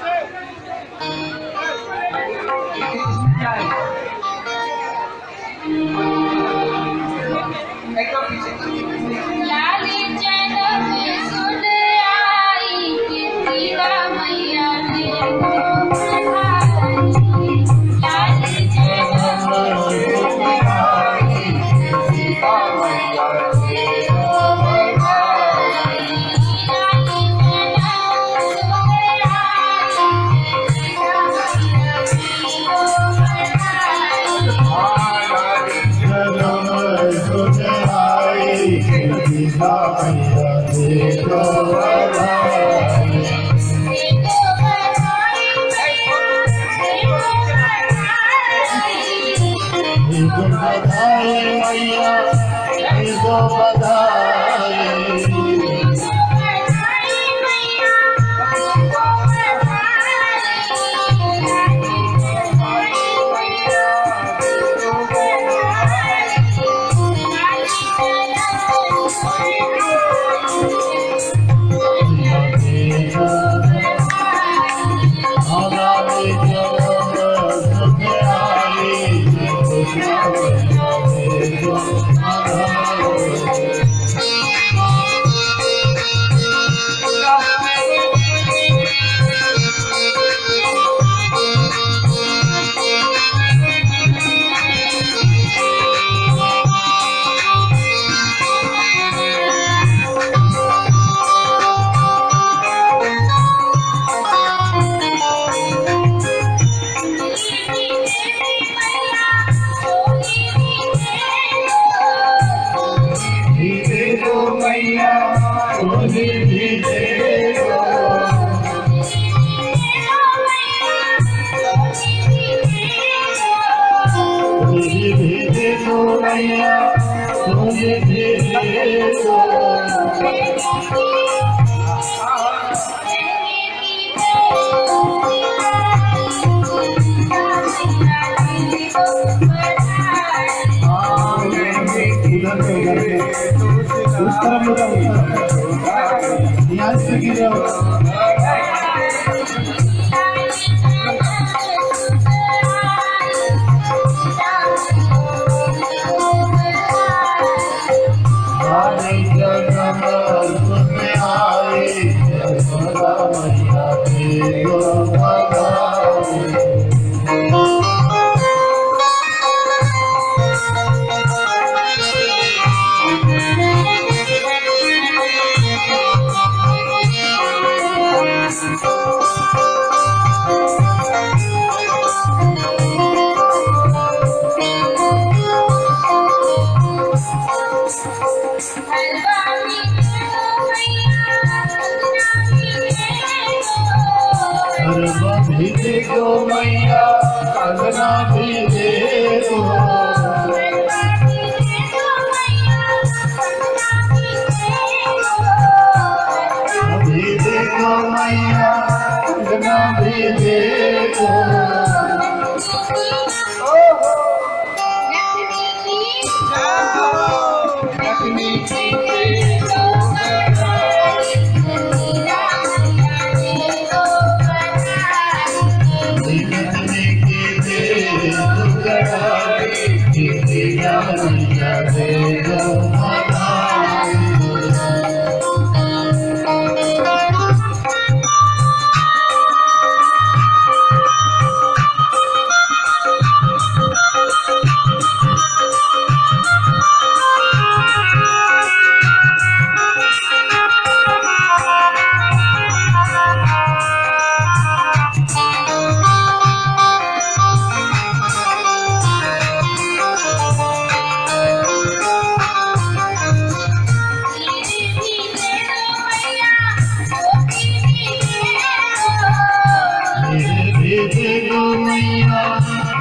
क्या है एकदम पीछे लाली जनम सुन आई सीता मैया देखो लाली जनम सुन आई सीता मैया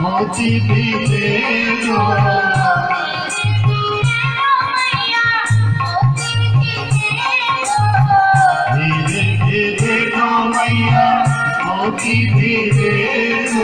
मोती भी दे दो धीरे के देखो मैया मोती भी दे दो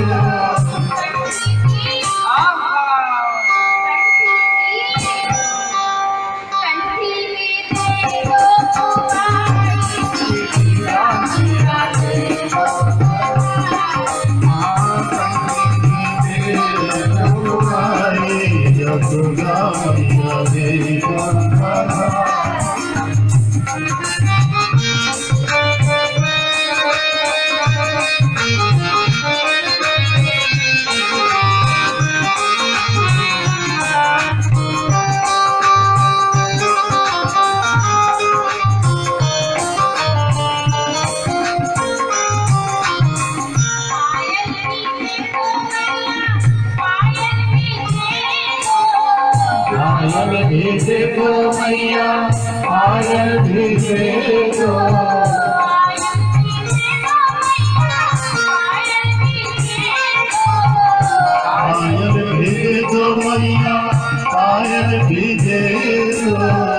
पायल भी देखो मैया पायल भी देखो पायल भी देखो मैया पायल भी देखो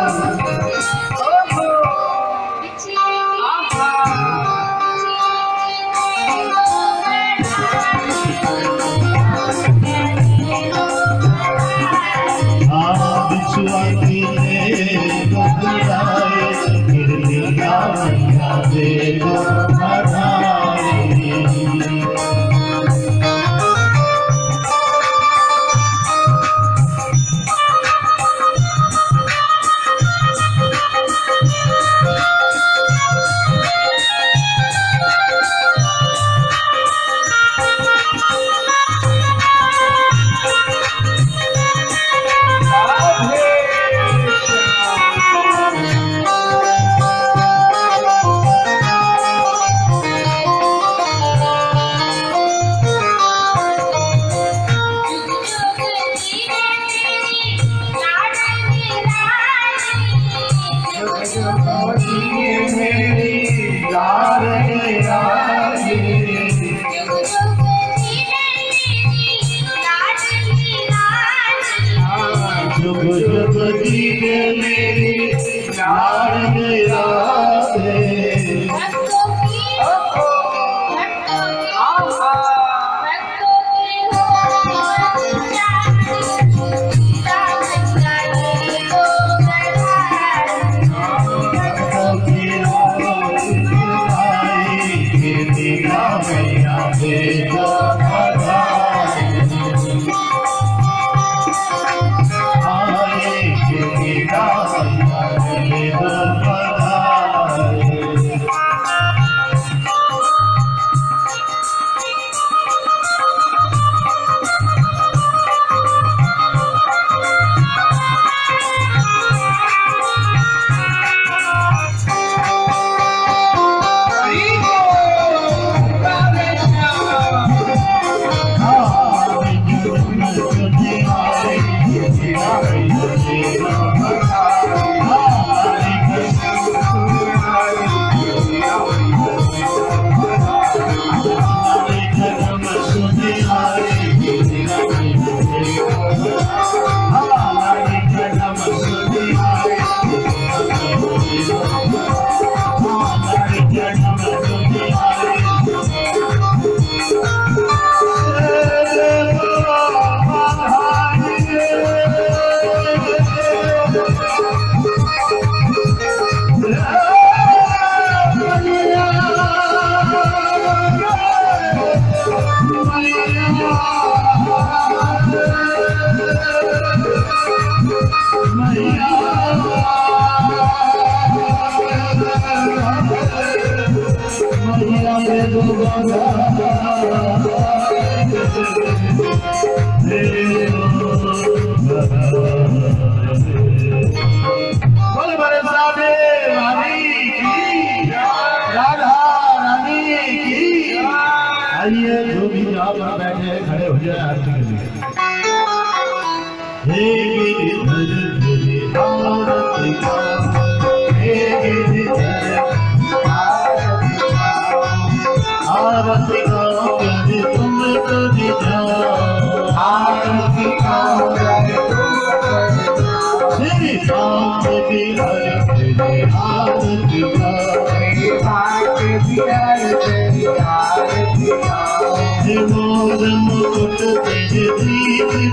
आइए जो भी यहाँ पर बैठे हैं खड़े हो जाए आरती के लिए। हे गिरिधर आरती का, हे गिरिधर आरती का, तुम तो जाओ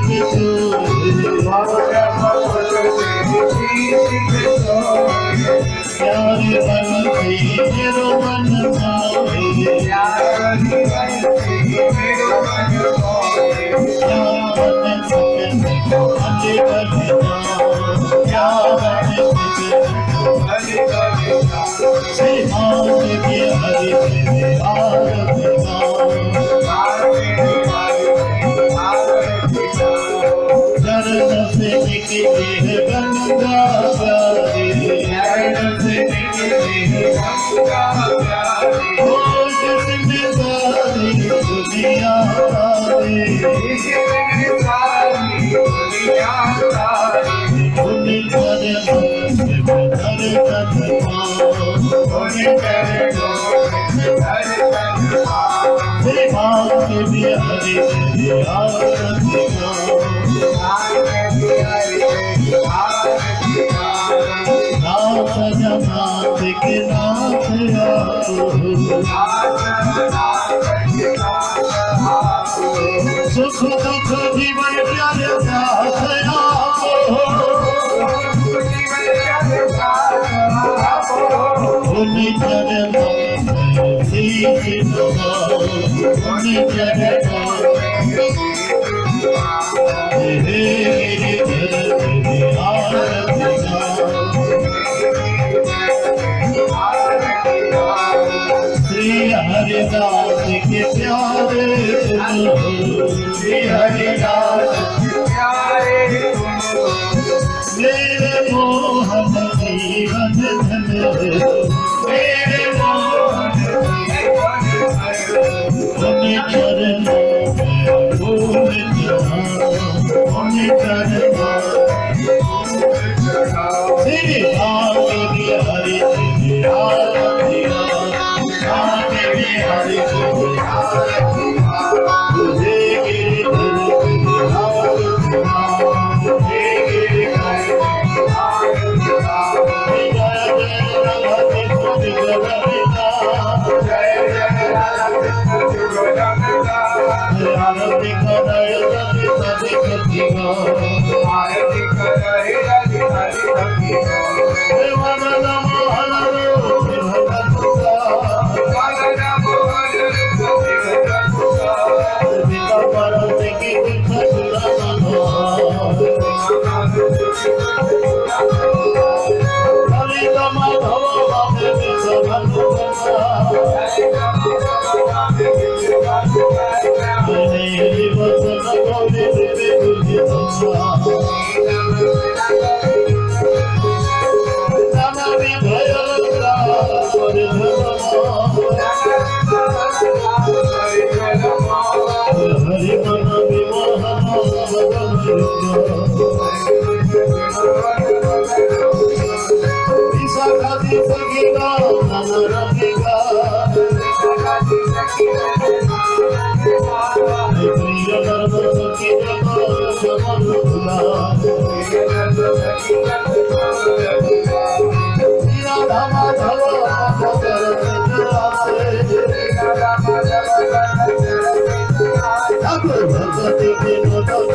सुख दुख जीवन प्यारे श्री हरिदास के प्यारे श्री हरिदास मेरे मोहन जीवन धन मेरे मोहन चरणों में फूल श्री हरि भगवती